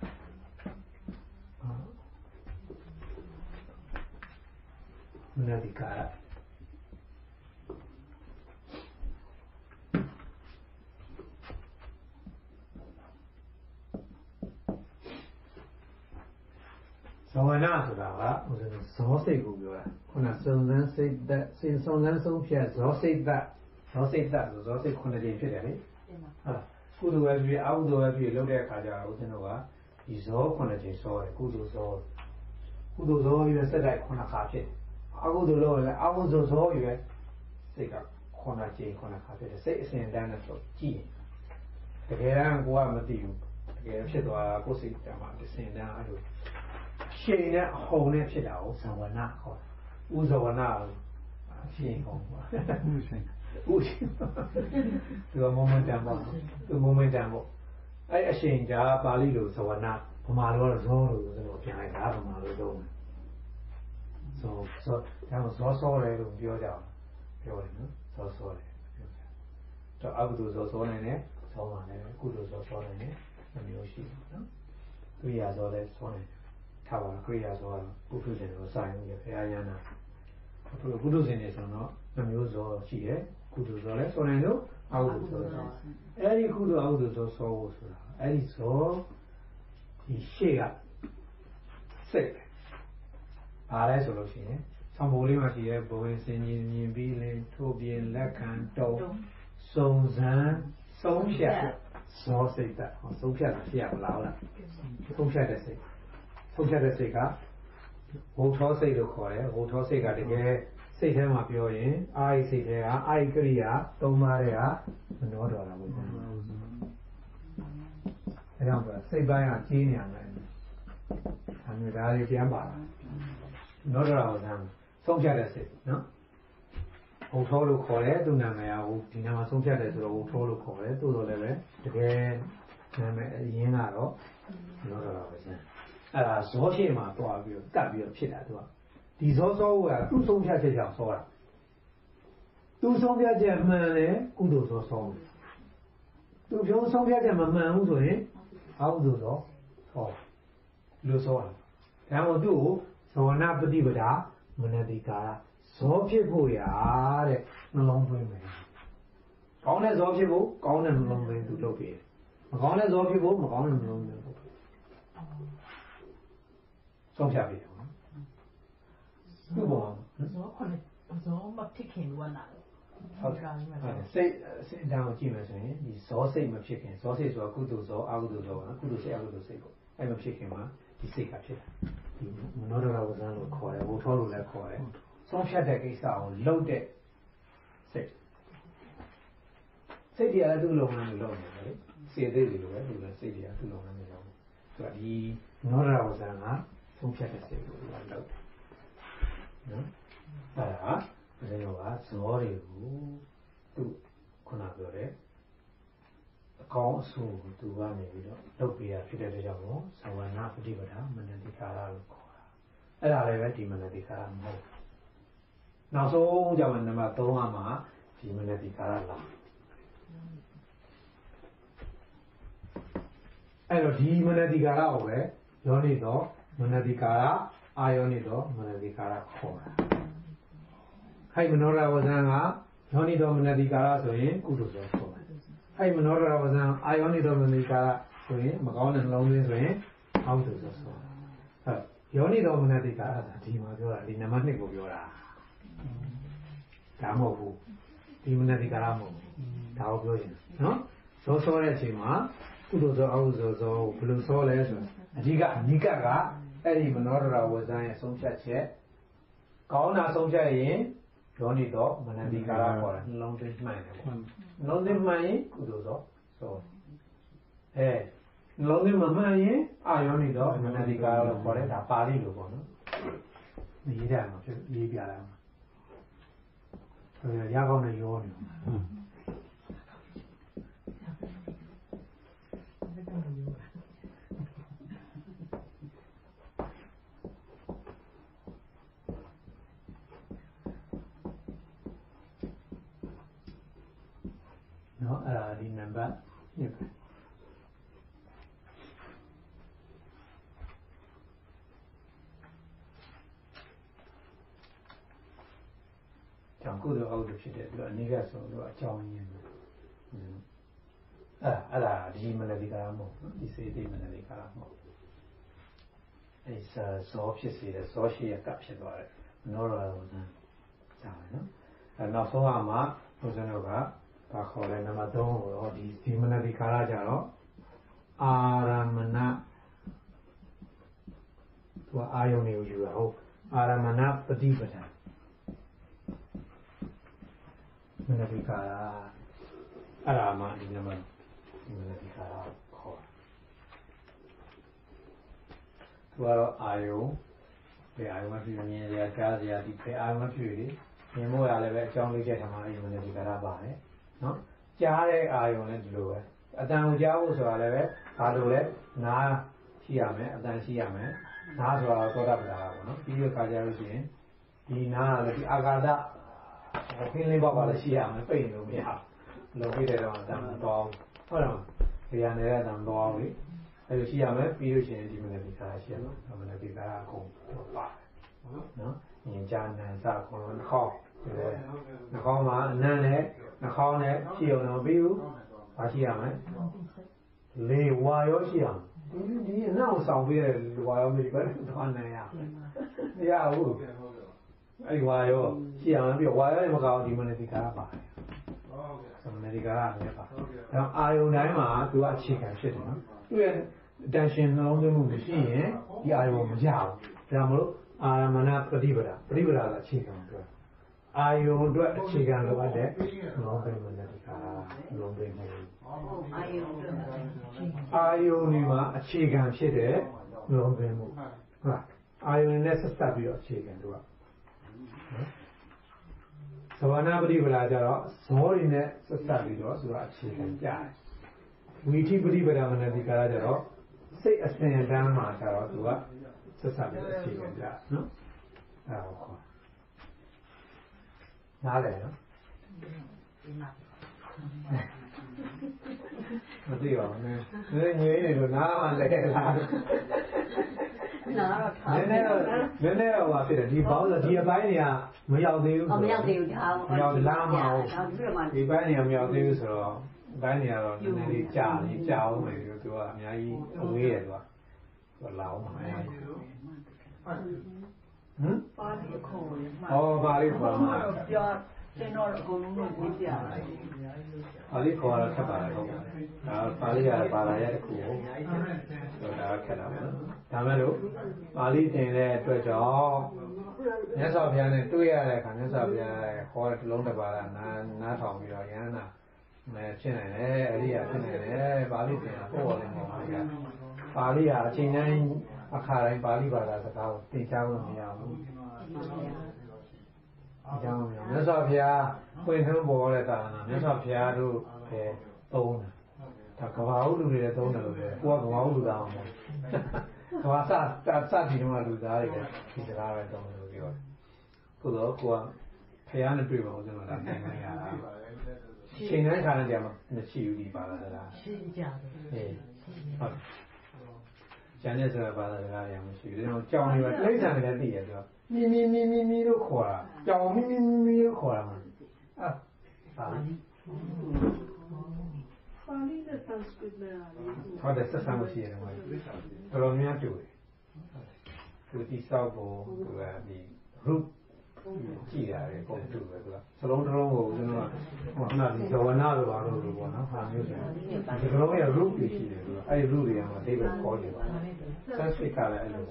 မနတိကာရဇဝနာဆိုတာကဇောစိတ်ကိုပြောတာခုနစုံစမ်းစိတ်သက်စဉ်စုံစမ်းဆုံးဖြတ်ဇောစိတ်သက်ဇောစိတ်9ကြိမ်ဖြစ်တယ်လေဟုတ်ကုသိုလ်ပဲဖြစ်အကုသိုလ်ပဲဖြစ်လုပ်တဲ့အခါကျတော့ဦးဇင်းတို့ကဒီဇော9ကြိမ်စောတယ်ကုသိုလ်ဇောပြီးတော့စက်တိုက်9ခါဖြစ်အကုသိုလ်လုပ်ရင်အကုသိုလ်ဇောပြီးပဲစိတ်က9ကြိမ်9ခါဖြစ်တယ်စိတ်အစဉ်တန်းနဲ့ဆိုကြည့်တကယ်တမ်းကိုကမသိဘူးတကယ်ဖြစ်သွားတာကိုယ်စိတ်ကမှအစဉ်တန်းအဲ့လိုရှိန်နဲ့အဟုန်နဲ့ဖြစ်တာကိုဇဝနာခေါ်တယ်ဥဇဝနာရှိန်ဟုန်ပါဥရှင်သူကမမတန်ပေါ့အဲ့အရှင်ကြားပါဠိလိုဇဝနာဗမာလိုကတော့ဇောလို့ဆိုတော့ပြန်လိုက်တာဗမာလိုသုံးတယ်ဇောဒါဇောတယ်လို့ပြောကြအောင်ပြောတယ်နော်ဇောတယ်ပြောကြတော့အကုသိုလ်ဇောနိုင်တယ်ဇောပါနဲ့ကုသိုလ်ဇောနိုင်တယ်အမျိုးရှိတယ်နော်သူရဇောလဲဇောနိုင်တယ်ထားပါခရိယာဇောကတော့ပုထုဇဉ်တို့ဆိုင်ရဖရာယနာပုထုဇဉ်တွေဆိုတော့အမျိုးဇောရှိတယ်ကုသိုလ်ဇောလဲဇောနိုင်လို့အကုသိုလ်ဇောအဲ့ဒီကုသိုလ်အကုသိုလ်ဇောစောဖို့ဆိုတာအဲ့ဒီဇောဒီရှေ့ကစိတ်ဘာလဲဆိုလို့ရှိရင်ဆောင်းပိုးလေးမှာရှိတဲ့ဘဝင်စင်မြင်ပြီးလင်းထိုးပြင်းလက်ခံတုံးစုံစမ်းဆုံးဖြတ်ဇောစိတ်thatဆုံးဖြတ်တာဖြစ်ရမလားဟုတ်လားဆုံးဖြတ်တဲ့စိတ်ကဝုထောစိတ်လို့ခေါ်တယ်ဝုထောစိတ်ကတကယ်စိတ်ထဲမှာပြောရင်အာယိစိတ်ထဲကအာယိကရိယာ၃ပါးတွေကမနှောတော်တာဘူးအဲကြောင့်စိတ်ပိုင်းကကြီးနေရတယ်အမျိုးသားတွေပြန်ပါလားနှောတော်တာကိုဆုံးဖြတ်တဲ့စိတ်နော်ဝုထောလို့ခေါ်တယ်သူနာမည်ကဒီနာမှာဆုံးဖြတ်တယ်ဆိုတော့ဝုထောလို့ခေါ်တယ်သို့တော်လည်းပဲတကယ်နာမည်အရင်းကတော့နှောတော်တာပဲအဲ့ဒါဇောရှိမှတွားပြီးတော့ကပ်ပြီးတော့ဖြစ်တာသူကဒီဇောကသူ့ဆုံးဖြတ်ချက်ကြောင့်စောတာသူ့ဆုံးဖြတ်ချက်မှန်တယ်ကုသိုလ်ဇောစောတယ်သူပြောဆုံးဖြတ်ချက်မမှန်ဘူးဆိုရင်အကုသိုလ်ဇောဟောလို့စောတာဒါမှမဟုတ်သူ့ကိုဇောနာပฏิပဒါမနတိကာရဇောဖြစ်ဖို့ရာတဲ့နှလုံးသွင်းမယ်ကောင်းတဲ့ဇောဖြစ်ဖို့ကောင်းတဲ့နှလုံးသွင်းသူလုပ်ပြီးမကောင်းတဲ့ဇောဖြစ်ဖို့မကောင်းတဲ့နှလုံးသွင်းဆုံးဖြတ်ပြီသူ့ဘောဇောခုနှစ်ဇောမဖြစ်ခင်ကလာတယ်ဟုတ်ကဲ့စိတ်အတန်းကိုကြည့်မယ်ဆိုရင်ဒီဇောစိတ်မဖြစ်ခင်ဇောစိတ်ဆိုတာကုသိုလ်ဇောအကုသိုလ်ဇောကုသိုလ်စိတ်အကုသိုလ်စိတ်ပေါ့အဲ့မဖြစ်ခင်မှာဒီစိတ်ကဖြစ်တာဒီမနောဒရဝဇန်လို့ခေါ်တယ်ဝုထောလို့လည်းခေါ်တယ်ဆုံးဖြတ်တဲ့ကိစ္စကိုလုပ်တဲ့စိတ်တွေကလည်းသူ့လုံငန်းကိုလုပ်နေတယ်လေစေသေးတွေလိုပဲသူလည်းစိတ်တွေကသူ့လုံငန်းကိုလုပ်နေဆိုတော့ဒီမနောဒရဝဇန်ကဆုံးဖြတ်တဲ့စိတ်ကိုလုပ်တယ်နော်အဲ့ဒါဒါကြောင့်ဇောတွေကိုသူခုနပြောတဲ့အကောင်းအဆိုးကိုသူကနေပြီးတော့လုပ်ပေးရဖြစ်တဲ့ကြောင့်မို့သဝနာပฏิပဒါမနတိကာရလို့ခေါ်တာအဲ့ဒါလည်းပဲဒီမနတိကာရမဟုတ်နောက်ဆုံးကြောင့်နံပါတ်3ကမှဒီမနတိကာရလာအဲ့တော့ဒီမနတိကာရကိုပဲယောနိတော့မနတိကာရအာယောနိတော့မနတိကာရခေါ်တာခိုင်မနောရဝဇံကယောနိတော်မနတိကာရဆိုရင်ကုသိုလ်ဆိုခေါ်တယ်။ခိုင်မနောရဝဇံအာယောနိတော်မနတိကာရဆိုရင်မကောင်းတဲ့နှလုံးသွင်းဆိုရင်အောက်ဆိုခေါ်တယ်။ဟုတ်ယောနိတော်မနတိကာရဆိုတာဒီမှာပြောတာဒီနံပါတ်2ကိုပြောတာ။ဒါမဟုတ်ဘူး။ဒီမနတိကာရမဟုတ်ဘူး။ဒါကိုပြောရင်နော်။ဇောဆောတဲ့အချိန်မှာကုသိုလ်ဇောအောက်ဇောဇောဘယ်လိုဆောလဲဆိုတော့အဓိကအနိကကအဲ့ဒီမနောရဝဇံရဲ့ဆုံးဖြတ်ချက်ကောင်းတာဆုံးဖြတ်ရင်ယောနိတော့မနတိကာရခေါ်တယ်နှလုံးသွင်းမှန်တယ်ပေါ့နှလုံးသွင်းမှန်ရင်ကုသိုလ်သောနှလုံးသွင်းမမှန်ရင်အာယောနိတော့မနတိကာရလို့ခေါ်တယ်ဒါပါဠိလိုပေါ့နော်ရေးတယ်မှာရေးပြလိုက်အောင်ရကောင်းတဲ့ယောနိနော်အဲ့ဒါဒီနံပါတ်1ပဲကြောင့်ကုသိုလ်အောက်ဖြစ်တဲ့သူအနိကဆိုတော့အကြောင်းရင်းပဲအဲ့ဒါဒီမနတိကာရမဟုတ်ဒီစေတိမနတိကာရမဟုတ်အဲ့ဇောဖြစ်စေတဲ့ဇောရှိရကဖြစ်သွားတယ်မနောရဝဇံကြောင်းနော်အဲ့နောက်ဆုံးမှဘုဇင်းတို့ကဘာခေါ်လဲနံပါတ်3ကိုတော့ဒီမနတိကာရကြတော့အာရမဏသူကအာယုန်တွေကိုယူတာဟုတ်အာရမဏပฏิပဒါမနတိကာရအဲ့ဒါမှဒီနံပါတ်ဒီမနတိကာရခေါ်သူကတော့အာယုန်ဘယ်အာယုန်မှဖြစ်မြင်ရကြားစရာဒီဘယ်အာယုန်မှဖြစ်လေမြင်ဖို့ရလည်းပဲအကြောင်းလေးချက်ထားမှဒီမနတိကာရပါတယ်နော်ကြားတဲ့အာယုံလည်းဒီလိုပဲအတန်ကိုကြားဖို့ဆိုတာလည်းပဲဘာလို့လဲနားရှိရမယ်အတန်ရှိရမယ်နားဆိုတာသောတာပတိပေါ့နော်ပြီးရခါကြလို့ရှိရင်ဒီနားကလည်းဒီအာဃာတခင်းလေးပေါက်ပါလည်းရှိရမယ်ပိတ်လို့မရဘူးလုံပြတဲ့တော့အတန်မတော်ဟုတ်လားဒီရနေတဲ့အတန်တော်ပြီအဲလိုရှိရမယ်ပြီးလို့ရှိရင်ဒီမနတိကာရရှိရမယ်မနတိကာရအကုန်ပါတယ်နော်ဉာဏ်ကြားနံစအကုန်လုံးခေါက်နှာခေါင်းမှာအနံ့နဲ့နှာခေါင်းနဲ့ဖြည့်အောင်တော့ပြီးဘူး။ဘာရှိရမလဲ။လေဝါရောရှိအောင်ဒီအနံ့ကိုဆောင်ပေးတဲ့ဝါရောမျိုးပဲသွားနိုင်ရ။မရဘူး။အဲ့ဒီဝါရောရှိအောင်ပြီးဝါရောလည်းမကောင်းဒီမနတိကာရပါတယ်။ဟုတ်ကဲ့။မနတိကာရလည်းပါ။အဲအာယုန်တိုင်းမှာသူကအခြေခံဖြစ်တယ်နော်။သူ့ရဲ့ attention နှလုံးသွင်းမှုမရှိရင်ဒီအာယုန်မရဘူး။ဒါမှမဟုတ်အာရမဏပฏิပဒါကအခြေခံပြောအာယုံအတွက်အခြေခံလိုအပ်တဲ့လောဘမနတိကာလောဘမအာယုံဒီမှာအခြေခံဖြစ်တဲ့လောဘမှုဟုတ်လားအာယုံနဲ့ဆက်စပ်ပြီးတော့အခြေခံတို့ကသဝနာပฏิပဒါကြတော့ဇောတွေနဲ့ဆက်စပ်ပြီးတော့သူကအခြေခံကြတယ်ဝိထိပฏิပဒါမနတိကာကြတော့စိတ်အစဉ်အတန်းမှာကြတော့သူကဆက်စပ်ပြီးအခြေခံကြနော်အဲ့ဒါကိုနားတယ်နော်မသိပါဘူးနည်းငြိမ်းနေလို့နားမှလဲလာနားတော့ထားနည်းတော့ဟာဖြစ်တယ်ဒီဘောင်းဆိုဒီအပိုင်းတွေကမရောက်သေးဘူးမရောက်သေးဘူးဒါမရောက်လာမအောင်ဒီပိုင်းတွေကမရောက်သေးဘူးဆိုတော့ဘိုင်းတွေကတော့နည်းနည်းလေးကြာအောင်မယ်သူကအများကြီးအဝေးတယ်သူကလာအောင်မှာပါဠိအခေါ်လေမှန်။ပါဠိခေါ်မှာပြောကျွန်တော်အကုန်လုံးကိုသိပြတယ်ပါဠိခေါ်ရတာခက်ပါလားဟုတ်ကဲ့ဒါပါဠိရပါဠိရတစ်ခုကိုဒါခက်တာပါနော်ဒါမဲ့လို့ပါဠိသင်တဲ့အတွက်ကြောင့်မြတ်စွာဘုရားနဲ့တွေ့ရတဲ့အခါမြတ်စွာဘုရားခေါ်တဲ့တစ်လုံးတစ်ပါးကနားထောင်ပြီးတော့ယန္နာဖြစ်နိုင်တယ်အရိယာဖြစ်နိုင်တယ်ပါဠိသင်တာပို့ပေါ်နေမှာပါဠိကအချိန်တိုင်းအခါတိုင်းပါဠိဘာသာစကားကိုသင်ကြားလို့မရဘူးအကြောင်းမြတ်စွာဘုရားပွင့်ထွန်းပေါ်တဲ့တာနာမြတ်စွာဘုရားတို့ပဲသုံးတာဒါကဘာဟုလူတွေလည်းသုံးတယ်လို့ပြောကိုကဘာဟုလူသားအောင်ပေါ့ကဘာစဒီတော့လူသားတွေဒီစကားပဲသုံးတယ်လို့ပြောတယ်သို့တော့ကိုကဘုရားနဲ့တွေ့ပါဦးကျွန်တော်လည်းနိုင်နိုင်ရတာချိန်တိုင်းခါတိုင်းကြာမရှိဘူးဒီပါလာတာရှိကြတယ်ဟုတ်ကျန်တဲ့ဆိုတာပါလာစကားတွေမရှိဘူးကျွန်တော်ကြောင်နေပါတိရစ္ဆာန်တွေလည်းသိရတယ်ဆိုမီလို့ခေါ်တာကြောင်မီလို့ခေါ်တာမှာပါဠိနဲ့ Sanskrit နဲ့ဟုတ်တယ်ဆက်ဆံမှုရှိရတယ်မှာတော်တော်များတူတယ်သူတိဆောက်ဖို့သူကဒီ root ကြည့်ရတယ်ပုံတူပဲသူကစလုံးတစ်လုံးကိုကျွန်တော်ကခုနကဒီဇဝနာလိုပါလို့ပေါ့နော်ဟာမျိုးဆိုဒီကလုံးရဲ့ root တွေရှိတယ်သူကအဲ့ဒီ root တွေကမှအိဗယ်ခေါ်တယ် Sanskrit ကလည်းအဲ့လို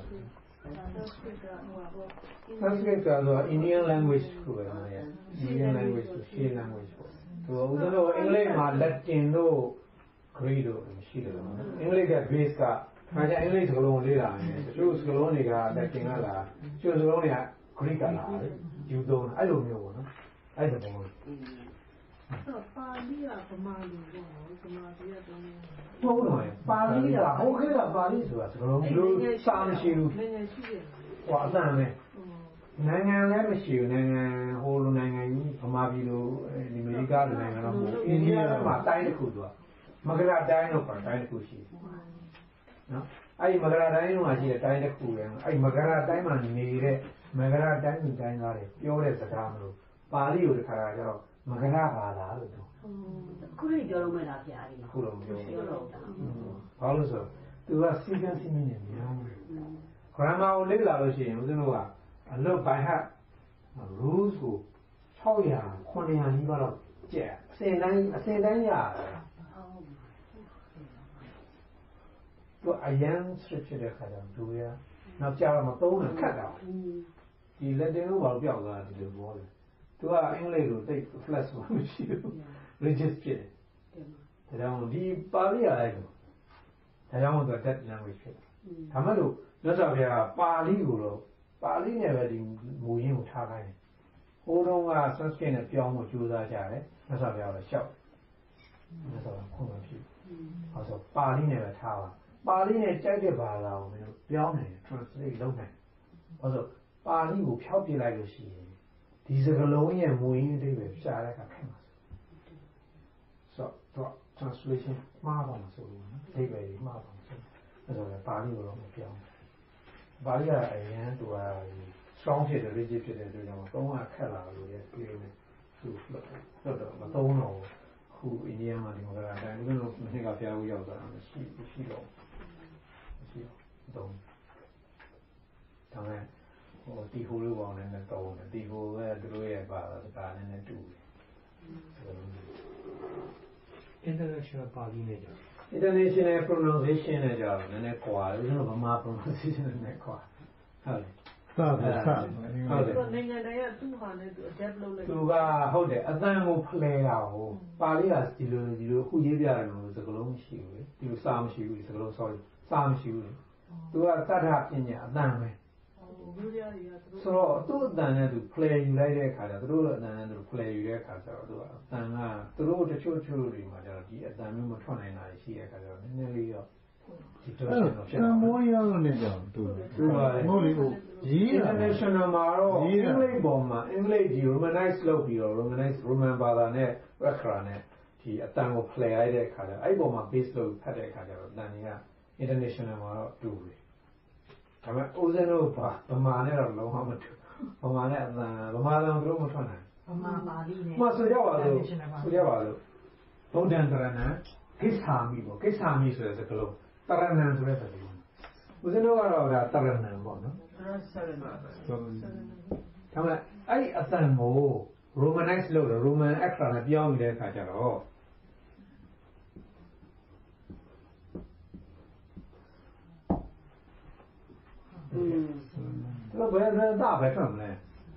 Sanskrit ကတော့ Indian language ကိုပဲနော် Indian language ကို Shia language ကိုသူကဦးဇင်းတို့အင်္ဂလိပ်မှာ Latin တို့ Greek တို့ရှိတယ်နော်အင်္ဂလိပ်က base ကခါကျအင်္ဂလိပ်စကားလုံးလေးလာတယ်တချို့စကားလုံးတွေက Latin ကလာတချို့စကားလုံးတွေက Greek ကလာတယ်ယူသုံးအဲ့လိုမျိုးပေါ့နော်အဲ့ဒါပုံတော့ပါဠိကဗမာလူပေါ့နော်ဗမာပြည်ကတော့ဟုတ်တယ်ပါဠိကဟိုခေတ်ကပါဠိဆိုတာစကားလုံးမျိုးစာမရှိဘူးနိုင်ငံရှိတယ်ဟောအတန်ပဲနိုင်ငံလည်းမရှိဘူးနိုင်ငံဟိုလိုနိုင်ငံကြီးဗမာပြည်လိုဒီအမေရိကလိုနိုင်ငံတော့မဟုတ်အိန္ဒိယမှာတိုင်းတစ်ခုသူကမဂရတိုင်းလို့ခေါ်တိုင်းတစ်ခုရှိတယ်နော်အဲ့ဒီမဂရတိုင်းမှာရှိတဲ့တိုင်းတစ်ခုပဲအဲ့ဒီမဂရတိုင်းမှာနေတဲ့မဂရတိုင်းလူတိုင်းသားတွေပြောတဲ့စကားမလို့ပါဠိကိုတခါကျတော့မဂရဘာသာလို့ပြောခုနေပြောလို့မလားဗျာဒီခုတော့မပြောဘူးဘာလို့ဆိုသူကစီကံစီမင်းနဲ့များတယ် grammar ကိုလေ့လာလို့ရှိရင်ဦးဇင်းတို့ကအလုပ်by heart rules ကို600 900နီးပါးတော့ကျက်အစဉ်တိုင်းရတယ်သူအရန် structure တဲ့ခါကျတော့သူရနောက်ကြာတော့မသုံးနဲ့ခတ်တာဒီလက်တင်လို့ဘာလို့ပြောက်သွားတာဒီလိုပြောတယ်သူကအင်္ဂလိပ်လိုသိ flash မရှိဘူး rigid ဖြစ်တယ်ဒါကြောင့်ဒီပါဠိရလိုက်တော့ဒါကြောင့်သူက dead language ဖြစ်တယ်ဒါမှလို့မြတ်စွာဘုရားပါဠိကိုတော့ပါဠိနဲ့ပဲဒီမူရင်းကိုထားခိုင်းတယ်ဟိုတုန်းက Sanskrit နဲ့ပြောင်းဖို့ကြိုးစားကြတယ်မြတ်စွာဘုရားလည်းရှောက်မြတ်စွာဘုရားခုံမဖြစ်ဟောဆိုပါဠိနဲ့ပဲထားပါဠိနဲ့ကြိုက်တဲ့ဘာသာကိုမျိုးပြောင်းနိုင်တယ် translate လုပ်နိုင်ဟောဆိုပါဠိကိုဖျောက်ပြလိုက်လို့ရှိရင်ဒီစကားလုံးရဲ့မူရင်းအဓိပ္ပာယ်ရှားတဲ့အခါခင်မှာဆိုတော့ translation မှားပါမှာဆိုလို့နော်အဓိပ္ပာယ်ကြီးမှားပါမှာဆိုအဲ့တော့ပါဠိကိုတော့မပြောင်းပါဠိကအရင်သူက strong ဖြစ်တယ် rigid ဖြစ်တယ်ဆိုတော့သုံးခက်လာလို့ရဲ့ပြေးနေသူတော့မသုံးတော့ခုအိန္ဒိယမှာဒီမှာကတိုင်းဦးတို့နှစ်ကဖျားဦးရောက်သွားတာမရှိတော့တော့ဒါမဲ့ဟိုတီဟိုလိုပေါင်းနဲ့တော့တီဟိုကသူတို့ရဲ့ပါတာစကားနဲ့တူတယ် international ပါဠိနဲ့ကြ international pronunciation နဲ့ကြတော့နည်းနည်းကွာတယ်ဦးတို့ဗမာ pronunciation နဲ့နည်းနည်းကွာဟုတ်တယ်ဟုတ်တယ်နိုင်ငံတိုင်းကသူ့ဟာနဲ့သူ adapt လုပ်လိုက်သူကဟုတ်တယ်အတန်ကိုဖလှယ်တာဟိုပါဠိကဒီလိုအခုရေးပြတယ်လို့စကားလုံးမရှိဘူးလေဒီလိုစာမရှိဘူးစကားလုံး sorry စာမရှိဘူးလေသူကတတ္ထပညာအတန်ပဲဆိုတော့သူ့အတန်နဲ့သူဖလှယ်ယူလိုက်တဲ့အခါကျသူတို့အတန်နဲ့သူဖလှယ်ယူတဲ့အခါကျတော့သူကအတန်ကသူတို့တချို့တွေမှာကျတော့ဒီအတန်မျိုးမထွက်နိုင်တာရှိတဲ့အခါကျတော့နည်းနည်းလေးတော့ဒီတော့ဖြစ်တယ်မိုးရလို့နေကြသူမိုးလေးကိုရေး international မှာတော့အင်္ဂလိပ်ပေါ်မှာအင်္ဂလိပ်ဒီ romanize လုပ်ပြီးတော့ roman ဘာသာနဲ့ record နဲ့ဒီအတန်ကို play လိုက်တဲ့အခါကျတော့အဲ့ပေါ်မှာ base လုပ်ဖတ်တဲ့အခါကျတော့အတန်တွေက international မှာတော့တူတယ်ဒါပေမဲ့ဦးဇင်းတို့ဗမာနဲ့တော့လုံးဝမတူဗမာနဲ့အတန်ဗမာတန်တို့မထွက်နိုင်ဗမာပါဠိနဲ့မဆိုကြပါလို့ဗုဒ္ဓံတရဏံကိစ္ဆာမိပေါ့ကိစ္ဆာမိဆိုတဲ့စကားလုံးတရဏံဆိုတဲ့စကားလုံးဦးဇင်းတို့ကတော့ဒါတရဏံပေါ့နော်ဒါမှအဲ့အတန်ကို romanize လုပ်လို့ roman extra နဲ့ပြောင်းနေတဲ့အခါကျတော့တော့ဘယ်ဒါပဲထွက်မလဲ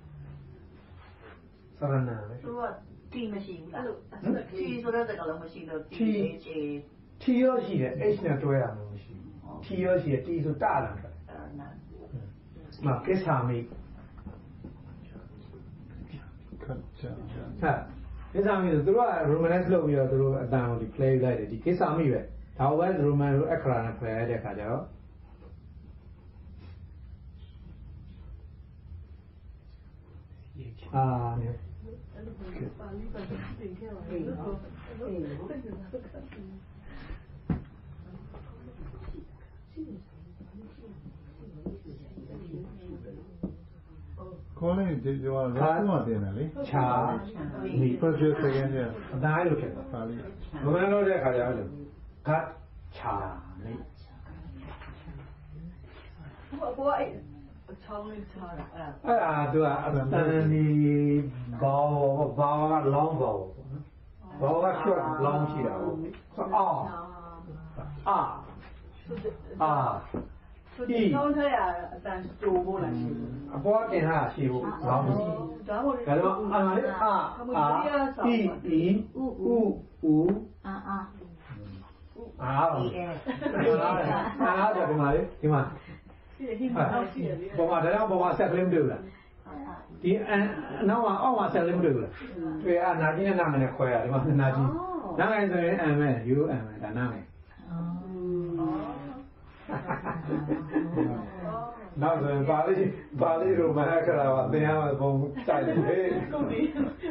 စရဏံလေသူကတီမရှိဘူးလားတီဆိုတဲ့ကလည်းမရှိတော့တီရောရှိတယ် h နဲ့တွဲရမှာမရှိဘူး t ရောရှိတယ် t ဆိုတလာတယ်မကိစ္စမိခတ်ချာဟာကိစ္စမိဆိုသူတို့က romanize လုပ်ပြီးတော့သူတို့အတန်ကိုဒီ play လိုက်တယ်ဒီကိစ္စမိပဲဒါပဲ roman လို extra နဲ့ play ရတဲ့အခါကျတော့เนี่ยကိုလေးဒီပြောတော့မှတင်တယ်လေခြာဒီ first year second year အတိုင်းလို့ဖြစ်တာပါဠိဘယ်လိုလုပ်တဲ့အခါကျတော့ဂတ်ခြာလေဘောအဲ့ချောင်းလေးချားတာအဲ့ဒါသူကအတန်ဒီဘောက long ဘောပေါ့နော်ဘောက short long ရှိတာပေါ့ဒီကောင်းထရအတန်ကြိုဖို့လားရှိဘူးအပေါ်တင်ထားရှိဖို့လောင်းမရှိဒါမို့ဒါတော့အာလေးဒီမှာလေဒီမှာပေါ်မှာဒါတော့ပေါ်မှာဆက်ကလေးမတွေ့ဘူးလားဒီအနောက်မှာအောက်မှာဆက်ကလေးမတွေ့ဘူးလားတွေ့အနာကြီးနဲ့နာမည်နဲ့ခွဲရဒီမှာနာကြီးနာမည်ဆိုရင်အမ်မဲ့ယူအမ်မဲ့ဒါနာမည်နောက်ဆိုရင်ပါဠိလိုမဟာခရာဝသင်ရမယ့်ပုံတိုက်တယ်ဟေးကုန်ပြီ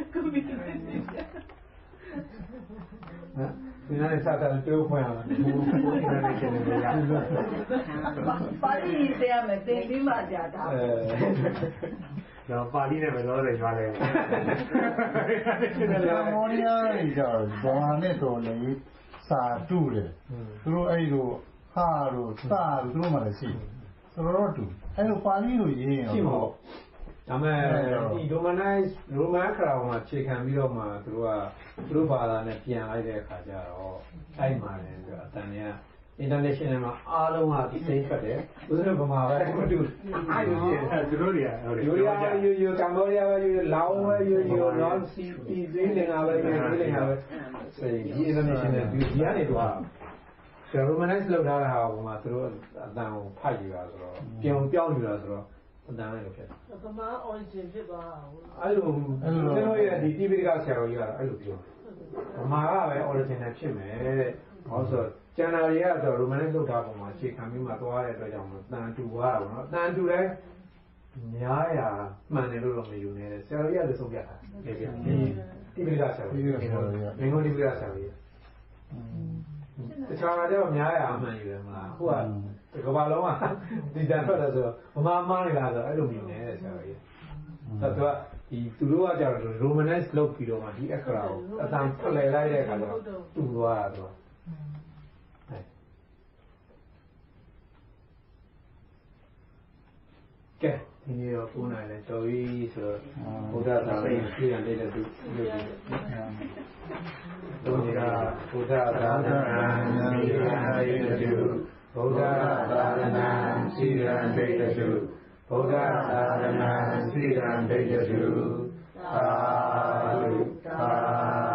ဒီနေ့စားတယ်တိုးဖွင့်အောင်ဘူးနေချင်တယ်ရပါဠိတရားမယ်သင်ပြီးမှကြာတာတော့ပါဠိနဲ့ပဲလောတယ်ကျွားလဲမော်နီယာကြီးကြတော့ဘာနဲ့တော့လေစာတူတယ်သူတို့အဲ့လိုဟာတို့စာတို့သူတို့မှလည်းရှိတယ်တော်တော်တူအဲ့လိုပါဠိလိုရေးရင်ရှိမှာဒါမဲ့ဒီ roman ခရာမှာခြေခံပြီးတော့မှသူတို့ဘာသာနဲ့ပြန်လိုက်တဲ့အခါကျတော့အဲ့မှာလည်းအတန်တွေက international မှာအားလုံးကဒီစိတ်ထွက်တယ်ဥစ္စာဗမာပဲမတူအဲ့လိုကြီးအဲ့သူတို့တွေကဟုတ်တယ်ယူရီးယားယူကမ္ဘောဒီးယားပဲယူလောင်းပဲယူနော်စီတီဇင်းနေတာပဲယူလင်တာပဲဒီ international ဒီကနေတော့ဆရာ romanize လောက်ထားတာဟိုမှာသူတို့အတန်ကိုဖတ်ယူတာဆိုတော့ပြောင်းယူတာဆိုတော့အတန်လည်းဖြစ်တယ်ဗမာ origin ဖြစ်သွားတာအဲ့လိုကျွန်တော်ရဲ့ဒီတိပိဋကဆရာတော်ကြီးကတော့အဲ့လိုပြောဗမာကပဲ original ဖြစ်မယ်တဲ့ဟောဆိုကျန်တာတွေကတော့ romanize လောက်ထားပုံမှာအခြေခံပြီးမှသွားတဲ့အတွက်ကြောင့်တန်တူသွားတာပေါ့နော်တန်တူလည်းများရာမှန်တယ်လို့တော့မယူနေတယ်ဆရာတော်ကြီးကလည်းဆုံးဖြတ်တာလေပြဒီတိပိဋကဆရာတော်ကြီးမင်းတို့တိပိဋကဆရာတော်ကြီးတခြားကတော့များရာမှန်ယူတယ်မလားဟုတ်ကကဘာလုံးကဒီတန်ထွက်တယ်ဆိုတော့ဗမာမားနေလားဆိုတော့အဲ့လိုမြင်နေတဲ့ဆရာတော်ကြီးဆိုတော့ဒီသူတို့ကကြတော့ romanize လုပ်ပြီးတော့မှဒီအခရာကိုအတန်ဖလှယ်လိုက်တဲ့အခါကျတော့တူသွားတာဆိုတော့ကဲဒီနေ့တော့9နိုင်လဲတော်ပြီဆိုတော့ဘုရားသာသနာ့ပြည်ရတဲ့သူလို့ပြောတယ်။ဘုရားသာသနာ့ပြည်ရတဲ့သူဘုရားသာသနာ့ပြည်ရတဲ့သူဘုရားသာသနာ့ပြည်ရတဲ့သူသာဓုသာ